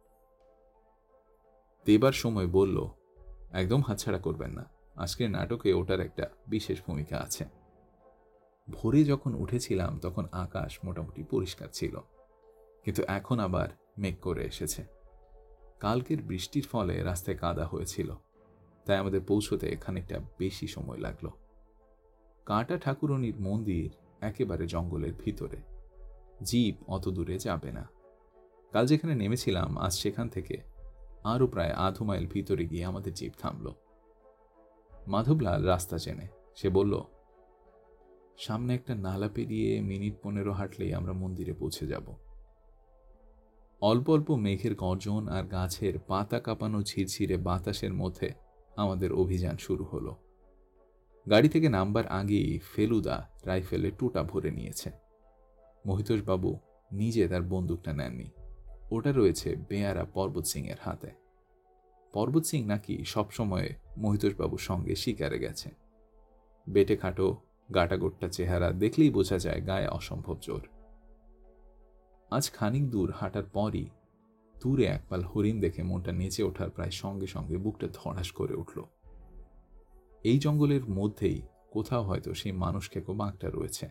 দেবার সময় বলল, একদম হাতছাড়া করবেন না, আজকের নাটকে ওটার একটা বিশেষ ভূমিকা আছে। ভোরে যখন উঠেছিলাম তখন আকাশ মোটামুটি পরিষ্কার ছিল, কিন্তু এখন আবার মেঘ করে এসেছে। কালকের বৃষ্টির ফলে রাস্তায় কাদা হয়েছিল, তাই আমাদের পৌঁছতে খানিকটা বেশি সময় লাগলো। কাঁটা ঠাকুরনির মন্দির একেবারে জঙ্গলের ভিতরে, জিপ অত দূরে যাবে না। কাল যেখানে নেমেছিলাম আজ সেখান থেকে আরও প্রায় আধ মাইল ভিতরে গিয়ে আমাদের জিপ থামল। মাধবলাল রাস্তা চেনে, সে বলল, সামনে একটা নালা পেরিয়ে মিনিট 15 হাঁটলেই আমরা মন্দিরে পৌঁছে যাব। অল্প অল্প মেঘের গর্জন আর গাছের পাতা কাঁপানো ঝিরঝিরে বাতাসের মধ্যে আমাদের অভিযান শুরু হলো। গাড়ি থেকে নামবার আগেই ফেলুদা রাইফেলে টোটা ভরে নিয়েছে। মহিতোষবাবু নিজে তার বন্দুকটা নেননি, ওটা রয়েছে বেয়ারা পর্বত সিং এর হাতে। পর্বত সিং নাকি সবসময় মহিতোষবাবুর সঙ্গে শিকারে গেছে। বেটে খাটো গাটাগোট্টা চেহারা, দেখলেই বোঝা যায় গায়ে অসম্ভব জোর। আজ খানিক দূর হাঁটার পরই দূরে একপাল হরিণ দেখে মনটা নেচে ওঠার প্রায় সঙ্গে সঙ্গে বুকটা ধড়াস করে উঠল। এই জঙ্গলের মধ্যেই কোথাও হয়তো সেই মানুষ খেকো বাঘটা রয়েছে।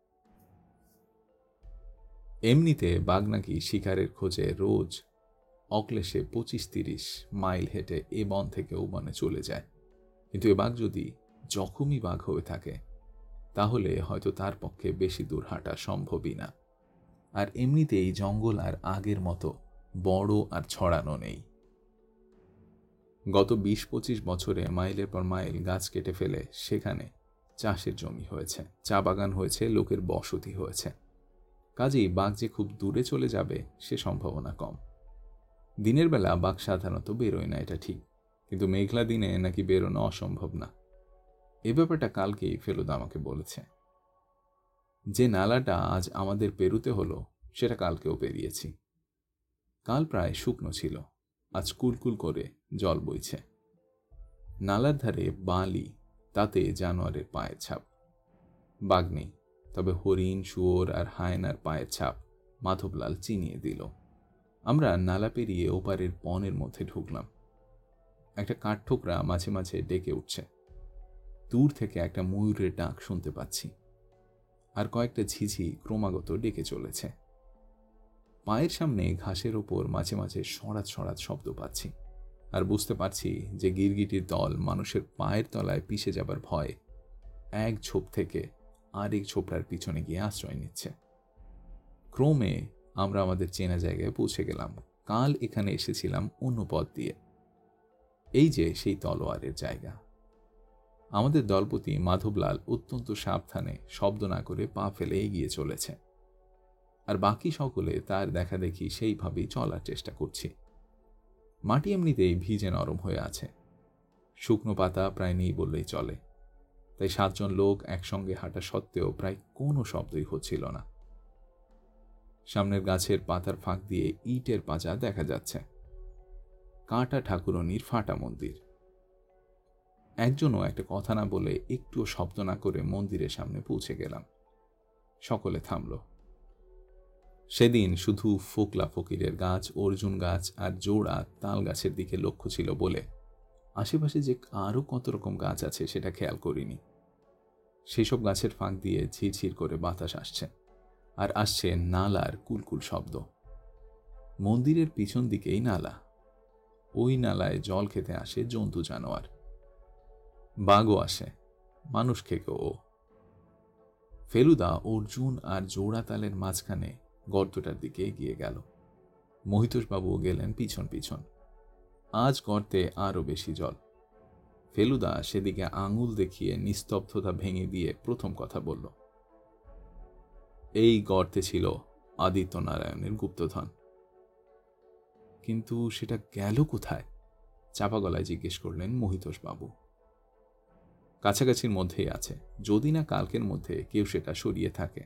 এমনিতে বাঘ নাকি শিকারের খোঁজে রোজ অক্লেশে 25-30 মাইল হেঁটে এ বন থেকে ও বনে চলে যায়, কিন্তু এ বাঘ যদি জখমই বাঘ হয়ে থাকে তাহলে হয়তো তার পক্ষে বেশি দূর হাঁটা সম্ভবই না। আর এমনিতেই জঙ্গল আর আগের মতো বড় আর ছড়ানো নেই। গত 20-25 বছরে মাইলের পর মাইল গাছ কেটে ফেলে সেখানে চাষের জমি হয়েছে, চা বাগান হয়েছে, লোকের বসতি হয়েছে। কাজেই বাঘ যে খুব দূরে চলে যাবে সে সম্ভাবনা কম। দিনের বেলা বাঘ সাধারণত বেরোয় না, এটা ঠিক, কিন্তু মেঘলা দিনে নাকি বেরোনো অসম্ভব না। এ ব্যাপারটা কালকেই ফেলুদা আমাকে বলেছে। যে নালাটা আজ আমাদের পেরুতে হলো সেটা কালকেও পেরিয়েছি। কাল প্রায় শুকনো ছিল, আজ কুলকুল করে জল বইছে। নালার ধারে বালি, তাতে জানোয়ারের পায়ের ছাপ। বাঘ নেই, তবে হরিণ, শুয়োর আর হায়নার পায়ের ছাপ মাধবলাল চিনিয়ে দিল। আমরা নালা পেরিয়ে ওপারের বনের মধ্যে ঢুকলাম। একটা কাঠঠোকরা মাঝে মাঝে ডেকে উঠছে, দূর থেকে একটা ময়ূরের ডাক শুনতে পাচ্ছি, আর কয়েকটা ঝিঝি ক্রমাগত ডেকে চলেছে। পায়ের সামনে ঘাসের ওপর মাঝে মাঝে সরাত সরাত শব্দ পাচ্ছি, আর বুঝতে পারছি যে গিরগিটির দল মানুষের পায়ের তলায় পিষে যাবার ভয়ে এক ঝোপ থেকে আরেক ঝোপড়ার পিছনে গিয়ে আশ্রয় নিচ্ছে। ক্রমে আমরা আমাদের চেনা জায়গায় পৌঁছে গেলাম। কাল এখানে এসেছিলাম অন্য পথ দিয়ে। এই যে সেই তলোয়ারের জায়গা। আমাদের দলপতি মাধবলাল অত্যন্ত সাবধানে শব্দ না করে পা ফেলে এগিয়ে চলেছে, আর বাকি সকলে তার দেখা দেখি সেইভাবেই চলার চেষ্টা করছি। মাটি এমনিতেই ভিজে নরম হয়ে আছে, শুকনো পাতা প্রায় নেই বললেই চলে, তাই 7 জন লোক একসঙ্গে হাঁটা সত্ত্বেও প্রায় কোনো শব্দই হচ্ছিল না। সামনের গাছের পাতার ফাঁক দিয়ে ইটের পাঁজা দেখা যাচ্ছে, কাঁটা ঠাকুরনির ফাটা মন্দির। একজনও একটা কথা না বলে একটুও শব্দ না করে মন্দিরের সামনে পৌঁছে গেলাম। সকলে থামল। সেদিন শুধু ফোকলা ফকিরের গাছ, অর্জুন গাছ আর জোড়া তাল গাছের দিকে লক্ষ্য ছিল বলে আশেপাশে যে আরও কত রকম গাছ আছে সেটা খেয়াল করিনি। সেসব গাছের ফাঁক দিয়ে ঝিরঝির করে বাতাস আসছে, আর আসছে নালার কুলকুল শব্দ। মন্দিরের পিছন দিকেই নালা, ওই নালায় জল খেতে আসে জন্তু জানোয়ার। বাঘও আসে, মানুষ খেকো ও। ফেলুদা অর্জুন আর জোড়াতালের মাঝখানে গর্তটার দিকে এগিয়ে গেল। মহিতোষবাবুও গেলেন পিছন পিছন। আজ গর্তে আরো বেশি জল। ফেলুদা সেদিকে আঙুল দেখিয়ে নিস্তব্ধতা ভেঙে দিয়ে প্রথম কথা বলল, এই গর্তে ছিল আদিত্যনারায়ণের গুপ্তধন। কিন্তু সেটা গেল কোথায়? চাপা গলায় জিজ্ঞেস করলেন মহিতোষবাবু। কাছাকাছির মধ্যেই আছে, যদি না কালকের মধ্যে কেউ সেটা সরিয়ে থাকে।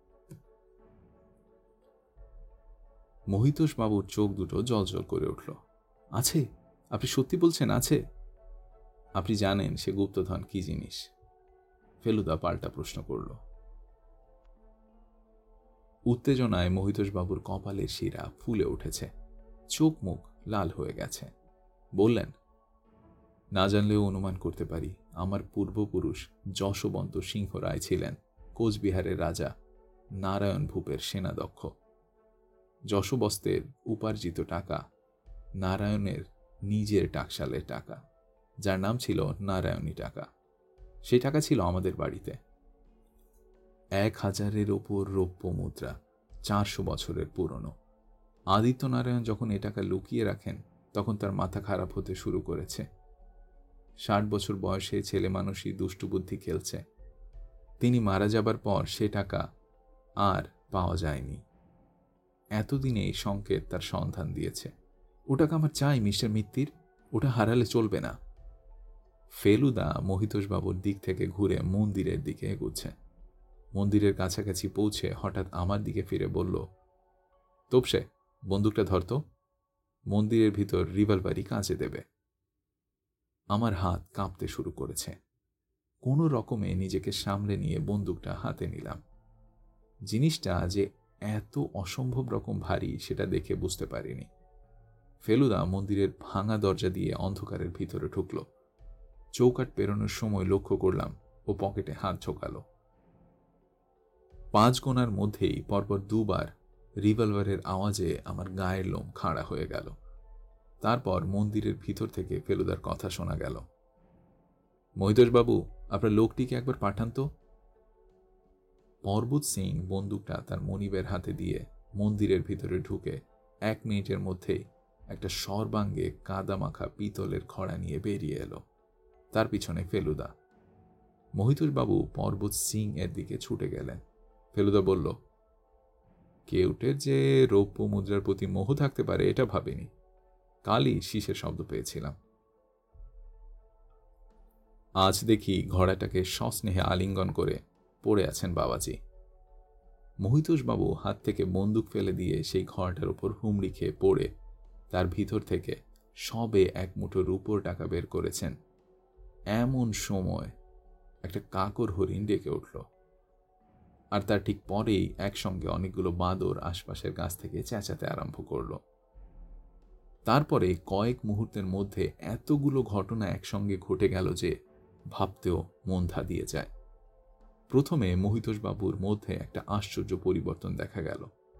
মহিতোষবাবুর চোখ দুটো জ্বলজ্বল করে উঠল। আছে? আপনি সত্যি বলছেন আছে? আপনি জানেন সে গুপ্তধন কি জিনিস? ফেলুদা পাল্টা প্রশ্ন করল। উত্তেজনায় মহিতোষবাবুর কপালের শিরা ফুলে উঠেছে, চোখ মুখ লাল হয়ে গেছে। বললেন, না জানলেও অনুমান করতে পারি আমার পূর্বপুরুষ যশবন্ত সিংহ রায় ছিলেন কোচবিহারের রাজা নারায়ণ ভূপের সেনাদক্ষ। যশবস্তের উপার্জিত টাকা নারায়ণের নিজের টাকশালের টাকা, যার নাম ছিল নারায়ণী টাকা। সেই টাকা ছিল আমাদের বাড়িতে। 1000-এর ওপর রৌপ্য মুদ্রা, 400 বছরের পুরনো। আদিত্যনারায়ণ যখন এ টাকা লুকিয়ে রাখেন তখন তার মাথা খারাপ হতে শুরু করেছে। 60 বছর বয়সে ছেলে মানুষই দুষ্টু বুদ্ধি খেলছে। তিনি মারা যাবার পর সে টাকা আর পাওয়া যায়নি। এতদিনে এই সংকেত তার সন্ধান দিয়েছে। ওটাকে আমার চাই মিস্টার মিত্তির, ওটা হারালে চলবে না। ফেলুদা মহিতোষবাবুর দিক থেকে ঘুরে মন্দিরের দিকে এগুচ্ছে। মন্দিরের কাছাকাছি পৌঁছে হঠাৎ আমার দিকে ফিরে বলল, তোপসে, বন্দুকটা ধরতো। মন্দিরের ভিতর রিভলভারই কাজে দেবে। আমার হাত কাঁপতে শুরু করেছে। কোনো রকমে নিজেকে সামলে নিয়ে বন্দুকটা হাতে নিলাম। জিনিসটা যে এত অসম্ভব রকম ভারী সেটা দেখে বুঝতে পারিনি। ফেলুদা মন্দিরের ভাঙা দরজা দিয়ে অন্ধকারের ভিতরে ঢুকল। চৌকাঠ পেরোনোর সময় লক্ষ্য করলাম ও পকেটে হাত ঢোকালো। 5 গোনার মধ্যেই পরপর 2 বার রিভলভারের আওয়াজে আমার গায়ের লোম খাড়া হয়ে গেল। তারপর মন্দিরের ভিতর থেকে ফেলুদার কথা শোনা গেল, মহিতোষবাবু, আপনার লোকটিকে একবার পাঠান তো। পর্বত সিং বন্দুকটা তার মনিবের হাতে দিয়ে মন্দিরের ভিতরে ঢুকে 1 মিনিটের মধ্যেই একটা সর্বাঙ্গে কাদা মাখা পিতলের খড়া নিয়ে বেরিয়ে এলো। তার পিছনে ফেলুদা। মহিতোষবাবু পর্বত সিং এর দিকে ছুটে গেলেন। ফেলুদা বলল, কেউটের যে রৌপ্য মুদ্রার প্রতি মোহ থাকতে পারে এটা ভাবিনি। কালই শীষের শব্দ পেয়েছিলাম। আজ দেখি ঘোড়াটাকে সস্নেহে আলিঙ্গন করে পড়ে আছেন বাবাজি। মহিতোষবাবু হাত থেকে বন্দুক ফেলে দিয়ে সেই ঘোড়াটার উপর হুমড়ি খেয়ে পড়ে তার ভিতর থেকে সবে 1 মুঠো রূপোর টাকা বের করেছেন। এমন সময় একটা কাকর হরিণ ডেকে উঠল, আর তার ঠিক পরেই একসঙ্গে অনেকগুলো বাঁদর আশপাশের গাছ থেকে চেঁচাতে আরম্ভ করল। তারপরে কয়েক মুহূর্তের মধ্যে এতগুলো ঘটনা একসঙ্গে ঘটে গেল যে ভাবতেও মন ধা দিয়ে যায়। প্রথমে মহিতোষবাবুর মধ্যে একটা আশ্চর্য পরিবর্তন দেখা গেল।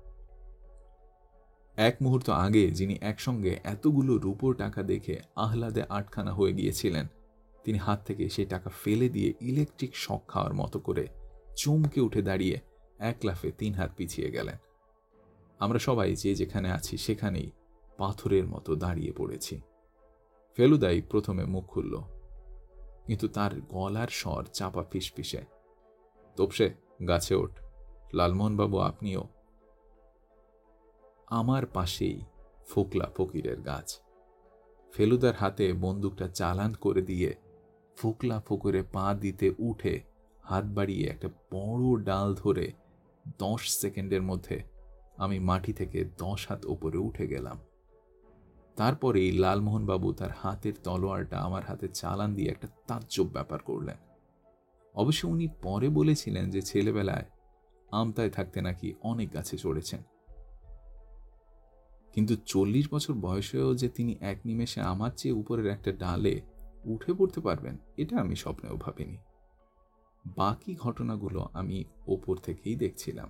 1 মুহূর্ত আগে যিনি একসঙ্গে এতগুলো রূপোর টাকা দেখে আহ্লাদে আটখানা হয়ে গিয়েছিলেন, তিনি হাত থেকে সেই টাকা ফেলে দিয়ে ইলেকট্রিক শক খাওয়ার মতো করে চমকে উঠে দাঁড়িয়ে 1 লাফে 3 হাত পিছিয়ে গেলেন। আমরা সবাই যে যেখানে আছি সেখানেই পাথরের মতো দাঁড়িয়ে পড়েছি। ফেলুদাই প্রথমে মুখ খুলল, কিন্তু তার গলার স্বর চাপা ফিসফিসে। তোপসে, গাছে ওঠ, লালমোহনবাবু আপনিও। আমার পাশেই ফোকলা ফকিরের গাছ। ফেলুদার হাতে বন্দুকটা চালান করে দিয়ে ফোকলা ফকিরে পা দিতে উঠে হাত বাড়িয়ে একটা বড় ডাল ধরে 10 সেকেন্ডের মধ্যে আমি মাটি থেকে 10 হাত উপরে উঠে গেলাম। তারপরেই লালমোহনবাবু তার হাতের তলোয়ারটা আমার হাতে চালান দিয়ে একটা তাজ্জব ব্যাপার করলেন। অবশ্য উনি পরে বলেছিলেন যে ছেলেবেলায় আমতায় থাকতে নাকি অনেক গাছে চড়েছেন, কিন্তু 40 বছর বয়সেও যে তিনি এক নিমেষে আমার চেয়ে উপরের একটা ডালে উঠে পড়তে পারবেন এটা আমি স্বপ্নেও ভাবিনি। বাকি ঘটনাগুলো আমি ওপর থেকেই দেখছিলাম।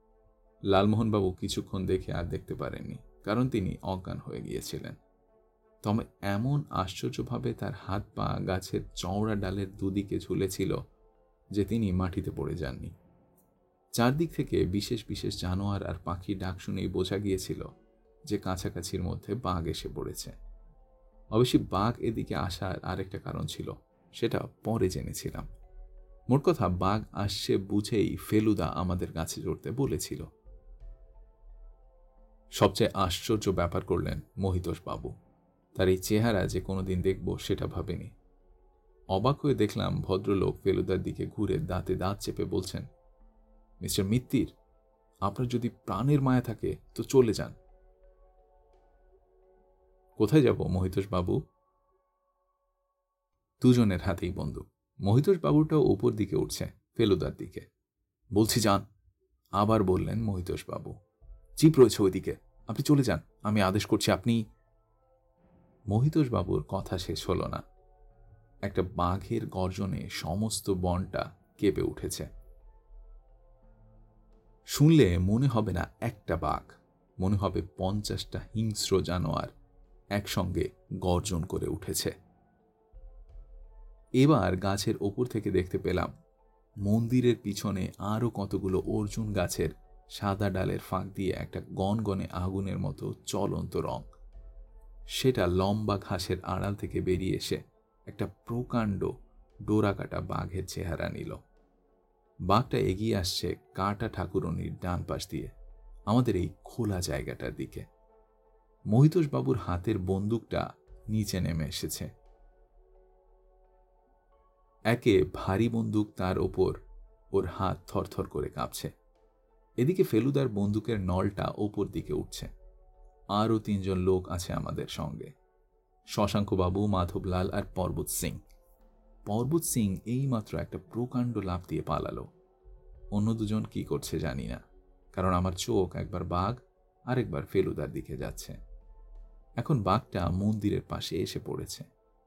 লালমোহনবাবু কিছুক্ষণ দেখে আর দেখতে পারেননি, কারণ তিনি অজ্ঞান হয়ে গিয়েছিলেন। তবে এমন আশ্চর্যভাবে তার হাত পা গাছের চওড়া ডালের দুদিকে ঝুলেছিল যে তিনি মাটিতে পড়ে যাননি। চারদিক থেকে বিশেষ বিশেষ জানোয়ার আর পাখির ডাক শুনেই বোঝা গিয়েছিল যে কাছাকাছির মধ্যে বাঘ এসে পড়েছে। অবশ্যই বাঘ এদিকে আসার আরেকটা কারণ ছিল, সেটা পরে জেনেছিলাম। মোট কথা, বাঘ আসছে বুঝেই ফেলুদা আমাদের গাছে চড়তে বলেছিল। সবচেয়ে আশ্চর্য ব্যাপার করলেন মহিতোষ বাবু। তার এই চেহারা যে কোনোদিন দেখব সেটা ভাবেনি। অবাক হয়ে দেখলাম ভদ্রলোক ফেলুদার দিকে ঘুরে দাঁতে দাঁত চেপে বলছেন, মিস্টার মিত্তির, আপনার যদি প্রাণের মায়া থাকে তো চলে যান। কোথায় যাব মহিতোষ বাবু? দুজনের হাতেই বন্দুক। মহিতোষ বাবুটাও উপর দিকে উঠছে ফেলুদার দিকে। বলছি যান। আবার বললেন মহিতোষ বাবু। জিপ রয়েছে ওইদিকে, আপনি চলে যান, আমি আদেশ করছি। আপনি। মহিতোষ বাবুর কথা শেষ হল না। একটা বাঘের গর্জনে সমস্ত বনটা কেঁপে উঠেছে। শুনলে মনে হবে না একটা বাঘ, মনে হবে 50টা হিংস্র জানোয়ার একসঙ্গে গর্জন করে উঠেছে। এবার গাছের ওপর থেকে দেখতে পেলাম মন্দিরের পিছনে আরো কতগুলো অর্জুন গাছের সাদা ডালের ফাঁক দিয়ে একটা গনগনে আগুনের মতো চলন্ত রং। সেটা লম্বা ঘাসের আড়াল থেকে বেরিয়ে এসে একটা প্রকাণ্ড ডোরাকাটা বাঘের চেহারা নিল। বাঘটা এগিয়ে আসছে কাটা ঠাকুরনির ডান পাশ দিয়ে আমাদের এই খোলা জায়গাটার দিকে। মহিতোষ বাবুর হাতের বন্দুকটা নিচে নেমে এসেছে। একে ভারী বন্দুক তার ওপর, ওর হাত থরথর করে কাঁপছে। এদিকে ফেলুদার বন্দুকের নলটা ওপর দিকে উঠছে। আরও 3 জন লোক আছে আমাদের সঙ্গে, শশাঙ্কবাবু, মাধবলাল আর পর্বত সিং। পর্বত সিং এইমাত্র একটা প্রকাণ্ড লাফ দিয়ে পালালো। অন্য দুজন কি করছে জানি না, কারণ আমার চোখ একবার বাঘ আরেকবার ফেলুদার দিকে যাচ্ছে। এখন বাঘটা মন্দিরের পাশে এসে পড়েছে।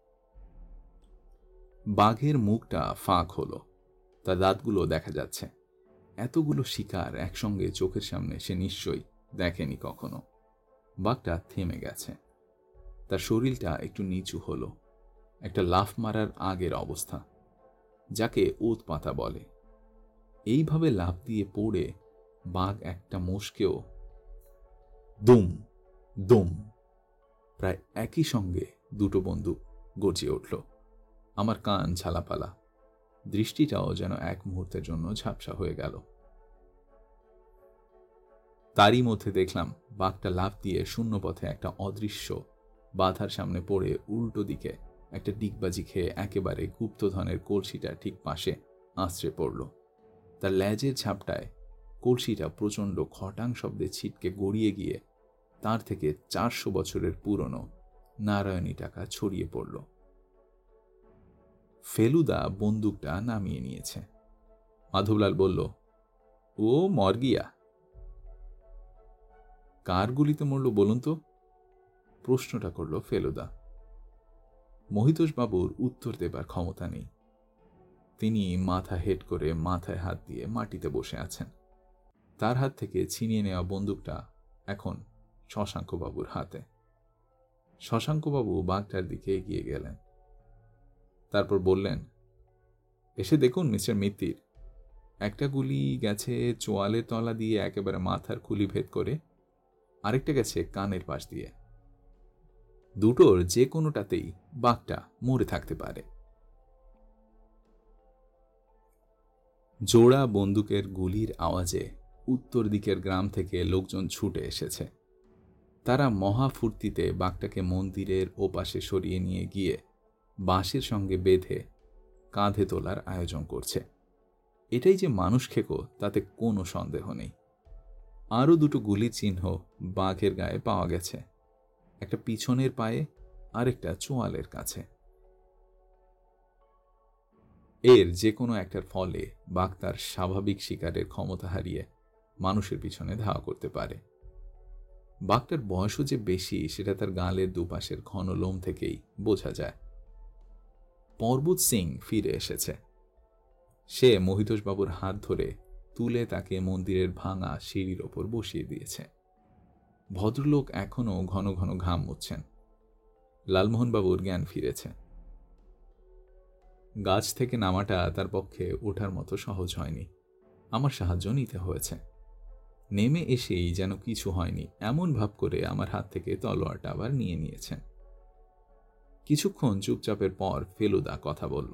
বাঘের মুখটা ফাঁক হলো, তার দাঁতগুলো দেখা যাচ্ছে। এতগুলো শিকার একসঙ্গে চোখের সামনে সে নিশ্চয়ই দেখেনি কখনো। বাঘটা থেমে গেছে, তার শরীরটা একটু নিচু হলো, একটা লাফ মারার আগের অবস্থা, যাকে ওত পাতা বলে। এইভাবে লাফ দিয়ে পড়ে বাঘ একটা মোষকেও দুম দুম প্রায় একই সঙ্গে 2টো বন্দুক গর্জিয়ে উঠল। আমার কান ঝালাপালা, দৃষ্টিটাও যেন এক মুহূর্তের জন্য ঝাপসা হয়ে গেল। তারই মধ্যে দেখলাম বাঘটা লাফ দিয়ে শূন্যপথে একটা অদৃশ্য বাধার সামনে পড়ে উল্টো দিকে একটা ডিগবাজি খেয়ে একেবারে গুপ্তধনের কলসিটা ঠিক পাশে আছড়ে পড়ল। তার লেজের ঝাপটায় কলসিটা প্রচণ্ড খটাং শব্দে ছিটকে গড়িয়ে গিয়ে তার থেকে 400 বছরের পুরনো নারায়ণী টাকা ছড়িয়ে পড়ল। ফেলুদা বন্দুকটা নামিয়ে নিয়েছে। মাধবলাল বলল, ও মর গিয়া। কার গুলিতে মরল বলুন তো? প্রশ্নটা করল ফেলুদা। মহিতোষ বাবুর উত্তর দেবার ক্ষমতা নেই। তিনি মাথা হেট করে মাথায় হাত দিয়ে মাটিতে বসে আছেন। তার হাত থেকে ছিনিয়ে নেওয়া বন্দুকটা এখন শশাঙ্কবাবুর হাতে। শশাঙ্কবাবু বাঘটার দিকে এগিয়ে গেলেন। তারপর বললেন, এসে দেখুন মিস্টার মিত্তির, একটা গুলি গেছে চোয়ালের তলা দিয়ে একেবারে মাথার খুলি ভেদ করে, আরেকটা গেছে কানের পাশ দিয়ে। দুটোর যে কোনোটাতেই বাঘটা মরে থাকতে পারে। জোড়া বন্দুকের গুলির আওয়াজে উত্তর দিকের গ্রাম থেকে লোকজন ছুটে এসেছে। তারা মহাফুর্তিতে বাঘটাকে মন্দিরের ওপাশে সরিয়ে নিয়ে গিয়ে বাঁশের সঙ্গে বেঁধে কাঁধে তোলার আয়োজন করছে। এটাই যে মানুষ খেকো তাতে কোনো সন্দেহ নেই। আরও 2টো গুলির চিহ্ন বাঘের গায়ে পাওয়া গেছে, একটা পিছনের পায়ে আরেকটা চোয়ালের কাছে। এর যে কোনো একটার ফলে বাঘ তার স্বাভাবিক শিকারের ক্ষমতা হারিয়ে মানুষের পিছনে ধাওয়া করতে পারে। বাঘটার বয়সও যে বেশি সেটা তার গালের দুপাশের ঘন লোম থেকেই বোঝা যায়। পর্বত সিং ফিরে এসেছে। সে মহিতোষ বাবুর হাত ধরে তুলে তাকে মন্দিরের ভাঙা সিঁড়ির ওপর বসিয়ে দিয়েছে। ভদ্রলোক এখনো ঘন ঘন ঘাম মুছছেন। লালমোহনবাবুর জ্ঞান ফিরেছে। গাছ থেকে নামাটা তার পক্ষে ওঠার মতো সহজ হয়নি। আমার সাহায্য নিতে হয়েছে। নেমে এসেই যেন কিছু হয়নি এমন ভাব করে আমার হাত থেকে তলোয়ারটা আবার নিয়ে নিয়েছেন। কিছুক্ষণ চুপচাপের পর ফেলুদা কথা বলল।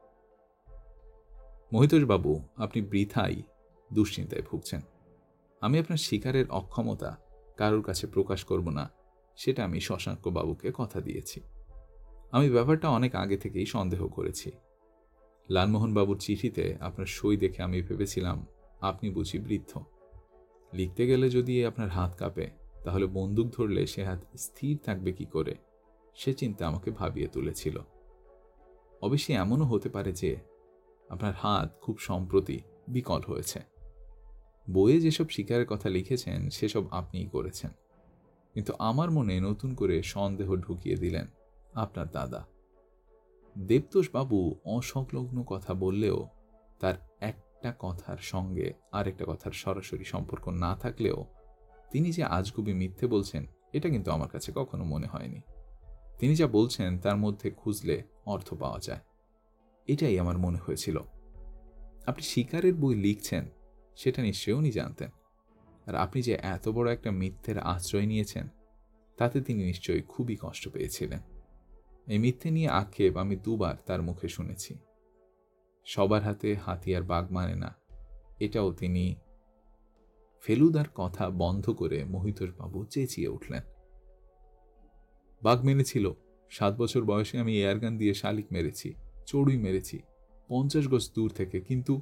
মহিতোষবাবু, আপনি বৃথাই দুশ্চিন্তায় ভুগছেন। আমি আপনার শিকারের অক্ষমতা কারোর কাছে প্রকাশ করব না, সেটা আমি শশাঙ্কবাবুকে কথা দিয়েছি। আমি ব্যাপারটা অনেক আগে থেকেই সন্দেহ করেছি। লালমোহনবাবুর চিঠিতে আপনার সই দেখে আমি ভেবেছিলাম আপনি বুঝি বৃদ্ধ। লিখতে গেলে যদি আপনার হাত কাঁপে, তাহলে বন্দুক ধরলে সে হাত স্থির থাকবে কি করে, সে চিন্তা আমাকে ভাবিয়ে তুলেছিল। অবশ্যই এমনও হতে পারে যে আপনার হাত খুব সম্প্রতি বিকল হয়েছে। বইয়ে যেসব শিকারের কথা লিখেছেন সেসব আপনিই করেছেন, কিন্তু আমার মনে নতুন করে সন্দেহ ঢুকিয়ে দিলেন আপনার দাদা। দেবতোষবাবু অসংলগ্ন কথা বললেও তার একটা কথার সঙ্গে আরেকটা কথার সরাসরি সম্পর্ক না থাকলেও তিনি যে আজগুবি মিথ্যে বলছেন এটা কিন্তু আমার কাছে কখনো মনে হয়নি। তিনি যা বলছেন তার মধ্যে খুঁজলে অর্থ পাওয়া যায়, এটাই আমার মনে হয়েছিল। আপনি শিকারের বই লিখছেন সেটা নিশ্চয়ই উনি জানতেন, আর আপনি যে এত বড় একটা মিথ্যের আশ্রয় নিয়েছেন তাতে তিনি নিশ্চয়ই খুবই কষ্ট পেয়েছিলেন। এই মিথ্যে নিয়ে আক্ষেপ আমি দুবার তার মুখে শুনেছি। সবার হাতে হাতিয়ার বাঘ মানে না, এটাও তিনি। ফেলুদার কথা বন্ধ করে মহিতোষবাবু চেঁচিয়ে উঠলেন। বাঘ মেরেছিল। 7 বছর বয়সে আমি এয়ারগান দিয়ে শালিক মেরেছি, চড়ুই মেরেছি 50 গজ দূর থেকে, কিন্তু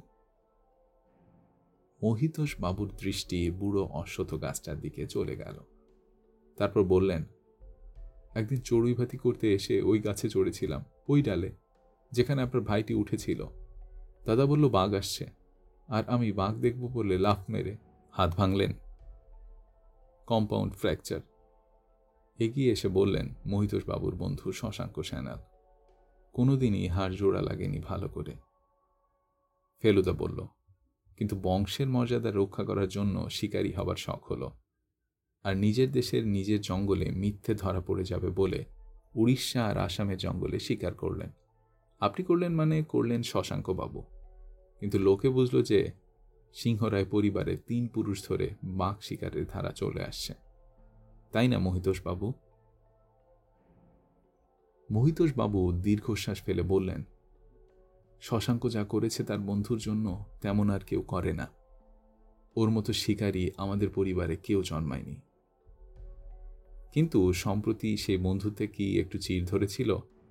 মহিতোষবাবুর দৃষ্টি বুড়ো অশ্বত্থ গাছটার দিকে চলে গেল। তারপর বললেন, একদিন চড়ুই ভাতি করতে এসে ওই গাছে চড়েছিলাম, ওই ডালে যেখানে আপনার ভাইটি উঠেছিল। দাদা বলল বাঘ আসছে, আর আমি বাঘ দেখব বলে লাফ মেরে হাত ভাঙলেন। Compound fracture. এগিয়ে এসে বললেন মহিতোষবাবুর বন্ধু শশাঙ্ক সান্যাল। কোনোদিনই হাড় জোড়া লাগেনি ভালো করে। ফেলুদা বলল, কিন্তু বংশের মর্যাদা রক্ষা করার জন্য শিকারী হবার শখ হলো, আর নিজের দেশের নিজের জঙ্গলে মিথ্যে ধরা পড়ে যাবে বলে উড়িষ্যা আর আসামের জঙ্গলে শিকার করলেন। আপনি করলেন মানে করলেন শশাঙ্কবাবু, কিন্তু লোকে বুঝল যে সিংহরায় পরিবারের 3 পুরুষ ধরে বাঘ শিকারের ধারা চলে আসছে, তাই না মহিতোষবাবু? মহিতোষবাবু দীর্ঘশ্বাস ফেলে বললেন, শশাঙ্ক যা করেছে তার বন্ধুর জন্য তেমন আর কেউ করে না। ওর মতো শিকারী আমাদের পরিবারে কেউ জন্মায়নি। কিন্তু সম্প্রতি সেই বন্ধুতে কি একটু চির ধরেছিল?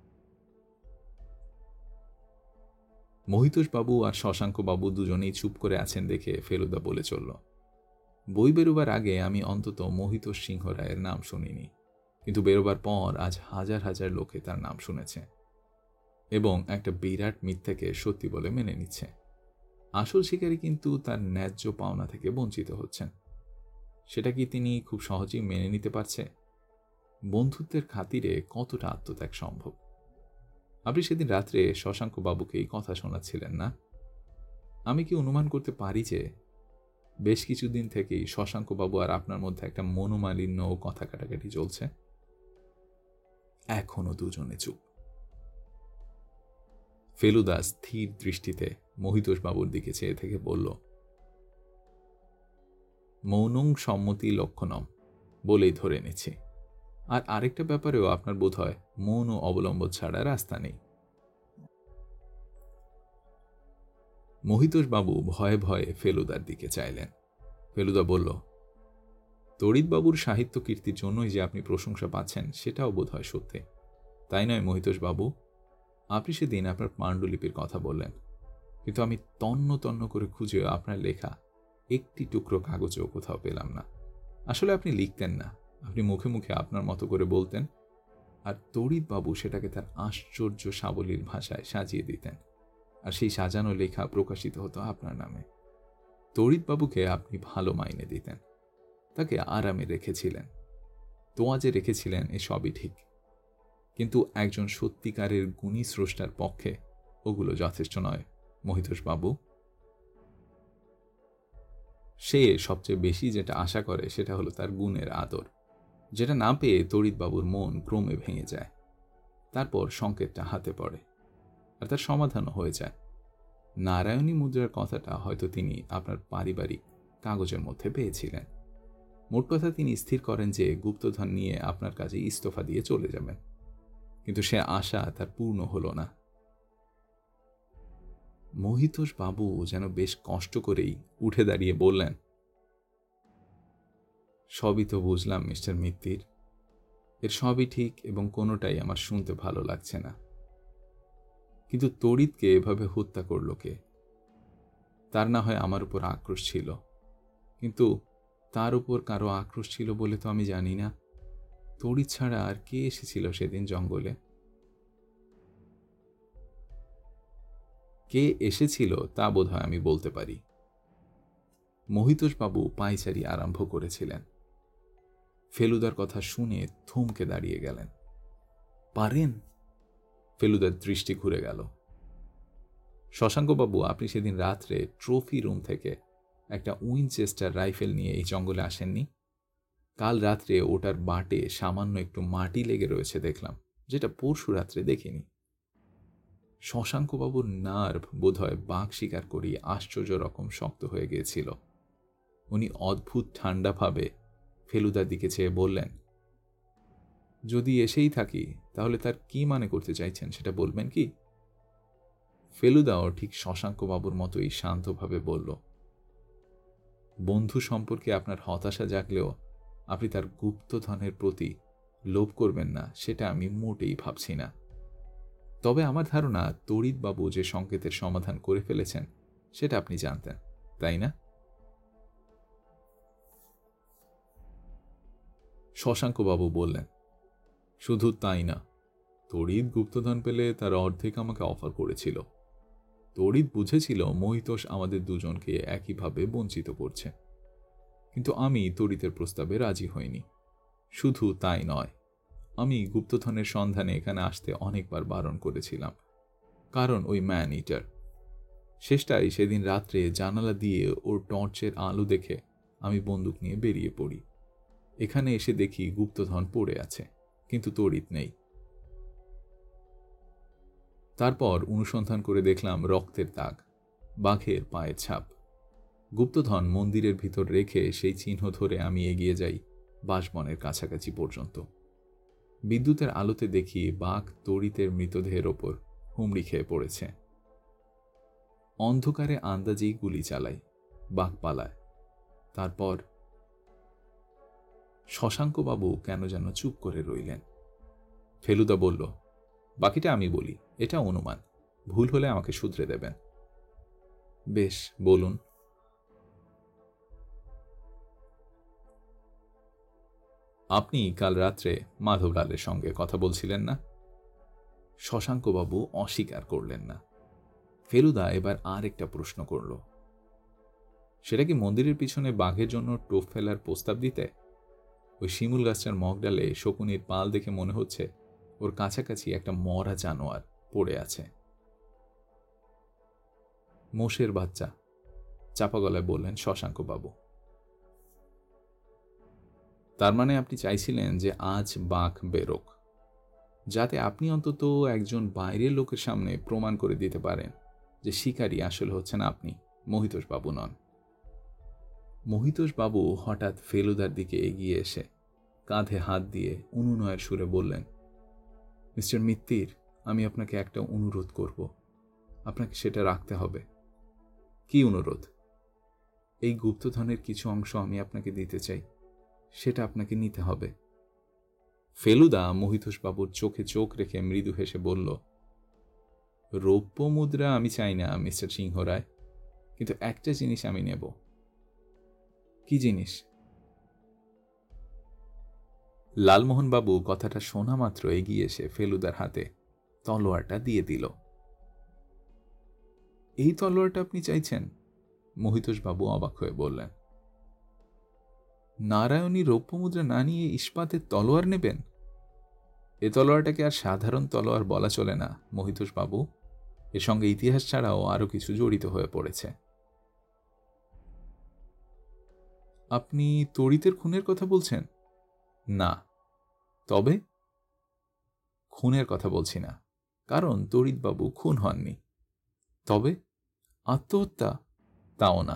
মহিতোষবাবু আর শশাঙ্কবাবু দুজনেই চুপ করে আছেন দেখে ফেলুদা বলে চলল, বই বেরোবার আগে আমি অন্তত মহিতোষ সিংহ রায়ের নাম শুনিনি, কিন্তু বেরোবার পর আজ হাজার হাজার লোকে তার নাম শুনেছে এবং একটা বিরাট মিথ্যাকে সত্যি বলে মেনে নিচ্ছে। আসল শিকারী কিন্তু তার ন্যায্য পাওনা থেকে বঞ্চিত হচ্ছেন। সেটা কি তিনি খুব সহজেই মেনে নিতে পারছে? বন্ধুত্বের খাতিরে কতটা আত্মত্যাগ সম্ভব? আপনি সেদিন রাত্রে শশাঙ্কবাবুকে এই কথা শোনাচ্ছিলেন না? আমি কি অনুমান করতে পারি যে বেশ কিছুদিন থেকেই শশাঙ্কবাবু আর আপনার মধ্যে একটা মনোমালিন্য ও কথা কাটাকাটি চলছে? এখনো দুজনে চুপ। ফেলুদা স্থির দৃষ্টিতে মহিতোষবাবুর দিকে চেয়ে থেকে বলল, মৌনং সম্মতি লক্ষণম বলেই ধরে নিচ্ছি। আর আরেকটা ব্যাপারেও আপনার বোধ হয় মৌন অবলম্বন ছাড়া রাস্তা নেই। মহিতোষবাবু ভয়ে ভয়ে ফেলুদার দিকে চাইলেন। ফেলুদা বলল, তড়িৎবাবুর সাহিত্য কীর্তির জন্যই যে আপনি প্রশংসা পাচ্ছেন সেটাও বোধ হয় সত্যি, তাই নয় মহিতোষবাবু? আপনি সেদিন আপনার পাণ্ডুলিপির কথা বললেন, কিন্তু আমি তন্ন তন্ন করে খুঁজে আপনার লেখা একটি টুকরো কাগজেও কোথাও পেলাম না। আসলে আপনি লিখতেন না, আপনি মুখে মুখে আপনার মতো করে বলতেন, আর তড়িৎবাবু সেটাকে তার আশ্চর্য সাবলীল ভাষায় সাজিয়ে দিতেন, আর সেই সাজানো লেখা প্রকাশিত হতো আপনার নামে। তড়িৎবাবুকে আপনি ভালো মাইনে দিতেন, তাকে আরামে রেখেছিলেন, তোয়াজে রেখেছিলেন, এসবই ঠিক, কিন্তু একজন সত্যিকারের গুণী স্রষ্টার পক্ষে ওগুলো যথেষ্ট নয় মহিতোষবাবু। সে সবচেয়ে বেশি যেটা আশা করে সেটা হলো তার গুণের আদর, যেটা না পেয়ে তড়িৎবাবুর মন ক্রমে ভেঙে যায়। তারপর সংকেতটা হাতে পড়ে, আর তার সমাধানও হয়ে যায়। নারায়ণী মুদ্রার কথাটা হয়তো তিনি আপনার পারিবারিক কাগজের মধ্যে পেয়েছিলেন। মোট কথা তিনি স্থির করেন যে গুপ্তধন নিয়ে আপনার কাছে ইস্তফা দিয়ে চলে যাবেন, কিন্তু সে আশা তার পূর্ণ হল না। মহিতোষ বাবু যেন বেশ কষ্ট করেই উঠে দাঁড়িয়ে বললেন, সবই তো বুঝলাম মিস্টার মিত্তির, এর সবই ঠিক এবং কোনোটাই আমার শুনতে ভালো লাগছে না, কিন্তু তড়িৎকে এভাবে হত্যা করল কে? তার না হয় আমার উপর আক্রোশ ছিল, কিন্তু তার উপর কারো আক্রোশ ছিল বলে তো আমি জানি না তড়িৎ ছাড়া আর কে এসেছিল সেদিন জঙ্গলে। কে এসেছিল তা বোধহয় আমি বলতে পারি। মহিতোষবাবু পায়চারি আরম্ভ করেছিলেন। ফেলুদার কথা শুনে থমকে দাঁড়িয়ে গেলেন। পারেন? ফেলুদার দৃষ্টি ঘুরে গেল। শশাঙ্কবাবু, আপনি সেদিন রাত্রে ট্রফি রুম থেকে একটা উইনচেস্টার রাইফেল নিয়ে এই জঙ্গলে আসেননি? কাল রাত্রে ওটার বাটে সামান্য একটু মাটি লেগে রয়েছে দেখলাম, যেটা পরশু রাত্রে দেখিনি। শশাঙ্কবাবুর নার্ভ বোধহয় বাঘ শিকার করি আশ্চর্য রকম শক্ত হয়ে গিয়েছিল। উনি অদ্ভুত ঠান্ডাভাবে ফেলুদার দিকে চেয়ে বললেন, যদি এসেই থাকি তাহলে তার কি মানে করতে চাইছেন সেটা বলবেন কি? ফেলুদাও ঠিক শশাঙ্কবাবুর মতোই শান্তভাবে বলল, বন্ধু সম্পর্কে আপনার হতাশা জাগলেও আপনি তার গুপ্তধনের প্রতি লোভ করবেন না সেটা আমি মোটেই ভাবছি না। তবে আমার ধারণা তড়িৎবাবু যে সংকেতের সমাধান করে ফেলেছেন সেটা আপনি জানতেন, তাই না? শশাঙ্কবাবু বললেন, শুধু তাই না, তড়িৎ গুপ্তধন পেলে তার অর্ধেক আমাকে অফার করেছিল। তড়িৎ বুঝেছিল মহিতোষ আমাদের দুজনকে একইভাবে বঞ্চিত করছে, কিন্তু আমি তড়িতের প্রস্তাবে রাজি হইনি। শুধু তাই নয়, আমি গুপ্তধনের সন্ধানে এখানে আসতে অনেকবার বারণ করেছিলাম, কারণ ওই ম্যান ইটার। শেষটাই সেদিন রাত্রে জানালা দিয়ে ওর টর্চের আলো দেখে আমি বন্দুক নিয়ে বেরিয়ে পড়ি। এখানে এসে দেখি গুপ্তধন পড়ে আছে, কিন্তু তড়িৎ নেই। তারপর অনুসন্ধান করে দেখলাম রক্তের দাগ, বাঘের পায়ের ছাপ। গুপ্তধন মন্দিরের ভিতর রেখে সেই চিহ্ন ধরে আমি এগিয়ে যাই বাঁশবনের কাছাকাছি পর্যন্ত। বিদ্যুতের আলোতে দেখি বাঘ তড়িতের মৃতদেহের ওপর হুমড়ি খেয়ে পড়েছে। অন্ধকারে আন্দাজেই গুলি চালাই, বাঘ পালায়। তারপর শশাঙ্কবাবু কেন যেন চুপ করে রইলেন। ফেলুদা বলল, বাকিটা আমি বলি, এটা অনুমান, ভুল হলে আমাকে শুধরে দেবেন। বেশ, বলুন। আপনি কাল রাত্রে মাধবলালের সঙ্গে কথা বলছিলেন না? শশাঙ্কবাবু অস্বীকার করলেন না। ফেলুদা এবার আর একটা প্রশ্ন করল, সেটা কি মন্দিরের পিছনে বাঘের জন্য টোপ ফেলার প্রস্তাব দিতে? ওই শিমুল গাছটার মগডালে শকুনির পাল দেখে মনে হচ্ছে ওর কাছাকাছি একটা মরা জানোয়ার পড়ে আছে। মোষের বাচ্চা, চাপা গলায় বললেন শশাঙ্কবাবু। তার মানে আপনি চাইছিলেন যে আজ বাঘ বেরোক, যাতে আপনি অন্তত একজন বাইরের লোকের সামনে প্রমাণ করে দিতে পারেন যে শিকারী আসলে হচ্ছেন আপনি, মহিতোষবাবু নন। মহিতোষবাবু হঠাৎ ফেলুদার দিকে এগিয়ে এসে কাঁধে হাত দিয়ে অনুনয়ের সুরে বললেন, মিস্টার মিত্তির, আমি আপনাকে একটা অনুরোধ করব, আপনাকে সেটা রাখতে হবে। কি অনুরোধ? এই গুপ্তধনের কিছু অংশ আমি আপনাকে দিতে চাই, সেটা আপনাকে নিতে হবে। ফেলুদা মহিতোষবাবুর চোখে চোখ রেখে মৃদু হেসে বলল, রৌপ্য মুদ্রা আমি চাই না মিস্টার সিংহ রায়, কিন্তু একটা জিনিস আমি নেব। কি জিনিস? লালমোহনবাবু কথাটা শোনা মাত্র এগিয়ে এসে ফেলুদার হাতে তলোয়ারটা দিয়ে দিল। এই তলোয়ারটা আপনি চাইছেন? মহিতোষবাবু অবাক হয়ে বললেন। নারায়ণী রৌপ্য মুদ্রা না নিয়ে ইস্পাতের তলোয়ার নেবেন? এ তলোয়ারটাকে আর সাধারণ তলোয়ার বলা চলে না মহিতোষবাবু, এর সঙ্গে ইতিহাস ছাড়াও আরো কিছু জড়িত হয়ে পড়েছে। আপনি তড়িতের খুনের কথা বলছেন? না। তবে খুনের কথা বলছি না, কারণ তড়িৎবাবু খুন হননি। তবে আত্মহত্যা? তাও না।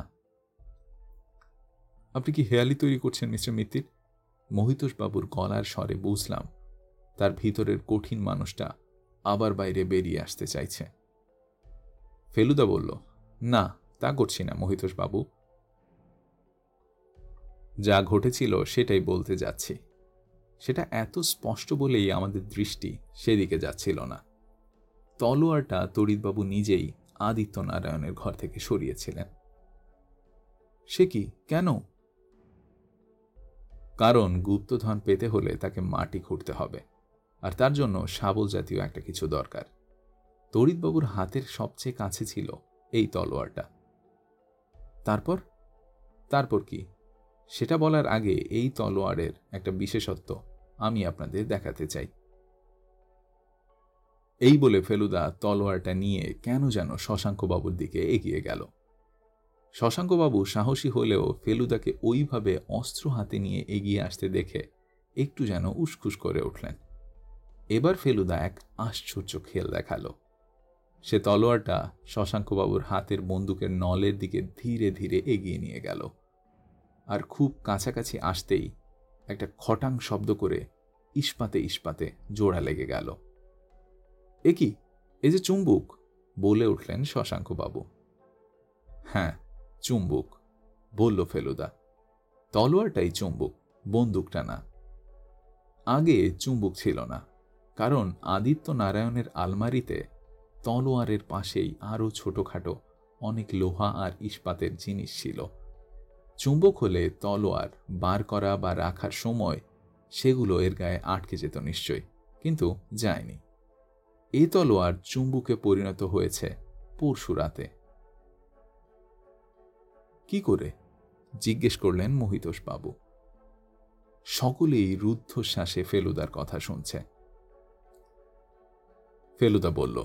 আপনি কি হেয়ালি তৈরি করছেন মিস্টার মিত্তির? মহিতোষবাবুর গলার স্বরে বুঝলাম তার ভিতরের কঠিন মানুষটা আবার বাইরে বেরিয়ে আসতে চাইছে। ফেলুদা বলল, না, তা করছি না মহিতোষবাবু, যা ঘটেছিল সেটাই বলতে যাচ্ছি। সেটা এত স্পষ্ট বলেই আমাদের দৃষ্টি সেদিকে যাচ্ছিল না। তলোয়ারটা তড়িৎবাবু নিজেই আদিত্য নারায়ণের ঘর থেকে সরিয়েছিলেন। সে কি, কেন? কারণ গুপ্তধন পেতে হলে তাকে মাটি খুঁড়তে হবে, আর তার জন্য শাবল জাতীয় একটা কিছু দরকার। তড়িৎবাবুর হাতের সবচেয়ে কাছে ছিল এই তলোয়ারটা। তারপর? তারপর কি সেটা বলার আগে এই তলোয়ারের একটা বিশেষত্ব আমি আপনাদের দেখাতে চাই। এই বলে ফেলুদা তলোয়ারটা নিয়ে কেন যেন শশাঙ্কবাবুর দিকে এগিয়ে গেল। শশাঙ্কবাবু সাহসী হলেও ফেলুদাকে ওইভাবে অস্ত্র হাতে নিয়ে এগিয়ে আসতে দেখে একটু যেন উসখুস করে উঠলেন। এবার ফেলুদা এক আশ্চর্য খেল দেখালো। সে তলোয়ারটা শশাঙ্কবাবুর হাতের বন্দুকের নলের দিকে ধীরে ধীরে এগিয়ে নিয়ে গেল, আর খুব কাছাকাছি আসতেই একটা খটাং শব্দ করে ইস্পাতে ইস্পাতে জোড়া লেগে গেল। এ কি, এ যে চুম্বুক, বলে উঠলেন শশাঙ্কবাবু। হ্যাঁ, চুম্বুক, বলল ফেলুদা। তলোয়ারটাই চুম্বুক, বন্দুকটা না। আগে চুম্বুক ছিল না, কারণ আদিত্য নারায়ণের আলমারিতে তলোয়ারের পাশেই আরও ছোটখাটো অনেক লোহা আর ইস্পাতের জিনিস ছিল। চুম্বক হলে তলোয়ার বার করা বা রাখার সময় সেগুলো এর গায়ে আটকে যেত নিশ্চয়, কিন্তু যায়নি। এই তলোয়ার চুম্বুকে পরিণত হয়েছে পরশু রাতে। কি করে? জিজ্ঞেস করলেন মহিতোষবাবু। সকলেই রুদ্ধশ্বাসে ফেলুদার কথা শুনছে। ফেলুদা বলল,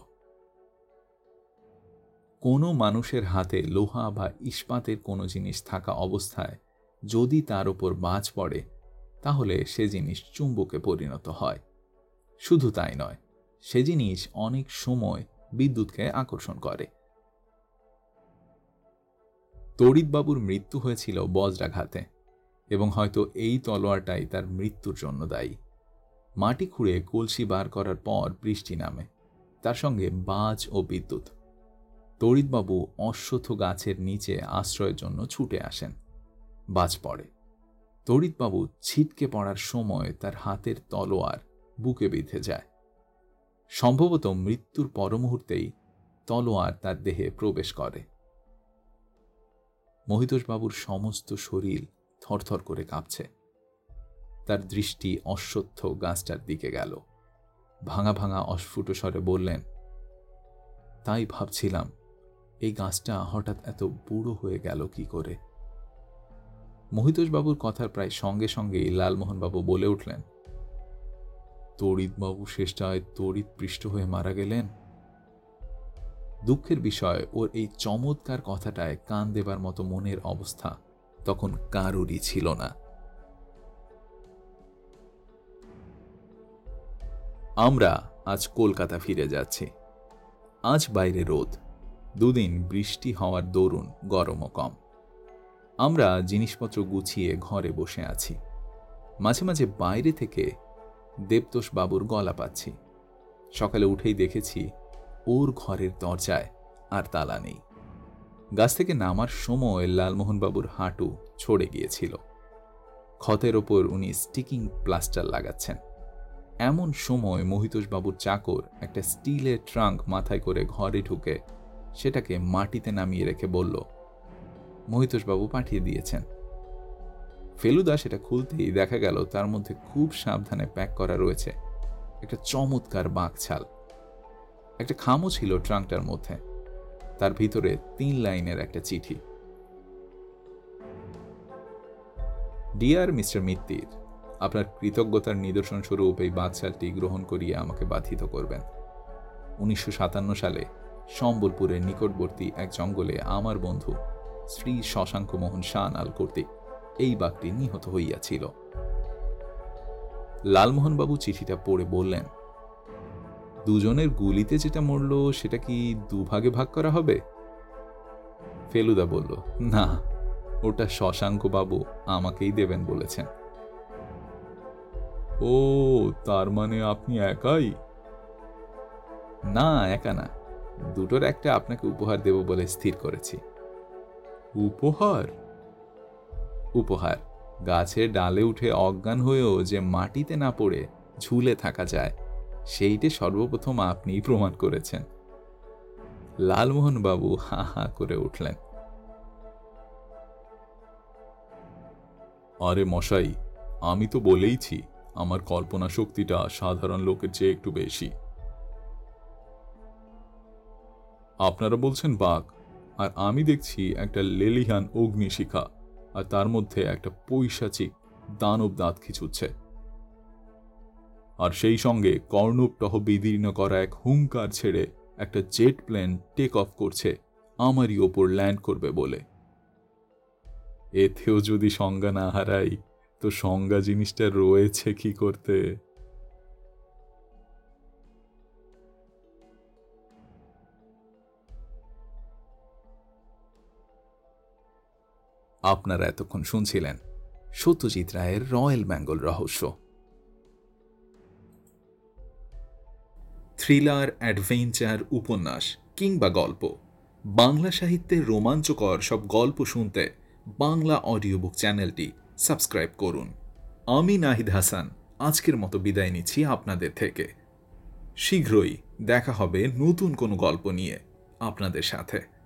কোনো মানুষের হাতে লোহা বা ইস্পাতের কোনো জিনিস থাকা অবস্থায় যদি তার উপর বাজ পড়ে, তাহলে সে জিনিস চুম্বকে পরিণত হয়। শুধু তাই নয়, সে জিনিস অনেক সময় বিদ্যুৎকে আকর্ষণ করে। তড়িৎবাবুর মৃত্যু হয়েছিল বজ্রাঘাতে, এবং হয়তো এই তলোয়ারটাই তার মৃত্যুর জন্য দায়ী। মাটি খুঁড়ে কলসি বার করার পর বৃষ্টি নামে, তার সঙ্গে বাজ ও বিদ্যুৎ। তড়িৎবাবু অশ্বত্থ গাছের নিচে আশ্রয়ের জন্য ছুটে আসেন। বাজ পড়ে। তড়িৎবাবু ছিটকে পড়ার সময় তার হাতের তলোয়ার বুকে বিঁধে যায়। সম্ভবত মৃত্যুর পরমুহূর্তেই তলোয়ার তার দেহে প্রবেশ করে। মহিতোষবাবুর সমস্ত শরীর থরথর করে কাঁপছে। তার দৃষ্টি অশ্বত্থ গাছটার দিকে গেল। ভাঙা ভাঙা অস্ফুট স্বরে বললেন, তাই ভাবছিলাম এই গাছটা হঠাৎ এত বুড়ো হয়ে গেল কি করে। মহিতোষবাবুর কথার প্রায় সঙ্গে সঙ্গেই লালমোহনবাবু বলে উঠলেন, তড়িৎবাবু শেষটায় তড়িৎ পৃষ্ঠ হয়ে মারা গেলেন। দুঃখের বিষয়, ওর এই চমৎকার কথাটায় কান দেবার মতো মনের অবস্থা তখন কারোরই ছিল না। আমরা আজ কলকাতা ফিরে যাচ্ছি। আজ বাইরে রোদ, দুদিন বৃষ্টি হওয়ার দরুন গরমও কম। আমরা জিনিসপত্র গুছিয়ে ঘরে বসে আছি। মাঝে মাঝে বাইরে থেকে দেবতোষ বাবুর গলা পাচ্ছি। সকালে উঠেই দেখেছি ওর ঘরের দরজায় আর তালা নেই। গাছ থেকে নামার সময় লালমোহনবাবুর হাঁটু ছড়ে গিয়েছিল। ক্ষতের ওপর উনি স্টিকিং প্লাস্টার লাগাচ্ছেন। এমন সময় মহিতোষবাবুর চাকর একটা স্টিলের ট্রাঙ্ক মাথায় করে ঘরে ঢুকে সেটাকে মাটিতে নামিয়ে রেখে বলল, মহিতোষবাবু পাঠিয়ে দিয়েছেন। ফেলুদা সেটা খুলতেই দেখা গেল তার মধ্যে খুব সাবধানে প্যাক করা রয়েছে একটা চমৎকার বাঁকছাল। একটা খামও ছিল ট্রাঙ্কটার মধ্যে, তার ভিতরে 3 লাইনের একটা চিঠি। ডিয়ার মিস্টার মিত্তির, আপনার কৃতজ্ঞতার নিদর্শন স্বরূপ এই বাঁকছালটি গ্রহণ করিয়ে আমাকে বাধিত করবেন। 1957 সালে সম্বলপুরের নিকটবর্তী এক জঙ্গলে আমার বন্ধু শ্রী শশাঙ্ক মোহন সান্যাল কর্তৃক এই বাঘটি নিহত হইয়াছিল। লালমোহনবাবু চিঠিটা পড়ে বললেন, দুজনের গুলিতে যেটা মরল সেটা কি দুভাগে ভাগ করা হবে? ফেলুদা বলল, না, ওটা শশাঙ্ক বাবু আমাকেই দেবেন বলেছেন। ও, তার মানে আপনি একাই? না, একা না, দুটোর একটা আপনাকে উপহার দেব বলে স্থির করেছি। উপহার? উপহার, গাছের ডালে উঠে অজ্ঞান হয়েও যে মাটিতে না পড়ে ঝুলে থাকা যায়, সেইটে সর্বপ্রথম আপনিই প্রমাণ করেছেন। লালমোহন বাবু হা হা করে উঠলেন। আরে মশাই, আমি তো বলেইছি আমার কল্পনা শক্তিটা সাধারণ লোকের চেয়ে একটু বেশি। আপনারা বলছেন বাঘ, আর আমি দেখছি একটা লেলিহান অগ্নিশিখা, আর তার মধ্যে একটা পৈশাচিক দানব দাঁত খিচুচ্ছে, আর সেই সঙ্গে কর্ণবটহ বিদীর্ণ করা এক হুঙ্কার ছেড়ে একটা জেট প্লেন টেক অফ করছে আমারই ওপর ল্যান্ড করবে বলে। এতেও যদি সংজ্ঞা না হারাই, তো সংজ্ঞা জিনিসটা রয়েছে কি করতে? আপনারা এতক্ষণ শুনছিলেন সত্যজিৎ রায়ের রয়্যাল বেঙ্গল রহস্য। থ্রিলার, অ্যাডভেঞ্চার, উপন্যাস কিংবা গল্প, বাংলা সাহিত্যের রোমাঞ্চকর সব গল্প শুনতে বাংলা অডিও বুক চ্যানেলটি সাবস্ক্রাইব করুন। আমি নাহিদ হাসান আজকের মতো বিদায় নিচ্ছি আপনাদের থেকে। শীঘ্রই দেখা হবে নতুন কোনো গল্প নিয়ে আপনাদের সাথে।